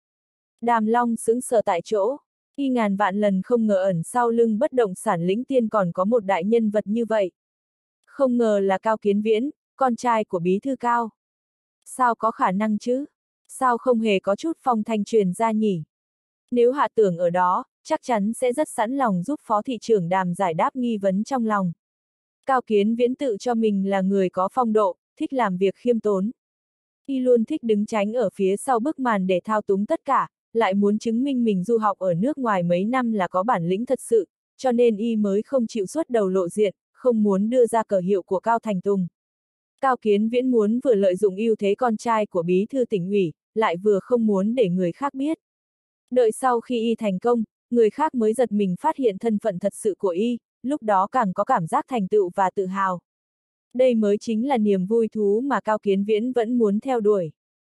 Đàm Long sững sờ tại chỗ, y ngàn vạn lần không ngờ ẩn sau lưng bất động sản Lĩnh Tiên còn có một đại nhân vật như vậy. Không ngờ là Cao Kiến Viễn, con trai của bí thư Cao. Sao có khả năng chứ? Sao không hề có chút phong thanh truyền ra nhỉ? Nếu hạ tưởng ở đó, chắc chắn sẽ rất sẵn lòng giúp Phó thị trưởng Đàm giải đáp nghi vấn trong lòng. Cao Kiến Viễn tự cho mình là người có phong độ, thích làm việc khiêm tốn. Y luôn thích đứng tránh ở phía sau bức màn để thao túng tất cả, lại muốn chứng minh mình du học ở nước ngoài mấy năm là có bản lĩnh thật sự, cho nên y mới không chịu xuất đầu lộ diện, không muốn đưa ra cờ hiệu của Cao Thành Tùng. Cao Kiến Viễn muốn vừa lợi dụng ưu thế con trai của bí thư tỉnh ủy, lại vừa không muốn để người khác biết. Đợi sau khi y thành công, người khác mới giật mình phát hiện thân phận thật sự của y, lúc đó càng có cảm giác thành tựu và tự hào. Đây mới chính là niềm vui thú mà Cao Kiến Viễn vẫn muốn theo đuổi.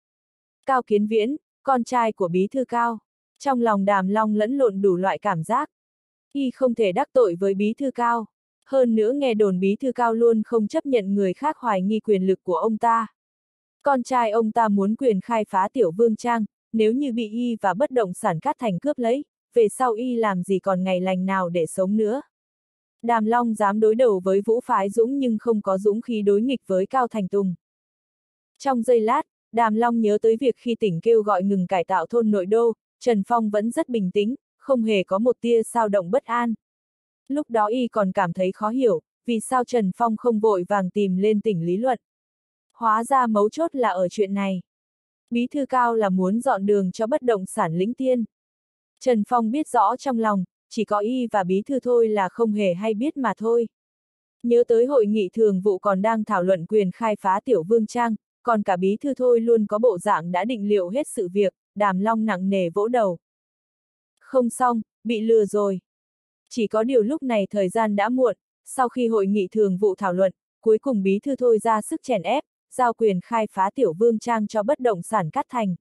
Cao Kiến Viễn, con trai của bí thư Cao. Trong lòng Đàm Long lẫn lộn đủ loại cảm giác. Y không thể đắc tội với bí thư Cao. Hơn nữa nghe đồn bí thư Cao luôn không chấp nhận người khác hoài nghi quyền lực của ông ta. Con trai ông ta muốn quyền khai phá Tiểu Vương Trang, nếu như bị y và bất động sản Cát Thành cướp lấy, về sau y làm gì còn ngày lành nào để sống nữa. Đàm Long dám đối đầu với Vũ Phái Dũng nhưng không có dũng khí đối nghịch với Cao Thành Tùng. Trong giây lát, Đàm Long nhớ tới việc khi tỉnh kêu gọi ngừng cải tạo thôn nội đô, Trần Phong vẫn rất bình tĩnh, không hề có một tia xao động bất an. Lúc đó y còn cảm thấy khó hiểu, vì sao Trần Phong không vội vàng tìm lên tỉnh lý luận. Hóa ra mấu chốt là ở chuyện này. Bí thư Cao là muốn dọn đường cho bất động sản Lĩnh Tiên. Trần Phong biết rõ trong lòng, chỉ có y và bí thư thôi là không hề hay biết mà thôi. Nhớ tới hội nghị thường vụ còn đang thảo luận quyền khai phá Tiểu Vương Trang, còn cả bí thư thôi luôn có bộ dạng đã định liệu hết sự việc, Đàm Long nặng nề vỗ đầu. Không xong, bị lừa rồi. Chỉ có điều lúc này thời gian đã muộn, sau khi hội nghị thường vụ thảo luận, cuối cùng bí thư thôi ra sức chèn ép, giao quyền khai phá Tiểu Vương Trang cho bất động sản Cát Thành.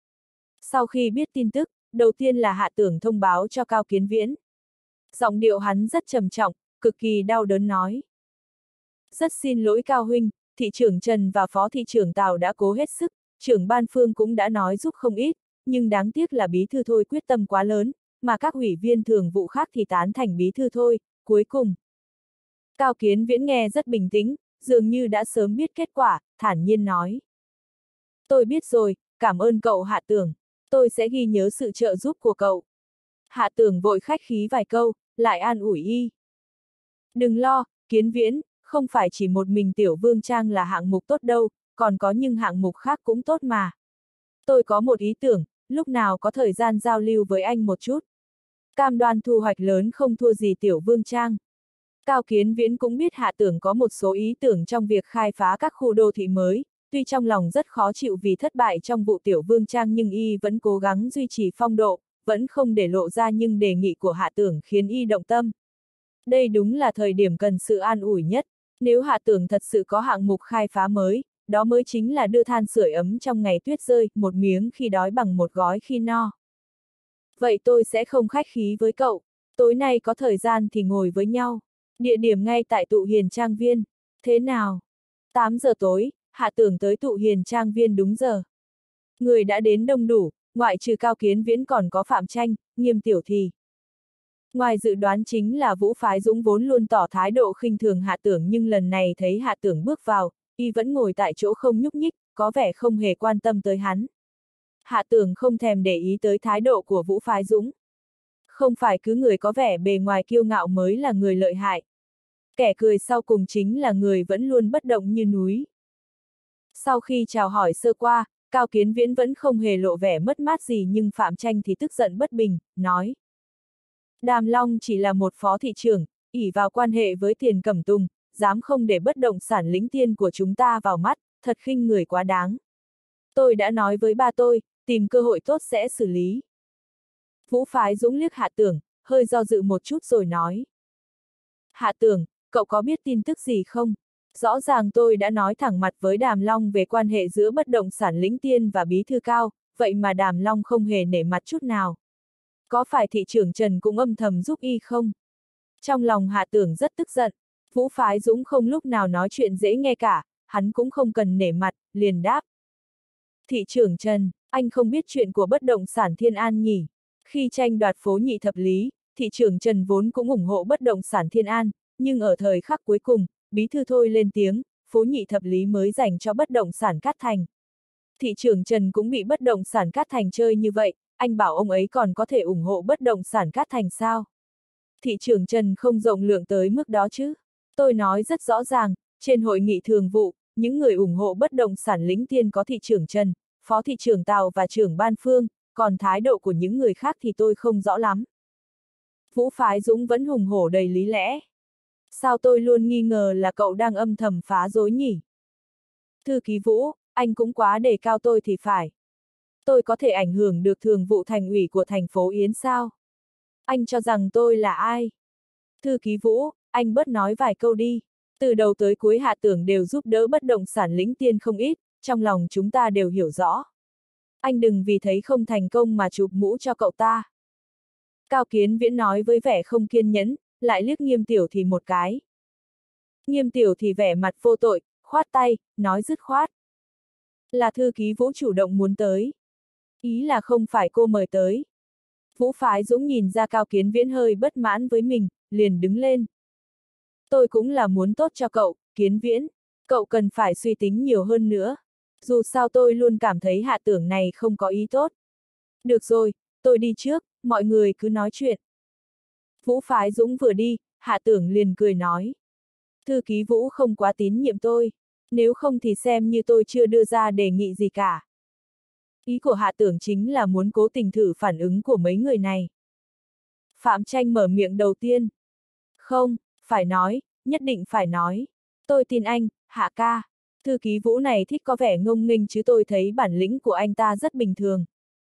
Sau khi biết tin tức, đầu tiên là Hạ Tưởng thông báo cho Cao Kiến Viễn. Giọng điệu hắn rất trầm trọng, cực kỳ đau đớn nói. Rất xin lỗi Cao huynh, thị trưởng Trần và phó thị trưởng Tào đã cố hết sức, trưởng ban Phương cũng đã nói giúp không ít, nhưng đáng tiếc là bí thư thôi quyết tâm quá lớn, mà các ủy viên thường vụ khác thì tán thành bí thư thôi, cuối cùng. Cao Kiến Viễn nghe rất bình tĩnh, dường như đã sớm biết kết quả, thản nhiên nói. Tôi biết rồi, cảm ơn cậu Hạ Tưởng, tôi sẽ ghi nhớ sự trợ giúp của cậu. Hạ Tưởng vội khách khí vài câu, lại an ủi y. Đừng lo, Kiến Viễn, không phải chỉ một mình Tiểu Vương Trang là hạng mục tốt đâu, còn có những hạng mục khác cũng tốt mà. Tôi có một ý tưởng, lúc nào có thời gian giao lưu với anh một chút. Cam đoan thu hoạch lớn không thua gì Tiểu Vương Trang. Cao Kiến Viễn cũng biết Hạ Tưởng có một số ý tưởng trong việc khai phá các khu đô thị mới, tuy trong lòng rất khó chịu vì thất bại trong vụ Tiểu Vương Trang nhưng y vẫn cố gắng duy trì phong độ, vẫn không để lộ ra nhưng đề nghị của Hạ Tưởng khiến y động tâm. Đây đúng là thời điểm cần sự an ủi nhất, nếu Hạ Tưởng thật sự có hạng mục khai phá mới, đó mới chính là đưa than sưởi ấm trong ngày tuyết rơi, một miếng khi đói bằng một gói khi no. Vậy tôi sẽ không khách khí với cậu, tối nay có thời gian thì ngồi với nhau. Địa điểm ngay tại Tụ Hiền Trang Viên. Thế nào? 8 giờ tối, Hạ Tưởng tới Tụ Hiền Trang Viên đúng giờ. Người đã đến đông đủ, ngoại trừ Cao Kiến Viễn còn có Phạm Tranh, Nghiêm Tiểu Thì. Ngoài dự đoán chính là Vũ Phái Dũng vốn luôn tỏ thái độ khinh thường Hạ Tưởng nhưng lần này thấy Hạ Tưởng bước vào, y vẫn ngồi tại chỗ không nhúc nhích, có vẻ không hề quan tâm tới hắn. Hạ Tưởng không thèm để ý tới thái độ của Vũ Phái Dũng. Không phải cứ người có vẻ bề ngoài kiêu ngạo mới là người lợi hại. Kẻ cười sau cùng chính là người vẫn luôn bất động như núi. Sau khi chào hỏi sơ qua, Cao Kiến Viễn vẫn không hề lộ vẻ mất mát gì nhưng Phạm Tranh thì tức giận bất bình, nói. Đàm Long chỉ là một phó thị trưởng, ỷ vào quan hệ với Tiền Cẩm Tùng, dám không để bất động sản Lĩnh Tiên của chúng ta vào mắt, thật khinh người quá đáng. Tôi đã nói với ba tôi, tìm cơ hội tốt sẽ xử lý. Vũ Phái Dũng liếc Hạ Tưởng, hơi do dự một chút rồi nói. Hạ Tưởng, cậu có biết tin tức gì không? Rõ ràng tôi đã nói thẳng mặt với Đàm Long về quan hệ giữa bất động sản Lĩnh Tiên và bí thư Cao, vậy mà Đàm Long không hề nể mặt chút nào. Có phải thị trưởng Trần cũng âm thầm giúp y không? Trong lòng Hạ Tưởng rất tức giận, Vũ Phái Dũng không lúc nào nói chuyện dễ nghe cả, hắn cũng không cần nể mặt, liền đáp. Thị trưởng Trần, anh không biết chuyện của bất động sản Thiên An nhỉ? Khi tranh đoạt phố Nhị Thập Lý, thị trưởng Trần vốn cũng ủng hộ bất động sản Thiên An, nhưng ở thời khắc cuối cùng, bí thư thôi lên tiếng, phố Nhị Thập Lý mới dành cho bất động sản Cát Thành. Thị trưởng Trần cũng bị bất động sản Cát Thành chơi như vậy, anh bảo ông ấy còn có thể ủng hộ bất động sản Cát Thành sao? Thị trưởng Trần không rộng lượng tới mức đó chứ. Tôi nói rất rõ ràng, trên hội nghị thường vụ, những người ủng hộ bất động sản Lĩnh Tiên có thị trưởng Trần, phó thị trưởng Tào và trưởng ban Phương, còn thái độ của những người khác thì tôi không rõ lắm. Vũ Phái Dũng vẫn hùng hổ đầy lý lẽ. Sao tôi luôn nghi ngờ là cậu đang âm thầm phá rối nhỉ? Thư ký Vũ, anh cũng quá đề cao tôi thì phải. Tôi có thể ảnh hưởng được thường vụ thành ủy của thành phố Yến sao? Anh cho rằng tôi là ai? Thư ký Vũ, anh bớt nói vài câu đi. Từ đầu tới cuối Hạ Tưởng đều giúp đỡ bất động sản Lĩnh Tiên không ít, trong lòng chúng ta đều hiểu rõ. Anh đừng vì thấy không thành công mà chụp mũ cho cậu ta. Cao Kiến Viễn nói với vẻ không kiên nhẫn, lại liếc Nghiêm Tiểu Thì một cái. Nghiêm Tiểu Thì vẻ mặt vô tội, khoát tay, nói dứt khoát. Là thư ký Vũ chủ động muốn tới. Ý là không phải cô mời tới. Vũ Phái Dũng nhìn ra Cao Kiến Viễn hơi bất mãn với mình, liền đứng lên. Tôi cũng là muốn tốt cho cậu, Kiến Viễn. Cậu cần phải suy tính nhiều hơn nữa. Dù sao tôi luôn cảm thấy Hạ Tưởng này không có ý tốt. Được rồi, tôi đi trước, mọi người cứ nói chuyện. Vũ Phái Dũng vừa đi, Hạ Tưởng liền cười nói. Thư ký Vũ không quá tín nhiệm tôi. Nếu không thì xem như tôi chưa đưa ra đề nghị gì cả. Ý của Hạ Tưởng chính là muốn cố tình thử phản ứng của mấy người này. Phạm Tranh mở miệng đầu tiên. Không, phải nói, nhất định phải nói. Tôi tin anh, Hạ ca. Thư ký Vũ này thích có vẻ ngông nghênh chứ tôi thấy bản lĩnh của anh ta rất bình thường.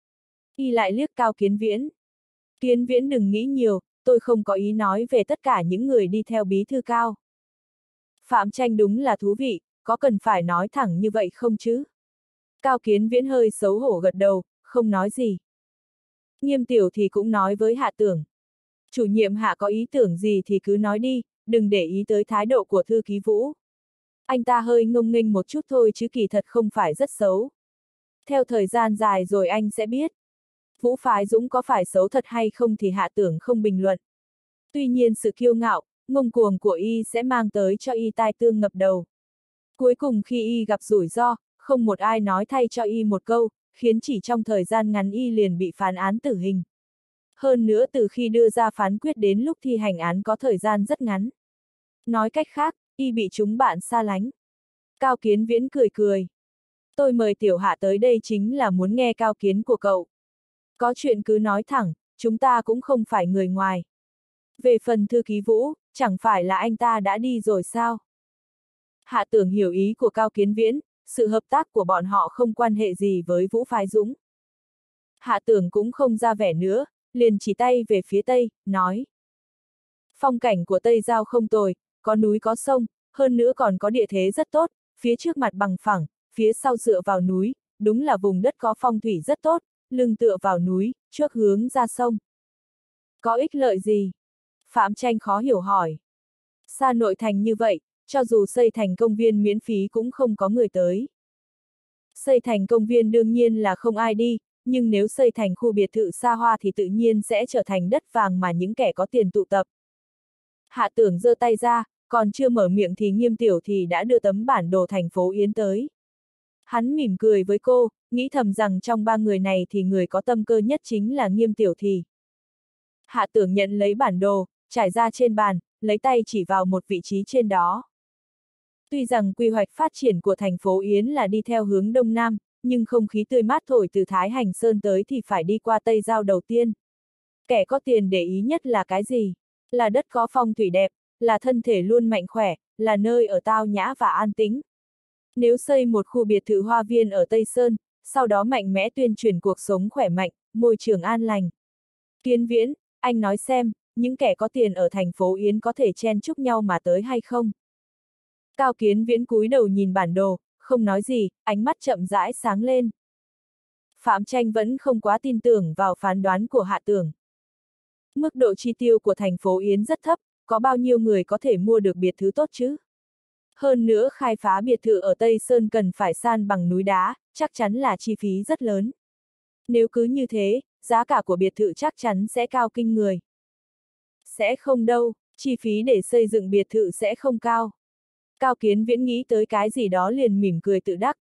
Y lại liếc Cao Kiến Viễn. Kiến Viễn đừng nghĩ nhiều, tôi không có ý nói về tất cả những người đi theo bí thư Cao. Phạm Tranh đúng là thú vị, có cần phải nói thẳng như vậy không chứ? Cao Kiến Viễn hơi xấu hổ gật đầu, không nói gì. Nghiêm Tiểu thì cũng nói với Hạ Tưởng. Chủ nhiệm Hạ có ý tưởng gì thì cứ nói đi, đừng để ý tới thái độ của thư ký Vũ. Anh ta hơi ngông nghênh một chút thôi chứ kỳ thật không phải rất xấu. Theo thời gian dài rồi anh sẽ biết. Vũ Phái Dũng có phải xấu thật hay không thì Hạ Tưởng không bình luận. Tuy nhiên sự kiêu ngạo, ngông cuồng của y sẽ mang tới cho y tai tương ngập đầu. Cuối cùng khi y gặp rủi ro, không một ai nói thay cho y một câu, khiến chỉ trong thời gian ngắn y liền bị phán án tử hình. Hơn nữa từ khi đưa ra phán quyết đến lúc thi hành án có thời gian rất ngắn. Nói cách khác, y bị chúng bạn xa lánh. Cao Kiến Viễn cười cười. Tôi mời Tiểu Hạ tới đây chính là muốn nghe cao kiến của cậu. Có chuyện cứ nói thẳng, chúng ta cũng không phải người ngoài. Về phần thư ký Vũ, chẳng phải là anh ta đã đi rồi sao? Hạ Tưởng hiểu ý của Cao Kiến Viễn, sự hợp tác của bọn họ không quan hệ gì với Vũ Phái Dũng. Hạ Tưởng cũng không ra vẻ nữa, liền chỉ tay về phía Tây, nói. Phong cảnh của Tây Giao không tồi, có núi có sông, hơn nữa còn có địa thế rất tốt, phía trước mặt bằng phẳng, phía sau dựa vào núi, đúng là vùng đất có phong thủy rất tốt, lưng tựa vào núi, trước hướng ra sông. Có ích lợi gì? Phạm Tranh khó hiểu hỏi. Xa nội thành như vậy, cho dù xây thành công viên miễn phí cũng không có người tới. Xây thành công viên đương nhiên là không ai đi, nhưng nếu xây thành khu biệt thự xa hoa thì tự nhiên sẽ trở thành đất vàng mà những kẻ có tiền tụ tập. Hạ Tưởng giơ tay ra, còn chưa mở miệng thì Nghiêm Tiểu thì đã đưa tấm bản đồ thành phố Yến tới. Hắn mỉm cười với cô, nghĩ thầm rằng trong ba người này thì người có tâm cơ nhất chính là Nghiêm Tiểu thì. Hạ Tưởng nhận lấy bản đồ, trải ra trên bàn, lấy tay chỉ vào một vị trí trên đó. Tuy rằng quy hoạch phát triển của thành phố Yến là đi theo hướng Đông Nam, nhưng không khí tươi mát thổi từ Thái Hành Sơn tới thì phải đi qua Tây Giao đầu tiên. Kẻ có tiền để ý nhất là cái gì? Là đất có phong thủy đẹp, là thân thể luôn mạnh khỏe, là nơi ở tao nhã và an tĩnh. Nếu xây một khu biệt thự hoa viên ở Tây Sơn, sau đó mạnh mẽ tuyên truyền cuộc sống khỏe mạnh, môi trường an lành. Kiến Viễn, anh nói xem, những kẻ có tiền ở thành phố Yến có thể chen chúc nhau mà tới hay không? Cao Kiến Viễn cúi đầu nhìn bản đồ, không nói gì, ánh mắt chậm rãi sáng lên. Phạm Tranh vẫn không quá tin tưởng vào phán đoán của Hạ Tưởng. Mức độ chi tiêu của thành phố Yến rất thấp, có bao nhiêu người có thể mua được biệt thự tốt chứ? Hơn nữa khai phá biệt thự ở Tây Sơn cần phải san bằng núi đá, chắc chắn là chi phí rất lớn. Nếu cứ như thế, giá cả của biệt thự chắc chắn sẽ cao kinh người. Sẽ không đâu, chi phí để xây dựng biệt thự sẽ không cao. Cao Kiến Viễn nghĩ tới cái gì đó liền mỉm cười tự đắc.